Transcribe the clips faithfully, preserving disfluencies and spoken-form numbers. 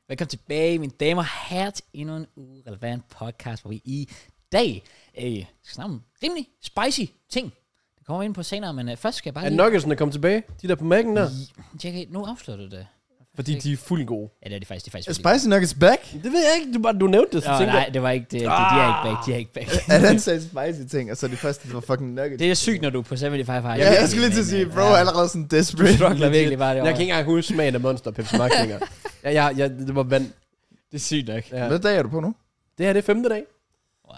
Velkommen tilbage, mine damer og herrer, til endnu en uge relevant podcast, hvor vi i dag øh, skal snakke om rimelig spicy ting. Det kommer vi ind på senere, men øh, først skal jeg bare er lige... Er nuggetsene kommet tilbage? De der på mækken der? Tjek, nu afslører du det. Fordi de er fuldt gode. Ja, det er de faktisk. De er faktisk er Spicy Nuggets back? Det ved jeg ikke. Du, bare, du nævnte det, så Nå, tænker nej, det var ikke det. De, de er ikke back. De er ikke back. Er den sagde spicy ting, og så det første, det var fucking nuggets? Det er sygt, når du er på syvoghalvfems har. Ja, jeg skulle lige til at sige, bro, ja. allerede sådan desperate. Du struggler virkelig bare det Jeg kan ikke engang huske smagen af Monster Pepsi Max længere. ja, ja, ja, det var vand. Det er sygt nok. Ja. Hvad dag er du på nu? Det her, det er femte dag. Wow.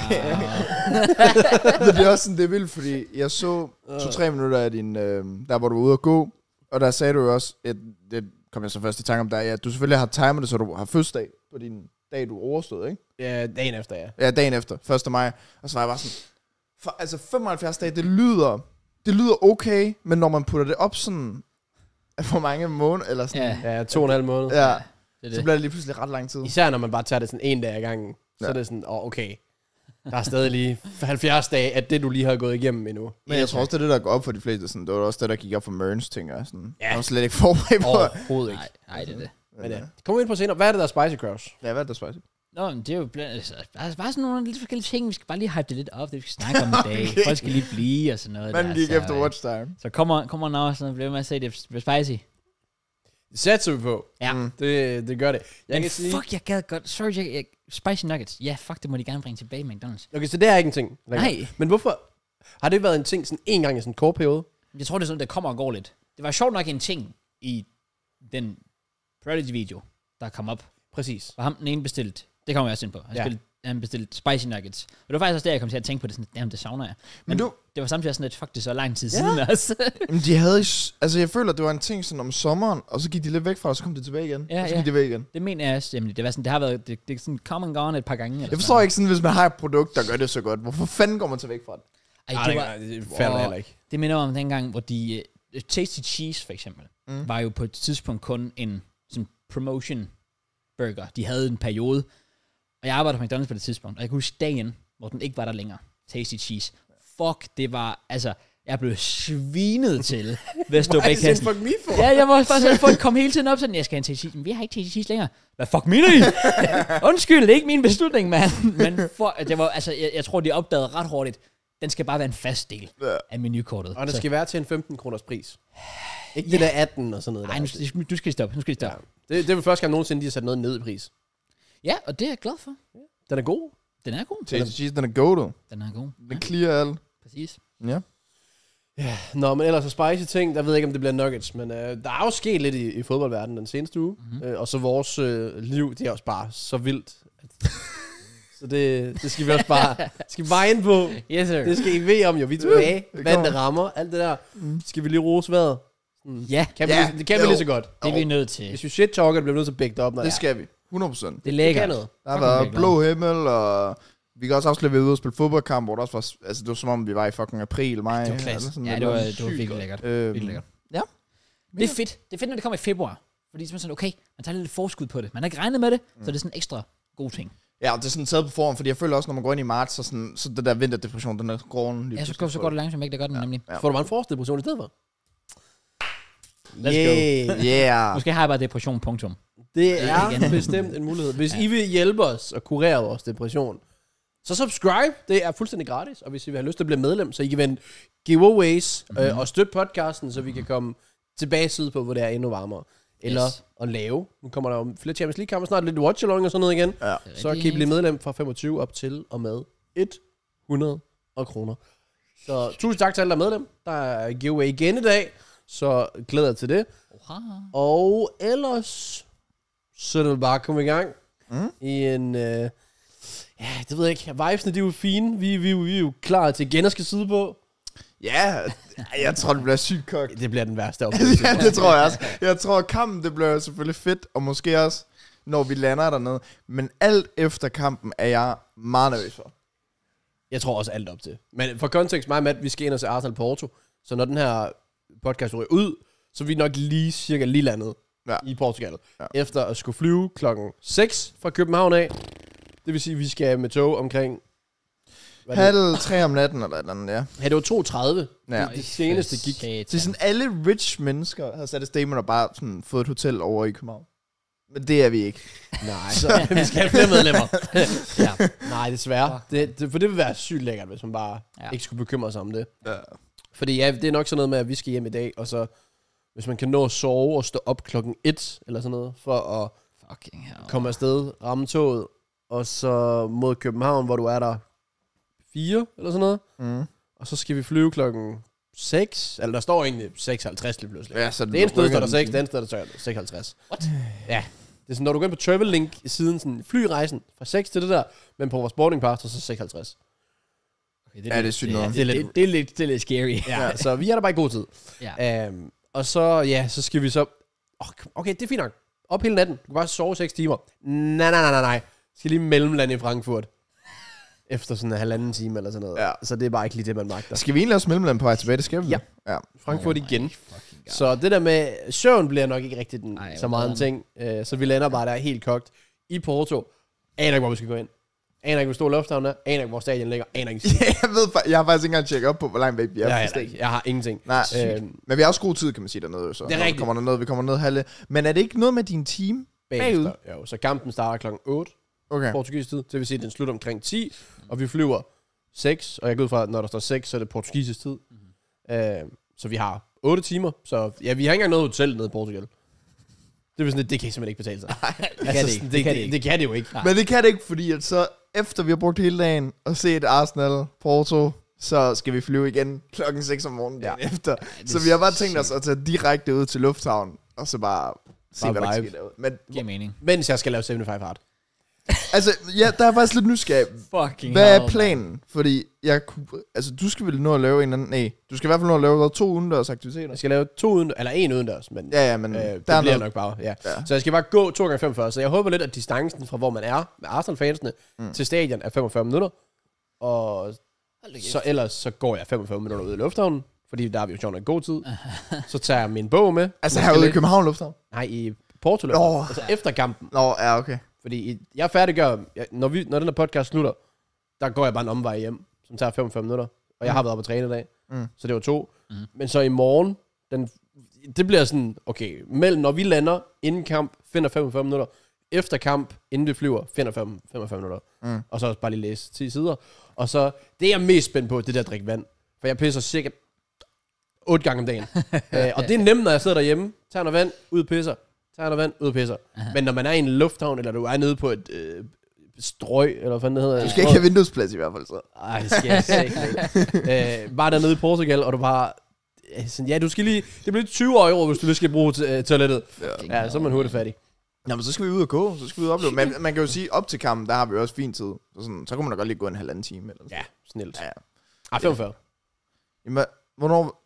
det er også sådan, det er vildt, fordi jeg så to-tre minutter af din, øh, der hvor du var ude at gå, og der sagde du jo også, at det kom jeg så først i tanke om dig, at du selvfølgelig har timet det, så du har fødselsdag på din dag, du overstod, ikke? Ja, dagen efter, ja. Ja, dagen efter, første maj. Og så var jeg bare sådan, for, altså femoghalvfjerds dage, det lyder, det lyder okay, men når man putter det op sådan, for mange måneder, eller sådan, Ja. Ja, to og en halv måned. ja, Det er så det. bliver det lige pludselig ret lang tid. Især når man bare tager det sådan en dag ad gangen. Så Ja. er det sådan, åh, oh, okay. Der er stadig lige halvfjerds dage, at det du lige har gået igennem endnu. Men jeg tror også, det er det, der går op for de fleste. Sådan, det var også det, der gik op for Mørns, tænker jeg. Sådan. Ja. Jeg var slet ikke forberedt på. Overhovedet ikke. Nej, nej, det er det. Men ja. Kom ind på senere. Hvad er det, der er Spicy Cross? Ja, hvad er det, spicy? Nå, men det er jo blandt, altså, bare, bare sådan nogle lidt forskellige ting. Vi skal bare lige hype det lidt op, det vi skal snakke om i dag. Okay. Folk skal lige blive og sådan noget. Man der, gik så, efter øh, watch time. Så kommer, kommer når sådan bliver med at se, det bliver spicy. Det satser vi på. Ja. Mm. Det, det gør det. Jeg Men kan sige... fuck, jeg gad godt. Sorry, jeg, jeg, spicy nuggets. Ja, fuck, det må de gerne bringe tilbage i McDonald's. Okay, så det er ikke en ting. længere. Nej. Men hvorfor... Har det været en ting sådan en gang i sådan en kort periode? Jeg tror, det er sådan, det kommer og går lidt. Det var sjovt nok en ting i den Prodigy-video, der kom op. Præcis. Hvor ham den ene bestilt. Det kommer jeg også ind på. Han, Ja. ja. han bestilte spicy nuggets. Og det var faktisk også der, jeg kom til at tænke på det. Sådan, damn, det savner jeg. Men, Men du- det var samtidig sådan lidt, fuck, det er så lang tid Ja. siden også. Men de havde... is- Altså, jeg føler, det var en ting sådan om sommeren, og så gik de lidt væk fra det, og så kom de tilbage igen. Ja, og så ja. gik de væk igen. Det mener jeg også. Jamen, det, var sådan, det har været, det, det er sådan come and gone et par gange. Eller Jeg forstår ikke sådan, hvis man har et produkt, der gør det så godt. Hvorfor fanden går man så væk fra det? Ej, Ej, det, det, var, det falder Wow. heller ikke. det minder mig om dengang, hvor de... Uh, Tasty Cheese, for eksempel, Mm. mm. var jo på et tidspunkt kun en sådan promotion burger. De havde en periode. Og jeg arbejdede på McDonald's på det tidspunkt. Og jeg kunne huske dagen, hvor den ikke var der længere. Tasty Cheese. Fuck, det var... Altså, jeg blev svinet til ved at stå bag kassen. Fuck me for? Ja, jeg var bare sådan, folk kom hele tiden op sådan, jeg skal have en Tasty Cheese. Men vi har ikke Tasty Cheese længere. Hvad fuck mener I? Undskyld, det er ikke min beslutning, mand. Men for, det var, altså, jeg, jeg tror, de opdagede ret hurtigt, den skal bare være en fast del Ja. af menukortet. Og det Så- skal være til en femten kroners pris. Ikke det der atten og sådan noget. Nej, der. nu, skal- nu skal I stoppe. Nu skal I Ja. stoppe. Det, det er første gang nogensinde, de har sat noget ned i pris. Ja. ja, og det er jeg glad for. Den er god. Den er god. Tasty cheese, den er goated. Den er god. Den clear alt. Præcis. Ja. Ja. Nå, men ellers så spicy ting, der ved jeg ikke, om det bliver nuggets. Men øh, der er jo sket lidt i, i fodboldverdenen den seneste uge. Mhm. Mm-hmm. Øh, og så vores øh, liv, det er også bare så vildt. At, så det, det skal vi også bare, skal vi bare ind på. Yes, sir. Det skal I ved om jo. Vi er tilbage. det Vandet kommer. rammer. Alt det der. Mm. Skal vi lige rose vejret? Mm. Ja, Kan vi, Ja, lige- det kan vi jo. lige så godt. det er vi nødt til. Hvis vi shit-talker, det bliver vi nødt til at bække det op. Når Det det er. skal vi. hundrede procent. Det er Det lækkert. kan noget. Der har Fucking været virkelig. blå himmel, og vi kan også afsløre, at vi er ude og spille fodboldkamp, hvor der også var, altså det var som om, vi var i fucking april, maj. Det var eller klasse. sådan Ja, noget. det var, var det var sygt virkelig godt. lækkert. Øhm, Virkelig lækkert. Ja. Det er fedt. Det er fedt, når det kommer i februar. Fordi så er man sådan, okay, man tager lidt forskud på det. Man har ikke regnet med det, mm. så det er sådan en ekstra god ting. Ja, og det er sådan taget på form, fordi jeg føler også, når man går ind i marts, så, sådan, så det der vinterdepression, den er gråen. Ja, så går, så går det langsomt væk, det gør den Ja. nemlig. Ja. Får du bare en forårsdepression i stedet for? Let's Yeah. Yeah. Måske har jeg bare depression, punktum. Det er Igen. bestemt en mulighed. Hvis Ja. I vil hjælpe os at kurere vores depression, så subscribe. Det er fuldstændig gratis. Og hvis I vil have lyst til at blive medlem, så I kan vinde giveaways mm-hmm. øh, og støtte podcasten, så vi kan komme tilbage sydpå, hvor det er endnu varmere. Eller Yes. at lave. Nu kommer der jo flere Champions League-kampe, snart lidt watch-along og sådan noget igen. Ja. Så kan I blive medlem fra femogtyve op til og med hundrede kroner. Så tusind tak til alle, der er medlem. Der er giveaway igen i dag, så glæder jeg til det. Oha. Og ellers, så er det vel bare at komme i gang Mm. i en... Øh, ja, det ved jeg ikke. Vibesene, de er jo fine. Vi, vi, vi er jo klar til igen at skal sidde på. Ja, jeg tror, det bliver sygt kogt. Det bliver den værste oplevelse. Ja, det tror jeg også. Jeg tror, at kampen, det bliver selvfølgelig fedt, og måske også, når vi lander dernede. Men alt efter kampen er jeg meget nervøs for. Jeg tror også alt op til. Men for kontekst, mig og Matt, vi skal ind og se Arsenal Porto. Så når den her podcast ryger ud, så er vi nok lige cirka lige landet Ja. i Portugal. Ja. Efter at skulle flyve klokken seks fra København af. Det vil sige, at vi skal med tog omkring... hvad er det? Halv tre om natten eller et eller andet, ja. Ja, det var to tredive. Ja. Det, det seneste gik. Så sådan alle rich mennesker havde sat et statement og bare sådan fået et hotel over i København. Men det er vi ikke. Nej, så vi skal have flere medlemmer. ja. Nej, desværre. Det, det, for det vil være sygt lækkert, hvis man bare ja. ikke skulle bekymre sig om det. Ja. Fordi ja, det er nok sådan noget med, at vi skal hjem i dag, og så hvis man kan nå at sove og stå op klokken et, eller sådan noget, for at Fucking hell. komme afsted, ramme toget, og så mod København, hvor du er der fire, eller sådan noget. Mm. Og så skal vi flyve klokken seks, eller der står egentlig seks halvtreds lige pludselig. Ja, så det ene sted står der den seks, time. det andet sted der står seks halvtreds. What? Ja. Det er sådan, når du går ind på Travel Link i siden, sådan flyrejsen fra seks til det der, men på vores boarding pass, så seks halvtreds. Okay, det Ja, det er sygt noget. Det, det, det, det, er lidt, det er lidt scary. Ja, ja. Så vi er der bare i god tid. Ja. Um, og så, ja, så skal vi så... Okay, det er fint nok. Op hele natten. Du kan bare sove seks timer. Nej, nej, nej, nej, nej. Skal lige mellemlande i Frankfurt. Efter sådan en halvanden time eller sådan noget. Ja. Så det er bare ikke lige det, man magter. Skal vi egentlig også mellemland på vej tilbage? Det skal vi. Ja. ja. Frankfurt Oh my igen. fucking God. Så det der med søvn bliver nok ikke rigtig den, Ej, så meget en ting. Uh, så vi lander bare der helt kogt i Porto. Aner ikke, hvor vi skal gå ind. Aner ikke, hvor stor lufthavn er. Aner ikke, hvor stadion ligger. Aner ikke. Ja, jeg ved fa- jeg har faktisk ikke engang tjekket op på, hvor langt væk vi er. Jeg, fra jeg, jeg, jeg har ingenting. Nej, Øhm, men vi har også god tid, kan man sige, dernede. Så. Det er Når vi rigtigt. kommer derned, vi kommer ned halve. Men er det ikke noget med din team? bagefter. Jo, så kampen starter klokken otte. Okay. Portugisisk tid. Det vil sige, at den slutter omkring ti, og vi flyver seks, og jeg går ud fra, at når der står seks, så er det portugisisk tid. Mm-hmm. Øh, så vi har otte timer, så ja, vi har ikke engang noget hotel nede i Portugal. Det er sådan, det, det kan simpelthen ikke betale sig. det kan det ikke. Det, Det kan det, det det kan det jo ikke. Nej. Men det kan det ikke, fordi at så efter vi har brugt hele dagen og set Arsenal, Porto, så skal vi flyve igen klokken seks om morgenen Ja. dagen efter. det Så er vi har bare tænkt sygt. os at tage direkte ud til lufthavnen, og så bare se, Bare hvad der vibe. sker derude. Men Giver mening. Mens jeg skal lave seventy-five hard. altså, ja, der er faktisk lidt nysgerrig. Fucking Hvad hell, er planen? Fordi jeg kunne, altså, du skal vel nå at lave en eller anden, nej, du skal i hvert fald nå at lave hvad, to udendørs aktiviteter. Jeg skal lave to uden, eller en udendørs, men Ja, ja, men øh, der det er bliver noget. nok bare, ja. Ja. Så jeg skal bare gå to gange femogfyrre, så jeg håber lidt, at distancen fra hvor man er med Arsenal-fansene Mm. til stadion er femogfyrre minutter, og så ellers så går jeg femogfyrre minutter ud i lufthavnen, fordi der er vi jo sjovt nok god tid. Så tager jeg min bog med. Altså Jeg skal herude i læ- København Lufthavn? Nej, i Porto. Nå. Altså efter kampen. Nå, ja, okay. Fordi i- jeg færdiggør, jeg, når, vi, når den her podcast slutter, der går jeg bare en omvej hjem, som tager femogfyrre minutter. Og jeg har været oppe at træne i dag, Mm. så det var to. Mm. Men så i morgen, den, det bliver sådan, okay, mellem når vi lander inden kamp, finder femogfyrre minutter. Efter kamp, inden vi flyver, finder fem- femogfyrre minutter. Mm. Og så også bare lige læse ti sider. Og så, det jeg er mest spændt på, det er det at drikke vand. For jeg pisser cirka otte gange om dagen. øh, og det er nemt, når jeg sidder derhjemme, tager noget vand, ud og pisser. Tager noget vand, ud og pisser. Men når man er i en lufthavn, eller du er nede på et øh, strøg, eller hvad fanden det hedder. Du skal ikke have vinduesplads i hvert fald, så. Ej, det skal jeg ikke. øh, bare dernede i Portugal, og du bare... øh, Sådan, ja, du skal lige... Det bliver tyve euro, hvis du lige skal bruge t- øh, toilettet. Ja, så er man hurtigt fattig. Nå, men så skal vi ud og gå, så skal vi ud og opleve. Men man kan jo sige, op til kampen, der har vi jo også fin tid. Så, sådan, så kunne man da godt lige gå en halvanden time. Eller sådan. Ja, snilt. Ja. Ah, femogfyrre. Jamen, hvornår...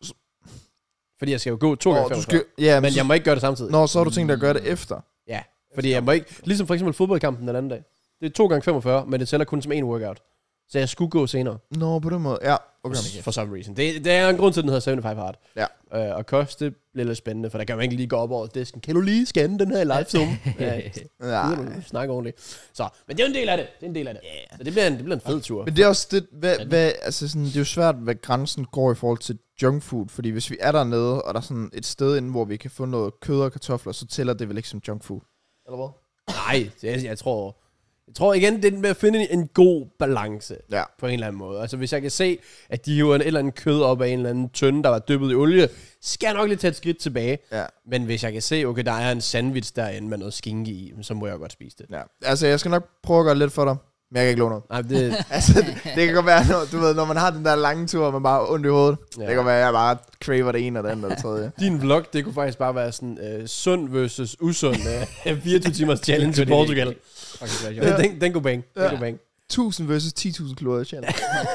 Fordi jeg skal jo gå to gange Åh, du femogfyrre. skal, ja, Men så, jeg må ikke gøre det samtidig. Nå, så har du tænkt dig at gøre det efter. Ja, fordi jeg må ikke... Ligesom for eksempel fodboldkampen den anden dag. Det er to gange femogfyrre, men det tæller kun som en workout. Så jeg skulle gå senere. Nå, på den måde. Ja, okay. For some reason. Det, det er en grund til, at den hedder seventy-five hard. Ja. Øh, og kost, det bliver lidt spændende, for der kan man ikke lige gå op over disken. Kan du lige scanne den her i live zoom? Ja, Ja. nu snakke ordentligt. Så, men det er jo en del af det. Det er en del af det. Yeah. Så det bliver en, det bliver en fed tur. Men det er også det, hvad, hvad, altså sådan, det er jo svært, hvad grænsen går i forhold til junk food, fordi hvis vi er dernede, og der er sådan et sted inde, hvor vi kan få noget kød og kartofler, så tæller det vel ikke som junk food. Eller hvad? Nej, det, jeg tror... Jeg tror igen, det er med at finde en god balance. Ja. På en eller anden måde. Altså hvis jeg kan se, at de hiver en eller anden kød op af en eller anden tønde, der var dyppet i olie, skal jeg nok lige tage et skridt tilbage. Ja. Men hvis jeg kan se, okay, der er en sandwich derinde med noget skinke i, så må jeg godt spise det. Ja. Altså, jeg skal nok prøve at gøre lidt for dig, men jeg kan ikke love noget. Nej, det, Altså, det, det kan godt være, når, du ved, når man har den der lange tur, og man bare har ondt i hovedet. Ja. Det kan godt være, at jeg bare craver det ene og det andet og det tredje. din vlog, det kunne faktisk bare være sådan uh, sund versus usund uh, fireogtyve timers challenge i Portugal. Ja. Den, den kunne bang. Den Ja. kunne bang. tusind versus ti tusind kalorier challenge.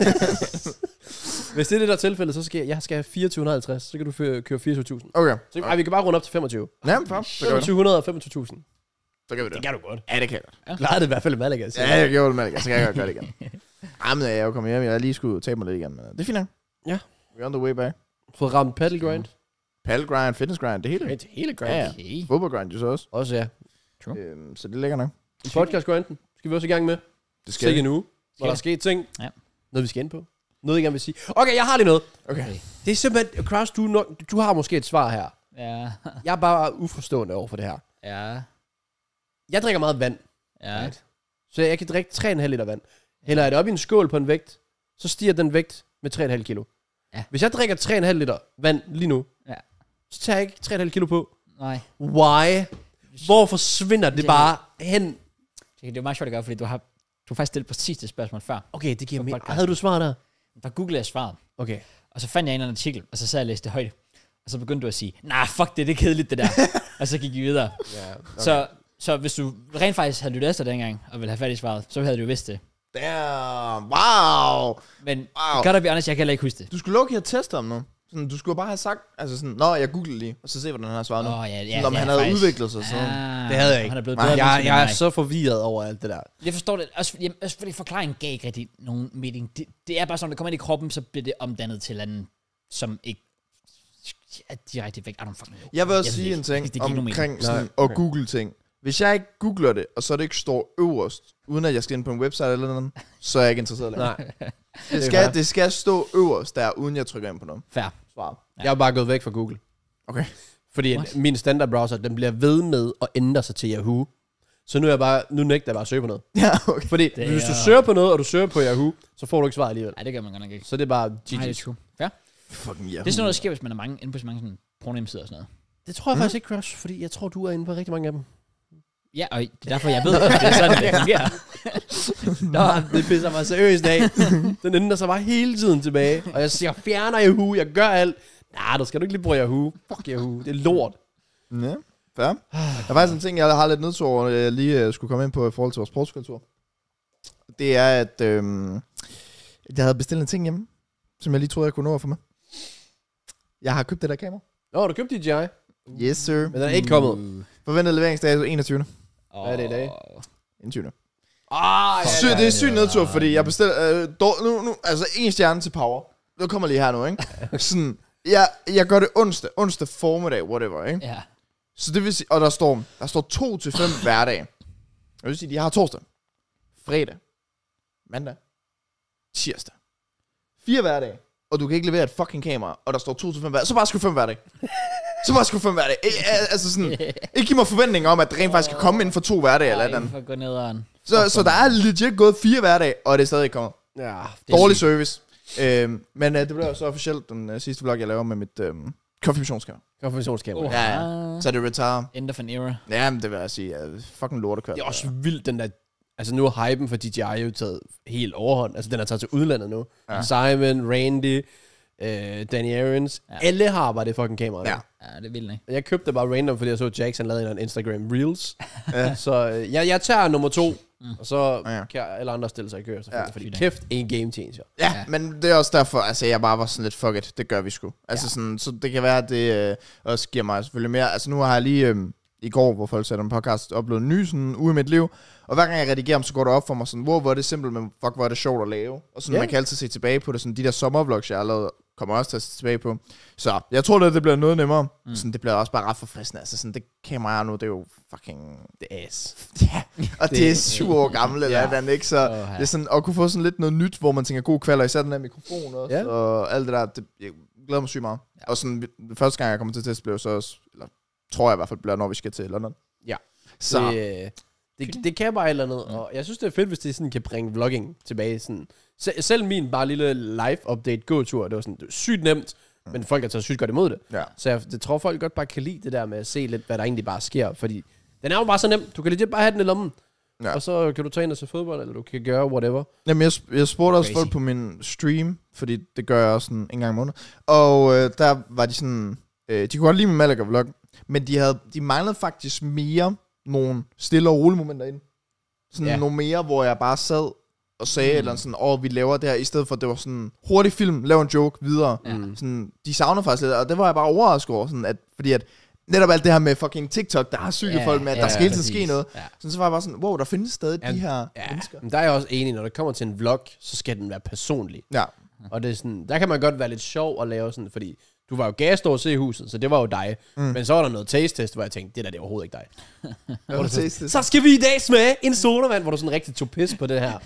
Hvis det er det der tilfælde, så skal jeg, jeg skal have fireogtyve halvtreds, så kan du føre, køre fireogtyve tusind. Okay. Så ej, vi kan bare runde op til femogtyve. Jamen, fair. Så gør vi det. femogtyve hundrede og femogtyve tusind. Så gør vi det. Det kan du godt. Ja, det kan jeg godt. Du klarede det i hvert fald i Malaga. Ja, jeg gjorde det med det. Så kan jeg godt gøre det igen. Jamen, jeg er jo kommet hjem. Jeg har lige skulle tabe mig lidt igen. Men det er fint nok. Ja. We're on the way back. Fået ramt paddle grind. Paddle grind, fitness grind, det hele. Det hele grind. Ja, ja. Okay. Fodbold grind jo så også. Også ja. True. Øhm, så det ligger nok. Podcast grinden skal vi også i gang med. Det Skal ikke nu. Hvor der er Skal sket ting. Ja. Noget vi skal ind på. Noget jeg gerne vil sige. Okay, jeg har lige noget. Okay. Det er simpelthen, Kraus, du, er nok, du har måske et svar her. Ja. Jeg er bare uforstående over for det her. Ja. Jeg drikker meget vand. Ja. Right? Så jeg kan drikke tre komma fem liter vand. Hælder jeg det op i en skål på en vægt, så stiger den vægt med tre komma fem kilo. Ja. Hvis jeg drikker tre komma fem liter vand lige nu, Ja. så tager jeg ikke tre komma fem kilo på. Nej. Why? Hvor forsvinder det Det- bare hen? Det er meget sjovt at gøre, fordi du har, du har faktisk stillet præcis det spørgsmål før. Okay, det giver På mig. podcasten. Havde du svar der? Der googlede jeg svaret, Okay. og så fandt jeg en eller anden artikel, og så sad jeg og læste det højt. Og så begyndte du at sige, nej, fuck det, det er kedeligt det der. Og så gik vi videre. Ja, okay. Så, så hvis du rent faktisk havde lyttet efter dengang, og ville have fat i svaret, så havde du jo vidst det. Damn, wow. Men Wow. godt at blive honest, jeg kan heller ikke huske det. Du skulle lukke her teste om nu. Sådan, du skulle bare have sagt, altså sådan, nå, jeg googlede lige, og så se, hvordan han har svaret nu. Åh, ja, ja, Sådan, om ja, han havde faktisk. udviklet sig sådan. Ah, Det havde jeg ikke. Han er blevet Nej, bedre Jeg, menneske jeg end er mig. så forvirret over alt det der. Jeg forstår det. Også, jamen, også fordi forklaringen gav ikke rigtig nogen mening. Det, det er bare sådan, når det kommer ind i kroppen, så bliver det omdannet til anden, som ikke er direkte væk. I don't fucking know. Jeg vil også Jeg ved sige ikke. en ting Det giver ikke nogen omkring mening. sådan Nej, at okay. google ting. Hvis jeg ikke googler det, og så det ikke står øverst, uden at jeg skal ind på en website eller noget, så er jeg ikke interesseret længere. Nej. Det fair. skal, det skal stå øverst der, uden jeg trykker ind på noget. Fair. Svar. Ja. Jeg er bare gået væk fra Google. Okay. Fordi What? min standard browser, den bliver ved med at ændre sig til Yahoo. Så nu er jeg bare, nu nægter jeg bare at søge på noget. Ja, okay. Fordi Det hvis er- du søger på noget, og du søger på Yahoo, så får du ikke svar alligevel. Nej, det gør man godt nok ikke. Så det er bare G Nej, det er G's. true. Fair. Fucking Det er sådan noget, der sker, hvis man er mange, inde på så mange sådan porno-hjemmesider og sådan noget. Det tror jeg Mm. faktisk ikke, Crush, fordi jeg tror, du er inde på rigtig mange af dem. Ja, og det er derfor, jeg ved, det er sådan, det fungerer. Nå, det pisser mig seriøst af. Den ændrer sig bare hele tiden tilbage. Og jeg siger, fjerner Yahoo, jeg gør alt. Nej, du skal du ikke lige bruge Yahoo. Fuck Yahoo, det er lort. Ja, fair. Der er faktisk en ting, jeg har lidt nødt til over, jeg lige uh, skulle komme ind på i forhold til vores sportskultur. Det er, at øhm, jeg havde bestilt en ting hjemme, som jeg lige troede, jeg kunne nå at få med. Jeg har købt det der kamera. Nå, du købte D J I, Yes, sir. men den er ikke kommet. Forventet leveringsdag er enogtyvende. Hvad Hvad er det i dag? enogtyvende. Ah, Syg, det er sygt nedtur, fordi jeg bestiller... Øh, dår, nu, nu, altså en stjerne til Power. Det kommer lige her nu, ikke? Sådan, jeg, jeg gør det onsdag. Onsdag formiddag, whatever, ikke? Ja. Så det vil sige... Og der står, der står to til fem hverdage. Jeg vil sige, de har torsdag, fredag, mandag, tirsdag. Fire hverdage. Og du kan ikke levere et fucking kamera, og der står to til fem hverdage. Så bare skriv fem hverdage. Så bare skriv fem hverdage. Altså sådan... Ikke give mig forventninger om, at det rent faktisk skal komme inden for to hverdage eller et eller andet. for at gå ned og... Så, så der er legit gået fire hverdage, og det er stadig ikke kommet. Ja, Det er Dårlig sygt. service. Øhm, men øh, det bliver jo så officielt den øh, sidste vlog, jeg laver med mit øh, konfirmationskamera. konfirmationskamera. Oh, Ja, ja. Så er det retire. End of an era. Ja, men det vil jeg sige. Uh, fucking lortekørt. Det er også vildt, den der... Altså nu er hypen for D J I jo taget helt overhånd. Altså den er taget til udlandet nu. Ja. Ja. Simon, Randy, øh, Danny Aarons. Ja. Ja. Alle har bare det fucking kamera. Ja. nu. Ja, det er vildt, ikke? Jeg købte det bare random, fordi jeg så Jackson lavede en eller anden Instagram Reels. Ja. Så øh, jeg, jeg tager nummer to, Mm. mm. og så Ja. kan alle andre stille sig i kø. Ja. Ja. Fordi Sygt, kæft, en game changer. Ja, Ja. men det er også derfor, altså jeg bare var sådan lidt, fuck it, det gør vi sgu. Altså Ja. sådan, så det kan være, at det øh, også giver mig selvfølgelig mere. Altså nu har jeg lige øh, i går, hvor folk satte en podcast, uploadet en ny sådan uge i mit liv. Og hver gang jeg redigerer dem, så går det op for mig sådan, wow, hvor er det simpelt, men fuck, hvor er det sjovt at lave. Og sådan, Ja. man kan altid se tilbage på det. Sådan de der sommervlogs, jeg har lavet, kommer også til at se tilbage på. Så jeg tror, at det bliver noget nemmere. Mm. Sådan, det bliver også bare ret forfriskende. Altså sådan, det kamera nu, det er jo fucking... Det er ass. Ja, og det, det er syv år gammel, eller Ja. ja. andet, ikke? Så Åh, ja. det er sådan, at kunne få sådan lidt noget nyt, hvor man tænker god kvalder, især den der mikrofon også, Ja. og alt det der, det, jeg glæder mig sygt meget. Ja. Og sådan, den første gang, jeg kommer til test, blev så også, eller tror jeg i hvert fald, bliver, når vi skal til London. Ja. Så, Det, øh, det, det kan bare et eller andet, og jeg synes, det er fedt, hvis det sådan kan bringe vlogging tilbage. Sådan. Se- selv min bare lille live-update gåtur, det var sådan det var sygt nemt, men folk har taget sygt godt imod det. ja. Så jeg det tror, folk godt bare kan lide det der med at se lidt, hvad der egentlig bare sker, fordi den er jo bare så nem. Du kan legit bare have den i lommen, Ja. og så kan du tage ind og se fodbold, eller du kan gøre whatever. Jamen, jeg, sp- jeg spurgte også Crazy. folk på min stream, fordi det gør jeg også sådan en gang om måneden. Og øh, der var de sådan, øh, de kunne godt lide min Malaga-vlog, men de, havde, de manglede faktisk mere nogle stille og rolige momenter ind. Sådan Ja. ja. nogle mere, hvor jeg bare sad og sagde, mm. eller sådan, åh, vi laver det her, i stedet for, at det var sådan, hurtig film, lav en joke, videre. Ja. Mm. Sådan, de savner faktisk lidt, og det var jeg bare overrasket over, sådan at, fordi at, netop alt det her med fucking TikTok, der har sygt Ja, folk med, at ja, der skal hele tiden præcis. ske noget. Ja. Sådan, så var jeg bare sådan, wow, der findes stadig Ja, de her Ja, mennesker. men der er jeg også enig, når det kommer til en vlog, så skal den være personlig. Ja. Og det er sådan, der kan man godt være lidt sjov at lave sådan, fordi du var jo gast over se huset, så det var jo dig. Mm. Men så var der noget taste-test, hvor jeg tænkte, det der det er overhovedet ikke dig. Hvad var det taste? Så skal vi i dag smage en sodavand, hvor du sådan rigtig tog pis på det her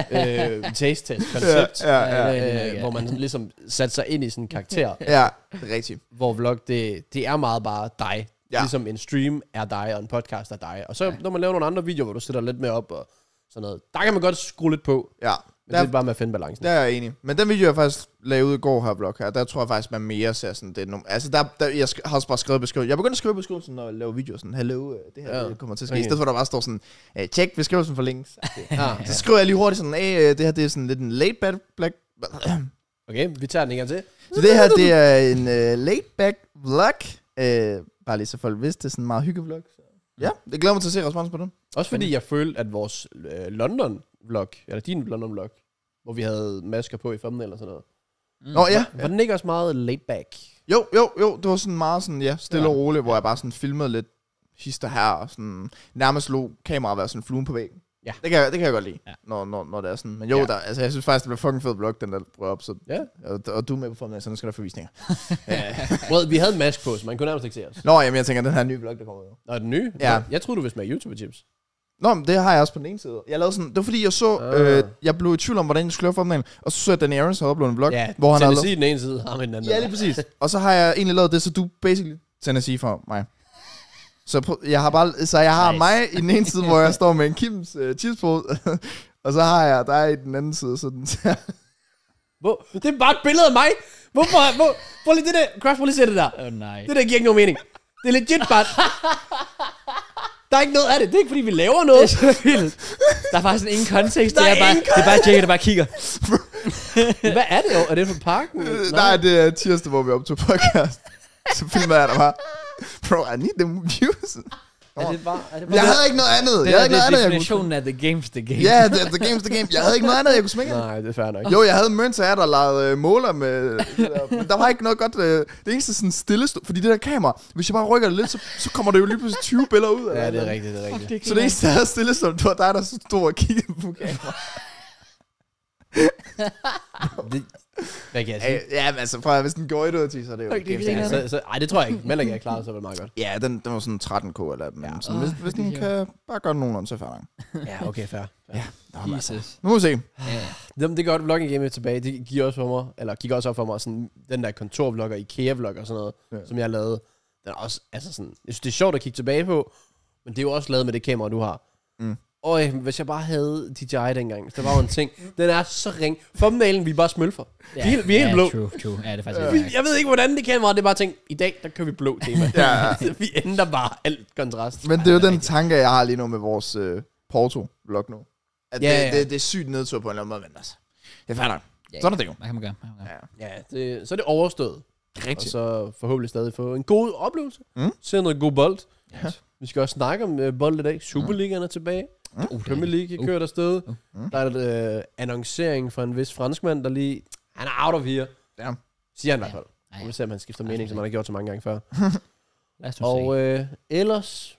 øh, taste-test-koncept. Ja, ja, ja. ja, ja. Øh, hvor man ligesom satte sig ind i sådan en karakter. Ja, det er rigtigt. Hvor vlog, det, det er meget bare dig, Ja. Ligesom en stream er dig, og en podcast er dig. Og så, ja. når man laver nogle andre videoer, hvor du sætter lidt mere op og sådan noget, der kan man godt skrue lidt på. Ja. Men der, det er bare med at finde balancen. Der er jeg enig. Men den video, jeg faktisk lavede ud i går her, vlog her, der tror jeg faktisk, man mere ser sådan, det er nogle, altså der, der, jeg har også bare skrevet beskrivelsen. Jeg begyndte at skrive beskrivelsen, når jeg laver videoer sådan, hallo, det her ja. det kommer til at ske. Okay. I stedet for, der bare står sådan, tjek beskrivelsen for links. ja. Så skriver jeg lige hurtigt sådan, det her det er sådan lidt en late back black. Okay, vi tager den en gang til. Så det her, det er en uh, late back vlog. Uh, bare lige så folk vidste, det er sådan en meget hyggevlog. Så. Ja, det glæder mig til at se respons på den. Også fordi jeg følte, at vores øh, London-vlog, eller din London-vlog, hvor vi havde masker på i thumbnail eller sådan noget. Mm. Nå ja. Var, var den ikke også meget laid back? Jo, jo, jo. Det var sådan meget sådan, ja, stille ja. og roligt, hvor jeg bare sådan filmede lidt hister her, og sådan nærmest lå kameraet være sådan fluen på væggen. Ja. Det kan, jeg, det kan jeg godt lide, ja. når, når, når det er sådan. Men jo, ja. der, altså, jeg synes faktisk, det bliver fucking fed vlog, den der prøver op. Så, ja. og, og du er med på thumbnail, så nu skal der forvisninger. well, vi havde en mask på, så man kunne nærmest ikke se os. Nå, jamen jeg tænker, den her nye vlog, der kommer ud. Nå, er den nye? Ja. Jeg troede, du vidste med YouTube-tips. Nå, men det har jeg også på den ene side. Jeg lavede sådan, det var fordi, jeg så, ah. øh, jeg blev i tvivl om, hvordan jeg skulle lave thumbnail, og så så jeg, Danny Aaron's havde uploadet en vlog, ja, hvor han Tennessee havde den ene side, har den anden. Ja, lige præcis. Og så har jeg egentlig lavet det, så du basically Tennessee for mig. Så prøv, jeg har bare, så jeg har nice. mig i den ene side, hvor jeg står med en Kims øh, chipsbrød, og så har jeg dig i den anden side, så den ser. Hvor? Det er bare et billede af mig. Hvorfor? Hvor? Prøv lige det der. Craft, prøv lige se det der. Oh, nej. Det der giver ikke nogen mening. Det er legit bare. Der er ikke noget af det. Det er ikke fordi vi laver noget. Det er så vildt. Der er faktisk ingen kontekst. Der det, er er bare, ingen det er bare Jake, der bare kigger. Hvad er det jo? Er det fra parken? Nej, det er tirsdag, hvor vi optog podcast. Så filmer jeg der bare. Bro, I need them views. Er det bare, er det bare jeg havde ikke noget andet. Det jeg havde ikke er noget andet, definitionen af the game's the game. Ja, yeah, the, the game's the game. Jeg havde ikke noget andet, jeg kunne smække. Nej, det er fair nok. Jo, jeg havde mønt af, der lavede uh, måler med. Men der var ikke noget godt. Uh, det eneste sådan stille stod, fordi det der kamera, hvis jeg bare rykker det lidt, så, så kommer det jo lige pludselig tyve billeder ud af. Ja, det er rigtigt, det er rigtigt. Okay, så det eneste, der havde stille stod, det var dig, der stod og kiggede på kamera. det, hvad kan jeg sige? Ja, men altså, fra, hvis den går i det, så er det jo okay, okay, ja, så, så, ej, det tror jeg ikke. Men jeg er klar, så er det meget godt. Ja, den, den var sådan tretten K eller men ja. sådan, oh, hvis, hvis den kan bare gøre nogenlunde, så er det ja, okay, fair. Ja, Jesus. Altså. Nu må vi se. Ja. Det, det gør, at vloggen game tilbage, det giver også for mig, eller gik også op for mig, sådan, den der kontorvlogger, IKEA-vlogger og sådan noget, ja. som jeg lavede, den er også, altså sådan, jeg synes, det er sjovt at kigge tilbage på, men det er jo også lavet med det kamera, du har. Mm. Øj, hvis jeg bare havde D J I dengang, hvis der var en ting. Den er så ring. Thumbnailen, vi er bare smølfer. Ja, vi er helt, vi er helt ja, blå. True, true. Ja, det er faktisk ja. vi, jeg ved ikke, hvordan det kamera, det er bare tænkt, i dag, der kører vi blå tema. ja. Vi ændrer bare alt kontrast. Men det er jo den tanke, jeg har lige nu med vores uh, Porto-vlog nu. At ja, det, ja. Det, det er sygt nedtur på en eller anden måde, men altså. Jeg fatter. Ja, sådan er det jo. Hvad kan man gøre? Hvad kan man gøre? Ja, ja det, så er det overstået. Rigtigt. Og så forhåbentlig stadig få en god oplevelse. Mm. Se noget god bold. Ja. Vi skal også snakke om uh, bold i dag. Superligaen er tilbage. Mm. Uh, Premier League uh. kørt afsted. Uh. Uh. Der er et uh, annoncering fra en vis franskmand, der lige... Han er out of here. Ja. Siger han i hvert fald. Ja. Vi ser, om han skifter ja. mening, som han har gjort så mange gange før. Og øh, ellers...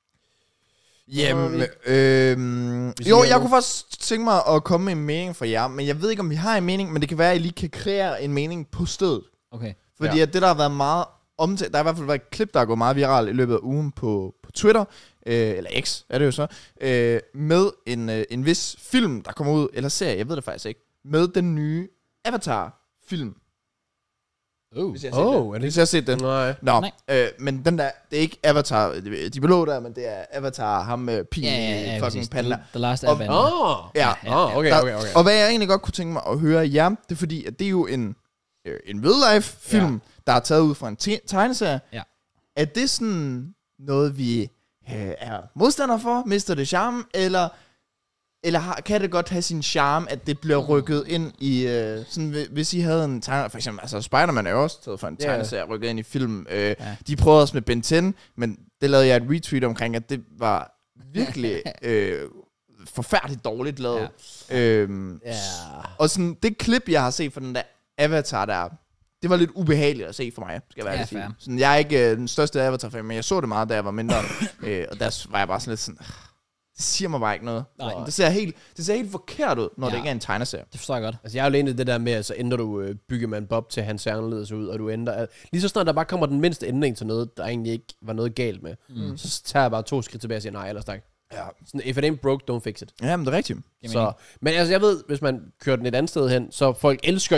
Jamen, øh, jo, jeg kunne faktisk tænke mig at komme med en mening for jer, men jeg ved ikke, om vi har en mening, men det kan være, at I lige kan kreere en mening på stedet. Okay. Fordi ja. at det, der har været meget omtalt, der har i hvert fald været et klip, der er gået meget viral i løbet af ugen på, på Twitter, øh, eller X er det jo så, øh, med en, øh, en vis film, der kommer ud, eller serie, jeg ved det faktisk ikke, med den nye Avatar-film. Oh, hvis jeg har set oh, den. Er det hvis jeg har set den? Nej. Nå, Nej. Øh, men den der, det er ikke Avatar, de blå der, men det er Avatar, ham med pigen ja, ja, ja, i fucking panda. The Last Airbender. Åh! Ja, ja, ja, okay, okay, okay. Og hvad jeg egentlig godt kunne tænke mig at høre jer, det er fordi, at det er jo en, øh, en real-life-film, ja. der er taget ud fra en te- tegneserie. Ja. Er det sådan noget, vi øh, er modstandere for? Mister det charme? Eller... Eller har, kan det godt have sin charme, at det bliver rykket ind i... Øh, sådan, hvis I havde en tegner... For eksempel, altså Spider-Man er jo også taget for en tegneserie, yeah. rykket ind i film. Øh, ja. De prøvede også med Ben ti, men det lavede jeg et retweet omkring, at det var virkelig øh, forfærdeligt dårligt lavet. Ja. Øhm, yeah. Og sådan, det klip, jeg har set fra den der Avatar der, det var lidt ubehageligt at se for mig, skal jeg være ja, sige. Sådan, jeg er ikke øh, den største Avatar-fan, men jeg så det meget, da jeg var mindre. øh, og der var jeg bare sådan lidt sådan... Det siger mig bare ikke noget. Det ser helt, det ser helt forkert ud, når ja. det ikke er en tegneserie. Det forstår jeg godt. Altså jeg er jo alene det der med, at så ændrer du øh, Byggemand Bob til hans anderledes ud, og du ændrer... Øh, lige så snart der bare kommer den mindste ændring til noget, der egentlig ikke var noget galt med, mm. så tager jeg bare to skridt tilbage og siger, nej, ellers tak. Ja. Sådan, if it ain't broke, don't fix it. Ja, men det er rigtigt. Så, men altså jeg ved, hvis man kører den et andet sted hen, så folk elsker jo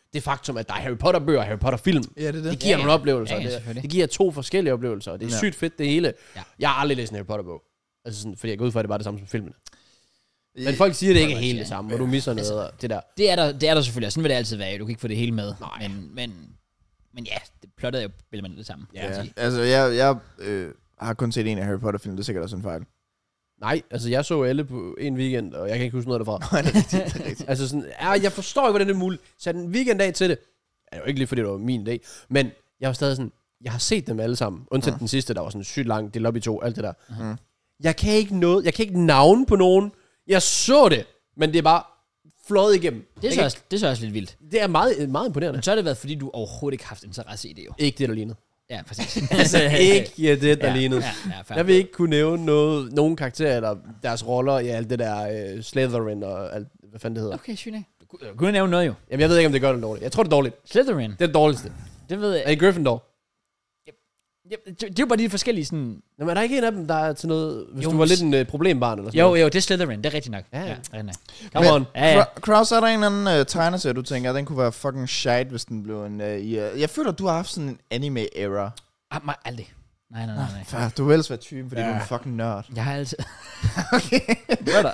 det faktum, at der er Harry Potter-bøger og Harry Potter-film. Ja, det er det. Det giver Ja, nogle ja. oplevelser. Ja, ja, det, selvfølgelig. det giver to forskellige oplevelser, og det er Ja. sygt fedt, det hele. Ja. Jeg har aldrig læst en Harry Potter-bog. Altså sådan, fordi jeg går ud fra, at det bare er det samme som filmene. I- Men folk siger, at det ikke er Ja, helt ja. det samme, og du misser noget Altså, af det der. Det er der, det er der selvfølgelig, og sådan vil det altid være. Du kan ikke få det hele med. Nej. Men, men, men ja, det plottet er jo vel man det samme. Ja, kan man Ja, sige. altså jeg, jeg øh, har kun set en af Harry Potter-film, det er sikkert også en fejl. Nej, altså jeg så alle på en weekend, og jeg kan ikke huske noget derfra. Nej, det er rigtigt, det er rigtigt. Altså sådan, ja, jeg forstår ikke, hvordan det er muligt. Sat en weekend af til det. Det er jo ikke lige, fordi det var min dag. Men jeg var stadig sådan, jeg har set dem alle sammen. Undtagen Mm. den sidste, der var sådan sygt lang, det lobby to, alt det der. Mm. Jeg kan ikke noget, jeg kan ikke navne på nogen. Jeg så det, men det er bare fløjet igennem. Det er, Jeg så kan- også, det er så også lidt vildt. det er meget, meget imponerende. Men så har det været, fordi du overhovedet ikke har haft interesse i det jo. Ikke det, der lignede. Ja, præcis. Altså ikke ja, det, der ja, lignede. Ja, ja, fair. Jeg vil ikke kunne nævne noget, nogen karakterer, eller deres roller i alt det der uh, Slytherin og alt, hvad fanden det hedder. Okay, sygt. Du kunne- du kunne nævne noget jo. Jamen, jeg ved ikke, om det gør det dårligt. Jeg tror, det er dårligt. Slytherin. Det er det dårligste. Det ved jeg. Er det Gryffindor? Ja, det, det er jo bare de forskellige sådan... Jamen, er der ikke en af dem, der er til noget, hvis Jo, du var s- lidt en uh, problembarn eller sådan Jo, noget? jo, det er Slytherin. Det er rigtigt nok. Ja, ja. ja rigtig nok. Come Men- on. Ja, ja. Kra- Kraus, er der en eller anden uh, tegneserie, du tænker, at den kunne være fucking shite, hvis den blev en... Uh, yeah. Jeg føler, du har haft sådan en anime-era. Ah, mig, aldrig. Nej, nej, nej, nej. Fair, du vil ellers være typen, fordi Ja. du er en fucking nørd. Jeg har altid... Okay. Hvad er der?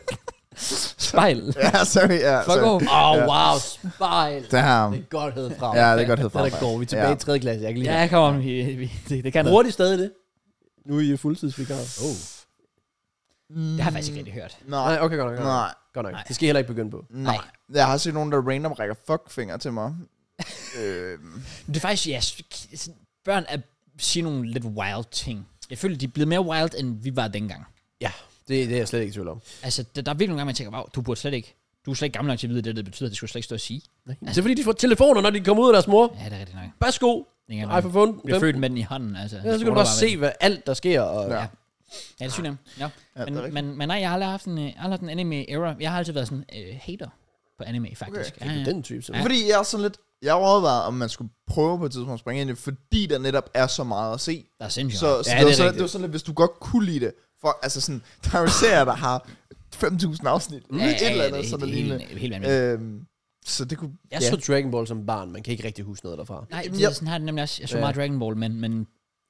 Spejl. Ja, sorry, ja. Fuck sorry. off. Åh, oh, Ja. wow, spejl. Damn. Det er godt hed frem. Ja, det er godt hed Det er frem. der går. Vi er tilbage Ja. i tredje klasse. Jeg kan lide Ja, jeg kommer om. Vi, vi, det, det kan Bruger noget. de stadig det? Nu er I fuldtidsvikar. Oh. Det har jeg faktisk ikke rigtig hørt. Nej, Nej, okay, godt nok. Godt nok. nej, Godt nok. Nej. Det skal I heller ikke begynde på. nej. Jeg har set nogen, der random rækker fuckfinger til mig. øhm. Men det er faktisk, ja, sådan, børn er, siger nogle lidt wild ting. Jeg føler, de er blevet mere wild, end vi var dengang. Ja, det, det er jeg slet ikke i tvivl om. Altså, der, der er virkelig nogle gange, man tænker, wow, du burde slet ikke, du er slet ikke gammel nok til at vide, det, det betyder, det skulle slet ikke stå og sige. Nej. Det er fordi, de får telefoner, når de kommer ud af deres mor. Ja, det er rigtigt nok. Værsgo. Ingen iPhone bliver fem. født med den i hånden, altså. Ja, så kan du bare se, hvad alt der sker. Og, Ja. Ja. Ja, det er sygt nemt. Ja. Ja, det er Men, rigtigt. men, men nej, jeg har aldrig haft en, øh, aldrig haft en anime-era. Jeg har altid været sådan øh, hater på anime, faktisk. Okay. Ja, ja. Den type. Så. Ja. Fordi jeg er sådan lidt... Jeg har overvejet, om man skulle prøve på et tidspunkt at springe ind i det, fordi der netop er så meget at se. Der er sindssygt. Så, så Ja, det, var det er sådan, rigtigt. det var sådan lidt, hvis du godt kunne lide det. For, altså sådan, der er jo serier, der har fem tusind afsnit. ja, et ja, eller ja, andet det, sådan det, det, er lignende. helt, helt vanvittigt. Øhm, så det kunne... Jeg ja. så Dragon Ball som barn, man kan ikke rigtig huske noget derfra. Nej, Jamen, det, jeg- sådan har det nemlig også. Jeg så Ja. meget Dragon Ball, men, men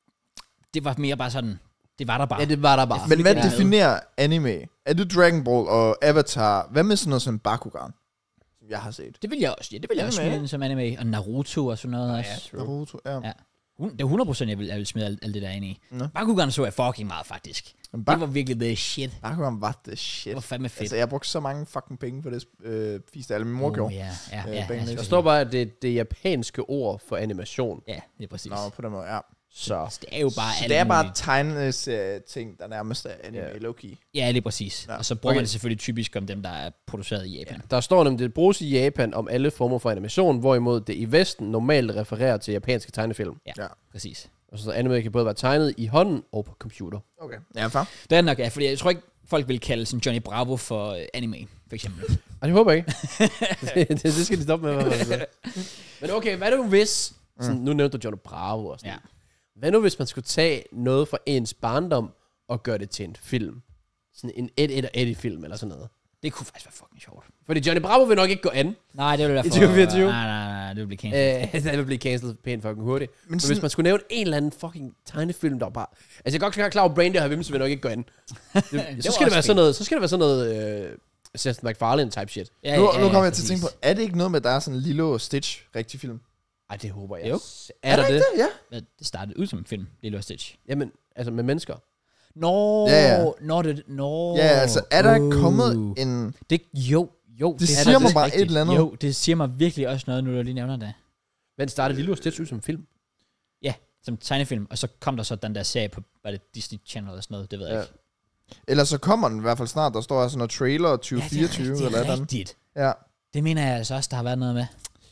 det var mere bare sådan, det var der bare. Ja, det var der bare. Men hvad Ja. definerer anime? Er det Dragon Ball og Avatar? Hvad med sådan noget som Bakugan? Som jeg har set. Det vil jeg også, ja, det vil jeg også Anime. smide ind som anime. Og Naruto og sådan noget også. Naruto, ja. Ja. Hun- Det er hundrede procent, jeg vil, jeg vil smide alt, alt det der ind i. Nå. Bakugan så jeg fucking meget, faktisk. Men Det var virkelig the shit. Bakugan var det shit. Det var fandme fedt. Altså, jeg brugte så mange fucking penge på det øh, fisk, eller min mor Oh, gjorde. ja, ja, Øh, ja, Bang ja, Nation. Der står bare, at det er det japanske ord for animation. ja, det er præcis. Nå, på den måde, ja. Så Så det er jo bare Så alle det er bare mulige- tegneserie-ting, der nærmest er anime, Ja. low-key. Ja, det er præcis. Ja. Og så bruger Okay. man det selvfølgelig typisk om dem, der er produceret i Japan. der står nemlig, det bruges i Japan om alle former for animation, hvorimod det i Vesten normalt refererer til japanske tegnefilm. Ja, Ja. præcis. Og så anime kan både være tegnet i hånden og på computer. Okay. Ja, far. Det er nok, ja, fordi jeg tror ikke, folk vil kalde sådan Johnny Bravo for øh, anime, for eksempel. Ej, det håber jeg ikke. det, det, det skal de stoppe med. Hvad man Men okay, hvad nu hvis... Sådan, nu nævnte du Johnny Bravo og sådan. Ja. Hvad nu hvis man skulle tage noget fra ens barndom og gøre det til en film? Sådan en Ed, Ed og Eddie film eller sådan noget. Det kunne faktisk være fucking sjovt. Fordi Johnny Bravo vil nok ikke gå an. Nej, det ville være I for... tyve fireogtyve? Nej, nej, nej, det ville blive cancelled. Øh, det vil blive cancelled pænt fucking hurtigt. Men, Men sådan- hvis man skulle nævne en eller anden fucking tegnefilm, der var bare... Altså jeg er godt klar over, at Brandy og Vimse vil nok ikke gå an. Det, så, var skal det også være fint. sådan noget, så skal det være sådan noget... Øh, Seth MacFarlane type shit. Ja, Nu, ja, nu ja, kommer jeg til at præcis. tænke på, er det ikke noget med, at der er sådan en Lilo og Stitch rigtig film? Ej, det håber jeg. Jo. Er, der det? det? Ja. Men det startede ud som en film, Lilo og Stitch. Jamen, altså med mennesker. Nå, Ja, ja. nå, det, nå. Ja, altså, er der Uh. kommet en... Det, jo, jo. Det er siger der mig bare rigtigt. et eller andet. Jo, det siger mig virkelig også noget, nu du lige nævner det. Men startede Lilo og Stitch ud som film? Ja, som tegnefilm, og så kom der så den der serie på, var det Disney Channel eller sådan noget, det ved jeg Ja. ikke. Eller så kommer den i hvert fald snart. Der står altså noget trailer tyve fireogtyve ja, det er eller rigtigt, et det er rigtigt. Ja. Det mener jeg altså også, der har været noget med.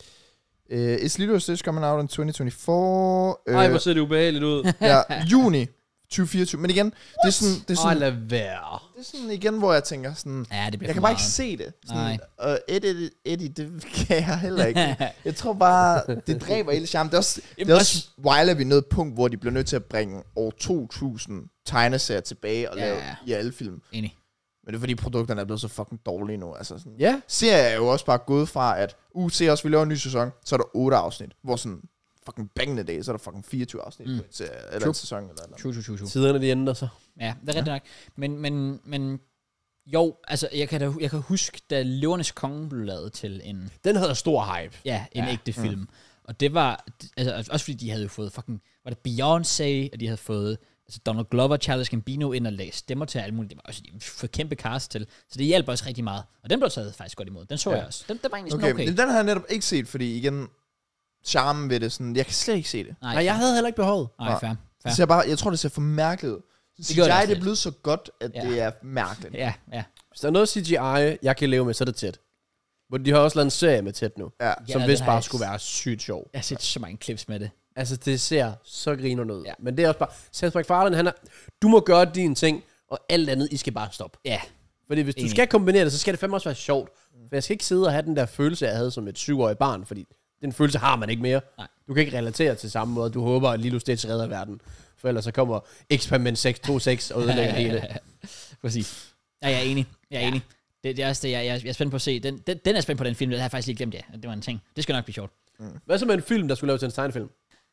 Uh, is Lilo og Stitch coming out in twenty twenty-four? Uh, Ej, hvor ser det ubehageligt ud. ja, juni tyve fireogtyve. Men igen, det er sådan, det er Ej, sådan, lad være. det er sådan igen, hvor jeg tænker sådan, Ja, det bliver jeg for kan bare ikke meget. se det. Nej. Sådan, og Eddie, Eddie, det kan jeg heller ikke. Jeg tror bare, det dræber hele charmen. Det er også, det er også wild, at vi er nået et punkt, hvor de bliver nødt til at bringe år to tusind tegneserier tilbage og Ja, lave ja. i alle film. Enig. Men det er fordi produkterne er blevet så fucking dårlige nu. Altså sådan. Ja. Serien er jo også bare gået fra, at uh, se os, vi laver en ny sæson, så er der otte afsnit. Hvor sådan fucking bangende dag, så er der fucking fireogtyve afsnit mm. på en serie, eller True. en sæson. Eller eller. True, true, true, true. Tiderne, de ændrer sig. Ja, det er rigtigt ja. nok. Men, men, men jo, altså, jeg kan, da, jeg kan huske, da Løvernes Konge blev lavet til en, Den havde stor hype. ja, en Ja. ægte film. Mm. Og det var, altså, også fordi de havde jo fået fucking, var det Beyoncé, og de havde fået altså Donald Glover, Charles Gambino ind og lagde stemmer til alt muligt. Det var også de fik kæmpe cast til. Så det hjalp også rigtig meget. Og den blev taget faktisk godt imod. Den så ja. jeg også. Den, den var egentlig sådan Okay, okay. men den har jeg netop ikke set, fordi igen, charmen ved det, sådan, jeg kan slet ikke se det. Nej, Nej, jeg havde heller ikke behovet. Nej, fair. Det fair. ser bare, jeg tror, det ser for mærkeligt ud. C G I gør det også det er lidt. blevet så godt, at Ja. det er mærkeligt. Ja, ja. Hvis der er noget C G I, jeg kan leve med, så er det tæt. Men de har også lavet en serie med tæt nu, Ja. som Ja, vist den har bare jeg- skulle være sygt sjov. Jeg har set så mange clips med det. Altså, det ser så grinerende ud. Ja. Men det er også bare... Seth MacFarlane, han er... Du må gøre dine ting, og alt andet, I skal bare stoppe. Ja, Fordi hvis du Enig. skal kombinere det, så skal det fandme også være sjovt. For jeg skal ikke sidde og have den der følelse, jeg havde som et syvårig barn, fordi den følelse har man ikke mere. Nej. Du kan ikke relatere til samme måde. Du håber, at Lilo Stitch redder verden. For ellers så kommer Experiment seks to seks og ødelægger hele. præcis. Ja, jeg er enig. Jeg er ja. enig. Det, det er også det, jeg, jeg, jeg er spændt på at se. Den, den, den er spændt på, den film. Det har jeg faktisk lige glemt, ja. Det var en ting. Det skal nok blive sjovt. Hvad så med en film, der skulle laves til en tegnefilm?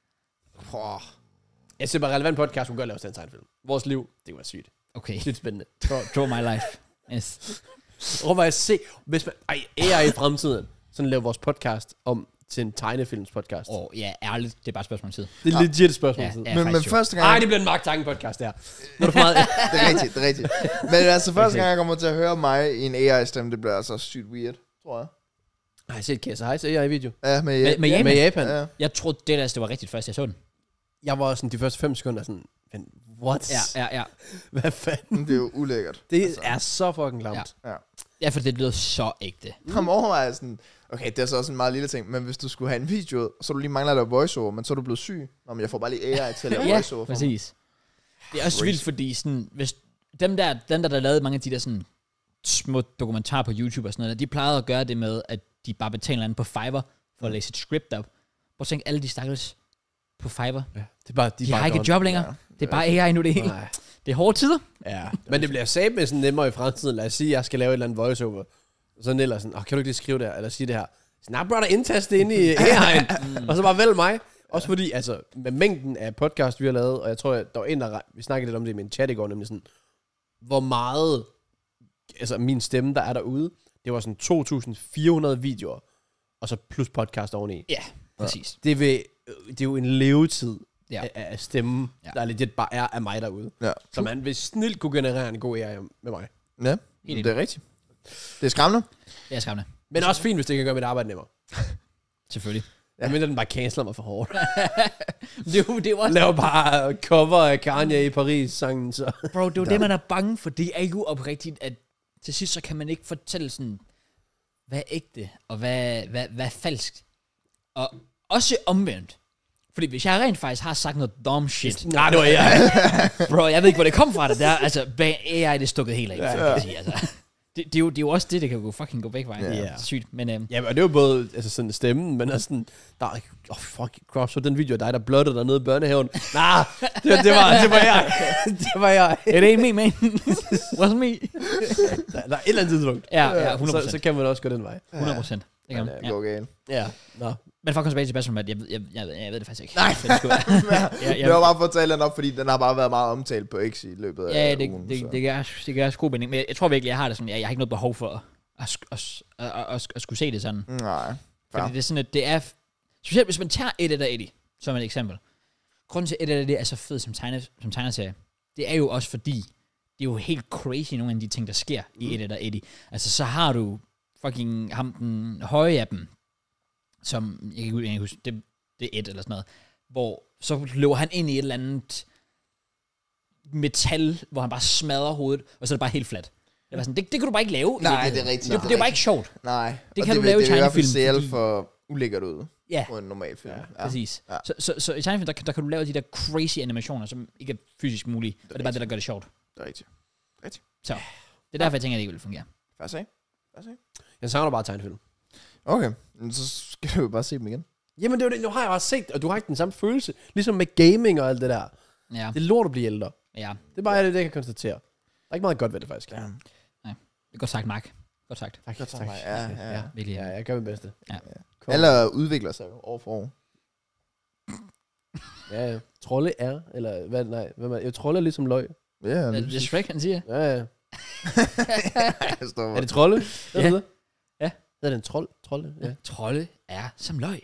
Oh. Jeg siger bare, relevant podcast kunne godt laves til en tegnefilm. Vores liv, det kunne være sygt. Okay. Sygt spændende. Draw, draw my life. Yes. Overvej at se, hvis man... Ej, A I i fremtiden, sådan laver vores podcast om til en tegnefilms podcast. Og ja, ærligt. Det er bare et spørgsmål om tid. Det er legit et spørgsmål. Ja, Ja, ja. Men, men faktisk jo. første gang... Ej, det bliver en Mark Tangen podcast der. Nu er du for meget... det er rigtigt, det er rigtigt. Men altså, første gang jeg kommer til at høre mig i en A I-stemme, det bliver altså sygt weird, tror jeg. Har jeg set K S I A I video? Ja, med, Med, med Japan. Med Japan. Ja. Jeg troede, det der det var rigtigt først, jeg så den. Jeg var sådan de første fem sekunder sådan, men what? Ja, ja, ja. Hvad fanden? Det er jo ulækkert. Det altså. er så fucking klamt. Ja. Ja. Ja, for det lyder så ægte. Kom overvejer sådan, okay, det er så også en meget lille ting, men hvis du skulle have en video ud, så du lige mangler at lave voiceover, men så er du blevet syg. Nå, men jeg får bare lige A I til at lave Ja, voiceover for mig. præcis. Det er også Crazy. vildt, fordi sådan, hvis dem der, dem der, der lavede mange af de der sådan små dokumentarer på YouTube og sådan noget, de plejede at gøre det med, at de bare betaler andet på Fiverr for at læse et script op. Prøv at tænke, alle de stakkels på Fiverr. Ja, det er bare, de, De er har bare ikke et job længere. Ja, Det er bare A I nu det hele. Nej. Det er hårde tider. Ja. Men det bliver sat med sådan nemmere i fremtiden. Lad os sige, at jeg skal lave et eller andet voiceover. Sådan eller sådan, oh, kan du ikke lige skrive det her, eller sige det her. Snap, brother, indtast det ind i A I'en, og så bare vælg mig. Også fordi, altså, med mængden af podcast, vi har lavet, og jeg tror, at der var en, der, vi snakkede lidt om det i min chat i går, nemlig sådan, hvor meget, altså min stemme, der er derude, det var sådan to tusind fire hundrede videoer, og så plus podcast oveni. Ja, præcis. Det, vil, det er jo en levetid Ja. af, af stemmen, Ja. ja. der legit bare er af mig derude. Ja. Så man vil snilt kunne generere en god A I med mig. Ja, det er rigtigt. Det er skræmmende. Det er skræmmende. Men også fint, hvis det kan gøre mit arbejde nemmere. Selvfølgelig. Ja. Jeg mener, den bare canceler mig for hårdt. Det er jo, det er jo også, Laver bare cover af Kanye i Paris-sangen, så... bro, det er jo det, man er bange for. Det er jo oprigtigt, at til sidst, så kan man ikke fortælle sådan, hvad er ægte, og hvad, hvad, hvad er falsk. Og også omvendt. Fordi hvis jeg rent faktisk har sagt noget dumb shit, Nej, det var jeg. bro, jeg ved ikke, hvor det kom fra det der. Altså, bag A I, det er stukket helt af, Ja. ja, ja. Sige, altså. Det, det, er jo, det er jo også det, det kan jo fucking gå begge veje. Ja. Det er sygt, men øhm, Ja, og det er jo både altså sådan stemmen, men også sådan... Der er, oh, fuck, Cross, så den video af dig, der blottede dernede i børnehaven. Nah, det, det, var, det var jeg. Det var jeg. it ain't me, man. Wasn't me. Der, der er et eller andet tidspunkt. Ja, ja, hundrede Så, procent. så kan man også gå den vej. hundrede procent. Det kan Det man. Ja. går galt. Ja, nå. Men for at komme tilbage til spørgsmålet, jeg, jeg, jeg, jeg, jeg ved det faktisk ikke. Nej. Hvad det skulle være. ja, Det var bare for at tale den op, fordi den har bare været meget omtalt på X i løbet af Ja, det, ugen. det, så. det, gør, det gør også god mening. Men jeg tror virkelig, jeg har det sådan, jeg, jeg har ikke noget behov for at, at, at, at, at, at, at skulle se det sådan. Nej. Fordi det er sådan, at det er... Specielt hvis man tager et eller Eddie, som et eksempel. Grunden til, at et eller Eddie er så fed som, tegne, som tegneserie, det er jo også fordi, det er jo helt crazy, nogle af de ting, der sker i et eller Eddie. Altså, så har du fucking ham, den høje af dem, som, jeg kan ikke huske, det, det er et eller sådan noget, hvor så løber han ind i et eller andet metal, hvor han bare smadrer hovedet, og så er det bare helt fladt. Det, var sådan, det, det kan du bare ikke lave. Nej, i det er rigtigt. Det, det, det er jo bare ikke sjovt. Nej. Det Og kan du vil- lave i Det vil i hvert fald tegnefilm, se alt fordi- for ulækkert ud Ja, på en normal film. Ja, præcis. Ja. Så, så, så i tegnefilm, der, kan- der kan du lave de der crazy animationer, som ikke er fysisk mulige, og det er bare det, der gør det sjovt. Det er rigtigt. Så, det er derfor, jeg tænker, at det ikke vil fungere. Færdig sag. Færdig sag. Jeg savner bare tegnefilm. Okay, men så skal du jo bare se dem igen. Jamen, det er jo det. Nu har jeg også set, og du har ikke den samme følelse. Ligesom med gaming og alt det der. Ja, Det er lort at blive ældre. ja. Det er bare det, det jeg kan konstatere. Der er ikke meget godt ved det, faktisk. Ja. Nej. er godt sagt, Mark. Godt sagt. Tak, Godt tak. sagt, ja, ja. ja. Virkelig. Ja, jeg gør mit bedste. Ja. Kom. Alle udvikler sig jo år for år. Ja, ja. Trolde er, eller hvad, nej, hvad man, jeg trolde er ligesom løg. Ja, Er det det Shrek, han siger? Ja, ja. jeg står Er det trolde? Ja. Ja. Det? Ja. Det er det en trold? Trolde? Ja. Trolde er som løg.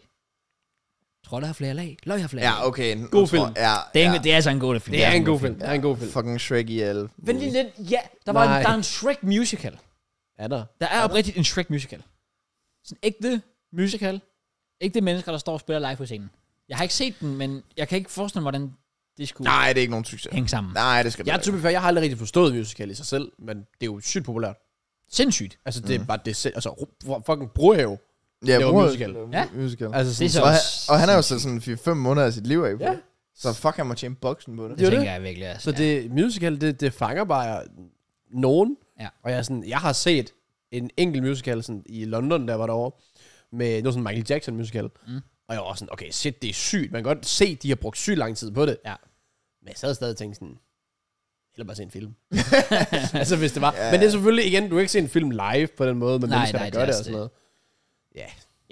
Trolde har flere lag. Løg har flere lag. Ja, okay. en- God jeg tror- film. Ja, Det er, ja. det er altså en god film. Det er en god film. Det er en god film. Fucking Shrek i alle. Vent lige lidt. Ja, der, var Nej. en, der er en Shrek musical. Er der? Der er oprigtigt en Shrek musical. Sådan ægte musical. Ægte mennesker, der står og spiller live på scenen. Jeg har ikke set den, men jeg kan ikke forestille mig, hvordan det skulle Nej, det er ikke nogen succes. hænge sammen. Nej, det skal Jeg, det to be fair, jeg har aldrig rigtig forstået musical i sig selv, men det er jo sygt populært. Sindssygt. Altså, det er bare det selv. Altså, ru- fucking Brohave. Ja, det var bror, musical. Ja. musical. Altså, Det er sådan, så Og han, også og han har jo sat sådan fire-fem måneder af sit liv af på Ja. det. Så fuck, han må tjene boksen på det. Det Det er jo tænker det. jeg virkelig. Altså, så det musical, det, det fanger bare nogen. Ja. Og jeg, er sådan, jeg har set en enkelt musical sådan, i London, der var derovre, med noget sådan Michael Jackson musical. Mm. Og jeg var også sådan, okay, shit, det er sygt. Man kan godt se, de har brugt sygt lang tid på det. Ja. Men jeg sad stadig og tænkte sådan, eller bare se en film. altså, hvis det var. Ja. Men det er selvfølgelig, igen, du kan ikke se en film live på den måde, med Nej, mennesker, nej, der gør det er det og sådan også noget. Ja.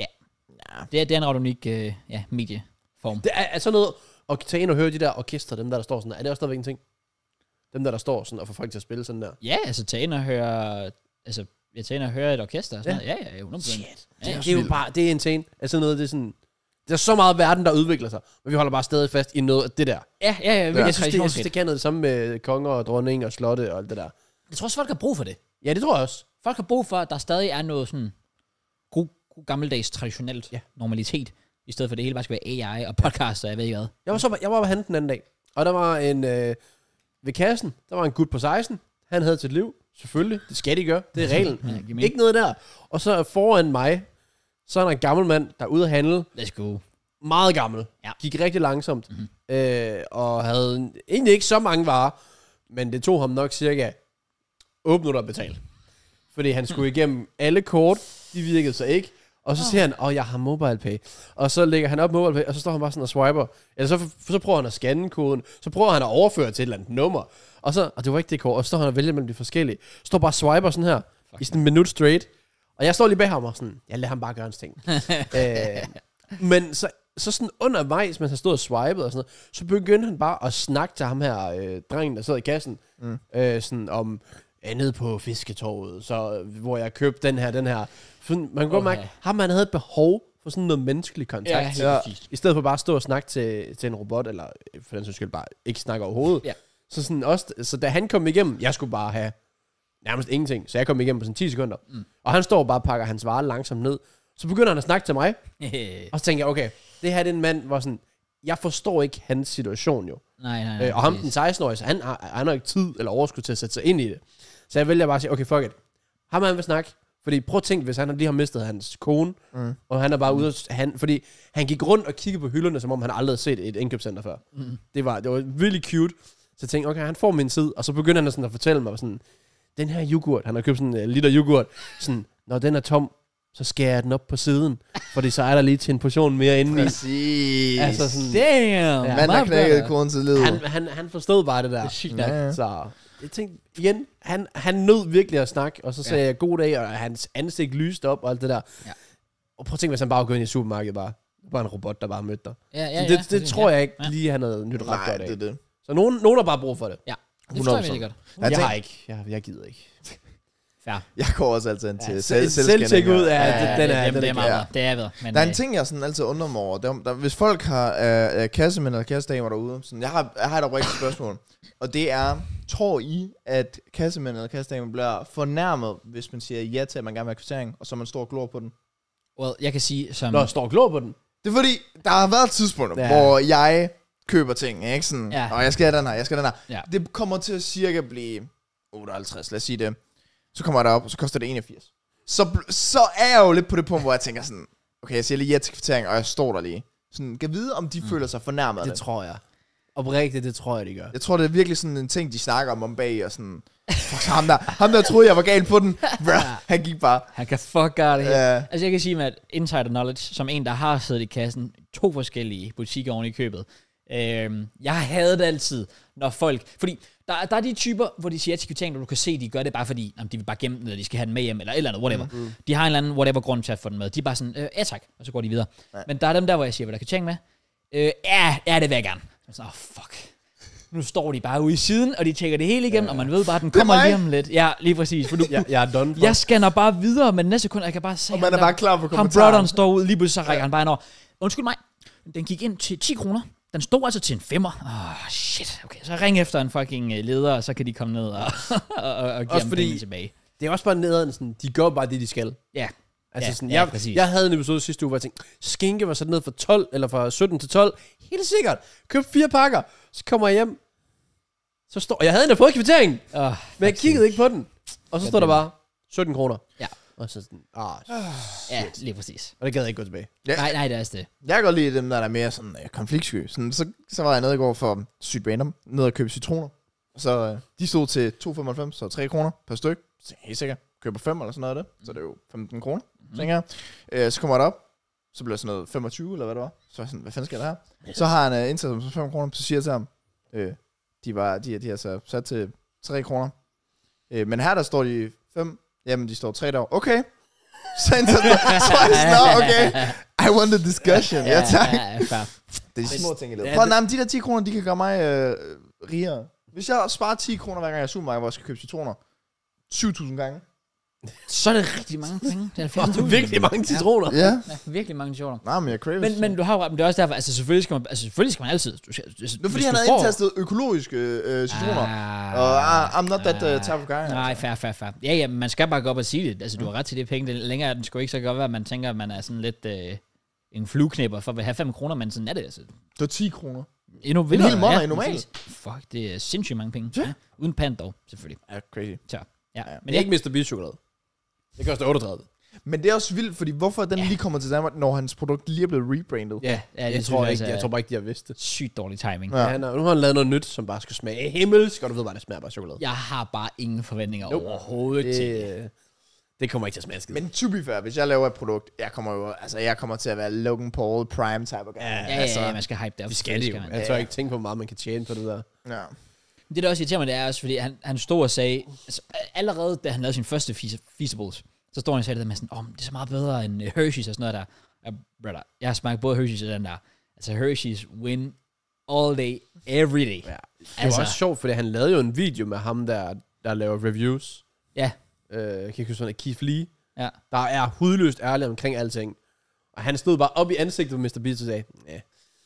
Ja. Det er, det er en ret unik uh, ja, medieform. Det er, er sådan noget, at tage ind og høre de der orkester, dem der, der står sådan, er det også stadigvæk en ting? Dem der, der står sådan, og får folk til at spille sådan der. Ja, altså tage ind og høre... Altså, jeg tager ind og høre et orkester og sådan Ja. noget. Ja, ja, hundrede procent. Shit. Ja, Det, ja. det er jo bare, det er insane. Altså noget, det er sådan, der er så meget verden, der udvikler sig, men vi holder bare stadig fast i noget af det der. Ja, ja, ja. Jeg Virkelig Jeg synes, det, jeg synes, traditionsrigt. det kan noget det samme med konger og dronning og slotte og alt det der. Jeg tror også, folk har brug for det. Ja, det tror jeg også. Folk har brug for, at der stadig er noget sådan god, god gammeldags traditionelt Ja. normalitet, i stedet for det hele bare skal være A I og podcast og jeg ved ikke hvad. Jeg var så jeg var på handen den anden dag, og der var en, øh, ved kassen, der var en gut på seksten. Han havde til liv, selvfølgelig. Det skal de gøre, det er reglen. Ja, giver mening. Ikke noget der. Og så foran mig, så er der en gammel mand, der er ude at handle. Let's go. Meget gammel. Ja. Gik rigtig langsomt. Mhm. Øh, og havde egentlig ikke så mange varer, men det tog ham nok cirka otte minutter at betale. Fordi han skulle igennem alle kort, de virkede så ikke. Og så siger han, åh, oh, jeg har MobilePay. Og så lægger han op MobilePay, og så står han bare sådan og swiper. Eller så, så prøver han at scanne koden. Så prøver han at overføre til et eller andet nummer. Og så, og det var ikke det kort, og så står han og vælger mellem de forskellige. Står bare og swiper sådan her, Fuck. i sådan en minut straight. Og jeg står lige bag ham og sådan, jeg lader ham bare gøre hans ting. øh, men så, så sådan undervejs, mens han stod og swipede og sådan noget, så begyndte han bare at snakke til ham her, øh, drengen, der sad i kassen, Mm. øh, sådan om, øh, nede på Fisketorvet, så, øh, hvor jeg købte den her, den her. Sådan, man kan godt Okay. mærke, ham han havde et behov for sådan noget menneskelig kontakt. helt Ja. præcist. I stedet for bare at stå og snakke til, til en robot, eller øh, for den sags skyld bare ikke snakke overhovedet. Ja. Så, sådan også, så da han kom igennem, jeg skulle bare have nærmest ingenting, så jeg kom igennem på sådan ti sekunder. Mm. Og han står og bare og pakker hans varer langsomt ned. Så begynder han at snakke til mig, nej, og så tænker jeg, okay, det her det er en mand, hvor sådan, jeg forstår ikke hans situation jo. nej, nej. Øh, og ham, præcis. den seksten-årige, så han har, han har ikke tid eller overskud til at sætte sig ind i det. Så jeg vælger bare at sige, okay, fuck it. Ham han vil snakke. Fordi prøv at tænke, hvis han lige har mistet hans kone, Mm. og han er bare ude, at- han, fordi han gik rundt og kiggede på hylderne, som om han aldrig havde set et indkøbscenter før. Mm. Det var, det var virkelig cute. Så jeg tænkte, okay, han får min tid, og så begynder han sådan at fortælle mig sådan, den her yoghurt, han har købt sådan en liter yoghurt, sådan, når den er tom, så skærer jeg den op på siden, fordi så er der lige til en portion mere indeni. Præcis. Altså sådan, Damn. Ja. Mand, der my knækkede brother. koden til livet. han, han, han forstod bare det der. Det er sygt nok. Ja, ja. Så jeg tænkte, igen, han, han nød virkelig at snakke, og så sagde Ja. jeg god dag, og hans ansigt lyste op og alt det der. Ja. Og prøv at tænke, hvis han bare var gået ind i supermarkedet bare. Bare en robot, der bare mødte dig. Ja, ja, Ja, ja, det, det præcis, tror ja. jeg ikke Ja. lige, han havde nyt ret Nej, godt det af. er det. Så nogen, nogen har bare brug for det. Ja, det forstår jeg virkelig godt. Jeg, Jeg jeg tænker- har ikke. Jeg, jeg gider ikke. Fair. Jeg går også altid ind til Ja, selv, selv- selvtjek ud af- Ja, det- den er- jamen, den det er er meget klar. bra. Det er ved. Men, Der er en øh, ting, jeg sådan altid undrer mig over. Der, der, hvis folk har øh, øh, kassemænd eller kassedamer derude, sådan, jeg, har, jeg har et oprigtigt spørgsmål. Og det er, tror I, at kassemænd eller kassedamer bliver fornærmet, hvis man siger ja til, at man gerne vil have kvittering, og så man står og glor på den? well, jeg kan sige, som... Nå, står klog på den. Det er fordi, der har været tidspunkter, Ja. ja. hvor jeg køber ting, ikke? Sådan, Ja. ja. og jeg skal have den her, jeg skal have den her. Ja. Det kommer til at cirka blive otteoghalvtreds, lad os sige det. Så kommer der op, og så koster det enogfirs. Så, bl- så er jeg jo lidt på det punkt, hvor jeg tænker sådan, okay, jeg siger lige ja til kvittering, og jeg står der lige. Sådan, kan vide, om de mm. føler sig fornærmet af Det det. tror jeg. Oprigtigt, det tror jeg, de gør. Jeg tror, det er virkelig sådan en ting, de snakker om om bag, og sådan, fuck, ham der, ham der troede, jeg var gal på den. Bruh, han gik bare. Han kan fuck gøre det her. Ja. Altså jeg kan sige med at insider knowledge, som en, der har siddet i kassen, to forskellige butikker oven i købet, Øhm, jeg havde det altid, når folk... Fordi der, der er de typer, hvor de siger til kvitteringen, hvor du kan se, de gør det bare fordi, jamen, de vil bare gemme den, eller de skal have den med hjem, eller et eller andet, whatever. Mm-hmm. De har en eller anden whatever grund til at få den med. De er bare sådan, øh, ja tak, og så går de videre. Ja. Men der er dem der, hvor jeg siger, vil der kvittering med? Øh, ja, ja, det vil jeg gerne. Så, oh, fuck. Nu står de bare ude i siden, og de tjekker det hele igennem, ja. Og man ved bare, at den kommer lige om lidt. Ja, lige præcis. For du, jeg, jeg er done for. Jeg scanner bare videre, men næste sekund, jeg kan bare se... Og man er bare klar for kommentaren. Ham brotheren står ud, lige pludselig så rækker ja. Han bare en over. Undskyld mig, den gik ind til ti kroner. Den stod altså til en femmer. Åh, oh, shit. Okay, så ring efter en fucking leder, og så kan de komme ned og, og, og, og give dem penge tilbage. Det er også bare nederen, sådan, de gør bare det, de skal. Ja. Altså ja, sådan, ja, jeg, præcis. jeg havde en episode sidste uge, hvor jeg tænkte, skinke var sat ned fra tolv, eller fra sytten til tolv. Helt sikkert. Køb fire pakker. Så kommer jeg hjem. Så står, jeg havde en, der fået kvitteringen, oh, men jeg kiggede ikke på den. Og så stod der bare sytten kroner. Ja. Og så sådan, ah, ja, lige præcis. Og det gad jeg ikke gå tilbage. Ja. Nej, nej, det er også det. Jeg kan godt lide dem, der er mere sådan øh, konfliktsky. Sådan, så, så var jeg nede i går for sygt random, nede og købe citroner. Så øh, de stod til to komma femoghalvfems, så tre kroner per styk. Så jeg helt sikkert, køber fem eller sådan noget af det. Så det er jo femten kroner, mm. tænker jeg. Øh, så kommer jeg derop, så bliver det sådan noget femogtyve, eller hvad det var. Så er jeg sådan, hvad fanden skal der her? Yes. Så har han uh, indsat som fem kroner, så siger jeg til ham, øh, de, var, de, de er så sat til tre kroner. Øh, men her der står de fem, jamen de står tre der. Okay. Så er sådan, okay, I want a discussion. Ja, tak. Det er de små ting i livet. Prøv at nærme, de der ti kroner, de kan gøre mig øh, rigere. Hvis jeg sparer ti kroner, hver gang jeg er i supermarkedet, hvor jeg skal købe citroner, syv tusind gange. Så er det rigtig mange penge. Det er det er virkelig mange citroner. Ja. Ja, virkelig mange citroner. Nej, men jeg craves. Men, men du har jo ret, men det er også derfor, altså selvfølgelig skal man, altså selvfølgelig skal man altid... Du skal, det er fordi, han havde får... indtastet økologiske øh, citroner. Ah, og uh, I'm not that uh, type of guy. Nej, fair, fair, fair. Ja, ja, man skal bare gå op og sige det. Altså, du har ret til det penge. Det længere den skulle ikke så godt være, at man tænker, at man er sådan lidt øh, en flueknipper for at have fem kroner, men sådan er det altså. Det er ti kroner. Endnu vildere. En hel måned ja, normalt. Fuck, det er sindssygt mange penge. Ja. Ja. Uden pant dog, selvfølgelig. Ja, crazy. Så, ja. ja. Men det er ikke mister Beast chokolade. Det koster otteogtredive. Men det er også vildt, fordi hvorfor den ja. lige kommer til Danmark, når hans produkt lige er blevet rebrandet? Ja, ja det jeg, tror jeg, ikke, jeg tror bare ikke, de har vidst det. Sygt dårlig timing. Ja. Ja, han har, nu har han lavet noget nyt, som bare skal smage himmelsk, og du ved bare, det smager bare chokolade. Jeg har bare ingen forventninger nope. overhovedet det, til. Det kommer ikke til at smage skid. Men to be fair, hvis jeg laver et produkt, jeg kommer jo, altså jeg kommer til at være Logan Paul Prime type of guy. Ja, ja, altså, ja, man skal hype det. Vi skal det jo. Jeg tør ikke tænke på, hvor meget man kan tjene på det der. Ja. Det der også irriterer mig, det er også, fordi han, han stod og sagde, altså, allerede da han lavede sin første Feastables, så står han og sagde det der med sådan, åh, oh, det er så meget bedre end Hershey's og sådan noget der. Ja, brother, jeg har smagt både Hershey's og den der. Altså Hershey's win all day, every day. Ja. Det altså, var også sjovt, fordi han lavede jo en video med ham der, der laver reviews. Ja. Øh, jeg kan ikke huske sådan, Keith Lee. Ja. Der er hudløst ærlig omkring alting. Og han stod bare op i ansigtet på mister Beast og sagde, ja.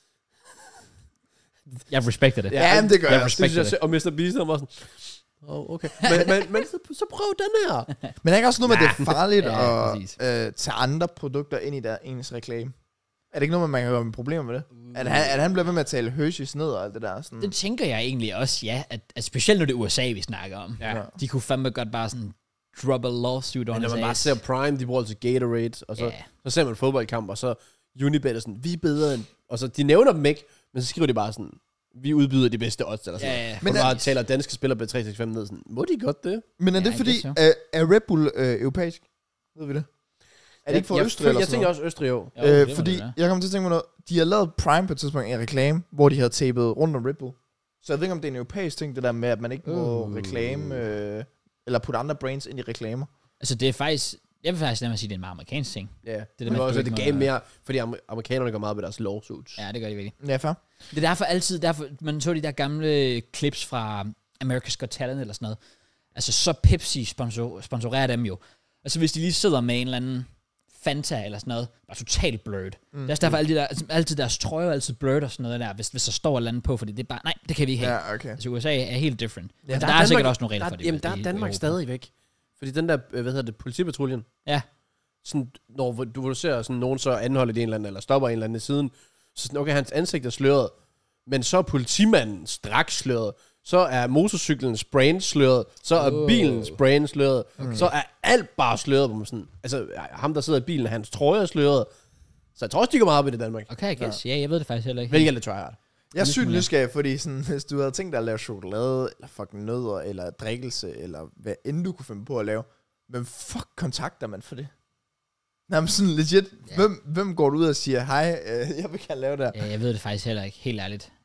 Jeg respekter det. Ja, men det gør jeg. jeg det, det. Og mister Beast var sådan, oh, okay. Men, men, men så, så prøv den her. Men er ikke også noget med, at det er farligt ja, at øh, tage andre produkter ind i der ens reklame? Er det ikke noget med, man kan have problemer med det? Mm. At, han, at han bliver ved med at tale Hershey's ned og alt det der? Sådan. Det tænker jeg egentlig også, ja. At, at specielt når det er U S A, vi snakker om. Ja. De kunne fandme godt bare sådan drop a lawsuit on his ass. Når man bare ser Prime, de bruger altså Gatorade, og så, yeah. så ser man en fodboldkamp, og så Unibet er sådan, vi er bedre end... Og så, de nævner dem ikke, men så skriver de bare sådan, vi udbyder de bedste odds, eller sådan ja, ja. Men bare taler danske spillere på tre seks fem ned, sådan, må de godt det? Men er det ja, fordi, det er, er Red Bull øh, europæisk? Ved vi det? Er det ikke for jeg, Østrig eller Jeg sådan tænker også Østrig, jo. jo øh, fordi, det, jeg kommer til at tænke mig noget, de har lavet Prime på et tidspunkt en reklame, hvor de havde tapet rundt om Red Bull. Så jeg ved ikke, om det er en europæisk ting, det der med, at man ikke må uh. reklame, øh, eller putte andre brands ind i reklamer. Altså det er faktisk, jeg vil faktisk nemmere sige, det er en meget amerikansk ting. Ja, det, det, det var også det game mere, fordi amerikanerne går meget med deres lawsuits. Ja, det gør de virkelig. Ja, fair. Det er derfor altid, derfor, man så de der gamle clips fra America's Got Talent eller sådan noget. Altså så Pepsi sponsor, sponsorerer dem jo. Altså hvis de lige sidder med en eller anden Fanta eller sådan noget, bare totalt blurred. Mm. Det er også derfor altid, der, altid deres trøjer er altid blurred og sådan noget der, hvis, hvis der står et eller andet på, fordi det er bare, nej, det kan vi ikke have. Ja, okay. Altså U S A er helt different. Ja, der, der der er, er sikkert Danmark, også nogle regler der, for det. Jamen der er Danmark stadig væk. Fordi den der, hvad hedder det, politipatruljen. Ja. Sådan, når du, hvor du ser sådan nogen så anholder de en eller anden, eller stopper en eller anden i siden, så sådan, okay, hans ansigt er sløret, men så er politimanden straks sløret, så er motorcyklens brand sløret, så er oh. bilens brand sløret, okay. Så er alt bare sløret, hvor man sådan, altså ham der sidder i bilen, hans trøje er sløret, så jeg tror også, de går meget op i det i Danmark. Okay, I guess. Ja, yeah, jeg ved det faktisk heller ikke. Hvilket er lidt tryhard. Jeg er sygt nysgerrig, fordi sådan, hvis du havde tænkt dig at lave chokolade, eller fucking nødder, eller drikkelse, eller hvad end du kunne finde på at lave, hvem fuck kontakter man for det? Jamen sådan legit, yeah. hvem, hvem går du ud og siger, hej, øh, jeg vil gerne lave det her? Ja, jeg ved det faktisk heller ikke, helt ærligt.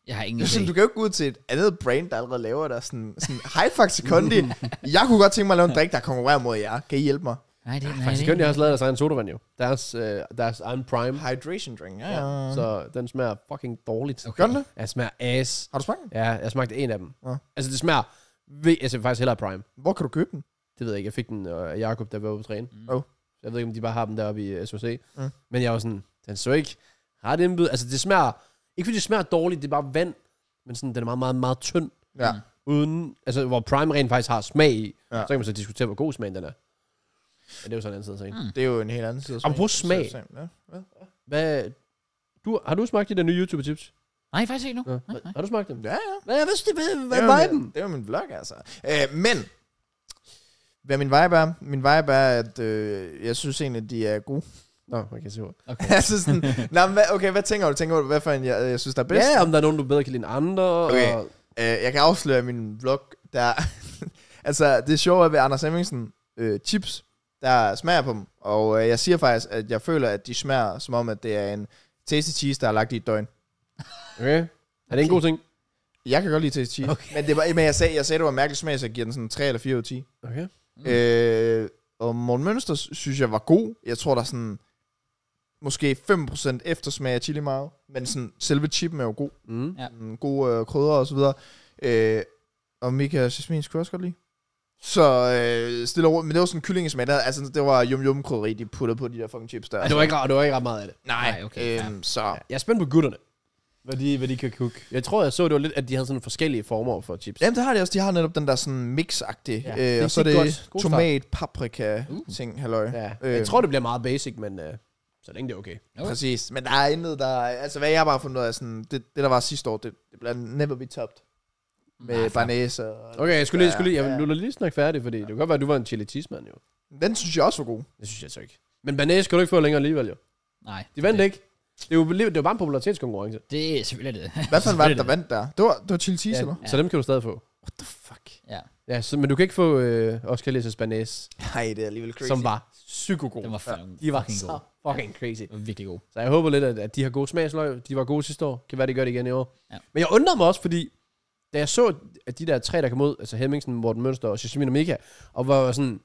Jeg har ingen Det er sådan, idé. du kan jo ikke gå ud til et andet brand, der allerede laver der sådan, sådan Hyfax Kondi. Jeg kunne godt tænke mig at lave en drik, der konkurrerer mod jer. Kan I hjælpe mig? Nej, det er Faktisk Kondi har også lavet deres egen sodavand jo. Deres, øh, deres egen prime. Hydration drink, ja. ja. Så den smager fucking dårligt. Okay. Gør den det? Jeg smager ass. Har du smagt den? Ja, jeg smagte en af dem. Ja. Altså det smager, ved, altså faktisk hellere prime. Hvor kan du købe den? Det ved jeg ikke. Jeg fik den af Jacob, der var ude på træne. Mm. Oh. Jeg ved ikke, om de bare har dem deroppe i S O C. Mm. Men jeg var sådan, den så ikke ret indbydet. Altså det smager, ikke fordi det smager dårligt, det er bare vand. Men sådan, den er meget, meget, meget tynd. Ja. Mm. Uden, altså hvor prime rent faktisk har smag i. Ja. Så kan man så diskutere, hvor god smagen den er. Men det er jo sådan en anden side af sagen. Mm. Det er jo en helt anden side. Apropos smag. Ja. Ja. Hvad, du, har du smagt de der nye YouTube-tips? Nej, faktisk ikke nu. Ja. Nej, nej. Har du smagt dem? Ja, ja. Hvad, hvad, hvad, hvad Det er var viben? min- Det var min vlog, altså. Øh, men, hvad min vibe er? Min vibe er, at øh, jeg synes egentlig, de er gode. Nå, okay, super. Okay. altså sådan, nej, men hvad, okay, hvad tænker du? Tænker du, hvad for en jeg, jeg synes, der er bedst? Ja, om der er nogen, du bedre kan lide end andre. Okay. Og, Øh, jeg kan afsløre min vlog, der... altså, det sjove er ved Anders Hemmingsen øh, chips, der smager på dem. Og øh, jeg siger faktisk, at jeg føler, at de smager som om, at det er en tasty cheese, der er lagt i et døgn. okay. Er det en god ting? Jeg kan godt lide tasty cheese. Okay. Men, det var, men jeg sagde, jeg sagde, det var en mærkelig smag, så jeg giver den sådan tre eller fire ud af ti. Okay. Mm. Øh, og Morten Mønster synes jeg var god. Jeg tror, der er sådan... Måske fem procent eftersmag af chili mayo. Men sådan, selve chippen er jo god. Mm. Ja. Mm, gode øh, krydder og så videre. Øh, og Mika Jasmin skulle jeg også godt lide. Så øh, stille og roligt. Men det var sådan en kyllingesmag. Der, altså, det var yum yum krydderi, de puttede på de der fucking chips der. Ej, det var ikke, det var ikke ret meget af det. Nej, Nej, okay, øhm, så... Ja. Jeg er spændt på gutterne. Hvad de, hvad de kan cook. Jeg tror, jeg så, det var lidt, at de havde sådan forskellige former for chips. Jamen, det har de også. De har netop den der sådan mix-agtige. Ja, Øh, det er og så er tit det godt. God tomat, paprika, Uh. ting, halløj. Ja. Øh. Jeg tror, det bliver meget basic, men øh, så længe det er okay. Okay. Præcis. Men der er intet, der... Altså, hvad jeg har bare fundet ud af, sådan, det, det der var sidste år, det, det bliver never be topped. Med Nej, fair. banæs og... Okay, jeg skulle lige, jeg skulle lige, jeg Ja, vil lige snakke færdig, fordi det kan godt være, at du var en chili cheese mand jo. Den synes jeg også var god. Det synes jeg så ikke. Men banæs skal du ikke få længere alligevel jo. Nej. De vandt ikke. Det er jo, det er jo bare en popularitetskonkurrence. Det er selvfølgelig det. Hvad for en var det, der Selvfølgelig vandt der? Det var, det var chili cheese, Ja, eller? så dem kan du stadig få. What the fuck? Ja, Ja, så, men du kan ikke få øh, Oscar Elias banæs, Nej, det er alligevel crazy. som var psykogod. den var fucking, De var fucking så god. fucking crazy. Den var virkelig god. Så jeg håber lidt, at, at de har gode smagsløg. De var gode sidste år. Kan være, de gør det igen i år. Ja. Men jeg undrede mig også, fordi da jeg så, at de der tre, der kom ud, altså Hemmingsen, Morten Mønster og Jasmin og Mika, og var sådan,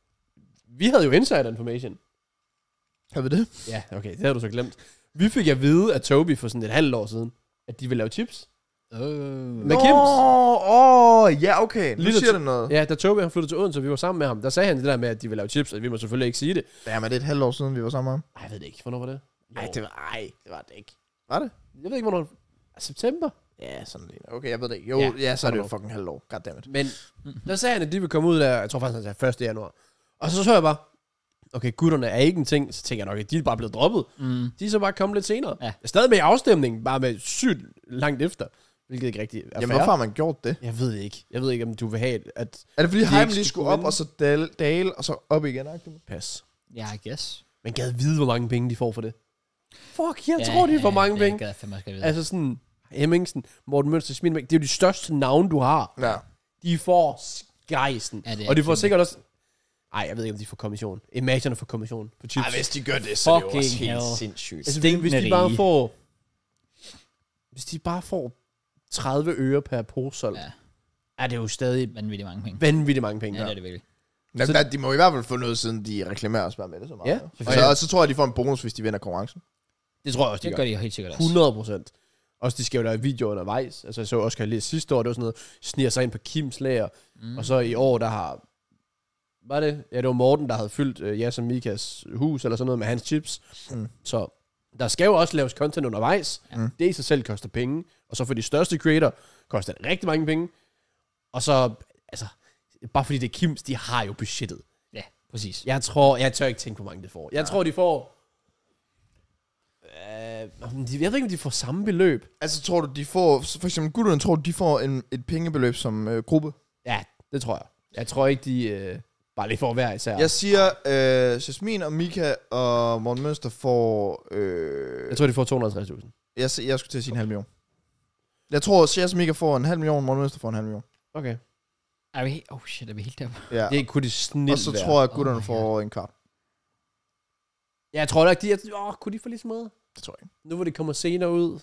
vi havde jo insider information. Har vi det? Ja, okay, det havde du så glemt. Vi fik at vide af Toby for sådan et halvt år siden, at de ville lave chips. Øh, Med Kims. Åh, oh, ja, okay. Nu Lille siger t- det noget. Ja, da Toby han flyttede til Odense, og vi var sammen med ham, der sagde han det der med, at de ville lave chips, og vi må selvfølgelig ikke sige det. Ja, men det er et halvt år siden, vi var sammen med ham. Ej, jeg ved det ikke. Hvornår var det? Ej, det var, ej, det var det ikke. Var det? Jeg ved ikke, hvornår. September? Ja, sådan lige. Okay, jeg ved det ikke. Jo, Ja, ja, ja så er det jo hvornår. fucking halvt år. Goddammit. Men der sagde han, at de ville komme ud der, jeg tror faktisk, han sagde første januar. Og så så jeg bare, okay, gutterne er ikke en ting. Så tænker jeg nok, at de er bare blevet droppet. Mm. De er så bare kommet lidt senere. Ja. Stadig med i afstemningen, bare med sygt langt efter. Hvilket ikke rigtigt er Jamen, fair. hvorfor har man gjort det? Jeg ved ikke. Jeg ved ikke, om du vil have, at Er det fordi De hypen ikke lige skulle skulle op, vinde? og så dale, dale, og så op igen? Ikke? pas. Ja, I guess. Men gad vide, hvor mange penge de får for det. Fuck, jeg Ja, tror, de får ja, mange det penge. gad jeg fandme også godt vide. Altså sådan, Hemmingsen, Morten Mønster, Smilbæk, det er jo de største navne, du har. Ja. De får skejsen. Ja, det er Og de får kæmpe. sikkert også... Ej, jeg ved ikke, om de får kommission. Imaginerne får kommission på chips. Ej, hvis de gør det, så er det jo Fucking også helt hell. sindssygt. Altså, hvis, hvis de stinkende bare rige. får... Hvis de bare får tredive øre per pose solgt, Ja, er det jo stadig vanvittigt mange penge. vanvittigt mange penge. Ja, det er det virkelig. Jamen, der, de må i hvert fald få noget, siden de reklamerer os bare med det så meget. Ja, og, så, og så tror jeg, de får en bonus, hvis de vinder konkurrencen. Det tror jeg også, de Det gør. gør de jo helt sikkert også. hundrede procent. Også de skal jo lave videoer undervejs. Altså jeg så Oscar lige sidste år, det var sådan noget, sniger sig ind på Kims lager. Mm. Og så i år, der har... Var det? Ja, det var Morten, der havde fyldt uh, Jas og Mikas hus, eller sådan noget med hans chips. Mm. Så der skal jo også laves content undervejs. Mm. Det i sig selv koster penge. Og så for de største creator koster det rigtig mange penge. Og så, altså, bare fordi det er Kims, de har jo budgettet. Ja, præcis. Jeg tror, jeg tør ikke tænke på, hvor mange det får. Jeg ja. tror, de får... Øh, jeg ved ikke, om de får samme beløb. Altså, tror du, de får... For eksempel gutterne, tror du, de får en, et pengebeløb som øh, gruppe? Ja, det tror jeg. Jeg tror ikke, de øh, bare lige får hver især. Jeg siger, øh, Jasmin og Mika og Morten Mønster får... Øh, Jeg tror, de får to hundrede og halvtreds tusind. jeg, jeg, jeg skulle til at sige en halv million. Jeg tror, at Jas og Mika får en halv million, Morten Mønster får en halv million. Okay. Er vi helt... Oh shit, er vi helt der? Ja. Det kunne de snit Og så være. tror jeg, at gutterne Oh my får en kvart. Ja, jeg tror da ikke, de... Jeg, åh, kunne de få lige så meget? Det tror jeg ikke. Nu hvor det kommer senere ud.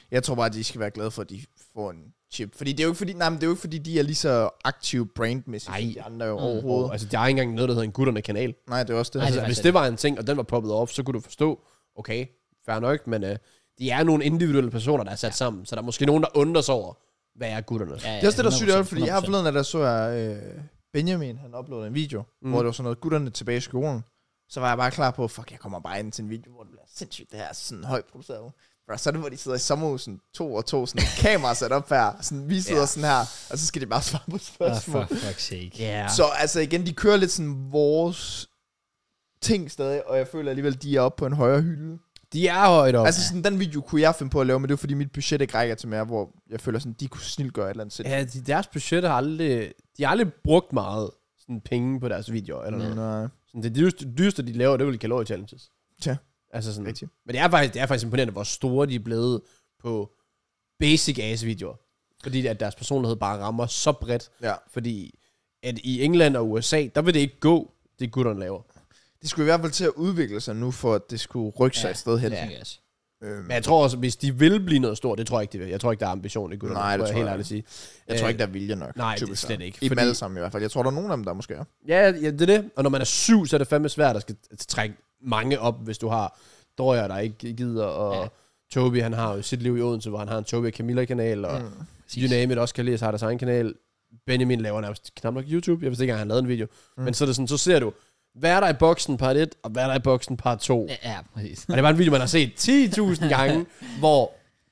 Jeg tror bare, at de skal være glade for, at de får en chip. Fordi det er jo ikke fordi, nej, men det er jo ikke fordi, de er lige så aktive brandmæssigt som de andre jo mm. overhovedet. Altså, der er ikke engang noget, der hedder en gutterne-kanal. Nej, det er også det. Nej, Altså, det hvis det var en ting, og den var poppet off, så kunne du forstå, okay, fair nok, men øh, de er nogle individuelle personer, der er sat ja. sammen, så der er måske nogen, der undrer sig over, hvad er gutterne. Ja, ja, det er også det, der er sygt ærligt, fordi jeg har forleden, at der så jeg øh, Benjamin, han uploadede en video, mm. hvor det var sådan noget, gutterne tilbage i skolen. Så var jeg bare klar på, fuck, jeg kommer bare ind til en video, hvor det bliver sindssygt, det her sådan højt produceret. Bro, så er det, hvor de sidder i sommerhusen, to og to, sådan et kamera sat op her, sådan, vi sidder yeah. sådan her, og så skal de bare svare på spørgsmål. Oh, for fuck's sake. Yeah. Så altså igen, de kører lidt sådan vores ting stadig, og jeg føler alligevel, de er oppe på en højere hylde. De er højt op. Altså sådan, den video kunne jeg finde på at lave, men det er fordi mit budget ikke rækker til mere, hvor jeg føler sådan, de kunne snilt gøre et eller andet sæt. Ja, de, deres budget har aldrig, de har aldrig brugt meget sådan penge på deres videoer, eller noget. Nej. Sådan, det dyreste, dyreste, de laver, det er vel calorie challenges. Ja. Altså sådan. Rigtig. Men det er, faktisk, det er faktisk imponerende, hvor store de er blevet på basic ass videoer. Fordi at deres personlighed bare rammer så bredt. Ja. Fordi at i England og U S A, der vil det ikke gå, det gutterne laver. De skulle i hvert fald til at udvikle sig nu, for at det skulle rykke sig Ja. et sted hen. Ja. Øhm. Men jeg tror også, hvis de vil blive noget stort, det tror jeg ikke, de vil. Jeg tror ikke, der er ambition i gutterne. Nej, det jeg tror helt jeg ærligt sige. Jeg tror ikke, der er vilje nok. Nej, det er slet ikke. I dem alle sammen i hvert fald. Jeg tror, der er nogen af dem, der måske er. Ja, ja, det er det. Og når man er syv, så er det fandme svært at skal trække mange op, hvis du har Dorier, der ikke gider, og ja. Toby, han har jo sit liv i Odense, hvor han har en Toby og Camilla-kanal, og mm. you name it, også kan læse, har deres egen kanal. Benjamin laver nærmest knap nok YouTube. Jeg vidste ikke engang, han lavede en video. Mm. Men så er det sådan, så ser du, hvad er der i boksen part et, og hvad er der i boksen part to. Ja, ja, præcis. Og det var en video, man har set ti tusind gange, hvor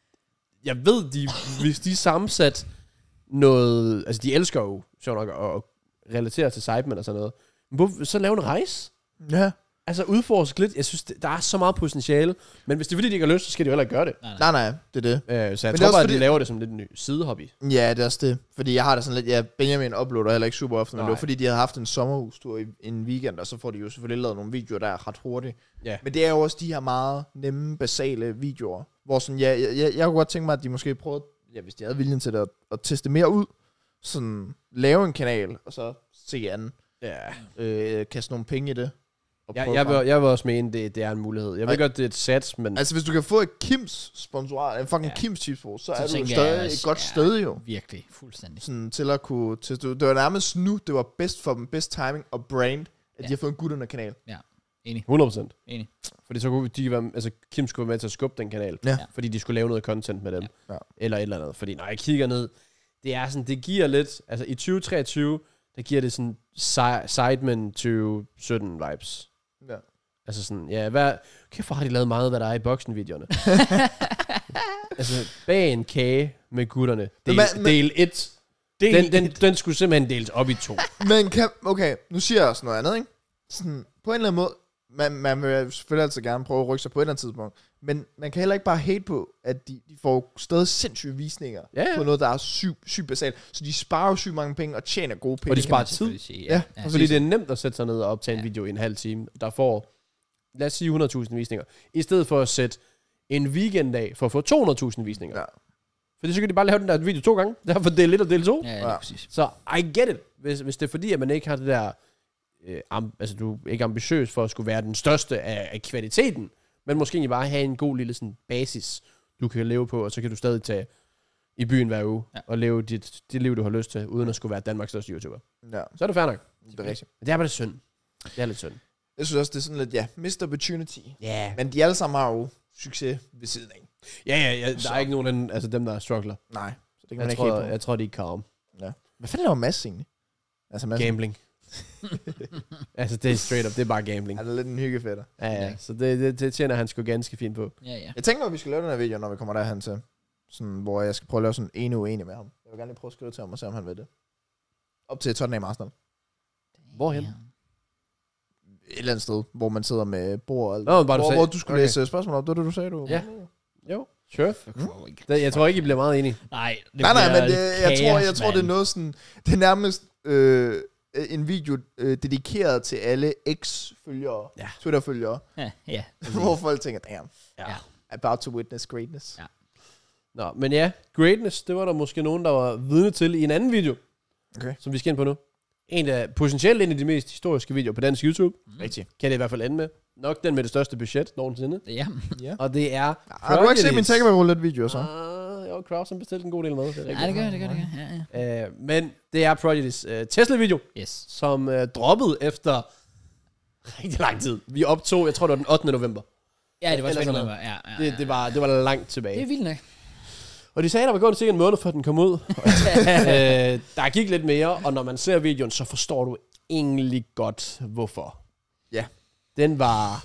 jeg ved, de, hvis de sammensat noget, altså de elsker jo, sjovt nok, at relatere til Sidemen og sådan noget. Men hvorfor, så lave en rejse? Ja. Altså udforske lidt. Jeg synes, der er så meget potentiale. Men hvis det er fordi, de ikke har lyst, så skal de jo heller ikke gøre det. Nej, Nej, nej, det er det. Øh, så jeg Men tror det er bare, at fordi- de laver det som lidt en ny sidehobby. Ja, det er også det. Fordi jeg har det sådan lidt, ja, Benjamin uploader heller ikke super ofte, men Nej. det var fordi, de havde haft en sommerhustur i en weekend, og så får de jo selvfølgelig lavet nogle videoer, der er ret hurtigt. Ja. Men det er jo også de her meget nemme, basale videoer, hvor sådan, ja, jeg, jeg, jeg kunne godt tænke mig, at de måske prøvede, ja, hvis de havde viljen til det, at, at teste mere ud, sådan lave en kanal, og så se an, Ja. øh, kaste nogle penge i det. og Jeg, prøve jeg, frem. vil, jeg vil også mene, det, det er en mulighed. Jeg ved Nej. godt, det er et sats, men... Altså, hvis du kan få et Kims sponsorat, en fucking Ja. ja. Kims chipspose, så, Så så er du tænker stadig jeg et også, godt ja. sted jo. Virkelig, fuldstændig. Sådan til at kunne teste ud. Det var nærmest nu, det var bedst for dem, bedst timing og brand, at Ja. de har fået en gutterne kanal. Enig, hundrede procent. enig. Fordi så kunne de være, altså Kim skulle være med til at skubbe den kanal. Ja. Fordi de skulle lave noget content med dem. Ja. Eller et eller andet. Fordi når jeg kigger ned, det er sådan, det giver lidt, altså i tyve treogtyve, der giver det sådan si- Sidemen tyve sytten vibes. Ja. Altså sådan, ja, hvad, kæft, hvor har de lavet meget, hvad der er i boksen-videoerne. Altså, bag en kage med gutterne. Del, Men- men- del et. Del Den, den, et. den skulle simpelthen deles op i to. Men kan, okay, nu siger jeg også noget andet, ikke? Sådan, på en eller anden måde, man, man vil selvfølgelig altid gerne prøve at rykke sig på et eller andet tidspunkt, men man kan heller ikke bare hate på, at de, de får stadig sindssyge visninger Ja, ja. på noget, der er sygt syg basalt. Så de sparer jo sygt mange penge og tjener gode penge. Og de sparer kan tid. Selvfølgelig sige, Ja, ja. Fordi det er nemt at sætte sig ned og optage en Ja. video i en halv time, der får, lad os sige hundrede tusind visninger, i stedet for at sætte en weekenddag for at få to hundrede tusind visninger. Ja. Fordi så kan de bare lave den der video to gange, derfor del et og del to. Ja, Ja. ja, præcis. Så I get it. Hvis, hvis det er fordi, at man ikke har det der, øh, am, altså du er ikke ambitiøs for at skulle være den største af, af kvaliteten, men måske egentlig bare have en god lille sådan, basis, du kan leve på, og så kan du stadig tage i byen hver uge, Ja. og leve dit, dit liv, du har lyst til, uden at skulle være Danmarks største YouTuber. Ja, Så er det fair nok. det er rigtigt. Men det er bare lidt synd. Det er lidt synd. Jeg synes også, det er sådan lidt, ja, missed opportunity. Ja. Yeah. Men de alle sammen har jo succes ved siden af. Ja, ja, ja. Der Så- er ikke nogen af den, altså dem, der struggler. Nej, så det kan man Jeg ikke tror, hate på. jeg tror, de er calm. Hvad fanden laver Mads egentlig? Altså Mads, Gambling. altså, det er straight up. Det er bare gambling. er det lidt en hyggefætter. Ja, ja. Så det, det, det tjener han sgu ganske fint på. Ja, ja. Jeg tænker, at vi skal lave den her video, når vi kommer derhen til. Sådan, hvor jeg skal prøve at lave sådan en uenig med ham. Jeg vil gerne lige prøve at skrive til ham og se, om han vil det. Op til Tottenham Arsenal. Hvorhen? Ja. Et eller andet sted, hvor man sidder med bord og alt. Nå, bare du hvor, sagde- hvor du skulle okay. læse spørgsmål op. Det var det, du sagde, du? Ja. Jo, sure. Fuck, hvor ikke. Det, jeg tror ikke, I bliver meget enige. Nej, det Nej, nej, bliver men det, jeg, tror, jeg kaos, tror, det er mand. noget sådan... Det er nærmest øh, en video øh, dedikeret til alle X-følgere, Ja. Twitter-følgere, Ja, ja. hvor folk tænker, damn, Ja. about to witness greatness. Ja. Nå, men ja, greatness, det var der måske nogen, der var vidne til i en anden video, Okay. som vi skal ind på nu. en af, potentielt en af de mest historiske videoer på dansk YouTube. Rigtig. Kan det i hvert fald ende med. Nok den med det største budget nogensinde. Ja. Ja. Og det er... Har du ikke set min Take Away Roulette video så? Ah, jo, Kraus har bestilt en god del med. Det Ja, det gør det, gør det. Gør. Ja, ja. Uh, men det er Prodigy's uh, Tesla-video, Yes. som uh, droppede efter rigtig lang tid. Vi optog, jeg tror det var den ottende november. Ja, det var Eller spændende. sådan Ja, ja, ja. Det, det, var, det var langt tilbage. Det er vildt nok. Og de sagde, der var gået cirka en måned, før den kom ud. øh, der gik lidt mere, og når man ser videoen, så forstår du egentlig godt, hvorfor. Ja. Den var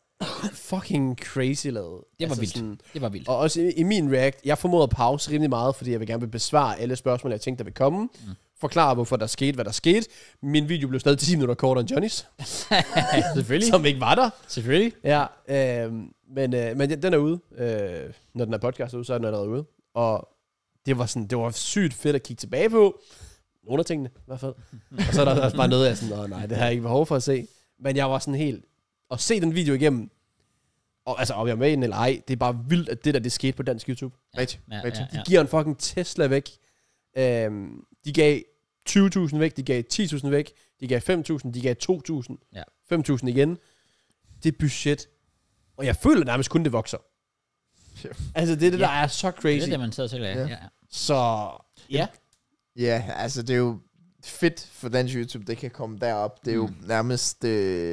fucking crazy lavet. Det var Altså vildt. sådan- Det var vildt. Og også i, i min react, jeg formoder pause rimelig meget, fordi jeg vil gerne vil besvare alle spørgsmål, jeg tænkte, der vil komme. Mm. Forklare, hvorfor der skete, hvad der skete. Min video blev stadig ti minutter kortere end Johnnys, Selvfølgelig. som ikke var der. Selvfølgelig. Ja, øh, men, øh, men den er ude. Øh, når den er podcast ude, så er den allerede ude. Og det var sådan, det var sygt fedt at kigge tilbage på. Nogle af tingene, i hvert fald. Og så er der også bare noget, jeg sådan, åh nej, det har jeg ikke behov for at se. Men jeg var sådan helt, at se den video igennem, og altså, om jeg er med i den eller ej, det er bare vildt, at det der, det skete på dansk YouTube. Rigtig. Ja, Rigtig. ja, De giver en fucking Tesla væk. Øhm, de gav tyve tusind væk, de gav ti tusind væk, de gav fem tusind, de gav to tusind, Ja. fem tusind igen. Det er budget. Og jeg føler nærmest kun, det vokser. Ja. Altså, det er det, Ja. der er så Det crazy. er det, man sidder og så glad. Ja. Ja. Ja. Så, ja. Ja, altså det er jo fedt for dansk YouTube, det kan komme derop. Det er jo Mm. nærmest,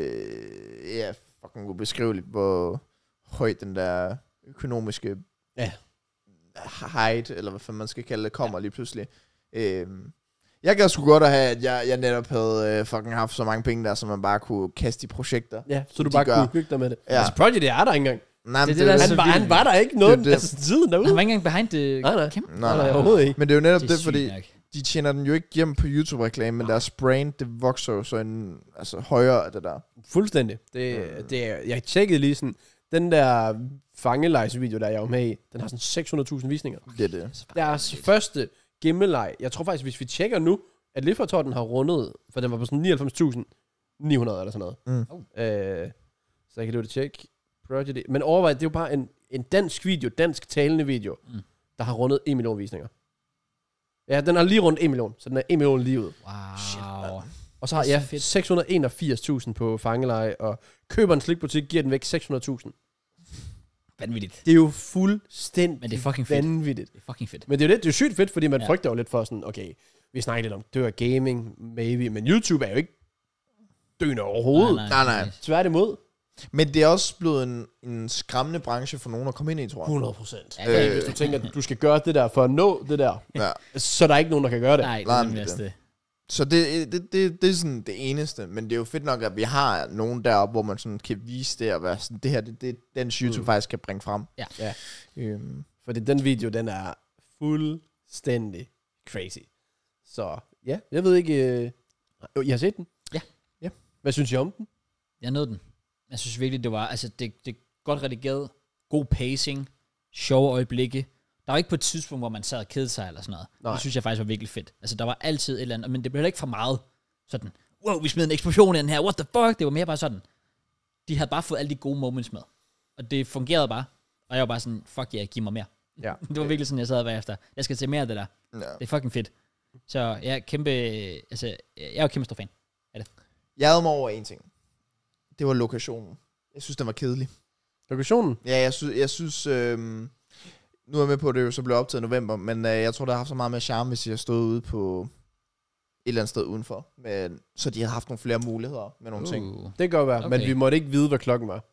øh, ja, fucking ubeskriveligt, hvor højt den der økonomiske Ja. height, eller hvad fanden man skal kalde det, kommer ja. lige pludselig. Øhm, jeg gad sgu godt at have, at jeg, jeg netop havde øh, fucking haft så mange penge der, så man bare kunne kaste i projekter. Ja, så du De bare gør. kunne hygge dig med det. Ja. Altså, Project, det er der ikke engang. Nej, men Det er det, det, der er det, så Han var, vildt. han var der ikke noget, Det er det. altså tiden derude. Han var ikke engang behind the Nej, nej. camera. Nej, Nej, nej. overhovedet ikke. Men det er jo netop Det det, er fordi sygt nok. de tjener den jo ikke hjem på YouTube-reklame, men deres brand, det vokser jo så en, altså højere af det der. Fuldstændig. Det, det er, jeg tjekkede lige sådan, den der fangelejsvideo, der jeg var med i, den har sådan seks hundrede tusind visninger. Det er det. Deres første gemmeleg, jeg tror faktisk, hvis vi tjekker nu, at Lift for Totten har rundet, for den var på sådan nioghalvfems tusind ni hundrede eller sådan noget. Mm. Øh, så jeg kan løbe det tjek. Project. Men overvej, det er jo bare en, en dansk video, dansk talende video, Mm. der har rundet en million visninger. Ja, den har lige rundt en million, så den er en million lige ud. Wow. Og så har Det er jeg så fedt. seks hundrede og enogfirs tusind på fangeleje, og køber en slikbutik, giver den væk seks hundrede tusind. Vanvittigt. Det er jo fuldstændig Men det er fucking fedt. vanvittigt. Det er fucking fedt. Men det er jo lidt, det er sygt fedt, fordi man Ja. ja. frygter jo lidt for sådan, okay, vi snakker lidt om dør gaming, maybe, men YouTube er jo ikke døende overhovedet. Nej, nej. Tværtimod. Men det er også blevet en, en skræmmende branche for nogen at komme ind i, tror jeg. hundrede procent. Ja, det er Øh, Hvis du tænker, at du skal gøre det der for at nå det der, Ja. så er der ikke nogen, der kan gøre det. Nej, det Nej, er men nemlig det- også det. Så det, det, det, det er sådan det eneste, men det er jo fedt nok, at vi har nogen deroppe, hvor man sådan kan vise det, og være sådan, det her, det, det den YouTube mm. faktisk kan bringe frem. Ja. Ja. Øhm, Fordi den video, den er fuldstændig crazy. Så ja, jeg ved ikke... Øh... Jo, I har set den? Ja. Ja. Hvad synes I om den? Jeg nåede den. Jeg synes virkelig, det var, altså det, det er godt redigeret, god pacing, sjove øjeblikke. Der var ikke på et tidspunkt, hvor man sad og kedede sig eller sådan noget. Nej. Det synes jeg faktisk var virkelig fedt. Altså der var altid et eller andet, men det blev heller ikke for meget sådan, wow, vi smed en eksplosion i den her, what the fuck? Det var mere bare sådan, de havde bare fået alle de gode moments med. Og det fungerede bare. Og jeg var bare sådan, fuck ja, yeah, giv mig mere. Ja. Det var virkelig sådan, jeg sad bagefter. Jeg skal se mere af det der. ja. Det er fucking fedt. Så jeg er kæmpe, altså, jeg er jo kæmpe stor fan. Jeg havde mig over en ting. Det var lokationen. Jeg synes, den var kedelig. Lokationen? Ja, jeg synes, jeg synes øhm, nu er jeg med på, at det jo så blev optaget i november, men øh, jeg tror, det har haft så meget med charme, hvis jeg har stået ude på et eller andet sted udenfor. Men, så de havde haft nogle flere muligheder med nogle uh. ting. Uh. Det kan godt være, Okay. men vi måtte ikke vide, hvad klokken var.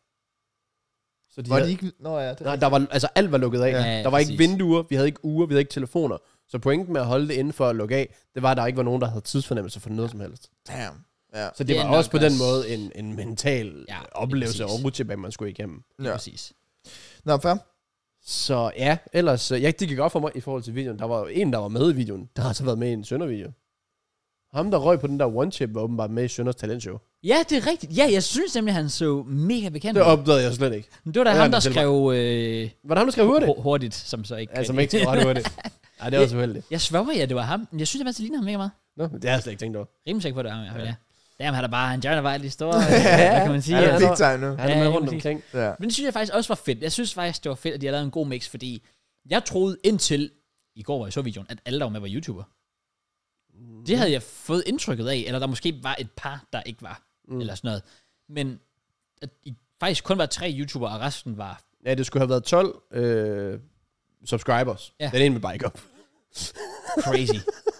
Så de Var havde, de ikke... Nå ja, det er nej, der var, altså alt var lukket af. Ja, Ja, ja, der var præcis. ikke vinduer, vi havde ikke uger, vi havde ikke telefoner. Så pointen med at holde det inden for at lukke af, det var, at der ikke var nogen, der havde tidsfornemmelse for noget som helst. Damn. Ja. Så det, Det er var nok også på den også- måde en, en mental Ja, ja, lige oplevelse præcis. og rutsjebane, man skulle igennem. Ja. Ja. Præcis. Nå, fair. Så ja, ellers, øh, ja, det gik op for mig i forhold til videoen. Der var jo en, der var med i videoen, der har så været med i en Sønder-video. Ham, der røg på den der one-chip, var åbenbart med i Sønders talentshow. Ja, det er rigtigt. Ja, jeg synes nemlig, han så mega bekendt Det ud. opdagede jeg slet ikke. Men det var da Ja, ham, der det var- skrev øh, Var det ham, der skrev hurtigt? hu- hurtigt, som så ikke... Altså, som ikke skrev ret hurtigt. Nej, det er også uheldigt. Jeg sværger, ja, det var ham. Men jeg synes, at det ligner ham mega meget. Nå, men det har jeg slet ikke tænkt over. Rimelig sikker på, det var ham i hvert fald, ja. Jamen, han er bare, han John var lige stor. Hvad kan man sige? Ja, Ja, ja. big time nu. Han er Ja, med ja, rundt præcis. omkring. Ja. Men det synes jeg faktisk også var fedt. Jeg synes faktisk, det var fedt, at de har lavet en god mix, fordi jeg troede indtil i går, hvor jeg så videoen, at alle, der var med, var YouTuber. Det havde jeg fået indtrykket af, eller der måske var et par, der ikke var, mm. eller sådan noget. Men at I faktisk kun var tre YouTubere, og resten var... Ja, det skulle have været tolv øh, subscribers. Ja. Den ene med bare ikke op. Crazy.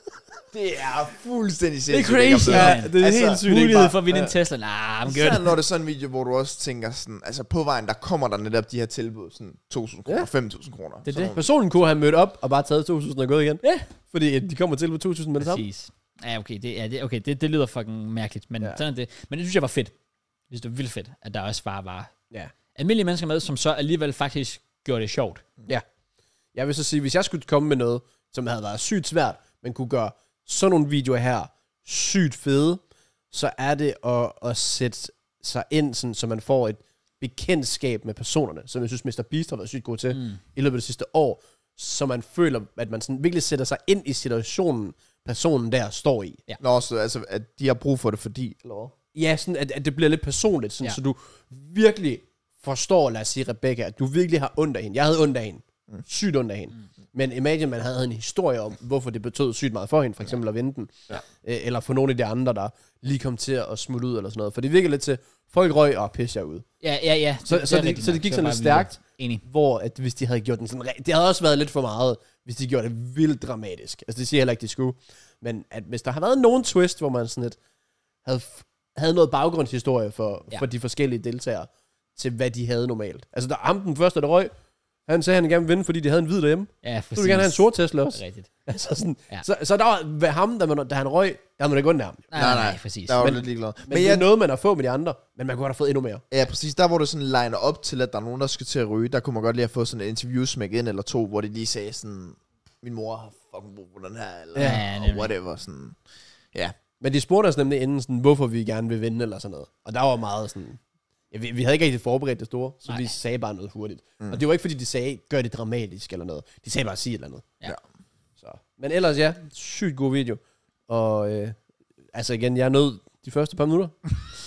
Det er fuldstændig Det er sindssygt. crazy. Ja, Ja, det er altså, helt sygt. Mulighed Bare, for at vinde ja. en Tesla. Nah, I'm Især good. når det er sådan en video, hvor du også tænker sådan, altså på vejen, der kommer der netop de her tilbud, sådan to tusind kroner, Ja. fem tusind kroner. Det er Sådan det. personen kunne have mødt op og bare taget to tusind og gået igen. Ja. Fordi de kommer til på to tusind med det samme. Præcis. Ja, okay, det, ja, det, okay det, det lyder fucking mærkeligt, men, Ja. ja. sådan er det. Men det synes jeg var fedt. Jeg synes, det var vildt fedt, at der også bare var Ja. almindelige mennesker med, som så alligevel faktisk gjorde det sjovt. Ja. Jeg vil så sige, hvis jeg skulle komme med noget, som havde været sygt svært, men kunne gøre sådan nogle videoer her sygt fede, så er det at, at sætte sig ind, sådan, så man får et bekendtskab med personerne, som jeg synes, mister Beast har været sygt god til mm. i løbet af det sidste år, så man føler, at man sådan virkelig sætter sig ind i situationen, personen der står i. Ja. Nå, så altså, at de har brug for det, fordi... Eller hvad? Ja, sådan at, at det bliver lidt personligt, sådan, Ja. så du virkelig forstår, lad os sige Rebecca, at du virkelig har ondt af hende. Jeg havde ondt af hende. Mm. Sygt ondt af hende. Mm. Men imagine, man havde en historie om, hvorfor det betød sygt meget for hende, for eksempel ja. at vinde den. Ja. Øh, eller for nogle af de andre, der lige kom til at smutte ud, eller sådan noget. For det virker lidt til, folk røg og pisse jer ud. Ja, ja, ja. Så, det, så, er det, rigtigt så nok. det gik var sådan bare lidt stærkt, Enig. hvor at hvis de havde gjort den sådan... re- Det havde også været lidt for meget, hvis de gjorde det vildt dramatisk. Altså det siger jeg heller ikke, de skulle. Men at hvis der har været nogen twist, hvor man sådan lidt havde, f- havde noget baggrundshistorie for, Ja. for de forskellige deltagere, til hvad de havde normalt. Altså der ham den første, der røg, han sagde, at han gerne ville vinde, fordi de havde en hvid derhjemme. Ja, Så ville gerne have en sort Tesla også. Rigtigt. Altså sådan, Ja. så, så der var ved ham, da, man, da han røg, der man ikke ondt af ham. Nej, Nej, nej, nej. nej, præcis. Der var Men- men, lidt ligeglad. Men, Men, men det er jeg, noget, man har fået med de andre, men man kunne have fået endnu mere. ja, præcis. Der, hvor det sådan liner op til, at der er nogen, der skal til at ryge, der kunne man godt lige have fået sådan et interview smæk ind eller to, hvor de lige sagde sådan, min mor har fucking brug for den her, eller Ja, ja, nemlig. whatever. Sådan. Ja. Men de spurgte os nemlig inden, sådan, hvorfor vi gerne vil vinde, eller sådan noget. Og der var meget sådan... Ja, vi, vi havde ikke rigtig forberedt det store, så Nej. vi sagde bare noget hurtigt. Mm. Mm. Og det var ikke, fordi de sagde, gør det dramatisk eller noget. De sagde bare, sig et eller andet. Ja. Så. Men ellers, ja, sygt god video. Og øh, altså igen, jeg er nødt de første par minutter.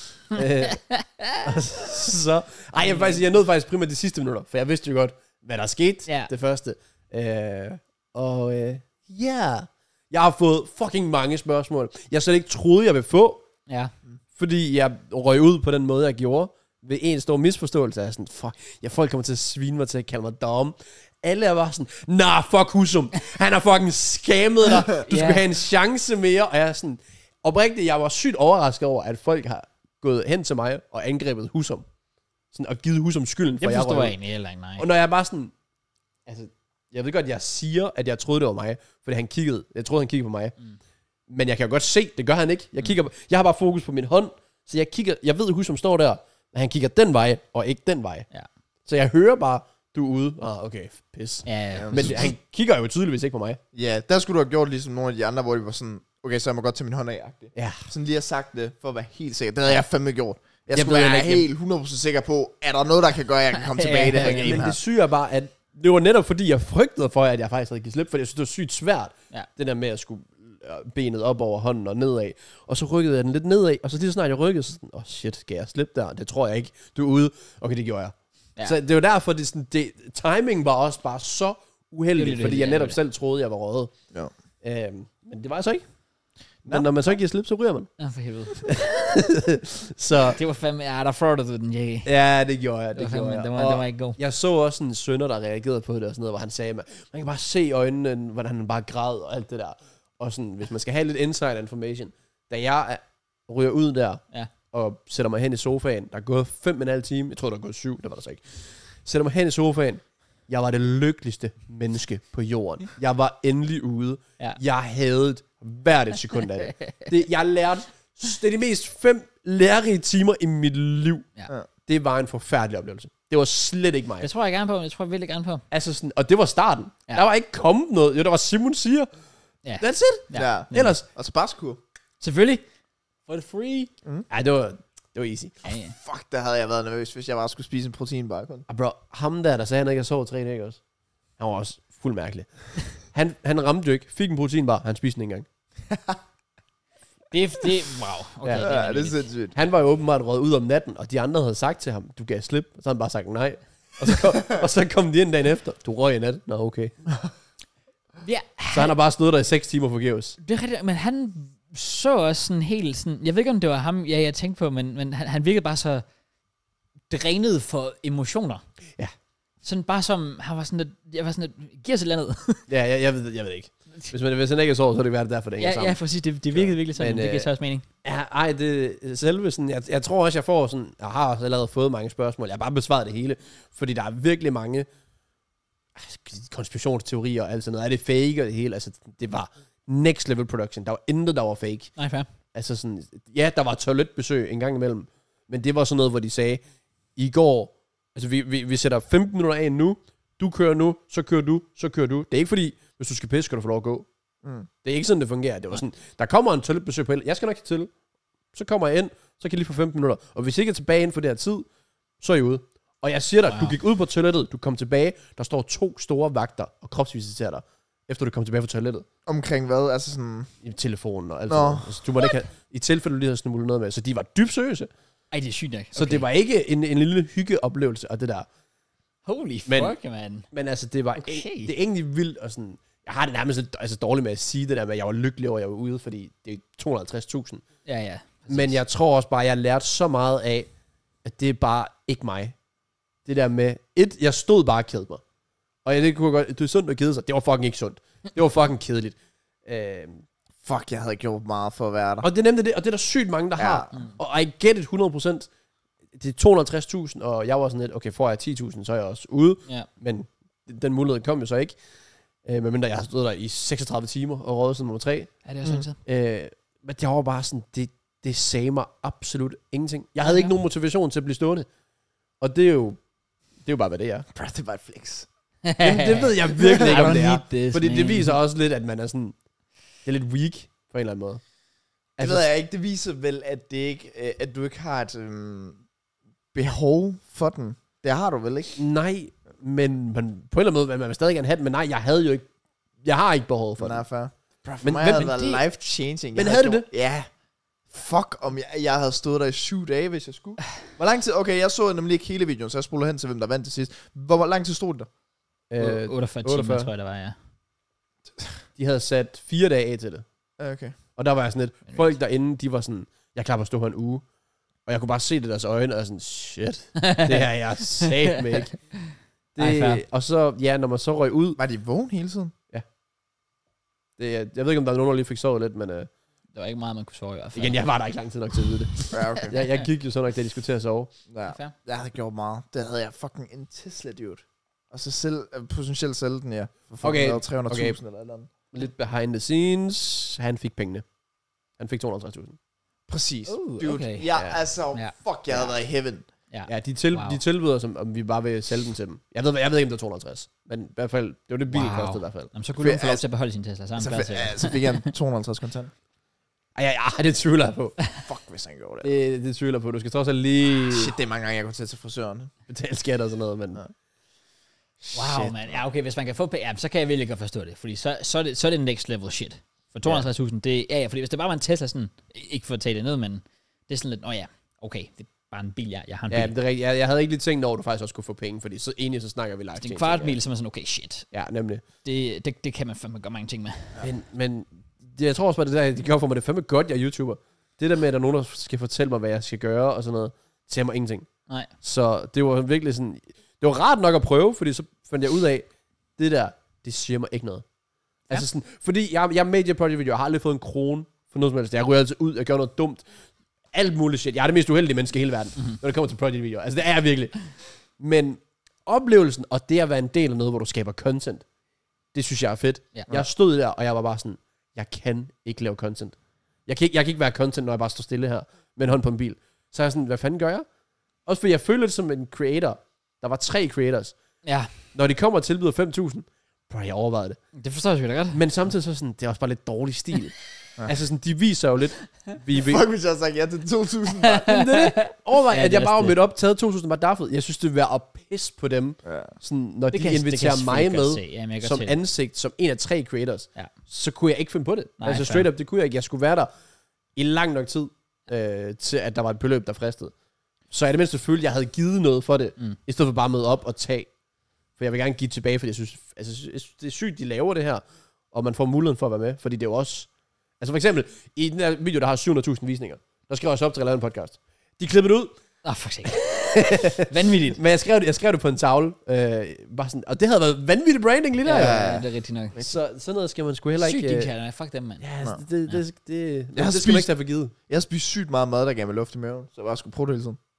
øh, og så... Ej, jeg, vil faktisk, jeg nåede faktisk primært de sidste minutter, for jeg vidste jo godt, hvad der skete, Ja. det første. Øh, og ja, øh, yeah. Jeg har fået fucking mange spørgsmål. Jeg slet ikke troede, jeg ville få, Ja. fordi jeg røg ud på den måde, jeg gjorde, ved en stor misforståelse. Jeg er sådan, fuck, ja, folk kommer til at svine mig til at kalde mig dum. Alle er bare sådan, nah, fuck Husum. Han har fucking scammet dig. Du Ja. skulle have en chance mere. Og jeg er sådan, oprigtigt, jeg var sygt overrasket over, at folk har gået hen til mig og angrebet Husum. Sådan, og givet Husum skylden, for Jeg jeg forstår røg ud. jeg egentlig heller ikke, nej. Og når jeg bare sådan, altså, jeg ved godt, jeg siger, at jeg troede, det var mig, fordi han kiggede, jeg troede, han kiggede på mig. Mm. Men jeg kan jo godt se, det gør han ikke. Jeg, kigger, jeg har bare fokus på min hånd, så jeg kigger, jeg ved, Husum står der, men han kigger den vej, og ikke den vej. Ja. Så jeg hører bare, du er ude. Ah, okay, pis. Ja, ja. Men han kigger jo tydeligvis ikke på mig. Ja, der skulle du have gjort ligesom nogle af de andre, hvor de var sådan, okay, så jeg må godt tage min hånd af. Ja. Sådan lige have sagt det, for at være helt sikker. Det havde jeg fandme gjort. Jeg, Jeg jeg skulle ved være heller ikke, helt hundrede procent sikker på, er der noget, der kan gøre, at jeg kan komme tilbage i det her game Men her. det syge er bare, at det var netop fordi, jeg frygtede for, at jeg faktisk havde givet slip, for jeg synes, det var sygt svært, Ja. det der med at skulle øh, benet op over hånden og nedad. Og så rykkede jeg den lidt nedad, og så lige så snart jeg rykkede, så sådan, åh oh shit, skal jeg slippe der? Det tror jeg ikke. Du er ude. Okay, det gjorde jeg. Ja. Så det var derfor, det, sådan, det, timing var også bare så uheldig, Det er det, fordi det jeg er netop det. selv troede, jeg var røget. Ja. Øhm, men det var jeg så ikke. Men når man så ikke giver slip, så ryger man. Ja, for helvede. Så Det var fandme, ja, der fraudede du den, J. ja, det gjorde jeg. Det Det, var gjorde fandme, jeg. det var, Og det var ikke god. jeg så også en sønner, der reagerede på det og sådan noget, hvor han sagde, man, man kan bare se i øjnene, hvordan han bare græd og alt det der. Og sådan, hvis man skal have lidt inside information, da jeg er, ryger ud der, Ja. og sætter mig hen i sofaen, der er gået fem og en halv time, jeg tror, der er gået syv, det var der så ikke. Sætter mig hen i sofaen, jeg var det lykkeligste menneske på jorden. Jeg var endelig ude. Ja. Jeg havde hvert et sekund af det. det. Jeg lærte, det er de mest fem lærerige timer i mit liv. Ja. Det var en forfærdelig oplevelse. Det var slet ikke mig. Det tror jeg gerne på, jeg tror jeg virkelig gerne på. Altså sådan, og det var starten. Ja. Ja. Der var ikke kommet noget. Jo, der var Simon siger. Ja. That's it. Ja. ja. Ellers, Og Tabasco. Selvfølgelig. For the free. mm. ja, det var, det var easy. Ja, ja. Fuck, der havde jeg været nervøs, hvis jeg bare skulle spise en proteinbar kun. Og bro, ham der, der sagde, han ikke har sovet tre dage også. Han var også fuld mærkelig. han, han ramte jo ikke, fik en proteinbar, han spiste den ikke engang. Det er, det wow. Okay, Ja. det Ja, er det er vanvittigt. sindssygt. Han var jo åbenbart røget ud om natten, og de andre havde sagt til ham, du gav slip, og så havde han bare sagt nej. Og så kom, og så kom de ind dagen efter, du røg i nat. Nå, okay. Ja, Så han har bare stået der i seks timer forgæves. det er rigtigt, men han så også sådan helt sådan, jeg ved ikke, om det var ham, ja, jeg tænkte på, men, men han, han virkede bare så drænet for emotioner. Ja. Sådan bare som, han var sådan lidt, jeg var sådan lidt, giv os et eller andet. Ja, jeg, jeg, ved, jeg ved ikke. Hvis, man, hvis han ikke er så, så er det været derfor, det hænger ja, sammen. ja, præcis, det, det virkede virkelig sådan, Men, men, det giver øh, så også mening. Ja, ej, det selve sådan, jeg, jeg tror også, jeg får sådan, jeg har også allerede fået mange spørgsmål, jeg har bare besvaret det hele, fordi der er virkelig mange konspirationsteorier og alt sådan noget. Er det fake og det hele? Altså, det var next level production. Der var intet, der var fake. Nej, fair. Altså sådan, ja, der var toiletbesøg en gang imellem, men det var sådan noget, hvor de sagde, i går, altså vi, vi, vi sætter femten minutter af nu, du kører nu, så kører du, så kører du. Det er ikke fordi, hvis du skal pisse, skal du få lov at gå. Mm. Det er ikke sådan, det fungerer. Det var sådan, der kommer en toiletbesøg på el. Jeg skal nok til. Så kommer jeg ind, så kan jeg lige få femten minutter. Og hvis I ikke er tilbage inden for det her tid, så er I ude. Og jeg siger dig, wow. Du gik ud på toilettet, du kom tilbage, der står to store vagter og kropsvisiterer dig, efter du kom tilbage fra toilettet. Omkring hvad? Altså sådan... I telefonen og alt sådan noget. Altså, du måtte ikke have, i tilfælde, du lige havde smuglet noget med. Så de var dybt seriøse. Ej, det er sygt nok. Okay. Så det var ikke en, en lille hyggeoplevelse og det der. Holy men, fuck, man. Men altså, det var okay. e- det er egentlig vildt og sådan... Jeg har det nærmest altså, dårligt med at sige det der med, at jeg var lykkelig over, at jeg var ude, fordi det er to hundrede og halvtreds tusind. Ja, ja. Præcis. Men jeg tror også bare, at jeg har lært så meget af, at det er bare ikke mig. Det der med, et, jeg stod bare og kedede mig. Og jeg det kunne godt, det er sundt at kede sig. Det var fucking ikke sundt. Det var fucking kedeligt. Øhm, Fuck, jeg havde gjort meget for at være der. og det er nemlig det, og det er der sygt mange, der ja. har. Mm. Og I get it hundrede procent. Det er to hundrede og halvtreds tusind, og jeg var sådan lidt, okay, får jeg ti tusind, så er jeg også ude. Ja. Men den mulighed kom jo så ikke. Øh, medmindre jeg har stået der i seksogtredive timer og rådet som nummer tre. Ja, det er også mm. øh, Men jeg var bare sådan, det, det sagde mig absolut ingenting. Jeg havde ja. ikke nogen motivation til at blive stående. Og det er jo, det er jo bare, hvad det er. Bro, det var et flex. Jamen, det ved jeg virkelig ikke, om det er. This, fordi man. det viser også lidt, at man er sådan, det er lidt weak på en eller anden måde. Det Altså, ved jeg ikke. Det viser vel, at, det ikke, at du ikke har et øhm, behov for den. Det har du vel ikke? Nej, men man, på en eller anden måde, man, man vil stadig gerne have den, men nej, jeg havde jo ikke, jeg har ikke behov for den. Nej, fair. Bro, for Men- mig men- havde men det været det- life-changing. Men Jeg havde det gjort, Ja. Fuck, om jeg, jeg havde stået der i syv dage, hvis jeg skulle. Hvor lang tid? Okay, jeg så nemlig ikke hele videoen, så jeg spoler hen til, hvem der vandt til sidst. Hvor, hvor lang tid stod det der? Øh, otteogfyrre timer, tror jeg, der var, ja. de havde sat fire dage af til det. Okay. Og der var jeg sådan lidt, folk derinde, de var sådan, jeg er klar på at stå her en uge. Og jeg kunne bare se det i deres øjne, og sådan, shit, det her jeg sat med ikke. Det, Ej, fair. og så, ja, når man så røg ud, Var de vågen hele tiden? det, jeg ved ikke, om der er nogen, der lige fik sovet lidt, men uh, Der var ikke meget, man kunne sove i hvert fald. igen, jeg var der ikke lang tid nok til at vide det. Ja, okay. Jeg, jeg gik jo så nok, da de skulle til at sove. Ja. Fair. Jeg havde gjort meget. Det havde jeg fucking en Tesla, dude. Og så selv, øh, potentielt sælge den, ja. For Okay, okay. tre hundrede tusind okay. eller et eller andet. Lidt behind the scenes, han fik pengene. Han fik to hundrede og halvtreds tusind. Præcis. Uh, Dude, okay. ja, Ja. altså, Ja. fuck, jeg havde været i heaven. Ja. Ja, de, til, Wow. de tilbyder os, om, om vi bare vil sælge den til dem. Jeg ved, jeg ved ikke, om det er to hundrede og halvtreds. Men i hvert fald, det var det, bilen Wow. kostede i hvert fald. Jamen, så kunne For- du få lov altså- til at beholde sin Tesla, så er han Så, glad fik, til. ja, så fik jeg en to hundrede og halvtreds kontant. Ej, ja, ja, det tvivler jeg på. Fuck, hvis han gjorde det. Det, det tvivler jeg på. Du skal trods alt lige Shit, det er mange gange, jeg går til til frisøren. betale skat og sådan noget, men... Ja. Wow, Shit, man. Ja, okay, hvis man kan få penge, ja, så kan jeg virkelig godt forstå det. Fordi så, så, er, det, så er det next level shit. For to hundrede og halvtreds tusind, det ja, ja, fordi hvis det bare var en Tesla sådan, ikke for at tage det ned, men det er sådan lidt, åh ja, okay, det er bare en bil, jeg, jeg har en bil. Ja, det er rigtigt. Jeg, jeg havde ikke lige tænkt over, at du faktisk også kunne få penge, fordi så egentlig så snakker vi live. det er en kvartbil, så er man sådan, okay, shit. Ja, nemlig. Det, det, det kan man fandme gøre mange ting med. Men, men det, jeg tror også bare, det der, det gør for mig, det er fandme godt, jeg er YouTuber. Det der med, at der er nogen, der skal fortælle mig, hvad jeg skal gøre og sådan noget, det siger mig ingenting. Nej. Så det var virkelig sådan, det var rart nok at prøve, fordi så fandt jeg ud af, det der, det siger mig ikke noget. Ja. Altså sådan, fordi jeg, jeg er media project video, jeg har aldrig fået en krone for noget som helst. Jeg ryger altid ud, jeg gør noget dumt. Alt muligt shit. Jeg er det mest uheldige menneske i hele verden, mm-hmm. når det kommer til project video. Altså det er jeg virkelig. Men oplevelsen, og det at være en del af noget, hvor du skaber content, det synes jeg er fedt. Ja. Jeg stod der, og jeg var bare sådan, jeg kan ikke lave content. Jeg kan ikke, jeg kan ikke være content, når jeg bare står stille her, med en hånd på en bil. Så er jeg sådan, hvad fanden gør jeg? Også fordi jeg føler det som en creator. Der var tre creators. Ja, Når de kommer og tilbyder fem tusind, bro, jeg overvejede det. det forstår jeg sgu da godt. Men samtidig så sådan, det er også bare lidt dårlig stil. ja. Altså sådan, de viser jo lidt, vi, vi Fuck, hvis jeg havde sagt ja til to tusind. det er det. Overvej, Ja, at det er jeg bare var også mødt op, taget to tusind bare daffet. Jeg synes, det vil være at pisse på dem, Ja. sådan, når Det de kan jeg- det kan inviterer jeg mig selvfølgelig godt med, se. Jamen, jeg kan som godt se det. ansigt, som en af tre creators. Ja. Så kunne jeg ikke finde på det. Nej, altså fair. straight up, det kunne jeg ikke. Jeg skulle være der i lang nok tid, øh, til at der var et beløb, der fristede. Så jeg det mindste følte, at jeg havde givet noget for det, Mm. i stedet for bare at møde op og tage. For jeg vil gerne give tilbage, fordi jeg synes, altså, jeg synes, det er sygt, de laver det her. og man får muligheden for at være med, fordi det er jo også... Altså for eksempel, i den her video, der har syv hundrede tusind visninger, der skrev jeg så op til at lave en podcast. De klippede det ud. Åh, oh, for sake. Vanvittigt. Men jeg skrev det, jeg skrev det på en tavle, øh, bare sådan, og det havde været vanvittig branding lige der. Ja, ja, det er rigtigt nok. Så sådan noget skal man sgu heller ikke... Sygt, din øh, kalder. Fuck dem, mand. Ja, altså, det, det, det, det, Jeg har det skal man spist- ikke tage for givet. Jeg har spist sygt meget mad, der gav mig luft i maven, så jeg bare skulle prøve det hele tiden.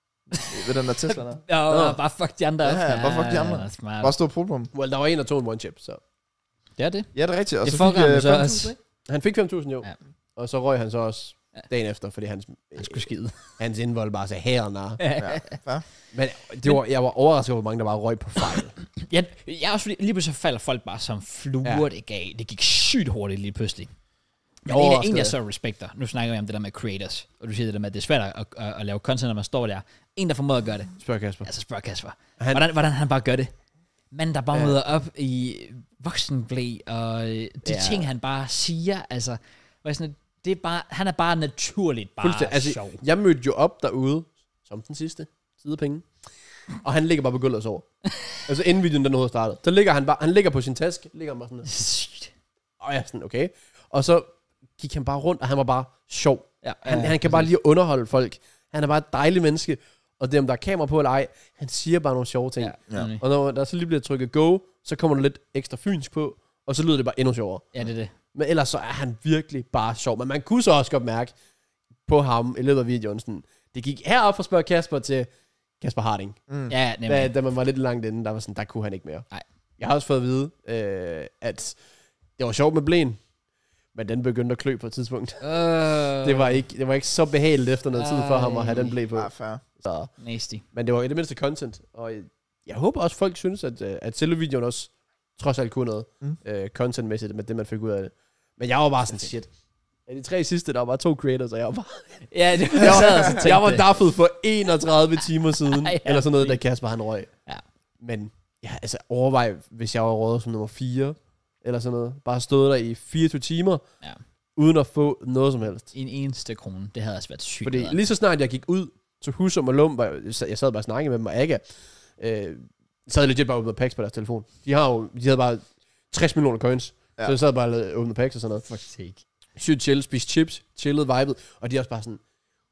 Ved den der Tesla der. Ja, bare fuck de andre. Ja, bare fuck de andre. Ja, smart. Bare stå og prøve på dem. Well, der var en, der tog en one-chip, så... Det er det. Ja, det er rigtigt. Og Det så fucker fik ham jeg så fem også. tusind, ikke? Han fik fem tusind jo. Ja. Og så røg han så også Ja. dagen efter, fordi hans, Han skulle skide. hans indvold bare sagde, her nar. Ja, fair. Men det var, jeg var overrasket over, hvor mange der bare røg på fejl. Ja, jeg er også fordi, lige pludselig falder folk bare som fluer, Ja. det gav. Det gik sygt hurtigt lige pludselig. Men Jeg er en, overrasket. en, jeg så respekter, nu snakker vi om det der med creators, og du siger det der med, at det er svært at, at, at lave content, når man står der. En, der formår at gøre det, Spørg Kasper. altså spørg Kasper, Han- hvordan, hvordan han bare gør det. Mand, der bare Ja. møder op i voksenblæ, og øh, de Ja. ting, han bare siger, altså, hvor jeg sådan, det er bare, han er bare naturligt bare Fuldstændig. Altså, sjov. jeg mødte jo op derude, som den sidste side penge. Og han ligger bare på gulvet og sover. altså inden videoen den overhovedet startede. Så ligger han bare, han ligger på sin taske, ligger han bare sådan der. Sygt. Og jeg er sådan, okay. Og så gik han bare rundt, og han var bare sjov. Ja, Han, ja, han kan bare lige underholde folk. Han er bare et dejligt menneske. Og det om der er kamera på eller ej, han siger bare nogle sjove ting. Ja, Ja. ja. Og når der så lige bliver trykket go, så kommer der lidt ekstra fynsk på, og så lyder det bare endnu sjovere. ja, det er det. Men ellers så er han virkelig bare sjov. Men man kunne så også godt mærke på ham i løbet af videoen, sådan, det gik herop fra spørg Kasper til Kasper Harding. Mm. Ja, Da, nemlig. da man var lidt langt inde, der var sådan, der kunne han ikke mere. Nej. Jeg har også fået at vide, øh, at det var sjovt med blæen, men den begyndte at klø på et tidspunkt. Uh, Det var ikke, det var ikke så behageligt efter noget tid for ham at have den blæ på. Ja, fair. Så, nasty. men det var i det mindste content, og jeg, jeg håber også, folk synes, at, øh, at selve videoen også trods alt kunne noget Mm. øh, contentmæssigt med det, man fik ud af det. Men jeg var bare sådan, shit. Af de tre sidste, der var bare to creators, og jeg var bare... Ja, det jeg, sad og så var, tænkte jeg var det. daffet for enogtredive timer siden, Ej, ja, eller sådan noget, da fint. Kasper han røg. Ja. Men ja, altså overvej, hvis jeg var rådet som nummer fire, eller sådan noget. Bare stået der i fireogtyve timer, Ja. uden at få noget som helst. En eneste krone. Det havde også været sygt. Fordi nederen. lige så snart jeg gik ud til Husum og Lum, var jeg, jeg sad- jeg sad bare og snakkede med dem, og Aga, øh, sad legit bare og åbnede packs på deres telefon. De har jo, de havde bare tres millioner coins, ja. Ja. Så jeg sad bare og åbnede packs og sådan noget. Fuck sake. Sygt chill, spiste chips, chillet, vibet, og de er også bare sådan,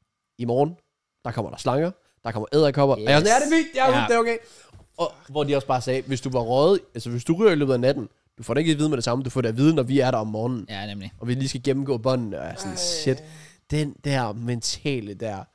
i morgen, der kommer der slanger, der kommer æderkopper, yes. Og jeg er sådan, ja, det er fint, ja, Ja. det er okay. Og hvor de også bare sagde, hvis du var røget, altså hvis du ryger i løbet af natten, du får det ikke at vide med det samme, du får det at vide, når vi er der om morgenen, Ja, nemlig. og vi lige skal gennemgå båndene, og jeg er sådan, shit, den der mentale der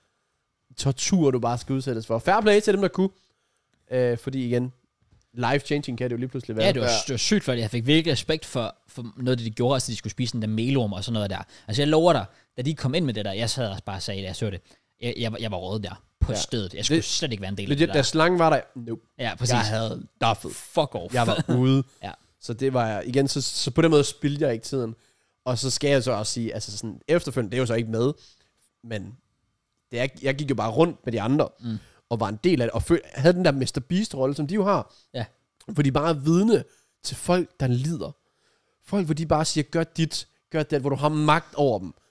tortur, du bare skal udsættes for. Fair play til dem, der kunne, øh, fordi igen, life-changing kan det jo lige pludselig være. Ja, det var, det var sygt, fordi jeg fik virkelig respekt for, for noget, det de gjorde, altså de skulle spise den der melorm og sådan noget der. Altså jeg lover dig, da de kom ind med det der, jeg sad også bare og sagde, da jeg så det, jeg, jeg, var- jeg var røget der på Ja. stedet. Jeg skulle Det- slet ikke være en del af Legit, det da der. slangen var der, nope. Ja, præcis. Jeg havde duffet. Fuck off. Jeg var ude. Ja. Så det var jeg, igen, så, så på den måde spildte jeg ikke tiden. Og så skal jeg så også sige, altså sådan, efterfølgende, det er jo så ikke med, men det er, jeg gik jo bare rundt med de andre, Mm. og var en del af det, og føl, havde den der mister Beast-rolle, som de jo har. Ja. Hvor de bare er vidne til folk, der lider. Folk, hvor de bare siger, gør dit, gør det, hvor du har magt over dem.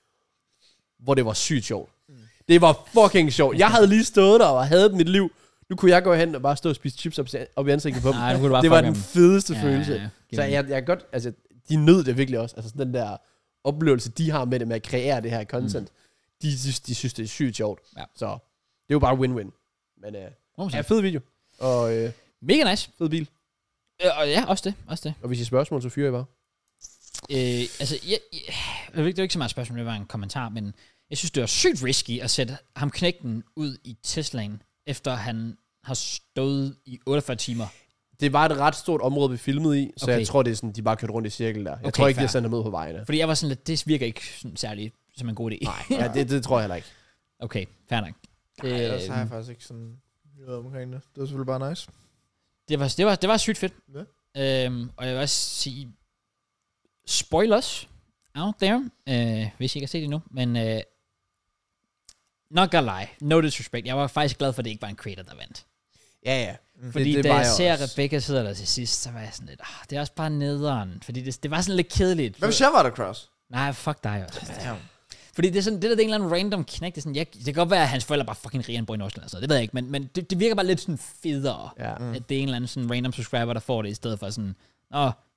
Hvor det var sygt sjovt. Mm. Det var fucking sjovt. Jeg havde lige stået der og havde mit liv. Nu kunne jeg gå hen og bare stå og spise chips op, op i ansigtet på dem. Nej, nu kunne du bare Det var fuck den dem. fedeste Ja, følelse. ja, ja. Så jeg, jeg godt, altså, de nød det virkelig også. Altså sådan den der oplevelse, de har med det med at kreere det her content. Mm. De, synes, de synes, det er sygt sjovt. Ja. Så det er jo bare win-win. Men øh, Oh, ja, fed video. Og øh, Mega nice. fed bil. Øh, og ja, også det. Også det. Og hvis I har spørgsmål, så fyrer jeg bare. Øh, altså, jeg, jeg, jeg ved ikke, det var ikke så meget spørgsmål, det var en kommentar, men jeg synes, det var sygt risky at sætte ham knægten ud i Teslaen, efter han har stået i otteogfyrre timer. Det var et ret stort område, vi filmede i, så Okay. jeg tror, det er sådan, de bare kørte rundt i cirkel der. Jeg Okay, tror ikke, fair. de sendte dem ud på vejene. Fordi jeg var sådan lidt, det virker ikke sådan særlig som en god idé. Nej, ja, det, det tror jeg heller ikke. Okay, fair nok. Nej, ellers har jeg Øh, faktisk ikke sådan noget omkring det. Det var selvfølgelig bare nice. det, var, det, var, det var sygt fedt. Ja. Øhm, og jeg vil også sige, spoilers out there, øh, hvis I ikke har set det endnu, men øh, not gonna lie, no disrespect, jeg var faktisk glad for, at det ikke var en creator, der vandt. Ja, ja. Fordi det, det da var jeg jeg ser også. Rebecca sidder der til sidst, så var jeg sådan lidt, ah, det er også bare nederen. Fordi det, det var sådan lidt kedeligt. Hvad hvis jeg var der, Cross? Nej, fuck dig også. Damn. Fordi det er sådan, det der det er en eller anden random knæk, det er sådan, jeg, det kan godt være, at hans forældre bare fucking rige, han bor i Nordsjælland, så det ved jeg ikke, men, men det, det virker bare lidt sådan federe, Ja. mm. at det er en eller anden sådan random subscriber, der får det, i stedet for sådan, åh,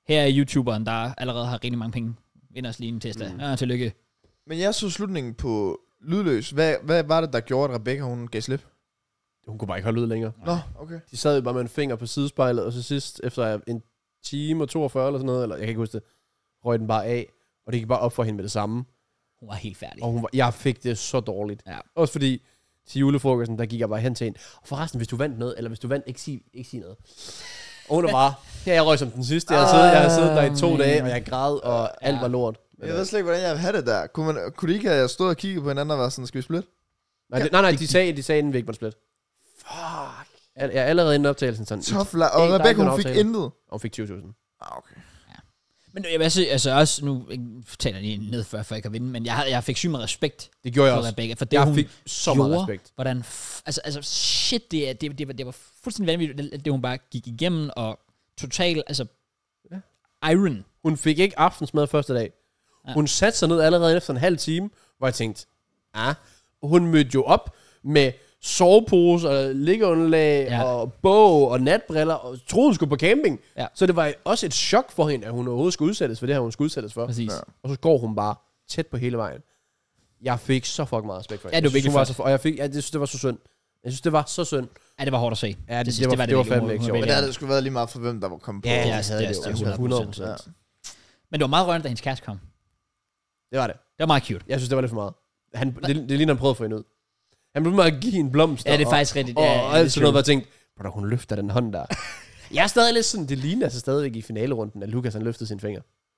her er YouTuberen, der allerede har rigtig mange penge. Vinder os lige en Tesla. Mm. Ja, tillykke. Men jeg så slutningen på Lydløs. Hvad, hvad var det, der gjorde, at Rebecca, hun gav slip? Hun kunne bare ikke holde ud længere. Nå, okay. De sad jo bare med en finger på sidespejlet, og så sidst, efter en time og toogfyrre eller sådan noget, eller jeg kan ikke huske det, røg den bare af, og det gik bare op for hende med det samme. Hun var helt færdig. Og hun var, jeg fik det så dårligt. Ja. Også fordi, til julefrokosten, der gik jeg bare hen til hende. Og forresten, hvis du vandt noget, eller hvis du vandt, ikke sig, ikke sig noget. Og hun er bare, her jeg røg som den sidste. Jeg har siddet, jeg har siddet der i to dage, og jeg græd, og alt var lort. Jeg ved slet ikke, hvordan jeg ville have det der. Kunne, man, kunne de ikke have stået og kigget på hinanden og været sådan, skal vi splitte? Nej, det, nej, nej, de sagde, de sagde inden vi ikke måtte split. Fuck. Jeg, jeg er allerede inde i optagelsen sådan. Tough la- og Rebecca, hun fik intet. Og hun fik tyve tusind. Ah, okay. Men jeg vil sige, altså også, nu jeg taler jeg lige ned før, for jeg kan vinde, men jeg, jeg fik sygt meget respekt Det gjorde jeg for også. Rebecca, for det Jeg hun fik så gjorde, meget respekt. hvordan, f- altså, altså shit, det, er- det, det, var, det var fuldstændig vanvittigt, det, det hun bare gik igennem, og totalt, altså, Ja. iron. Hun fik ikke aftensmad første dag. Ja. Hun satte sig ned allerede efter en halv time, hvor jeg tænkte, ah, hun mødte jo op med sovepose og liggeunderlag Ja. og bog og natbriller, og troede, hun skulle på camping. Ja. Så det var også et chok for hende, at hun overhovedet skulle udsættes for det her, hun skulle udsættes for. Præcis. Ja. Og så går hun bare tæt på hele vejen. Jeg fik så fucking meget respekt for hende. Ja, det var Jeg synes, virkelig hun var flot. så, og jeg fik, ja, det synes, det var så synd. Jeg synes, det var så synd. Ja, det var hårdt at se. Ja, det, det, sidste, det, var, det, var fandme ikke sjovt. Men der havde det sgu været lige meget for, hvem der var kommet på. Ja, Ja, jeg det havde er- det det er jo. hundrede hundrede procent. procent. Ja. Men det var meget rørende, da hendes kæreste kom. Det var det. Det var meget cute. Jeg synes, det var lidt for meget. Han, det, det ligner, han prøvede at få hende ud. Han blev med at give en blomst. Ja, det er og, faktisk rigtigt. Og, Ja, og, det er og alt sådan noget, true. hvor jeg tænkte, bror, hun løfter den hånd der. Jeg er stadig lidt sådan, det ligner altså stadigvæk i finalerunden, at Lukas han løftede sin finger.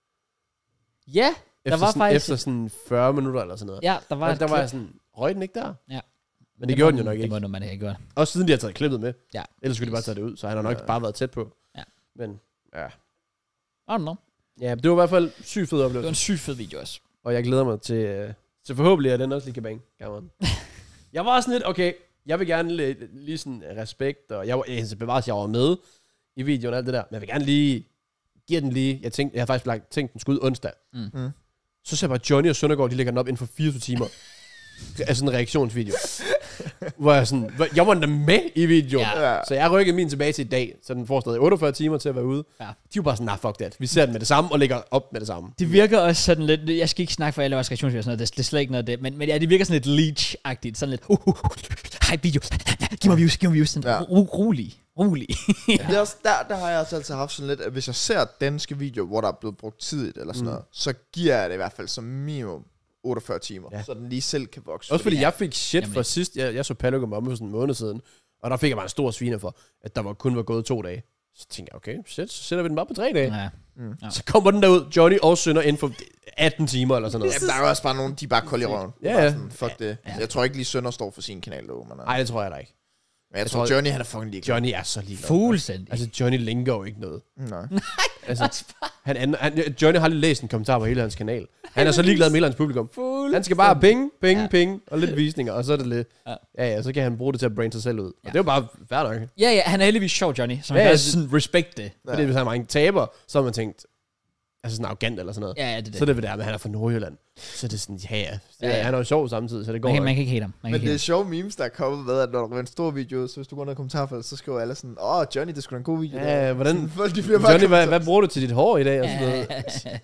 Ja, Efter, der var sådan, faktisk... efter sådan fyrre minutter eller sådan noget. Ja, der var og et der var klip. jeg sådan, røg den ikke der? Ja. Men det gjorde den jo nok Det ikke. må man ikke have gjort. Også siden de har taget klippet med. Ja. Ellers skulle de bare tage det ud, så han har nok Ja. bare været tæt på. Ja. Men ja. I don't know. Ja, det var i hvert fald sygt fed Det var oplevelse. en sygt fed video også. Og jeg glæder mig til, øh, til forhåbentlig, at den også lige kan bange. Cameron. Jeg var sådan lidt, okay, jeg vil gerne lige, lige sådan respekt, og jeg var, jeg bevares, jeg var med i videoen og alt det der, men jeg vil gerne lige give den lige, jeg tænkte, jeg har faktisk lagt, tænkt, den skulle ud onsdag. Mm. Mm. Så ser jeg bare Johnny og Søndergaard, de lægger den op inden for fireogtyve timer. Altså sådan en reaktionsvideo. Hvor jeg sådan, hvor- jeg var da med i videoen. Ja. Ja. Så jeg rykkede min tilbage til i dag, så den får stadig otteogfyrre timer til at være ude. Ja. De var bare sådan, nah, fuck that. Vi ser den med det samme og lægger op med det samme. Det virker også sådan lidt, jeg skal ikke snakke for alle vores reaktionsvideoer og sådan noget, det, det er slet ikke noget af det, men, men ja, det virker sådan lidt leech-agtigt, sådan lidt, uh, uh, uh, hej video, giv mig views, giv mig views, sådan, Ja. ro, rolig, rolig. Ja. Det er også, der, der har jeg også altid haft sådan lidt, at hvis jeg ser danske videoer, hvor der er blevet brugt tid eller sådan Mm. noget, så giver jeg det i hvert fald som minimum otteogfyrre timer, Ja. ja. så den lige selv kan vokse. Også fordi jeg fik shit Jamen. for sidst, jeg, jeg så Pallo komme om for sådan en måned siden, og der fik jeg bare en stor sviner for, at der var kun var gået to dage. Så tænkte jeg, okay, shit, så sætter vi den bare på tre dage. Ja. Mm. Ja. Så kommer den derud, Johnny og Sønder inden for atten timer eller sådan noget. Ja, der er jo også bare nogen, de er bare kold i røven. Ja, Bare ja. Sådan, fuck det. Ja. Jeg tror ikke lige Sønder står for sin kanal, dog, men, Nej, det tror jeg da ikke. men jeg, jeg tror, tror- Johnny han er fucking ligeglad. Johnny er så ligeglad. Fuldstændig. Altså, Johnny linker jo ikke noget. Nej. Altså, han, han, han, Johnny har lige læst en kommentar på hele hans kanal. Han er så ligeglad med hele hans publikum. Fuld. Han skal bare have penge, penge, Ja. ja. penge, og lidt visninger, og så er det lidt... Ja. Ja, ja, så kan han bruge det til at brande sig selv ud. Og Ja. det er jo bare fair nok. Ja, ja, han er heldigvis sjov, Johnny, så man Ja, kan ja, også sådan respect det. Ja. Fordi hvis han var en taber, så har man tænkt, altså sådan arrogant eller sådan noget. Ja, ja, det er det. Så er det ved det, men han er fra Nordjylland. Så er det sådan, ja, ja. Ja, ja. Han er jo sjov samtidig, så det går Man kan, ikke. man kan ikke hate ham. Man kan Men ikke det er hate sjove memes, der er kommet med, at når der er en stor video, så hvis du går ned i kommentarfeltet, så skriver alle sådan, åh, oh, Johnny, det skulle en god video. Ja, der." hvordan- Sådan, folk, de bliver bare Johnny, hvad, kommentarer. hvad bruger du til dit hår i dag? Og sådan ham. noget?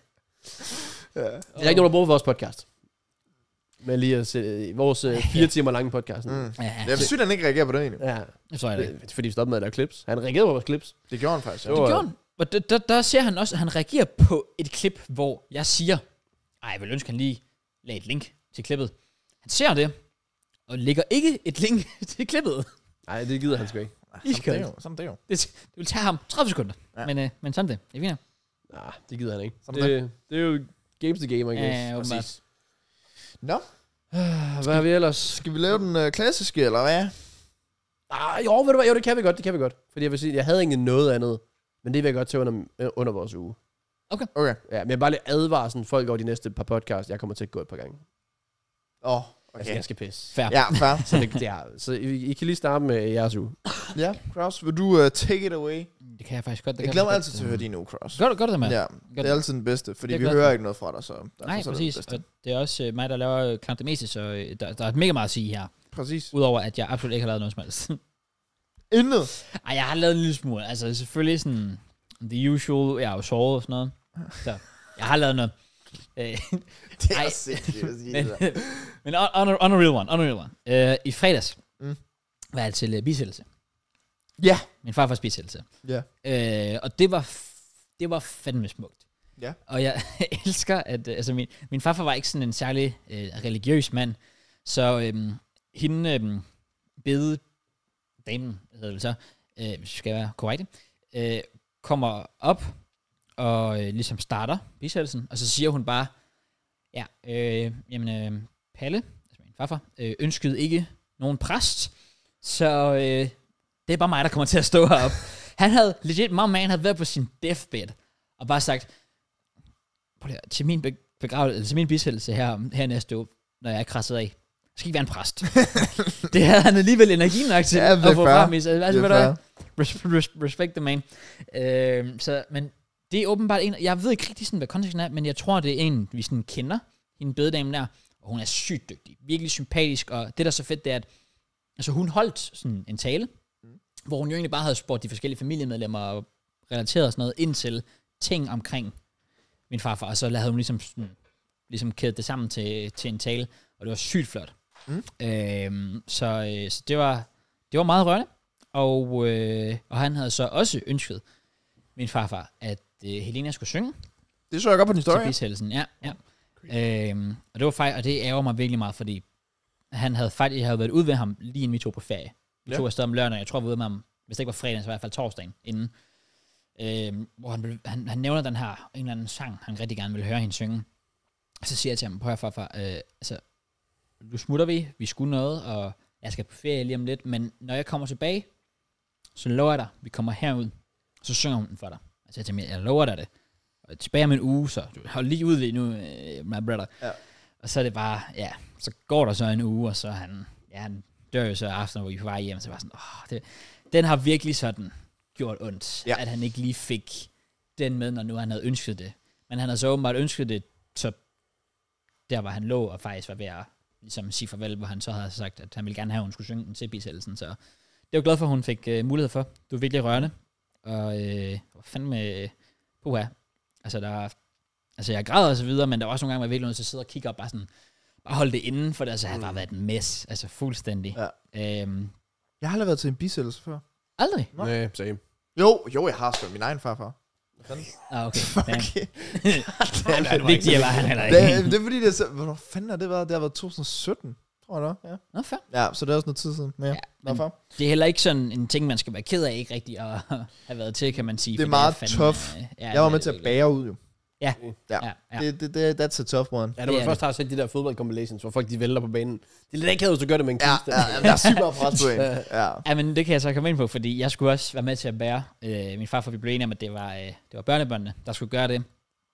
Ja. Det er ikke nogen, der bruger vores podcast. Men lige at se vores øh, fire timer lange podcast. Mm. Mm. Ja, Jeg synes, han ikke reagerer på det egentlig. Ja, det tror jeg da ikke. det er fordi vi stoppede med at lave clips. Han reagerede på vores clips. Det gjorde han faktisk. Ja. Det Det var- gjorde han. Og der, der, der ser han også, at han reagerer på et klip, hvor jeg siger, ej, jeg vil ønske, han lige lagde et link til klippet. Han ser det, og lægger ikke et link til klippet. Nej, det gider han sgu ikke. Sådan er det jo. Sådan er det jo. Det, det vil tage ham tredive sekunder. Ja. Men, øh, men sådan det. Det er fint. Nej, det gider han ikke. Sådan Det, det er jo games the game, I guess. Ja, åbenbart. Præcis. Nå, Hvad har vi ellers? skal vi lave den øh, klassiske, eller hvad? Ah, jo, ved du hvad? Jo, det kan vi godt, det kan vi godt. Fordi jeg vil sige, jeg havde egentlig noget andet. Men det vil jeg godt tage under, under vores uge. Okay. Ja, men jeg vil bare lige advare sådan folk over de næste par podcasts. Jeg kommer til at gå et par gange. Åh, oh, Okay. okay. Altså, jeg skal pisse. Fair. Ja, fair. Så, det, det er, så I, I kan lige starte med jeres uge. Ja, Kraus, vil du uh, take it away? Det kan jeg faktisk godt. Det Jeg kan glæder mig faktisk altid til at høre din uge, Kraus. Gør, gør det det med. Ja, Gør det er altid den bedste, fordi Det er vi godt. hører ikke noget fra dig, så derfor Nej, så er det præcis. den bedste. Og det er også øh, mig, der laver øh, klart det meste, så øh, der, der er mega meget at sige her. Præcis. Udover at jeg absolut ikke har lavet noget som helst. Intet. Ej, jeg har lavet en lille smule. Altså selvfølgelig sådan the usual, jeg er jo såret og sådan noget. Så jeg har lavet noget. Øh, Det er ej, sindssygt at sige men, det der. men on, on, a, on a real one, on a real one. Uh, I fredags Mm. var jeg til uh, bisættelse. Ja. Min farfars bisættelse. Ja. Uh, og det var, f- det var fandme smukt. Ja. Og jeg elsker, at uh, altså min, min farfar var ikke sådan en særlig uh, religiøs mand, så um, hende um, bede damen, hedder det vel så, uh, skal jeg være korrekt, uh, kommer op og uh, ligesom starter bisættelsen, og så siger hun bare, ja, øh, jamen, øh, Palle, altså min farfar, øh, ønskede ikke nogen præst, så øh, det er bare mig, der kommer til at stå heroppe. Han havde, legit, my man havde været på sin deathbed, og bare sagt, til min be- begravelse, til min bisættelse her, her næste år, når jeg er krasset af, skal ikke være en præst. Det havde han alligevel energi nok til, ja, at få fair. frem i sig. Altså, Det hvad er der res- res- respect the man. Øh, så, men det er åbenbart en, jeg ved ikke rigtig sådan, hvad konteksten er, men jeg tror, det er en, vi sådan kender, hende bødedamen der, og hun er sygt dygtig, virkelig sympatisk, og det, der er så fedt, det er, at altså, hun holdt sådan en tale, mm. hvor hun jo egentlig bare havde spurgt de forskellige familiemedlemmer og relateret og sådan noget ind til ting omkring min farfar, og så lavede hun ligesom, sådan, ligesom kædet det sammen til, til en tale, og det var sygt flot. Mm. Øhm, så, øh, så det var det var meget rørende, og, øh, og han havde så også ønsket min farfar, at øh, Helena skulle synge. Det så jeg godt på din Til historie. bisættelsen, ja. ja. Øhm, og det var faktisk, og det ærger mig virkelig meget, fordi han havde faktisk, jeg havde været ude ved ham, lige inden vi tog på ferie. Vi ja. tog afsted om lørdag, jeg tror, vi var ude med ham, hvis det ikke var fredag, så var i hvert fald torsdagen inden. Øhm, hvor han, han, han nævner den her, en eller anden sang, han rigtig gerne vil høre hende synge. Og så siger jeg til ham, prøv at farfar, øh, altså, nu smutter vi, vi skulle noget, og jeg skal på ferie lige om lidt, men når jeg kommer tilbage, så lover jeg dig, vi kommer herud, så synger hun den for dig. Altså jeg tænker, jeg lover dig det. Og tilbage om en uge, så du hold lige ud lige nu, uh, my brother. Ja. Og så er det bare, ja, så går der så en uge, og så han, ja, han dør jo så aften, hvor vi er på vej hjem, så var sådan, åh, det, den har virkelig sådan gjort ondt, ja. At han ikke lige fik den med, når nu han havde ønsket det. Men han havde så åbenbart ønsket det, så der var han lå, og faktisk var ved at ligesom sige farvel, hvor han så havde sagt, at han ville gerne have, at hun skulle synge den til bisættelsen, så det var glad for, at hun fik uh, mulighed for. Det var virkelig rørende, og øh, hvor fanden med, puha, altså der altså jeg græder og så videre, men der var også nogle gange, hvor jeg virkelig nødt til at sidde og kigge op, bare sådan, bare holde det inden, for det altså, havde bare været en mess, altså fuldstændig. Ja. Øhm, jeg har aldrig været til en bisættelse før. Aldrig? Nej, same. Jo, jo, jeg har sgu min egen farfar. Ah, okay. okay. Det er vigtigt, var han heller ikke. Det, det er fordi, det er så, hvornår fanden har det været? Det har været to tusind sytten, tror jeg da. Ja. Nå, fair. Ja, så det er også noget tid siden. Ja, ja, det er heller ikke sådan en ting, man skal være ked af, ikke rigtig at have været til, kan man sige. Det er meget det er tough. Øh, ja, jeg var med til at bære ud, jo. Ja, ja. ja, ja. Det, det, det, that's a tough one. Ja, når man først har set de der fodboldcompilations, hvor folk de vælter på banen. Det er lidt ikke, hvis du gør det med en kiste. Ja, ja, der er sygt meget pres på en. Ja. Ja, men det kan jeg så komme ind på, fordi jeg skulle også være med til at bære. Øh, min farfar, vi blev enige om, at det var, øh, det var børnebørnene, der skulle gøre det.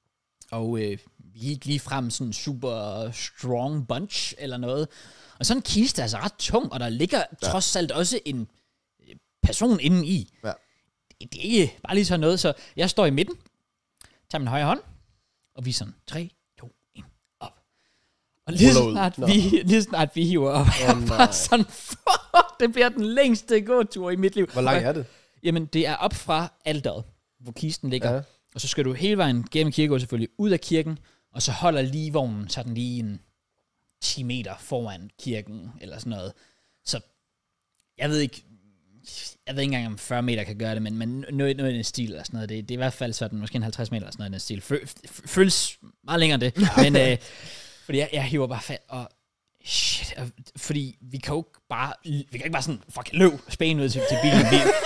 Og øh, vi gik lige frem sådan en super strong bunch eller noget. Og sådan en kiste er altså ret tung, og der ligger ja. trods alt også en person inde i. Ja. Det, det er ikke bare lige sådan noget, så jeg står i midten, tager min højre hånd, og vi er sådan, tre, to, et, op. Og lige snart, no. vi, lige snart vi hiver op, oh, jeg bare sådan, fuck, det bliver den længste gåtur i mit liv. Hvor lang er det? Jamen, det er op fra alteret, hvor kisten ligger. Ja. Og så skal du hele vejen gennem kirkegården selvfølgelig ud af kirken, og så holder lige vognen, så den lige en ti meter foran kirken, eller sådan noget. Så, jeg ved ikke, jeg ved ikke engang, om fyrre meter kan gøre det, men, men noget, noget i den stil, eller sådan noget, det, det er i hvert fald sådan, måske en halvtreds meter, eller sådan noget i den stil. Føl, føles meget længere end det, men øh, fordi jeg, jeg hiver bare fat, og shit, fordi vi kan jo ikke bare, vi kan ikke bare sådan, fuck, løb, spæne ud til, til bilen.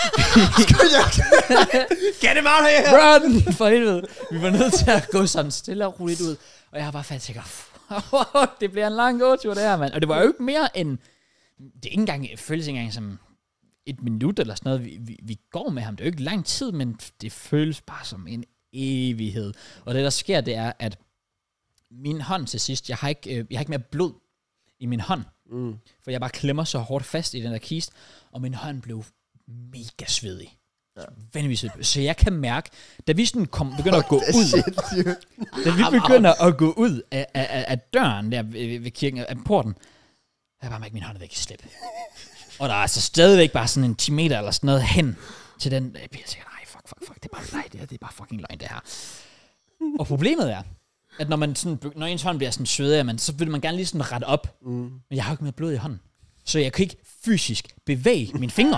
Get him out her! Run! For helvede. Vi var nødt til at gå sådan stille og roligt ud, og jeg har bare fat tænker, det bliver en lang gåtur, det her, mand. Og det var jo ikke mere end, det er ikke engang, det føles ikke engang som et minut eller sådan noget, vi, vi, vi går med ham. Det er jo ikke lang tid, men det føles bare som en evighed. Og det, der sker, det er, at min hånd til sidst, jeg har ikke, øh, jeg har ikke mere blod i min hånd, mm. for jeg bare klemmer så hårdt fast i den der kiste, og min hånd blev mega svedig. Ja. Så jeg kan mærke, da vi sådan kom, begynder at gå ud, shit, da vi begynder at gå ud af, af, af døren der ved, ved kirken, af porten, jeg bare mærke, min hånd er væk i slip. Og der er altså stadigvæk bare sådan en ti meter eller sådan noget hen til den, jeg bliver sikkert, nej, fuck, fuck, fuck, det er bare løgn, det her, det er bare fucking løgn, det her. Og problemet er, at når man sådan, når ens hånd bliver sådan svedig, man, så vil man gerne lige sådan rette op. Mm. Men jeg har jo ikke mere blod i hånden. Så jeg kan ikke fysisk bevæge mine fingre.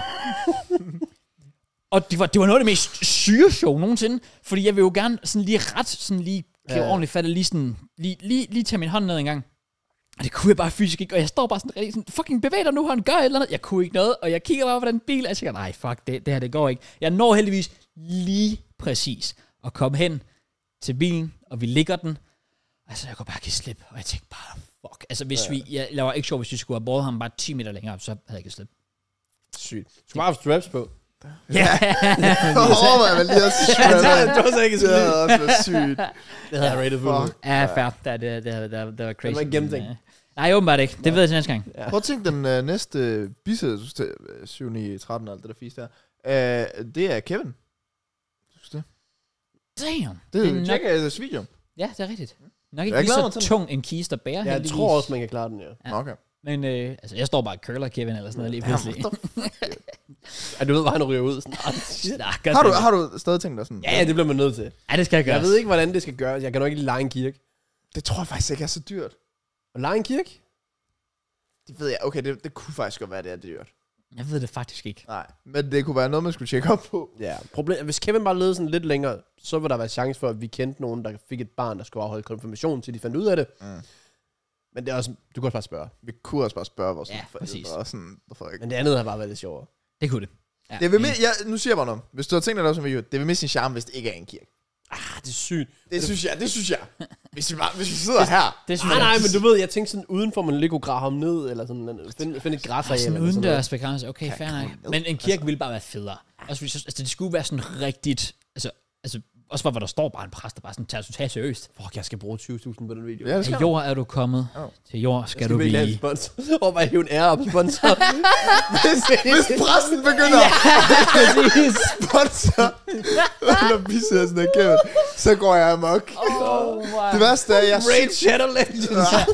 Og det var, det var noget af det mest syge show nogensinde, fordi jeg vil jo gerne sådan lige ret, sådan lige give ja. ordentligt fat, lige sådan, lige, lige, lige tage min hånd ned en gang. Og det kunne jeg bare fysisk ikke, og jeg står bare sådan rigtig sådan, fucking bevæg dig nu, han gør et eller andet. Jeg kunne ikke noget, og jeg kigger bare på den bil, og jeg tænker, nej, fuck, det, det her, det går ikke. Jeg når heldigvis lige præcis at komme hen til bilen, og vi ligger den. Altså, jeg kunne bare give slip, og jeg tænkte bare, fuck. Altså, hvis ja. vi, jeg laver ikke sjov, hvis vi skulle have båret ham bare ti meter længere, så havde jeg ikke slip. Sygt. Du skulle bare have straps på. Ja. Åh, man lige også Det var så ikke det havde også været sygt. Det havde jeg rated for. Ja, fair. Det, det, det, det, det var crazy. Det var ikke gennemtænkt. Nej, åbenbart ikke. Det ved jeg til næste gang. Prøv at tænke den uh, næste bisæt, syv ni tretten og alt det der fisk der. Uh, det er Kevin. Det. Damn. Det er nok- Jackass video. Ja, det er rigtigt. Nok ikke Jeg lige glæder mig så til tung en kiste at bære. Ja, jeg heldigvis. tror også, man kan klare den, ja. Ja. Okay. Men øh, altså, jeg står bare og curler Kevin eller sådan noget lige pludselig. Ja, du ved, hvor han ryger ud. Sådan, Nah, godt Har du, det. har du stadig tænkt dig sådan? ja, ja, det bliver man nødt til. Ja, det skal jeg gøre. Jeg ved ikke, hvordan det skal gøres. Jeg kan nok ikke lege en kirke. Det tror jeg faktisk ikke er så dyrt. Og lege en kirke? Det ved jeg. Okay, det, det kunne faktisk godt være, det er dyrt. Jeg ved det faktisk ikke. Nej, men det kunne være noget, man skulle tjekke op på. Ja. Problem, hvis Kevin bare levede sådan lidt længere, så ville der være chance for, at vi kendte nogen, der fik et barn, der skulle afholde konfirmation, til de fandt ud af det. Mm. Men det er også, du kan også bare spørge. Vi kunne også bare spørge vores Ja, præcis. forældre og sådan, hvorfor ikke? Men det andet har bare været lidt sjovere. Det kunne det. Ja, Det vil med, ja, nu siger jeg bare noget. Hvis du har tænkt dig noget som video, det vil miste sin charme, hvis det ikke er en kirke. Ah, det er sygt. Det synes jeg, det synes jeg. Hvis vi, bare, hvis vi sidder her. Det synes Nej, jeg. nej, men du ved, jeg tænkte sådan, udenfor man lige kunne grave ham ned, eller sådan, finde find et græsareal. Sådan eller sådan noget. udendørs begrænset. Okay, fair nok. Men en kirke ville bare være federe. Også fordi, så- altså, det skulle være sådan rigtigt, altså, altså også bare, hvor der står bare en præst, der bare sådan tager totalt seriøst. Fuck, jeg skal bruge tyve tusind på den video. Ja, det skal Af jord er du kommet, Oh. til jord skal, Jeg du virkelig have en blive. sponsor. Og bare hive en ære op sponsor. Hvis præsten begynder Præcis. at sponsor under bisætsen af Kevin, så går jeg amok. Oh, wow. Det værste er, jeg er Raid sygt, Shadow Legends.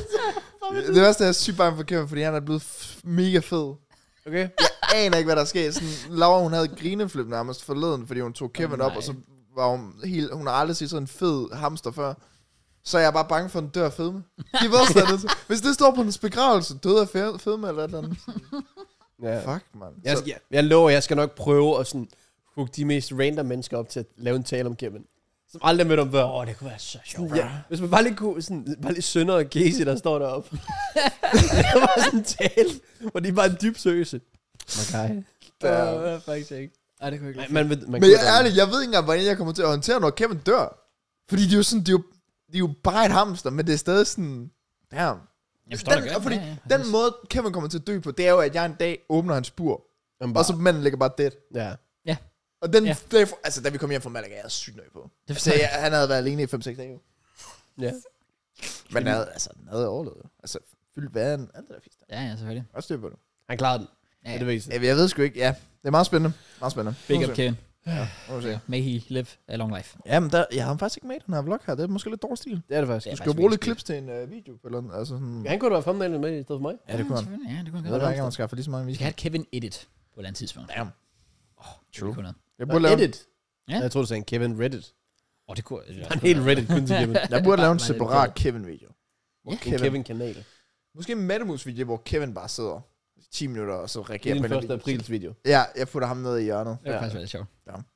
det værste er, jeg er sygt bange for Kevin, fordi han er blevet f- mega fed. Okay. Jeg aner ikke, hvad der sker. Sådan, Laura, hun havde grineflip nærmest forleden, fordi hun tog Kevin Oh, op, og så var hun helt, hun har aldrig set sådan en fed hamster før. Så er jeg bare bange for, at den dør af fedme. De ved sådan, det. Hvis det står på hendes begravelse, døde af fe- fedme eller et eller andet. Ja. Fuck, man. Jeg, skal, jeg, jeg lover, jeg skal nok prøve at sådan hook de mest random mennesker op til at lave en tale om Kevin. Som aldrig mødt om før. Åh, oh, det kunne være så sjovt. Ja, hvis man bare lige kunne, sådan, bare lige Sønder og Casey, der står deroppe. det var sådan en tale, hvor de bare er dybsøse. Okay. Det var faktisk ikke. Ej, det kunne jeg ikke. Man, man, man Men kunne jeg godt- er ærlig, jeg ved ikke engang, hvordan jeg kommer til at håndtere, når Kevin dør. Fordi de er jo sådan, de er jo, de er jo bare et hamster, men det er stadig sådan, damn. Jeg forstår Den, det godt. fordi Ja, ja, den måde, Kevin kommer til at dø på, det er jo, at jeg en dag åbner hans bur, Man bare, og så manden ligger bare dead. ja. Og den, Ja. ja. der, altså, da vi kom hjem fra Malaga, jeg er sygt nøj på. Det Så forstår jeg. jeg, han havde været alene i fem seks dage. jo. Ja. Men han havde, altså, han havde overlevet. Altså, fyldt vand, alt det der fisk. Ja, ja, selvfølgelig. Også styr på det. Han klarede den. Ja, Ja, ja. det vigtigste. Jeg, jeg ved sgu ikke, ja. Det er meget spændende. Meget spændende. Big Nu up må vi se. Kevin. Ja, nu må vi se. May he live a long life. Jamen, der, jeg har faktisk ikke med i den her vlog her. Det er måske lidt dårlig stil. Det er det faktisk. Det er Du skal jo faktisk bruge lidt virkelig clips til en uh, video. Eller, andet, altså sådan, Han kunne da være thumbnailen med i stedet for mig. ja, det kunne han. selvfølgelig. Ja, det kunne Jeg han ved godt. ikke, om man skal have for lige så mange Vi skal videoer. have et Kevin edit på et eller andet tidspunkt. Damn. Åh, true. Noget. Jeg burde lave, Edit. Ja. Ja. Jeg tror du sagde en Kevin Reddit. Åh, det kunne... Han er helt Reddit kun til Kevin. jeg burde lave en Bare- separat Kevin-video. Hvor Ja. En Kevin-kanal. Måske en Metamus-video, hvor Kevin bare sidder i ti minutter, og så Det er reagerer din på første den video. aprils video. Ja, jeg putter ham ned i hjørnet. Det var Ja. faktisk være lidt sjovt.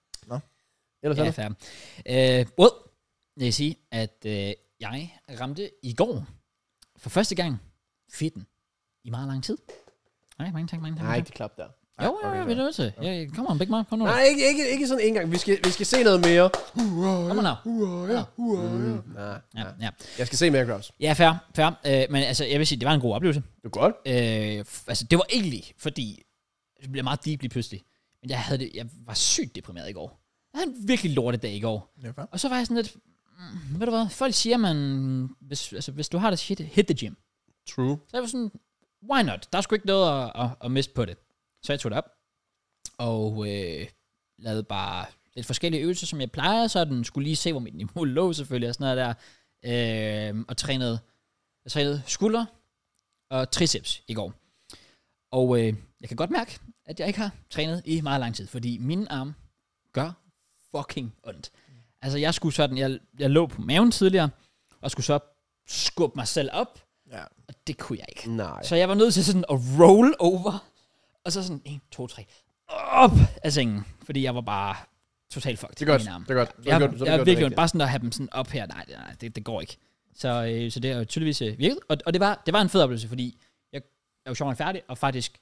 Ellers Ja, er fair. Uh, well, jeg vil sige, at uh, jeg ramte i går for første gang fitten i meget lang tid. Nej, mange tak, mange tak. Nej, ikke det klap der. Jo, jo, jo, vi er nødt til. Ja, kom on, Big Mom, kom nu. Nej, ikke, ikke, ikke sådan en gang. Vi skal, vi skal se noget mere. Kom nu. Uh, ja, Mm. uh, ja. Nej, Ja, ja. ja. Jeg skal se mere, Kraus. Ja, fair, fair. Uh, men altså, jeg vil sige, det var en god oplevelse. Det er godt. Øh, f- altså, det var egentlig, fordi det blev meget deep lige pludselig. Men jeg, havde det, jeg var sygt deprimeret i går. Jeg havde en virkelig lortedag i går. Ja, fair. Og så var jeg sådan lidt, mm, ved du hvad, folk siger, man, hvis, altså, hvis du har det shit, hit the gym. True. Så jeg var sådan, why not? Der er sgu ikke noget at, at, at miste på det. Så jeg tog det op, og øh, lavede bare lidt forskellige øvelser, som jeg plejer, så den skulle lige se, hvor mit niveau lå selvfølgelig, og sådan noget der. Øh, og trænede, jeg trænede skulder og triceps i går. Og øh, jeg kan godt mærke, at jeg ikke har trænet i meget lang tid, fordi mine arme gør fucking ondt. Altså, jeg skulle sådan, jeg, jeg lå på maven tidligere, og skulle så skubbe mig selv op, Ja. og det kunne jeg ikke. Nej. Så jeg var nødt til sådan at roll over, og så sådan en, to, tre, op af sengen, fordi jeg var bare totalt fucked. Det er godt, i mine arme. det er godt. Så Jeg, det godt, så jeg det er godt virkelig rigtigt. bare sådan at have dem sådan op her, nej, nej det, det går ikke. Så, øh, så det har jo tydeligvis øh, virket, og, og det, var, det var en fed oplevelse, fordi jeg, jeg er jo sjovt færdig, og faktisk,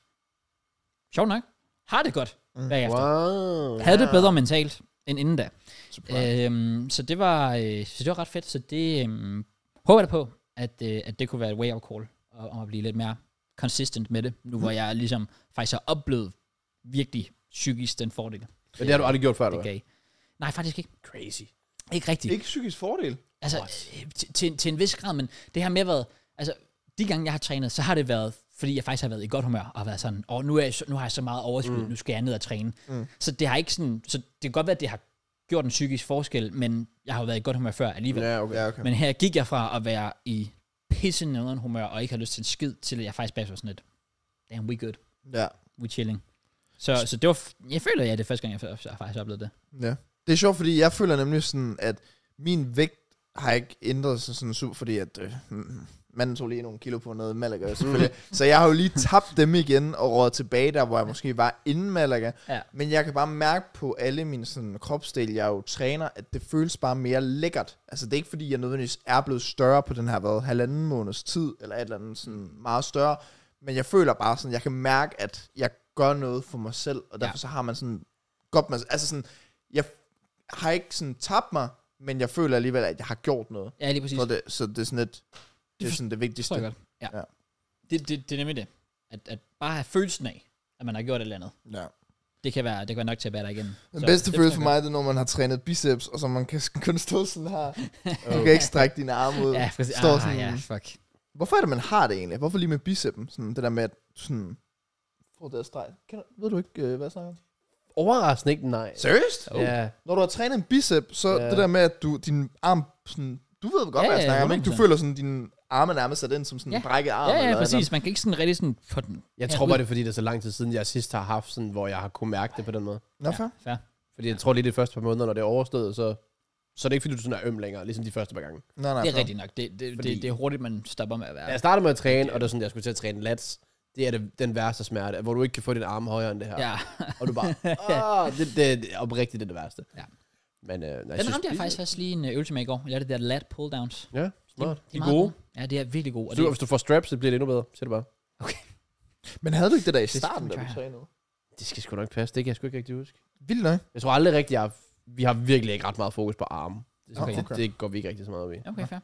sjovt nok, har det godt mm. bagefter. Wow. Havde det bedre mentalt, end inden da. Surprise. Øhm, så det var øh, så det var ret fedt, så det øhm, håber jeg da på, at, øh, at det kunne være et way-out call, og, og at blive lidt mere consistent med det, nu hvor jeg ligesom faktisk har oplevet virkelig psykisk den fordel. Men det har du aldrig gjort før, det eller hvad? gav. Nej, faktisk ikke. Crazy. Ikke rigtigt. Ikke psykisk fordel. Altså, øh, til, til, til en vis grad, men det har mere været, altså, de gange jeg har trænet, så har det været, fordi jeg faktisk har været i godt humør, og været sådan, åh, nu, er jeg, så- nu har jeg så meget overskud, mm. nu skal jeg ned og træne. Mm. Så det har ikke sådan, så det kan godt være, at det har gjort en psykisk forskel, men jeg har jo været i godt humør før alligevel. Ja, okay. Ja, okay. Men her gik jeg fra at være i pisse nederen humør, og ikke have lyst til en skid, til at jeg faktisk bare var sådan lidt, damn, we good, Ja. we chilling. Så, så det var, f- jeg føler, ja, det er første gang, jeg, f- jeg faktisk oplevede det. Ja. Det er sjovt, fordi jeg føler nemlig sådan, at min vægt har ikke ændret sig sådan super, fordi at øh, mm, manden tog lige nogle kilo på noget Malaga, selvfølgelig. Så jeg har jo lige tabt dem igen og rådet tilbage der, hvor jeg måske var inden Malaga. Ja. Men jeg kan bare mærke på alle mine sådan, kropsdele, jeg jo træner, at det føles bare mere lækkert. Altså det er ikke fordi, jeg nødvendigvis er blevet større på den her hvad, halvanden måneds tid, eller et eller andet sådan meget større. Men jeg føler bare sådan, jeg kan mærke, at jeg gør noget for mig selv, og derfor Ja. så har man sådan godt med, altså sådan, jeg har ikke sådan tabt mig, men jeg føler alligevel, at jeg har gjort noget. Ja, lige præcis. Så det, så det er sådan et, det er sådan det vigtigste. Forstår jeg godt. Ja. Ja. Det, det, det er nemlig det. At, at bare have følelsen af, at man har gjort et eller andet. Ja. Det kan være, det kan være nok til at bære dig igen. Den Så bedste det følelse forstår for jeg mig, det er, når man har trænet biceps, og så man kan kun stå sådan her. Du kan ikke strække dine arme ud. godt. Ja, præcis. Står Ah, sådan, ja, fuck. Hvorfor er det, man har det egentlig? Hvorfor lige med bicepen? Sådan det der med, at du sådan får det at streg. Kender, ved du ikke, øh, hvad jeg snakker om? Overraskende ikke, nej. Seriøst? Oh. Ja. Når du har trænet en bicep, så Ja. det der med, at du, din arm sådan, du ved godt, Ja, hvad jeg ja, snakker om, ikke? Du hundrede procent. føler sådan, din arme nærmest sat ind som sådan en Ja. brækket arm. Ja, eller ja, et eller præcis. Man kan ikke sådan rigtig sådan få den. Jeg Ja, tror ud. bare, det er fordi, det er så lang tid siden, jeg sidst har haft sådan, hvor jeg har kunne mærke det på den måde. andet. Nå, fair. Fair. Fordi jeg tror lige de første par måneder, når det er overstået, så, så er det ikke fordi, du sådan er øm længere, ligesom de første par gange. Nej, nej, Det er fair. rigtigt nok. Det, det, Fordi- det, det er hurtigt, man stopper med at være. Da jeg startede med at træne, og det er sådan, jeg skulle til at træne lats, det er det, den værste smerte, hvor du ikke kan få din arm højere end det her. Ja. Og du bare, åh, det, det, det er oprigtigt det, er det værste. Ja. Men, øh, nej, Den ramte jeg faktisk også lige en øh, øvelse med i går. Jeg lavede det der lat pull downs. Ja, smart. De, De er meget gode. Ja, det er virkelig gode. Og Så det, hvis du får straps, så bliver det endnu bedre. Siger det bare. Men havde du ikke det der i skal starten, vi da du try. trænede? Det skal sgu nok passe. Det kan jeg sgu ikke rigtig huske. Vildt nok. Jeg tror aldrig rigtigt, jeg har, vi har virkelig ikke ret meget fokus på arme. Det, Okay. det, det går vi ikke rigtig så meget op i. okay, fair.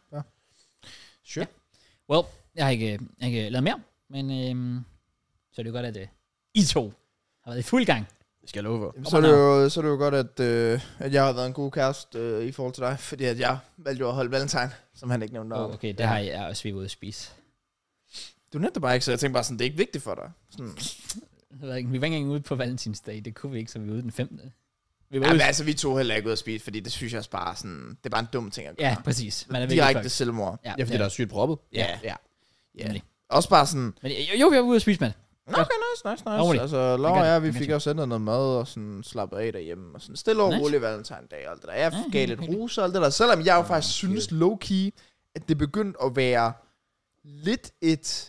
Sure. Ja. Well, jeg har ikke, jeg har ikke lavet mere, men øhm, så er det jo godt, at øh, I to har været i fuld gang. Det skal jeg love for. Jamen, så, er det jo, så er det jo godt, at, øh, at jeg har været en god kæreste øh, i forhold til dig, fordi at jeg valgte jo at holde valentine, som han ikke nævnte noget Oh, om. okay, det har jeg også været ude at spise. Du nævnte det bare ikke, så jeg tænkte bare sådan, det er ikke vigtigt for dig. Sådan. Jeg ved ikke, Vi var ikke engang ude på valentinsdag. Det kunne vi ikke, så vi var ude den femte. Vi var Ja, ude... men altså, vi to heller ikke ud at spise, fordi det synes jeg også bare sådan, det er bare en dum ting at gøre. Ja, præcis. Man er virkelig Direkte fucked. selvmord. Ja, Ja, fordi der er sygt proppet. Ja. ja. Ja. Nemlig. Også bare sådan, Men jo, jo, vi var ude at spise med det. Nå, okay, nice, nice, nice. Roligt. Altså, Laura gør og det. jeg, vi Jeg fik gør også sendt noget mad og sådan slappet af derhjemme. Og sådan stille og Nice. roligt valentine-dag og alt det der. Jeg Ja, gav helt lidt hyggeligt. roser og alt det der. Selvom jeg jo faktisk synes low-key, at det begyndte at være lidt et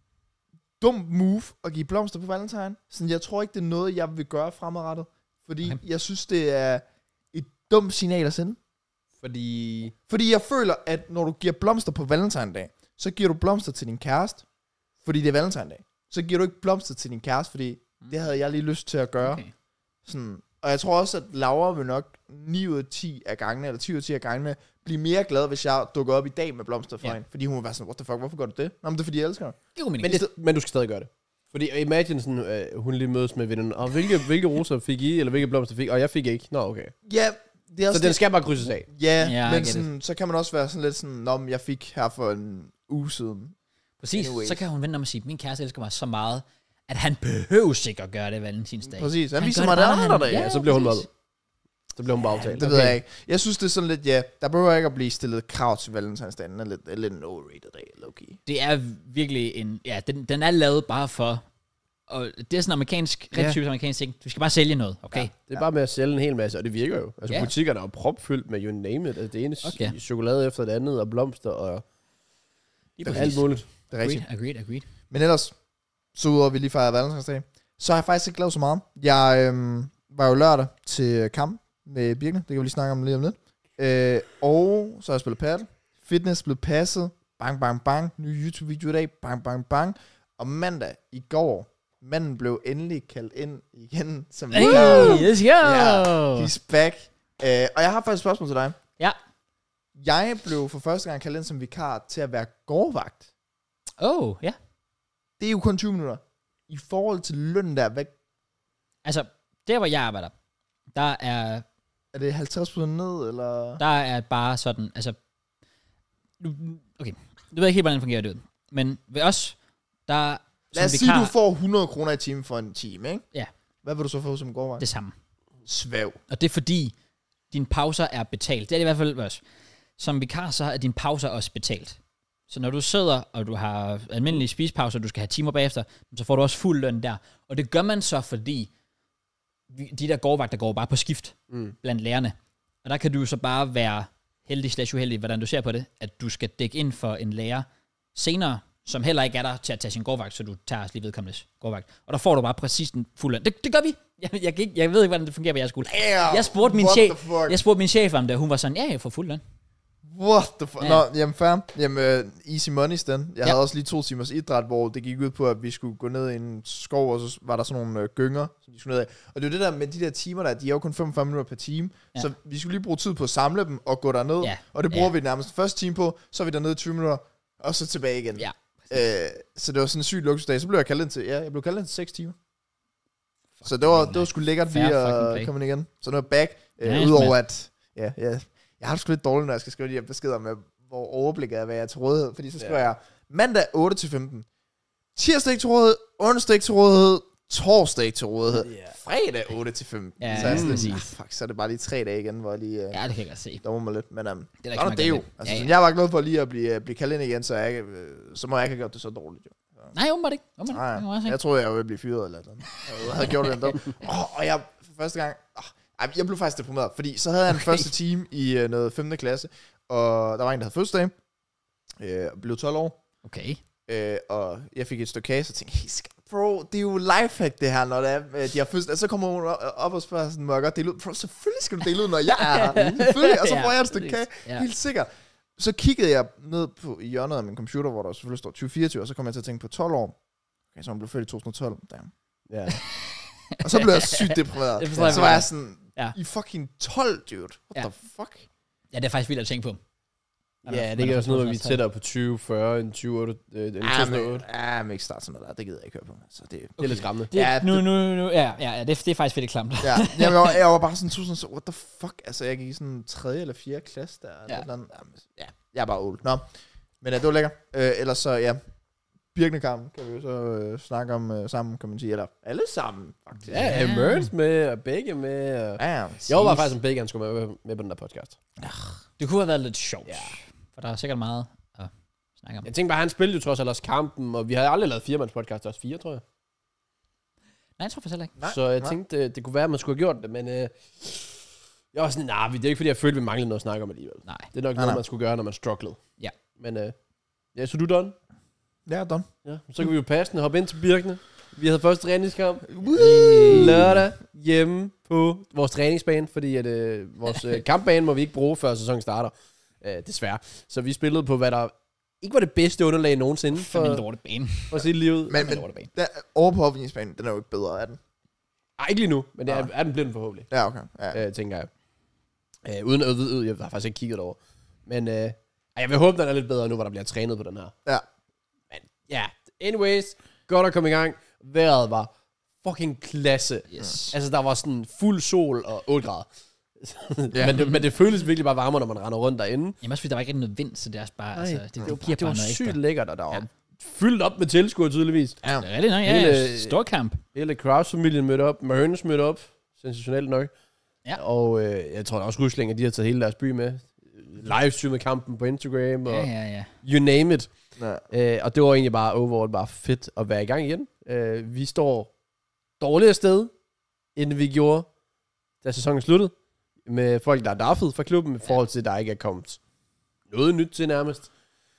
dumt move at give blomster på valentine. Sådan, jeg tror ikke, det er noget, jeg vil gøre fremadrettet. Fordi Okay. jeg synes, det er et dumt signal at sende. Fordi... Fordi jeg føler, at når du giver blomster på valentine-dag, så giver du blomster til din kæreste, fordi det er valentine-dag. Så giver du ikke blomster til din kæreste, fordi det havde jeg lige lyst til at gøre. Okay. Sådan. Og jeg tror også, at Laura vil nok ni ud af ti af gangene, eller ti ud af ti af gangene, blive mere glad, hvis jeg dukker op i dag med blomster fra Ja. hende. Fordi hun vil være sådan, what the fuck, hvorfor gør du det? Nå, men det er fordi, jeg elsker dig. Det kunne man Men, ikke. det, men du skal stadig gøre det. Fordi imagine sådan, øh, hun lige mødes med vennerne, og hvilke, hvilke roser fik I, eller hvilke blomster fik, og jeg fik ikke. Nå, okay. Ja, det er også Så den skal bare krydses af. Ja, Ja, I men get sådan, så kan man også være sådan lidt sådan, nå, men jeg fik her for en uge siden. Præcis. Anyways. Så kan hun vente om at sige, min kæreste elsker mig så meget, at han behøver sikkert at gøre det valentinsdag. Præcis, han Han viser gør mig det det bare, andre han- dage. Ja, så bliver hun præcis. med. Så bliver hun bare aftalt. Det ved jeg ikke. Jeg synes, det er sådan lidt, ja, der behøver ikke at blive stillet krav til valentinsdagen. Den er lidt, er lidt en overrated dag, low-key. Det er virkelig en... Ja, den, den er lavet bare for og det er sådan amerikansk, Ja. rigtig typisk amerikansk ting. Du skal bare sælge noget, okay? Ja, det er bare med at sælge en hel masse, og det virker jo. Altså Ja. butikkerne er jo propfyldt med you name it. Altså, det ene Okay. okay. chokolade efter det andet, og blomster, og Lige alt præcis. muligt. Det er rigtigt. Agreed, agreed, agreed. Men ellers, så udover at vi lige fejrede valentinsdag, så har jeg faktisk ikke lavet så meget. Jeg øhm, var jo lørdag til kamp med Birkene, det kan vi lige snakke om lige om lidt. Øh, og så har jeg spillet paddle, fitness blev passet, bang, bang, bang, ny YouTube-video i dag, bang, bang, bang. Og mandag i går, manden blev endelig kaldt ind igen, som Hey, vikar. let's go! Ja, he's back. Øh, og jeg har faktisk et spørgsmål til dig. Ja. Jeg blev for første gang kaldt ind som vikar til at være gårdvagt. Oh, ja. Det er jo kun tyve minutter. I forhold til lønnen der, hvad, Altså, der hvor jeg arbejder, der er, er det halvtreds procent ned, eller? der er bare sådan, altså, nu, okay, du ved ikke helt, hvordan det fungerer det ud. Men ved os, der Lad os som sige, vikar, du får hundrede kroner i timen for en time, ikke? Ja. Hvad vil du så få som gårdvagt? det samme. Svæv. Og det er fordi, dine pauser er betalt. Det er det i hvert fald også. Som vikar, så er dine pauser også betalt. Så når du sidder, og du har almindelige spisepauser, du skal have timer bagefter, så får du også fuld løn der. Og det gør man så, fordi vi- de der gårdvagter går bare på skift Mm. blandt lærerne. Og der kan du så bare være heldig slash uheldig, hvordan du ser på det, at du skal dække ind for en lærer senere, som heller ikke er der til at tage sin gårdvagt, så du tager lige vedkommendes gårdvagt. Og der får du bare præcis den fuld løn. Det, det gør vi. Jeg, jeg, kan ikke, jeg ved ikke, hvordan det fungerer på jeres skole. Damn, Jeg spurgte min what chef, the fuck? jeg spurgte min chef om det, og hun var sådan, ja, jeg får fuld løn. What the fuck? Ja. Nå, jamen fair. Jamen, uh, easy money stand. Jeg Ja. havde også lige to timers idræt, hvor det gik ud på, at vi skulle gå ned i en skov, og så var der sådan nogle uh, gynger, som de skulle ned af. Og det er jo det der med de der timer der, de er jo kun femogfyrre minutter per time, Ja. så vi skulle lige bruge tid på at samle dem og gå derned, Ja. og det bruger Ja. vi nærmest første time på, så er vi dernede i tyve minutter, og så tilbage igen. Ja. Øh, så det var sådan en syg luksusdag. Så blev jeg kaldt ind til, ja, jeg blev kaldt ind til seks timer. Så det var, det var sgu lækkert Fair lige fucking at play. komme ind igen. Så nu er jeg back. Øh, Nice, Udover man. at, ja, ja, jeg har det sgu lidt dårligt, når jeg skal skrive de her beskeder med, hvor overblikket er, hvad jeg er til rådighed. Fordi så skriver Ja. jeg mandag otte til femten. Tirsdag ikke til rådighed, onsdag ikke til rådighed, torsdag ikke til rådighed, Ja. fredag otte til femten. Ja, så, er jeg sådan, præcis. ah, fuck, så er det bare lige tre dage igen, hvor jeg lige uh, Ja, det kan jeg godt se. dommer mig lidt. Men um, Det er det, der ikke er så det jo. meget godt ved. Altså, Ja, ja. ja, ja. Jeg var glad for lige at blive, uh, blive kaldt ind igen, så, jeg, ikke, uh, så må jeg ikke have gjort det så dårligt. Jo. Nej, åbenbart ikke. Åbenbart Nej, ikke. Det kan jeg godt se. jeg troede, jeg ville blive fyret eller noget. Jeg havde gjort det endda. Oh, og jeg for første gang... Oh, ej, jeg blev faktisk deprimeret, fordi så havde jeg en Okay. første time i uh, noget femte klasse, og der var en, der havde fødselsdag, øh, og blev tolv år, Okay. øh, og jeg fik et stykke kage, så tænkte jeg, hey, skat, bro, det er jo lifehack det her, når det er, øh, de har fødselsdag. Så kommer hun op og spørger sådan, må jeg godt dele ud? Bro, selvfølgelig skal du dele ud, når jeg er her. Selvfølgelig, og så Ja, får jeg et stykke præcis. kage, Ja. helt sikkert. Så kiggede jeg ned på i hjørnet af min computer, hvor der selvfølgelig står tyve fireogtyve, og så kom jeg til at tænke på tolv år. Okay, så hun blev født i to tusind og tolv. Damn. Ja. Og så blev jeg sygt deprimeret. Det forstår jeg Så var godt. jeg sådan, Ja. i fucking tolv, dude. What Ja. the fuck? Ja, det er faktisk vildt at tænke på. Ja, det kan være sådan noget, hvor vi er tættere på tyve fyrre end tyve otte, øh, end to Ah, tusind og otte. men, ah, men ikke starte sådan noget der. Det gider jeg ikke høre på. Så det, Det er lidt skræmmende. Det, Ja, nu, nu, nu, ja, ja, ja det, det er faktisk fedt klamt. ja, jeg, var, jeg var bare sådan tusind, så what the fuck? Altså, jeg gik i sådan tredje eller fjerde klasse der. Ja. Ja. Eller andet. Jamen, ja, jeg er bare old. Nå, men ja, det var lækkert. Øh, ellers så, ja, Birkenekampen kan vi jo så øh, snakke om øh, sammen, kan man sige. Eller alle sammen, faktisk. Ja, ja. Merns med, og begge med. Og... Ja, ja. Jeg var faktisk, om begge han skulle med, med på den der podcast. Det kunne have været lidt sjovt. Ja. For der er sikkert meget at snakke om. Jeg tænkte bare, han spillede jo trods alt også kampen, og vi havde aldrig lavet firemands podcast, også fire, tror jeg. Nej, jeg tror faktisk heller ikke. Nej, så jeg nej. tænkte, det, det kunne være, at man skulle have gjort det, men øh, jeg var sådan, nej, nah, det er ikke fordi, jeg følte, vi manglede noget at snakke om alligevel. Nej. Det er nok Nej, noget, nej. man skulle gøre, når man strugglede. Ja. Men øh, ja, så du er done? Ja, done. Ja. Så kan vi jo passende hoppe ind til Birkene. Vi havde første træningskamp Woo! lørdag hjemme på vores træningsbane, fordi at, øh, vores øh, kampbane må vi ikke bruge, før sæsonen starter. Øh, desværre. Så vi spillede på, hvad der ikke var det bedste underlag nogensinde For min for, lortebane. for at se livet. Men, Men, men lortebane. der, over på opvindningsbanen, den er jo ikke bedre, er den? Ej, ikke lige nu, men det er, Nå. er den blevet forhåbentlig, Ja, okay. Ja. øh, tænker jeg. Øh, uden at vide, jeg har faktisk ikke kigget over. Men øh, ej, jeg vil håbe, den er lidt bedre nu, hvor der bliver trænet på den her. Ja. Men ja, anyways, godt at komme i gang. Vejret var fucking klasse. Yes. Altså, der var sådan fuld sol og otte grader. Ja. men, det, men det føles virkelig bare varmere, når man render rundt derinde. Jamen også fordi der var ikke rigtig noget vind, så det er også bare, Nej, altså, det, det, det, var, giver det var bare noget sygt ekstra. lækkert, og der var Ja. fyldt op med tilskuere tydeligvis. Ja. Det er rigtigt nok, ja, Hele- ja. Stor kamp. Hele Kraus-familien mødte op, Mørnes mødte op, sensationelt nok. Ja. Og øh, jeg tror da også, Rusling, at de har taget hele deres by med. Livestreamet kampen på Instagram, og Ja, ja, ja. you name it. Ja. Øh, og det var egentlig bare overall bare fedt at være i gang igen. Øh, vi står dårligere sted, end vi gjorde, da sæsonen sluttede. Med folk, der er daffet fra klubben, i forhold til, at der ikke er kommet noget nyt til nærmest.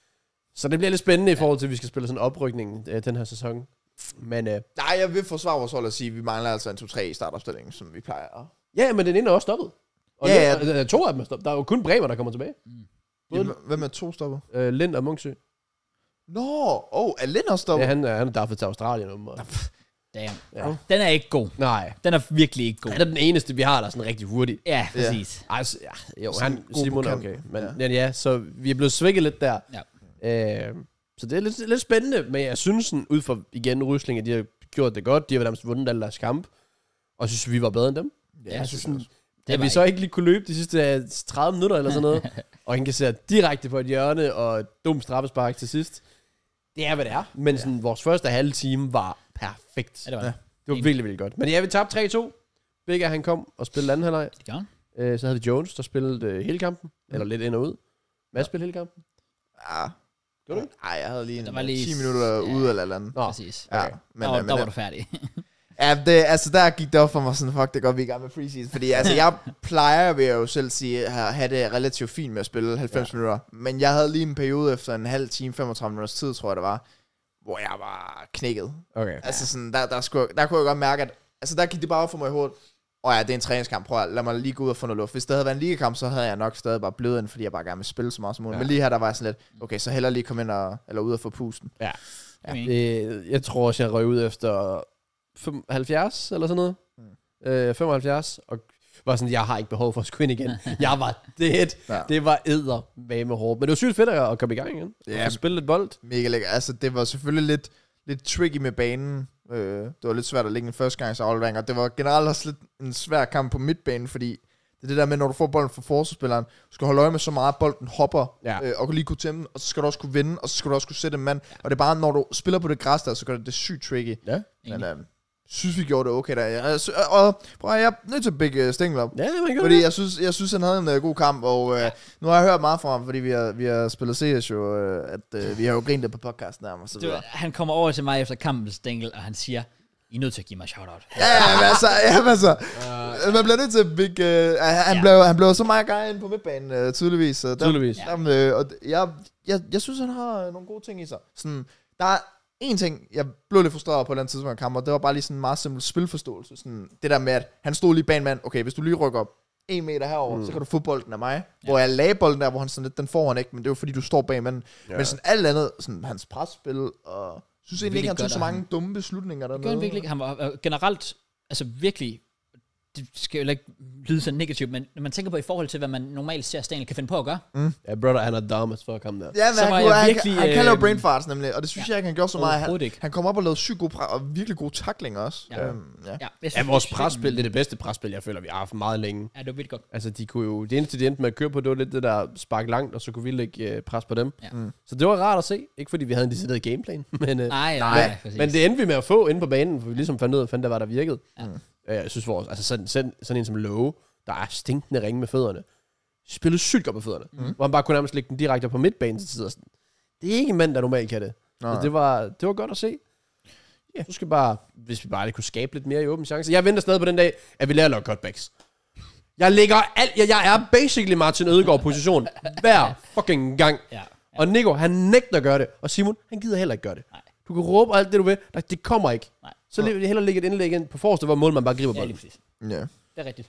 Så det bliver lidt spændende i forhold til, at vi skal spille sådan en oprykning øh, den her sæson. Men øh, Nej, jeg vil forsvare vores hold og sige, at vi mangler altså en to tre i startopstillingen, som vi plejer. ja, men den ene er også stoppet. Og Ja, ja. der er to af dem er stoppet. Der er jo kun Bremer, der kommer tilbage. Mm. Jamen, hvem er to stopper? Øh, Lind og Munksø. Nå, åh, oh, er Lind også stopper? Ja, han er, han er daffet til Australien. Åbenbart. Damn. Ja. Den er ikke god. Nej. Den er virkelig ikke god. Han er den eneste, vi har, der er sådan rigtig hurtig. Ja, præcis. Ej, så, ja, jo, Sådan han, god Simon på er kanten. okay. Men Ja. ja. ja, så vi er blevet svækket lidt der. Ja. Øh, så det er lidt, lidt spændende, men jeg synes sådan, ud fra igen Rysling, at de har gjort det godt. De har nærmest vundet alle deres kamp. Og synes, vi var bedre end dem. Ja, jeg synes, sådan, Det at var vi så ikke lige kunne løbe de sidste tredive minutter eller sådan noget, og han kan se direkte på et hjørne og et dumt straffespark til sidst. Det er, hvad det er. Men sådan, ja. vores første halve time var perfekt. Ja, det var ja. det. Det var virkelig, virkelig godt. Men ja, vi tabte tre to. Begge han kom og spillede anden halvleg. Det gør han. Øh, så havde vi Jones, der spillede øh, hele kampen. Mm. Eller lidt ind og ud. Mads spillede hele kampen. Ja. Gjorde du ikke? Nej, jeg havde lige en Der var lige- ti minutter ja. ude eller eller andet. Nå, Præcis. Ja, okay. men, Der var, øh, men, der var du færdig. Ja, det, altså der gik det op for mig sådan, fuck, det er godt, vi er i gang med preseason. Fordi altså, jeg plejer, vil jeg jo selv sige, at have det relativt fint med at spille halvfems ja. minutter. Men jeg havde lige en periode efter en halv time, femogtredive minutters tid, tror jeg det var, hvor jeg var knækket. Okay. Altså sådan, der, der, skulle, der kunne jeg godt mærke, at altså, der gik det bare op for mig i hovedet. Og ja, det er en træningskamp, prøv at lad mig lige gå ud og få noget luft. Hvis det havde været en ligakamp, så havde jeg nok stadig bare blevet ind, fordi jeg bare gerne vil spille så meget som muligt. Ja. Men lige her, der var jeg sådan lidt, okay, så heller lige komme ind og, eller ud og få pusten. Ja. Ja. Det, jeg tror også, jeg røg ud efter femoghalvfjerds eller sådan noget. Mm. Øh, femoghalvfjerds. Og var sådan, jeg har ikke behov for at skulle ind igen. Jeg var dead. Ja. Det var edder med hårdt. Men det var sygt fedt at komme i gang igen. Ja. Og spille lidt bold. Mega lækker. Altså, det var selvfølgelig lidt, lidt tricky med banen. Øh, det var lidt svært at lægge en førstegangsaflevering, og det var generelt også lidt en svær kamp på midtbanen, fordi det er det der med, når du får bolden fra forsvarsspilleren, du skal holde øje med så meget, at bolden hopper, ja. øh, og kan lige kunne tæmme, og så skal du også kunne vinde, og så skal du også kunne sætte en mand. Ja. Og det er bare, når du spiller på det græs der, så gør det det sygt tricky. Ja. Men øh, synes, vi gjorde det okay der. Jeg, og prøv, jeg er nødt til at bække uh, Stengel op. Ja, det var godt. Fordi jeg synes, jeg synes, han havde en uh, god kamp, og uh, nu har jeg hørt meget fra ham, fordi vi har, vi har spillet C S jo, uh, at uh, vi har jo grint det på podcasten der, og så videre. Du, han kommer over til mig efter kampen, Stengel, og han siger, I er nødt til at give mig shout-out. Ja, ja, men altså, ja, men altså uh, man bliver nødt til at bygge, uh, han, ja. blev, han blev så meget gang ind på midtbanen, uh, tydeligvis. Så der, tydeligvis. Der, uh, og jeg, jeg, jeg synes, han har nogle gode ting i sig. Sådan, der er en ting, jeg blev lidt frustreret på den tidspunkt af kampen, og det var bare lige sådan en meget simpel spilforståelse. Sådan, det der med, at han stod lige bag en mand, okay, hvis du lige rykker op en meter herover, mm. så kan du få bolden af mig. Ja. Hvor jeg lagde bolden der, hvor han sådan lidt, den får han ikke, men det er jo fordi, du står bag manden. Ja. Men sådan alt andet, sådan hans presspil, og synes egentlig ikke, han tog så mange han. dumme beslutninger dernede. Det gør han virkelig ikke. Han var øh, generelt, altså virkelig, det skal jo ikke lyde så negativt, men når man tænker på i forhold til, hvad man normalt ser Stengel kan finde på at gøre. Mm. Ja, brother, han er dumbass for at komme der. Ja, men så han, var kunne, jeg han, virkelig, han, han kan lave øh, brain farts nemlig, og det synes ja, jeg ikke, han gjorde så meget. Han, ikke. han kom op og lavede sygt gode, og virkelig gode tacklinger også. Ja. Øhm, ja. Ja, synes, ja, vores presspil, det er det bedste presspil, jeg føler, vi har haft meget længe. Ja, det var vildt godt. Altså, de kunne jo, det eneste, de endte med at køre på, det var lidt det der spark langt, og så kunne vi lægge uh, pres på dem. Ja. Mm. Så det var rart at se. Ikke fordi vi havde en decideret gameplan, men, uh, nej, nej, nej, nej, men det endte vi med at få inde på banen, for vi ligesom fandt ud af, fandt der var der virkede. Ja. Uh, jeg synes, vores, altså sådan, sådan, sådan en som Lowe, der er stinkende ringe med fødderne, spillede sygt godt med fødderne, mm. hvor han bare kunne nærmest lægge den direkte på midtbanen til tider. Det er ikke en mand, der normalt kan det. Så det var, det var godt at se. Ja, så skal bare, hvis vi bare lige kunne skabe lidt mere i åben chance. Jeg venter stadig på den dag, at vi lærer at lave cutbacks. Jeg ligger alt, jeg, jeg er basically Martin Ødegaard position hver fucking gang. Ja, ja. Og Nico, han nægter at gøre det. Og Simon, han gider heller ikke gøre det. Nej. Du kan råbe alt det, du vil. Det kommer ikke. Nej. Så vil jeg hellere lægge et indlæg ind på forreste, hvor mål man bare griber bolden. Ja, ja. Det er rigtigt.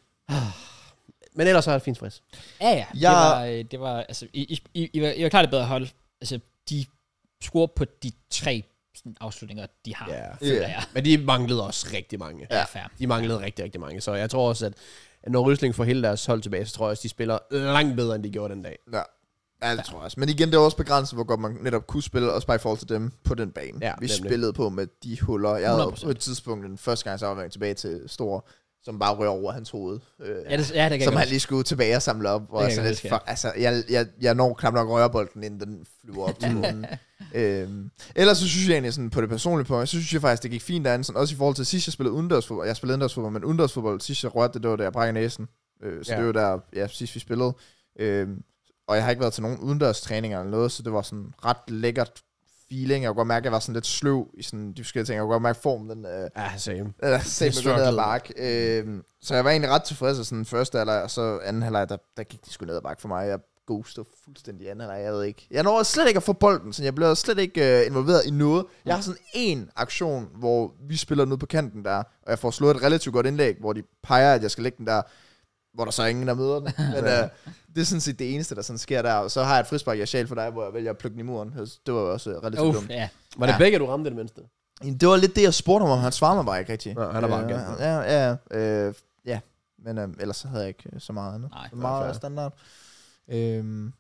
Men ellers er jeg fint frisk. Ja, ja. Det var, det var, altså, I, I, I, var, I var klart det bedre hold. Altså, de scorer på de tre sådan, afslutninger, de har. Ja, føler yeah. jeg. Men de manglede også rigtig mange. Ja, fair. De manglede ja. rigtig, rigtig mange. Så jeg tror også, at når Rysling får hele deres hold tilbage, så tror jeg også, de spiller langt bedre, end de gjorde den dag. Ja. Ja, det tror jeg også. Men igen, det er også begrænset, hvor godt man netop kunne spille, også bare i forhold til dem på den bane. Ja, vi nemlig. Spillede på med de huller. Jeg havde på et tidspunkt en første gang afværing tilbage til Stor, som bare rører over hans hoved. Øh, ja, det, ja, det kan som han lige skulle tilbage og samle op. Og sådan lidt, for, altså, jeg, jeg, jeg når knap nok røre bolden, inden den flyver op til månen. øhm, ellers så synes jeg egentlig sådan, på det personlige point, så synes jeg faktisk, det gik fint derinde. Sådan, også i forhold til sidst, jeg spillede udendørsfodbold. Jeg spillede indendørsfodbold, men udendørsfodbold, sidst jeg rørte det, det var der jeg brækkede næsen. Øh, så ja. det var der, ja, sidst vi spillede. Øh, og jeg har ikke været til nogen udendørstræninger eller noget, så det var sådan ret lækkert feeling. Jeg kunne godt mærke, at jeg var sådan lidt sløv i sådan de forskellige ting. Jeg kunne godt mærke formen, den... Øh, Ja, same. eller selv med ned ad bakke. Øh, så jeg var egentlig ret tilfreds af sådan første halvleg, og så anden halvleg, der, der gik de sgu ned ad bakke for mig. Jeg ghostede fuldstændig anden halvleg, jeg ved ikke. Jeg når slet ikke at få bolden, så jeg blev slet ikke øh, involveret i noget. Jeg har sådan en aktion, hvor vi spiller ned på kanten der, og jeg får slået et relativt godt indlæg, hvor de peger, at jeg skal lægge den der, hvor der så er ingen, der møder den. Men øh, det er sådan set det eneste, der sådan sker der. Og så har jeg et frispark, jeg sjæl for dig, hvor jeg vælger at plukke den i muren. Det var også øh, relativt Uff, dumt. ja. Var det Ja. begge, du ramte det mindste? Det var lidt det, jeg spurgte ham om. Han svarede mig bare ikke rigtigt. Ja, han er bare øh, gerne. Ja, ja, øh, ja. Men øh, ellers så havde jeg ikke øh, så meget andet. Nej, Så meget fair. standard. Øhm, Men